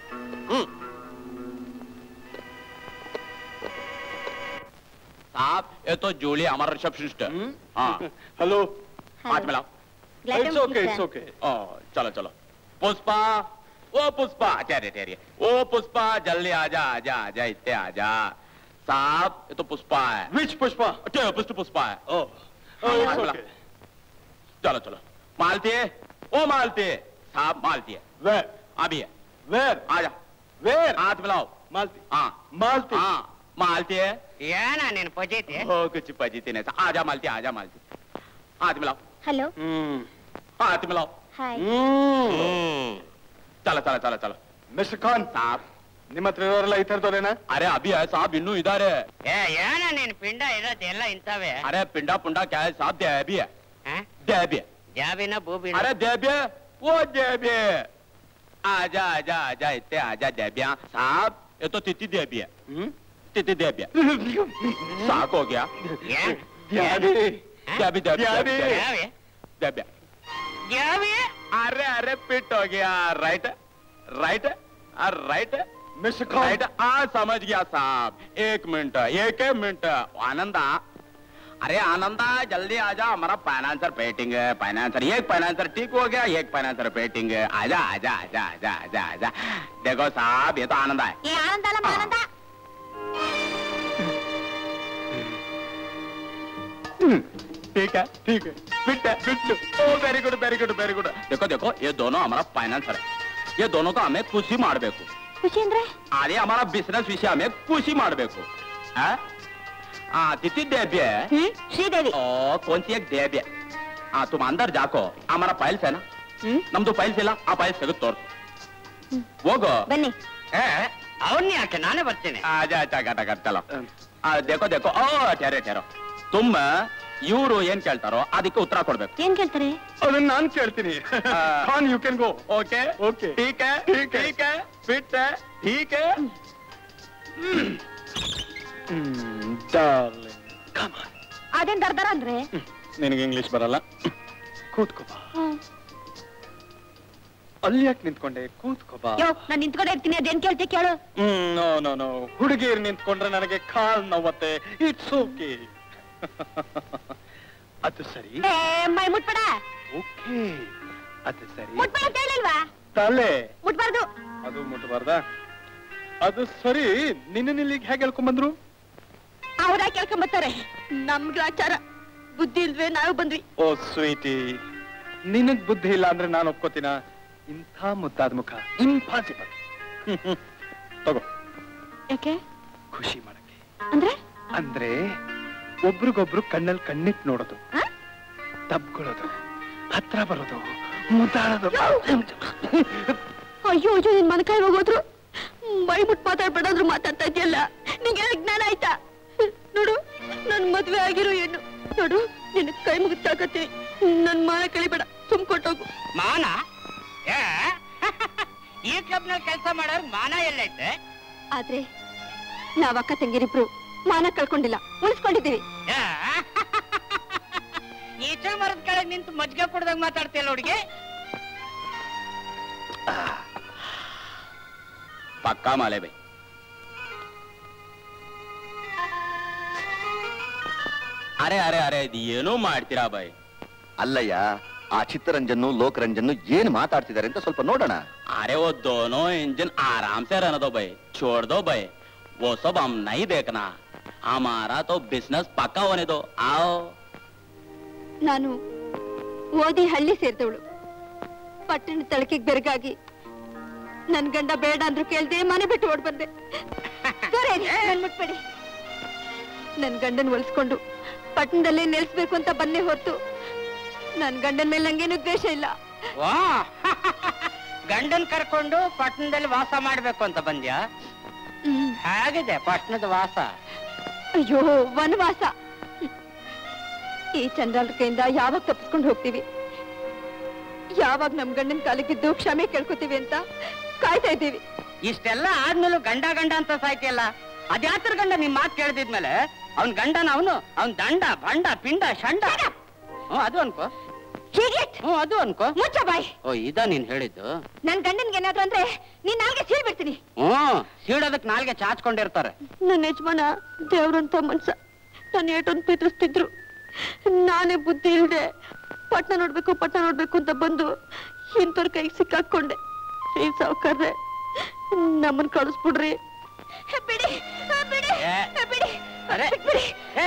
साहब, ये तो जूली हमारा रिसेप्शनिस्ट है. हाँ. हेलो. हाथ मिलाओ. It's okay, it's okay. चलो चलो. पुष्पा, ओ पुष्पा, ठहरिए. ओ पुष्पा, जल्दी आजा आजा आजा, इतने आजा. साहब, ये तो पुष्पा है. Which पुष्पा? पुष्पा है. It's okay. चलो चलो. मालती है? ओ मालती है. साहब मालती है. Where? अभी है. Where? आजा. Where? हाथ मिलाओ. मालती. हाँ. मालती. हाँ. मालती है. ಏನ ನೀನು ಪಜೈತಿ? कुछ पजीती नहीं. आजा मालती, आजा मालती. हाथ मिलाओ. ಹಲೋ. हाथ मिलाओ चलो चलो चलो चलो ಮಿಸ್ಟರ್ ಖಾನ್ साहब ನಿಮ್ಮ ಹತ್ರ ಇರೋರೆಲ್ಲ ಈ ಥರದವ್ರೇನಾ? अरे अभी है साहब ಇನ್ನೂ ಇದಾರೆ ಏನ ನೀನ್ ಪಿಂಡ ಇರೋದೆಲ್ಲ ಇಂತಾವೆ अरे पिंडा पुंडा क्या है साहब देबी है देबी ಜಾಬಿನ ಬೂಬಿನ अरे देबी वो देबी आजा आजा आजा इतने आजा देबिया साहब ये तो तिथि देबी है तिथि देबी है साक हो गया देबी देबी देबी देबी ಜಾಬಿ अरे अरे पिट हो गया right right right mister Khan right समझ गया साहब एक मिनट आनंदा अरे आनंदा जल्दी आजा हमारा फाइनेंसर पेटिंग है फाइनेंसर एक फाइनेंसर ठीक हो गया एक फाइनेंसर पेटिंग है आजा आजा आजा आजा आजा आजा देखो साहब ये तो आनंद है ಏ ಆನಂದ ಅಲ್ಲ ಆನಂದ ठीक है फिट ओ very good very good very good देखो देखो ये दोनों हमारा फाइनेंसर है ये दोनों को हमें खुशी ಮಾಡಬೇಕು ಖುಷಿ ಅಂದ್ರೆ अरे हमारा बिजनेस विषय हमें खुशी ಮಾಡಬೇಕು तिथि देवी है ಶ್ರೀದೇವಿ ओ कौन सी एक देवी है तुम अंदर जाको हमारा फाइल्स है ना नम्दु फाइल्स ಇಲ್ಲ ಆ ಫೈಲ್ಸ್ ತೆಗೆದು ತೋರ್ಸು ಹೋಗೋ ಬನ್ನಿ ಅವನ್ನ ಯಾಕೆ ನಾನೇ ಬರ್ತೀನಿ आजा अच्छा गटा गट चलो देखो देखो ओ ठहरे ठहरो तुम ಇವರು ಏನ್ ಕೇಳ್ತಾರೋ ಅದಕ್ಕೆ ಉತ್ತರ ಕೊಡ್ಬೇಕು ಏನ್ ಕೇಳ್ತಾರೆ ಅದನ್ನ ನಾನು ಕೇಳ್ತೀನಿ Khan you can go okay okay ठीक है ठीक है फिट है ठीक है ಡಾರ್ಲಿಂಗ್ ಕಮ್ ಆನ್ ಅದೇನ್ ದರ್ದರ ಅಂದ್ರೆ ನಿನಗೆ ಇಂಗ್ಲಿಷ್ ಬರಲ್ಲ ಕೂತ್ಕೋ ಬಾ ಅಲ್ಲಿ ಯಾಕೆ ನಿಂತ್ಕೊಂಡೆ ಕೂತ್ಕೋ ಬಾ ಯೋ ನಾನು ನಿಂತ್ಕೊಂಡೆ ಇರ್ತೀನಿ ಅದೇನ್ ಕೇಳ್ತೆ ಕೇಳು ನೋ ನೋ ನೋ ಹುಡುಗಿಯರು ನಿಂತ್ಕೊಂಡ್ರೆ ನನಗೆ ಕಾಲ್ ನೋವತ್ತೆ ಇಟ್ಸ್ ಓಕೆ ಅದು ಸರಿ ಏ ಮೈ ಮುಟ್ಬೇಡ ಓಕೆ ಅದು ಸರಿ ಮುಟ್ಬೇಡ ಅಂತ ಹೇಳಿಲ್ವಾ ತಲೆ ಮುಟ್ಬಾರ್ದು ಅದು ಮುಟ್ಬಾರ್ದ ಅದು ಸರಿ ನಿನ್ನ ಇಲ್ಲಿಗೆ ಹೇಗೆ ಹೇಳ್ಕೊಂಡ್ ಬಂದ್ರು ಅವ್ರ ಕೇಳ್ಕೊಂಬತ್ತಾರೆ ನಮ್ಗೆ ಆಚಾರ ಬುದ್ಧಿ ಇಲ್ವೇ ನಾವು ಬಂದ್ವಿ ಓ ಸ್ವೀಟಿ ನಿನಗ್ ಬುದ್ಧಿ ಇಲ್ಲ ಅಂದ್ರೆ ನಾನು ಒಪ್ಕೋತೀನ ಇಂಥ ಮುದ್ದಾದ ಮುಖ ಇಂಪಾಸಿಬಲ್ ತಗೋ ಯಾಕೆ ಖುಷಿ ಮಾಡಕ್ಕೆ ಅಂದ್ರೆ ಅಂದ್ರೆ ಒಬ್ರಿಗೊಬ್ರು ಕಣ್ಣಲ್ಲಿ ಕಣ್ಣಿಟ್ ನೋಡೋದು ತಬ್ಕೊಳ್ಳೋದು ಹತ್ರ ಬರೋದು ಮುದ್ದಾಡೋದು ಅಯ್ಯೋ ಅಯ್ಯೋ ನಿನ್ ಮನಕಾಯಿ ಹೋಗೋದ್ರು ಮೈ ಮುಟ್ ಮಾತಾಡ್ಬೇಡಾದ್ರು ಮಾತಾಡ್ತಾ ಇದೆಯಲ್ಲ ನಿಂಗೆ ಜ್ಞಾನ ಆಯ್ತಾ ನೋಡು ನನ್ ಮದ್ವೆ ಆಗಿರೋ ಹೆಣ್ಣು ನೋಡು ನಿನ್ನ ಕೈ ಮುಗಿತಾಕತ್ತೀನಿ ನನ್ ಮಾನ ಕಳಿಬೇಡ ತುಂಬ್ಕೊಟ್ಟೋಗು ಮಾನ ಈ ಕ್ಲಬ್ ನಲ್ಲಿ ಕೆಲಸ ಮಾಡೋರು ಮಾನ ಎಲ್ಲೈತೆ ಆದ್ರೆ ನಾವ್ ಅಕ್ಕ ತಂಗಿರಿಬ್ರು ಮಾನ ಕಳ್ಕೊಂಡಿಲ್ಲ ಉಳಿಸ್ಕೊಂಡಿದ್ದೀವಿ ಈಚೆ ಮರದ ಕೆಳಗೆ ನಿಂತು ಮಜ್ಜಿಗೆ ಕುಡ್ದಾಗ ಮಾತಾಡ್ತಿಲ್ಲ ಹುಡುಗಿ पक्का माले भाई अरे अरे अरे ಇದು ಏನೋ ಮಾಡ್ತೀರಾ ಬಾಯ್ ಅಲ್ಲಯ್ಯ ಆ ಚಿತ್ತರಂಜನ್ನು ಲೋಕರಂಜನ್ನು ಏನ್ ಮಾತಾಡ್ತಿದ್ದಾರೆ ಅಂತ ಸ್ವಲ್ಪ ನೋಡೋಣ अरे वो दोनों इंजन आराम से रहने दो भाई छोड़ दो भाई वो सब हम नहीं देखना हमारा तो बिजनेस पक्का होने दो आओ ನಾನು ಓದಿ ಹಳ್ಳಿ ಸೇರಿದವಳು ಪಟ್ಟಣ ತಳಕಿಗೆ ಬೆರಗಾಗಿ ನನ್ ಗಂಡ ಬೇಡ ಅಂದ್ರು ಕೇಳ್ದೆ ಮನೆ ಬಿಟ್ಟು ಓಡ್ ಬಂದೆ ಮುಟ್ಬೇಡಿ ನನ್ ಗಂಡನ್ ಒಲಿಸ್ಕೊಂಡು ಪಟ್ಟಣದಲ್ಲೇ ನೆಲೆಸ್ಬೇಕು ಅಂತ ಬನ್ನೇ ಹೊರತು ನನ್ ಗಂಡನ ಮೇಲೆ ನಂಗೇನು ದ್ವೇಷ ಇಲ್ಲ ಗಂಡನ್ ಕರ್ಕೊಂಡು ಪಟ್ಟಣದಲ್ಲಿ ವಾಸ ಮಾಡ್ಬೇಕು ಅಂತ ಬಂದ್ಯಾ ಹೇಗಿದೆ ಪಟ್ಟಣದ ವಾಸ ಅಯ್ಯೋ ವನವಾಸ ಈ ಚಂದ್ರನ ಕೈಯಿಂದ ಯಾವಾಗ ತಪ್ಪಿಸ್ಕೊಂಡು ಹೋಗ್ತೀವಿ ಯಾವಾಗ ನಮ್ ಗಂಡನ ಕಾಲಿಗೆ ಬಿದ್ದು ಕ್ಷಮೆ ಕೇಳ್ಕೊತೀವಿ ಅಂತ ಕಾಯ್ತಾ ಇದ್ದೀವಿ ಇಷ್ಟೆಲ್ಲ ಆದ್ಮೇಲೂ ಗಂಡ ಗಂಡ ಅಂತ ಸಾಯ್ತಿಯಲ್ಲ ಅದ್ಯಾತ್ರ ಗಂಡ ನಿಮ್ ಮಾತು ಕೇಳ್ದಿದ್ಮೇಲೆ ಅವ್ನ್ ಗಂಡನ ಅವ್ನ್ ದಂಡ ಬಂಡ ಪಿಂಡ ಶಂಡ ಅದು ಅನ್ಕೋ ಅದು ಅನ್ಕೋ ಮುಚ್ಚ ಬಾಯ್ ಓ ಇದ ನೀನ್ ಹೇಳಿದ್ದು ನನ್ ಗಂಡನ್ಗೆ ಏನಾದ್ರು ಅಂದ್ರೆ ನೀನ್ ನಾಲ್ಗೆ ಸೀಳ್ಬಿಡ್ತೀನಿ ಸೀಡೋದಕ್ ನಾಲ್ಗೆ ಚಾಚ್ಕೊಂಡಿರ್ತಾರೆ ನನ್ನ ಯಜಮಾನ ದೇವ್ರಂತ ಮನ್ಸ ನಾನು ಏಟೊಂದು ಪ್ರೀತಿಸ್ತಿದ್ರು ನಾನೇ ಬುದ್ಧಿ ಇಲ್ದೆ ಪಟ್ನ ನೋಡ್ಬೇಕು ಅಂತ ಬಂದು ಇಂಥವ್ರ ಕೈಗೆ ಸಿಕ್ಕಾಕೊಂಡೆ ಈ ಸಾವುಕಾರ್ರೆ ನಮ್ಮನ್ ಕಳಿಸ್ಬಿಡ್ರಿ ಬಿಡಿ ಬಿಡಿ ಬಿಡಿ ಬಿಡಿ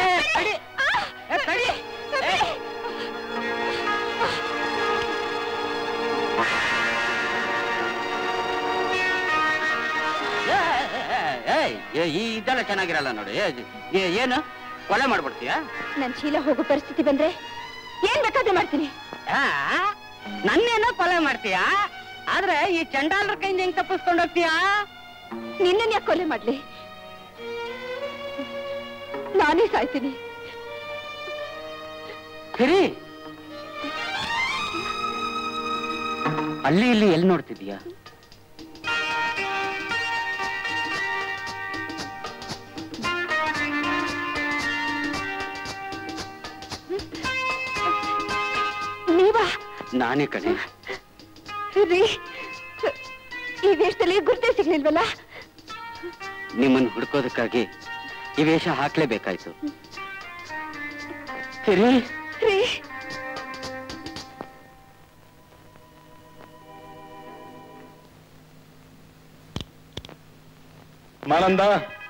ಇದೆಲ್ಲ ಚೆನ್ನಾಗಿರಲ್ಲ ನೋಡಿ ಏನು ಕೊಲೆ ಮಾಡ್ಬಿಡ್ತೀಯ ನನ್ ಶೀಲ ಹೋಗೋ ಪರಿಸ್ಥಿತಿ ಬಂದ್ರೆ ಏನ್ ಬೇಕಾದ್ರೂ ಮಾಡ್ತೀನಿ ನನ್ನೇನೋ ಕೊಲೆ ಮಾಡ್ತೀಯಾ, ಆದ್ರೆ ಈ ಚಂಡಾಲರ ಕೈಯಿಂದ ಹೆಂಗ್ ತಪ್ಪಿಸ್ಕೊಂಡು ಹೋಗ್ತೀಯಾ? ನಿನ್ನನ್ ಯಾಕೆ ಕೊಲೆ ಮಾಡ್ಲಿ? ನಾನೇ ಸಾಯ್ತೀನಿ. ಸರಿ, ಅಲ್ಲಿ ಇಲ್ಲಿ ಎಲ್ಲಿ ನೋಡ್ತಿದ್ಯಾ? ನೀವಾ? ನಾನೇ ಕಣೆ. ರೀ, ಈ ವೇಷದಲ್ಲಿ ಗುರ್ತೇ ಸಿಗ್ಲಿಲ್ವಲ್ಲ? ನಿಮ್ಮನ್ನು ಹುಡ್ಕೋದಕ್ಕಾಗಿ ಈ ವೇಷ ಹಾಕ್ಲೇಬೇಕಾಯ್ತು. ಸರಿ ರೀ, ಮಾನಂದ,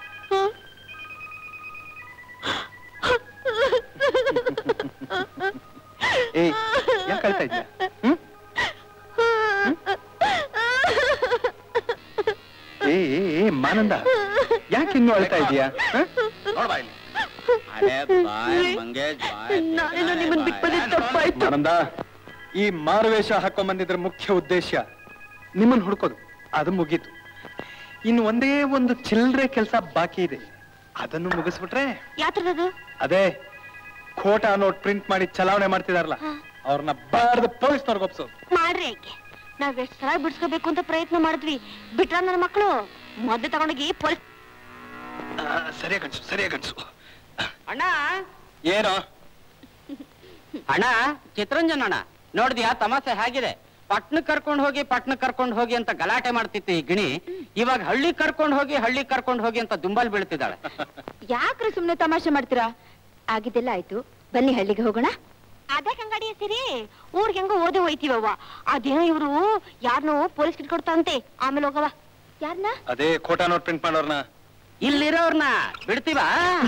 ಯಾಕೆ ಅಳ್ತಾ ಇದ್ಯಾ? ಮಾನಂದ, ಯಾಕೆ ಇನ್ನೂ ಅಳ್ತಾ ಇದೀಯಾ? ಮಾನಂದ, ಈ ಮಾರುವೇಷ ಹಾಕೊಂಡ್ ಮುಖ್ಯ ಉದ್ದೇಶ ನಿಮ್ಮನ್ನು ಹುಡ್ಕೋದು, ಅದು ಮುಗೀತು. ಇನ್ನು ಒಂದೇ ಒಂದು ಚಿಲ್ಲರೆ ಕೆಲಸ ಬಾಕಿ ಇದೆ, ಅದನ್ನು ಮುಗಿಸ್ಬಿಟ್ರೆ ಯಾತ್ರದು? ಅದೇ ಖೋಟಾ ನೋಟ್ ಪ್ರಿಂಟ್ ಮಾಡಿ ಚಲಾವಣೆ ಮಾಡ್ತಿದಾರಲ್ಲ, ಅವ್ರನ್ನ ಬಾರ್ದು ಪೊಲೀಸ್ನವ್ರಿಗೆ ಒಪ್ಸೋದು. ಮಾಡ್ರಿ ಯಾಕೆ? ನಾವ್ ಎಷ್ಟು ಸಲ ಬಿಡ್ಸ್ಕೋಬೇಕು ಅಂತ ಪ್ರಯತ್ನ ಮಾಡಿದ್ವಿ, ಬಿಟ್ರ ನನ್ನ ಮಕ್ಕಳು ಮೊದ್ಲು ತಗೊಂಡೋಗಿ ಪೊಲೀಸ್. ಸರಿಯಾಗಿ ಅನ್ಸು. ಅಣ್ಣ ಏನೋ ಅಣ್ಣ, ಚಿತ್ರಂಜನ್ ಅಣ್ಣ, ನೋಡಿದ್ಯಾ ತಮಾಷೆ ಹೇಗಿದೆ? ಪಟ್ನಕ್ ಕರ್ಕೊಂಡು ಹೋಗಿ ಅಂತ ಗಲಾಟೆ ಮಾಡ್ತಿತ್ತು ಈ ಗಿಣಿ, ಇವಾಗ ಹಳ್ಳಿ ಕರ್ಕೊಂಡು ಹೋಗಿ ಅಂತ ದುಂಬಲ್ ಬೀಳ್ತಿದ್ದಾಳೆ. ಯಾಕ್ರಿ ಸುಮ್ನೆ ತಮಾಷೆ ಮಾಡ್ತೀರಾ? ಆಗಿದ್ದೆಲ್ಲ ಆಯ್ತು, ಬನ್ನಿ ಹಳ್ಳಿಗೆ ಹೋಗೋಣ. ಅದೇ ಕಂಗಾಡಿ ಸಿರಿ, ಊರ್ಗೆ ಹೆಂಗೋ ಓದೆ ಹೋಯ್ತೀವವ್ವ. ಅದೇನೋ ಇವ್ರು ಯಾರನ್ನೋ ಪೊಲೀಸ್ ಕಿಟ್ಕೊಡ್ತಾಂತೆ, ಆಮೇಲೆ ಹೋಗವ. ಯಾರನ್ನ? ಅದೇ ಖೋಟಾ ನೋಟ್ ಪ್ರಿಂಟ್ ಮಾಡೋರ್ನ. ಇಲ್ಲಿರೋರ್ನ ಬಿಡ್ತೀವಾ?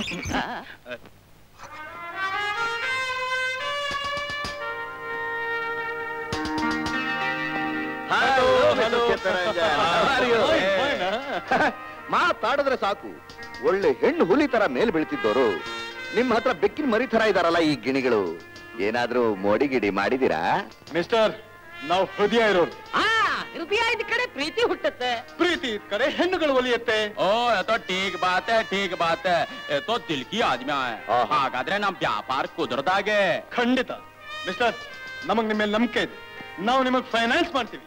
ಮಾತಾಡಿದ್ರೆ ಸಾಕು, ಒಳ್ಳೆ ಹೆಣ್ಣು ಹುಲಿ ತರ ಮೇಲ್ ಬೀಳ್ತಿದ್ದವರು ನಿಮ್ಮ ಹತ್ರ ಬೆಕ್ಕಿನ ಮರಿ ತರ ಇದಾರಲ್ಲ ಈ ಗಿಣಿಗಳು. ಏನಾದ್ರೂ ಮೋಡಿ ಗಿಡಿ ಮಾಡಿದೀರಾ? ಮಿಸ್ಟರ್, ನಾವು ಹೃದಯ ಇರೋರು. ಹೃದಯ ಇದ್ ಕಡೆ ಪ್ರೀತಿ ಹುಟ್ಟುತ್ತೆ, ಪ್ರೀತಿ ಇದ್ ಕಡೆ ಹೆಣ್ಣುಗಳು ಒಲಿಯುತ್ತೆ. ಓ तो ठीक बात है ये तो दिल की आदमी है. ಹಾಗಾದ್ರೆ ನಮ್ ವ್ಯಾಪಾರ ಕುದುರ್ದಾಗೆ. ಖಂಡಿತ ಮಿಸ್ಟರ್, ನಮಗ್ ನಿಮ್ಮ ಮೇಲೆ ನಂಬಿಕೆ ಇದೆ, ನಾವು ನಿಮಗ್ ಫೈನಾನ್ಸ್ ಮಾಡ್ತೀವಿ.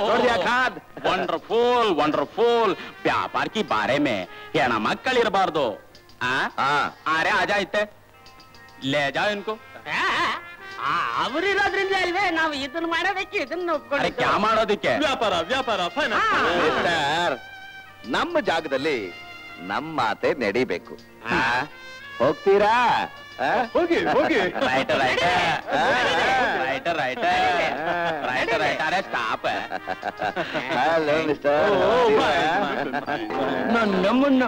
ವಂಡರ್ಫುಲ್ ವ್ಯಾಪಾರ ಕಿ ಬಾರೆ ಮೇ ಹೆಣ ಮಕ್ಕಳಿರಬಾರ್ದು. ಅರೆ ಆಜಾ ಇತ್ತೆ ಲೇ ಜಾ ಇನ್ಕೋ. ಅವರಿರೋದ್ರಿಂದ ಅಲ್ವೇ ನಾವು ಇದನ್ನ ಮಾಡೋದಕ್ಕೆ ಇದನ್ನ ಅರೆ ಕ್ಯಾ ಮಾಡೋದಕ್ಕೆ? ವ್ಯಾಪಾರ ಮಿಸ್ಟರ್, ನಮ್ಮ ಜಾಗದಲ್ಲಿ ನಮ್ಮ ಮಾತೆ ನಡಿಬೇಕು. ಹೋಗ್ತೀರಾ? ಹೋಗಿ ರೈಟ್ ಅರೆ ಸ್ಟಾಪ್. Hello mister. ನಮ್ಮನ್ನ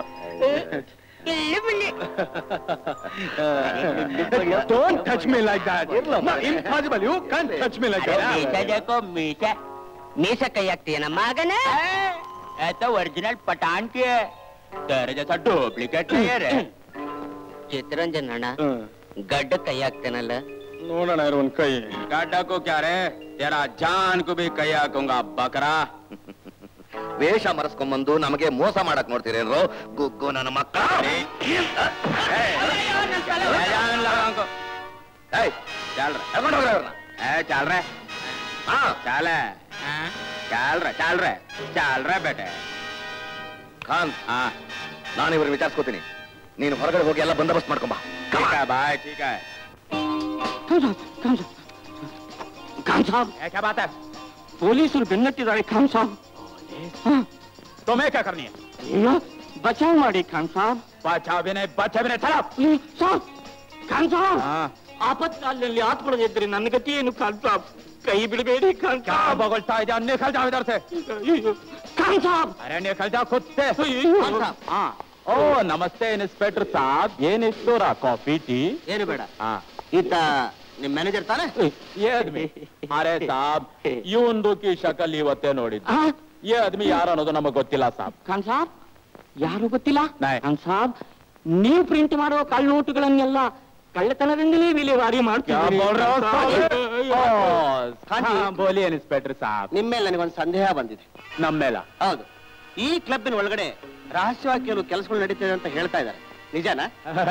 Don't touch me like that. No, impossible. You can't touch me like that. ಮೀಸ ಕೈ ಹಾಕ್ತೀಯನ ಮಗನೇ? ऐसा ओरिजिनल पठान की है, तेरे जैसा डुप्लीकेट नहीं है रे. ಚಿತ್ರಂಜನ್ ಅಣ್ಣ, ಗಡ್ಡ ಕೈ ಹಾಕ್ತೇನಲ್ಲ? ನೋಡೋಣ ಇರೋ ಒಂದ್ ಕೈ. गाडा को क्या रे, तेरा जान को भी कई हाकूंगा बकरा. ವೇಷ ಮರೆಸ್ಕೊಂಡ್ಬಂದು ನಮಗೆ ಮೋಸ ಮಾಡಕ್ ನೋಡ್ತೀರೇನ್ರೋ ಗುಗ್ಗು ನನ್ನ ಮಕ್ಕಳ. चल रहे बेटे. ಖಾನ್, ನಾನು ಇವ್ರನ್ನ ವಿಚಾರಿಸ್ಕೋತೀನಿ, ನೀನು ಹೊರಗಡೆ ಹೋಗಿ ಎಲ್ಲ ಬಂದೋಬಸ್ತ್ ಮಾಡ್ಕೊಂಬ. ಬಾಯ್. ठीक है. ಖಾನ್ ಸಾಬ್, क्या बात है? ಪೊಲೀಸರು ಬೆನ್ನಟ್ಟಿದ್ದಾರೆ ಖಾನ್ ಸಾಬ್. तुम्हें क्या करनी है? ಬಚಾವ್ ಮಾಡಿ ಖಾನ್ ಸಾಬ್. बचा भी नहीं चला. ಸಾಬ್, ಖಾನ್ ಸಾಬ್, ಆಪತ್ಕಾಲದಲ್ಲಿ ಆತ್ಮಡಿದ್ರೆ ನನ್ನ ಗತಿ ಏನು ಖಾನ್ ಸಾಬ್? ಕೈ ಬಿಡಬೇಡಿ ಖಾನ್ क्या ಸಾಬ್. बगलता है? निकल जाओ इधर से. ಖಾನ್ ಸಾಬ್, अरे निकल जाओ खुद से. ओ नमस्ते इंस्पेक्टर साहब, ಏನಿಷ್ಟು ರಾ ಕಾಫಿ ಟೀ? ಏನು ಬೇಡ. ಈತ ನಿಮ್ ಮ್ಯಾನೇಜರ್ ತಾನೆ? ये आदमी अरे साहब ಇವನು की शक्ल ಇವತ್ತೇ ನೋಡಿದ್ದು. ये आदमी ಯಾರು ಅನ್ನೋದು ನಮಗೆ ಗೊತ್ತಿಲ್ಲ ಸಾಬ್. ಖಾನ್ ಸಾಬ್, ಯಾರು ಗೊತ್ತಿಲ್ಲ? ನಾಯ್. ಖಾನ್ ಸಾಬ್, ನೀವು ಪ್ರಿಂಟ್ ಮಾಡುವ ಕಳ್ಳ ನೋಟುಗಳನ್ನೆಲ್ಲ ಕಳ್ಳತನದಿಂದಲೇ ವಿಲೇವಾರಿ ಮಾಡ್ತೀವಿ. ಬೋಲಿ ಇನ್ಸ್ಪೆಕ್ಟರ್ ಸಾಬ್, ನಿಮ್ಮ ಮೇಲೆ ನನಗೊಂದು ಸಂದೇಹ ಬಂದಿದೆ. ನಮ್ಮೇಲ? ಹೌದು. ಈ ಕ್ಲಬ್ಬಿನ ಒಳಗಡೆ ರಹಸ್ಯವಾಗಿ ಕೆಲವು ಕೆಲಸಗಳು ನಡೀತಿದೆ ಅಂತ ಹೇಳ್ತಾ ಇದ್ದಾರೆ, ನಿಜನಾ?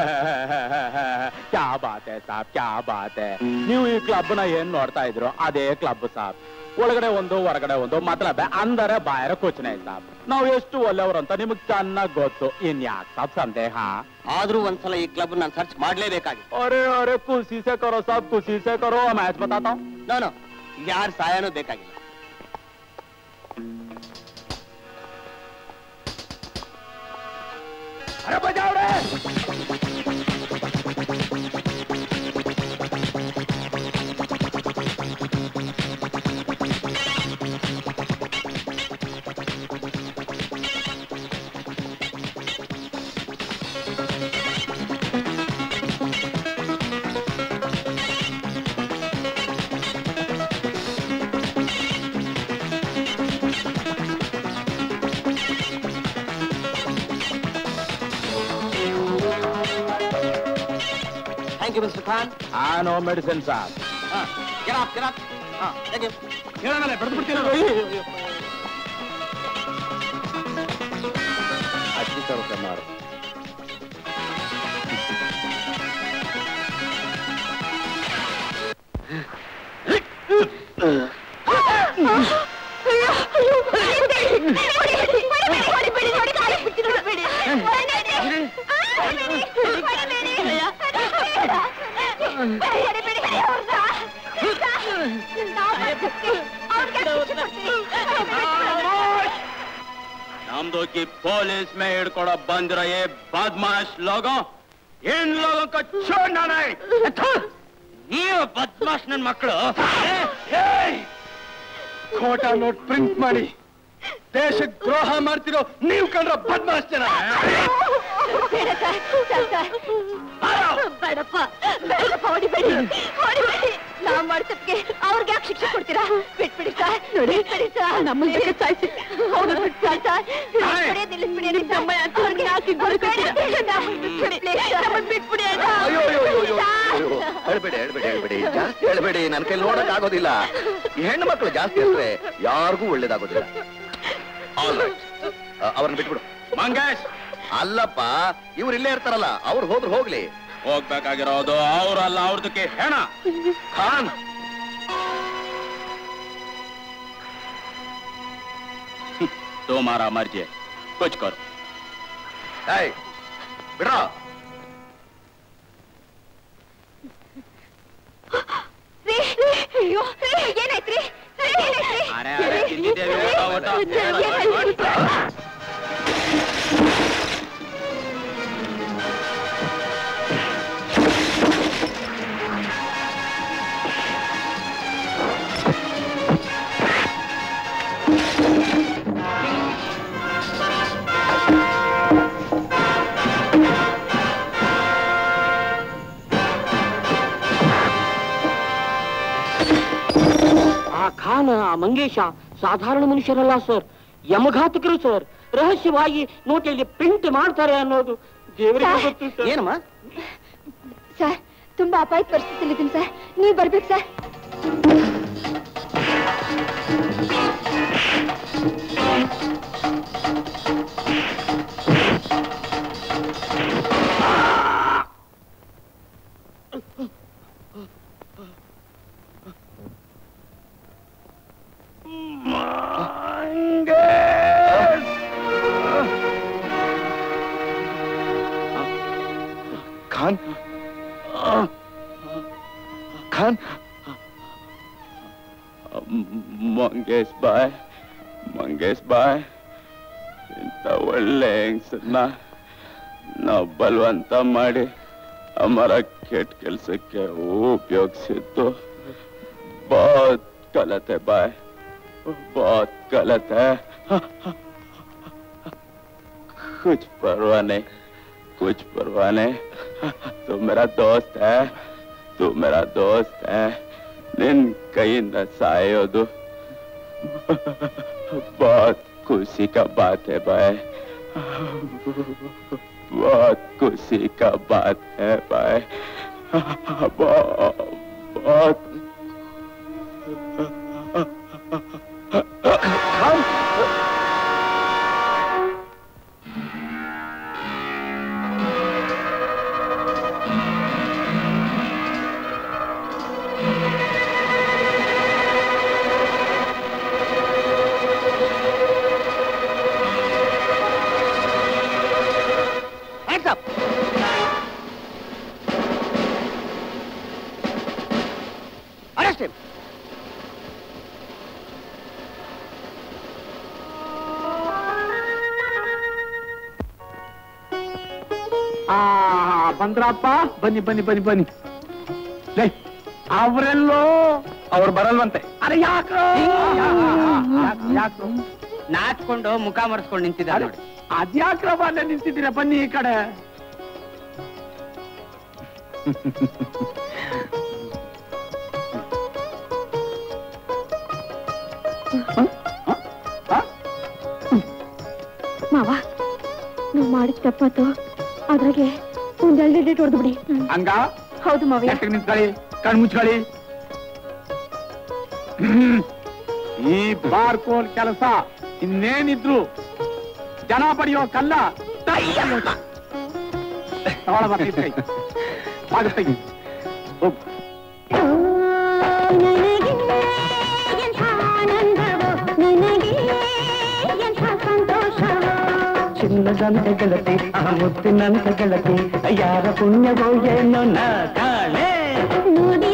ಕ್ಯಾ ಬಾತ್ ಹೈ ಸಾಬ್, ಕ್ಯಾ ಬಾತ್ ಹೈ. ನೀವು ಈ ಕ್ಲಬ್ ನ ಏನ್ ನೋಡ್ತಾ ಇದ್ರು ಅದೇ ಕ್ಲಬ್ ಸಾಬ್. ಒಳಗಡೆ ಒಂದು ಹೊರಗಡೆ ಒಂದು ಮತಲಬ್ ಅಂದರೆ ಬಾಯರ ಕೂಚನೆ ಸಾಬ್. ನಾವು ಎಷ್ಟು ಒಳ್ಳೆಯವರು ಅಂತ ನಿಮಗ್ ಚೆನ್ನಾಗ್ ಗೊತ್ತು. ಇನ್ಯಾಕ್ ಸಾಬ್ ಸಂದೇಹ? ಆದ್ರೂ ಒಂದ್ಸಲ ಈ ಕ್ಲಬ್ ನಾನು ಸರ್ಚ್ ಮಾಡ್ಲೇಬೇಕಾಗಿ. ಅರೆ ಅರೆ ಖುಷಿ ಸೆ ಕರೋ ಸಾಬ್, ಖುಷಿ ಸೆ ಕರೋ. ಮ್ಯಾಚ್ ಬತಾತಾ ನಾನು ಯಾರ ಸಹಾಯನೂ ಬೇಕಾಗಿಲ್ಲ. अरे बजाओ रे! Thank you, Mr. Khan. No medicine, sir. Get up, get up. Thank you. ಹೇಳಮೇಲೆ ಬಡ್ದು ಬಿಡ್ತೀನಿ. ಅಚ್ಚಿ ತರೋಕೆ ಮಾರು. नमदो की पुलिस में हिड़कोड़ो बंद रहे बदमाश लोगों, इन लोगों को छोड़ना नहीं. ನೀವು ಬದ್ಮಾಶ್ ನನ್ ಮಕ್ಕಳು. ಖೋಟಾ ನೋಟ್ ಪ್ರಿಂಟ್ ಮಾಡಿ ದೇಶಕ್ಕೆ ದ್ರೋಹ ಮಾಡ್ತಿರೋ ನೀವು ಕಂಡ್ರ ಬದ್ಮಾಶ್ ಜನ. ಬೇಡಪ್ಪ ಬೇಡಪ್ಪ, ಹೊಡಿಬೇಡಿ ಹೊಡಿಬೇಡಿ. ನಾವ್ ಮಾಡ್ತಕ್ಕೆ ಅವ್ರಿಗೆ ಯಾಕೆ ಶಿಕ್ಷೆ ಕೊಡ್ತೀರಾ? ಬಿಟ್ಬಿಡಿ ಸರ್, ನೋಡಿ ಬಿಡಿ ಸರ್, ನಮ್ಮಲ್ಲಿ ಸಾಯಿಸಿ ನಿಲ್ಲಿಸ್ಬಿಡಿ. ಬಿಟ್ಬಿಡಿ. ಹೇಳ್ಬೇಡಿ ಹೇಳ್ಬೇಡಿ ಹೇಳ್ಬೇಡಿ, ಜಾಸ್ತಿ ಹೇಳ್ಬೇಡಿ. ನನ್ನ ಕೈ ನೋಡಕ್ ಆಗೋದಿಲ್ಲ. ಈ ಹೆಣ್ಣು ಮಕ್ಕಳು ಜಾಸ್ತಿ ಇದ್ರೆ ಯಾರಿಗೂ ಒಳ್ಳೇದಾಗೋದಿಲ್ಲ. ಅವ್ರನ್ನ ಬಿಟ್ಬಿಡು. ಮಂಗೇಶ್ ಅಲ್ಲಪ್ಪ, ಇವ್ರು ಇಲ್ಲೇ ಇರ್ತಾರಲ್ಲ, ಅವ್ರು ಹೋದ್ರು ಹೋಗ್ಲಿ. ಹೋಗ್ಬೇಕಾಗಿರೋದು ಅವ್ರಲ್ಲ, ಅವ್ರದಕ್ಕೆ ಹೆಣ. ಖಾನ್ तुम्हारा मर्जी है, कुछ करो. बिड़ा ಏನಾಯ್ತ್ರಿ? अरे अरे कितनी देर में होता ಖಾನ್ ಆ ಮಂಗೇಶ ಸಾಧಾರಣ ಮನುಷ್ಯರಲ್ಲ ಸರ್, ಯಮಘಾತಕರು ಸರ್. ರಹಸ್ಯವಾಗಿ ನೋಟಲ್ಲಿ ಪ್ರಿಂಟ್ ಮಾಡ್ತಾರೆ ಅನ್ನೋದು ದೇವರಿಗೆ ಗೊತ್ತು ಸರ್. ಏನಮ್ಮ ಸರ್, ತುಂಬಾ ಅಪಾಯ ಪರಿಸ್ಥಿತಿಲಿದ್ದೀನಿ ಸರ್, ನೀವು ಬರ್ಬೇಕು ಸರ್. ಖಾನ್ ಖಾನ್ ಮಂಗೇಶ್ ಬಾಯ್ ಇಂಥ ಒಳ್ಳೆ ಹೆಂಗಸನ್ನ ನಾವು ಬಲವಂತ ಮಾಡಿ ಅಮರ ಕೆಟ್ಟ ಕೆಲಸಕ್ಕೆ ಉಪಯೋಗಿಸಿದ್ದು बहुत गलत है बाय, बहुत गलत है. कुछ परवाह नहीं, कुछ परवाह नहीं. तू मेरा दोस्त है, तू मेरा दोस्त है. निन कहीं न सायोदु. बहुत खुशी का बात है भाई, बहुत खुशी का बात है भाई. ಬಂದ್ರಪ್ಪ, ಬನ್ನಿ ಬನ್ನಿ ಬನ್ನಿ ಬನ್ನಿ. ಅವರೆಲ್ಲೋ ಅವ್ರು ಬರಲ್ವಂತೆ. ಅರೆ ಯಾಕೆ ನಾಚ್ಕೊಂಡು ಮುಖ ಮರೆಸ್ಕೊಂಡು ನಿಂತಿದ್ದಾರೆ ನೋಡಿ. ಅದ್ಯಾಕ್ರವ ಅಲ್ಲೇ ನಿಂತಿದ್ದೀರ, ಬನ್ನಿ ಈ ಕಡೆ. ಮಾವ, ನಾವು ಮಾಡಿದ ತಪ್ಪತ್ತು, ಅದ್ರಾಗೆ ಒಂದೆರಡು ಡೇಟ್ ಹೊಡೆದು ಬಿಡಿ. ಹಂಗ? ಹೌದು ಮಾವ. ನಿಂತ್ಕೊಳ್ಳಿ, ಕಣ್ ಮುಚ್ಕೊಳ್ಳಿ. ಈ ಬಾರ್ಕೋಲ್ ಕೆಲಸ ಇನ್ನೇನಿದ್ರು ಜನ ಪಡೆಯೋ ಕಲ್ಲ ಚಿನ್ನದಂತ ಗೆಳತಿ, ಆ ಮುತ್ತಿನಂತ ಗೆಳತಿ, ಯಾರ ಪುಣ್ಯವೋ ಏನೋ ನಾ ಕಾಣೆ. ನೋಡಿ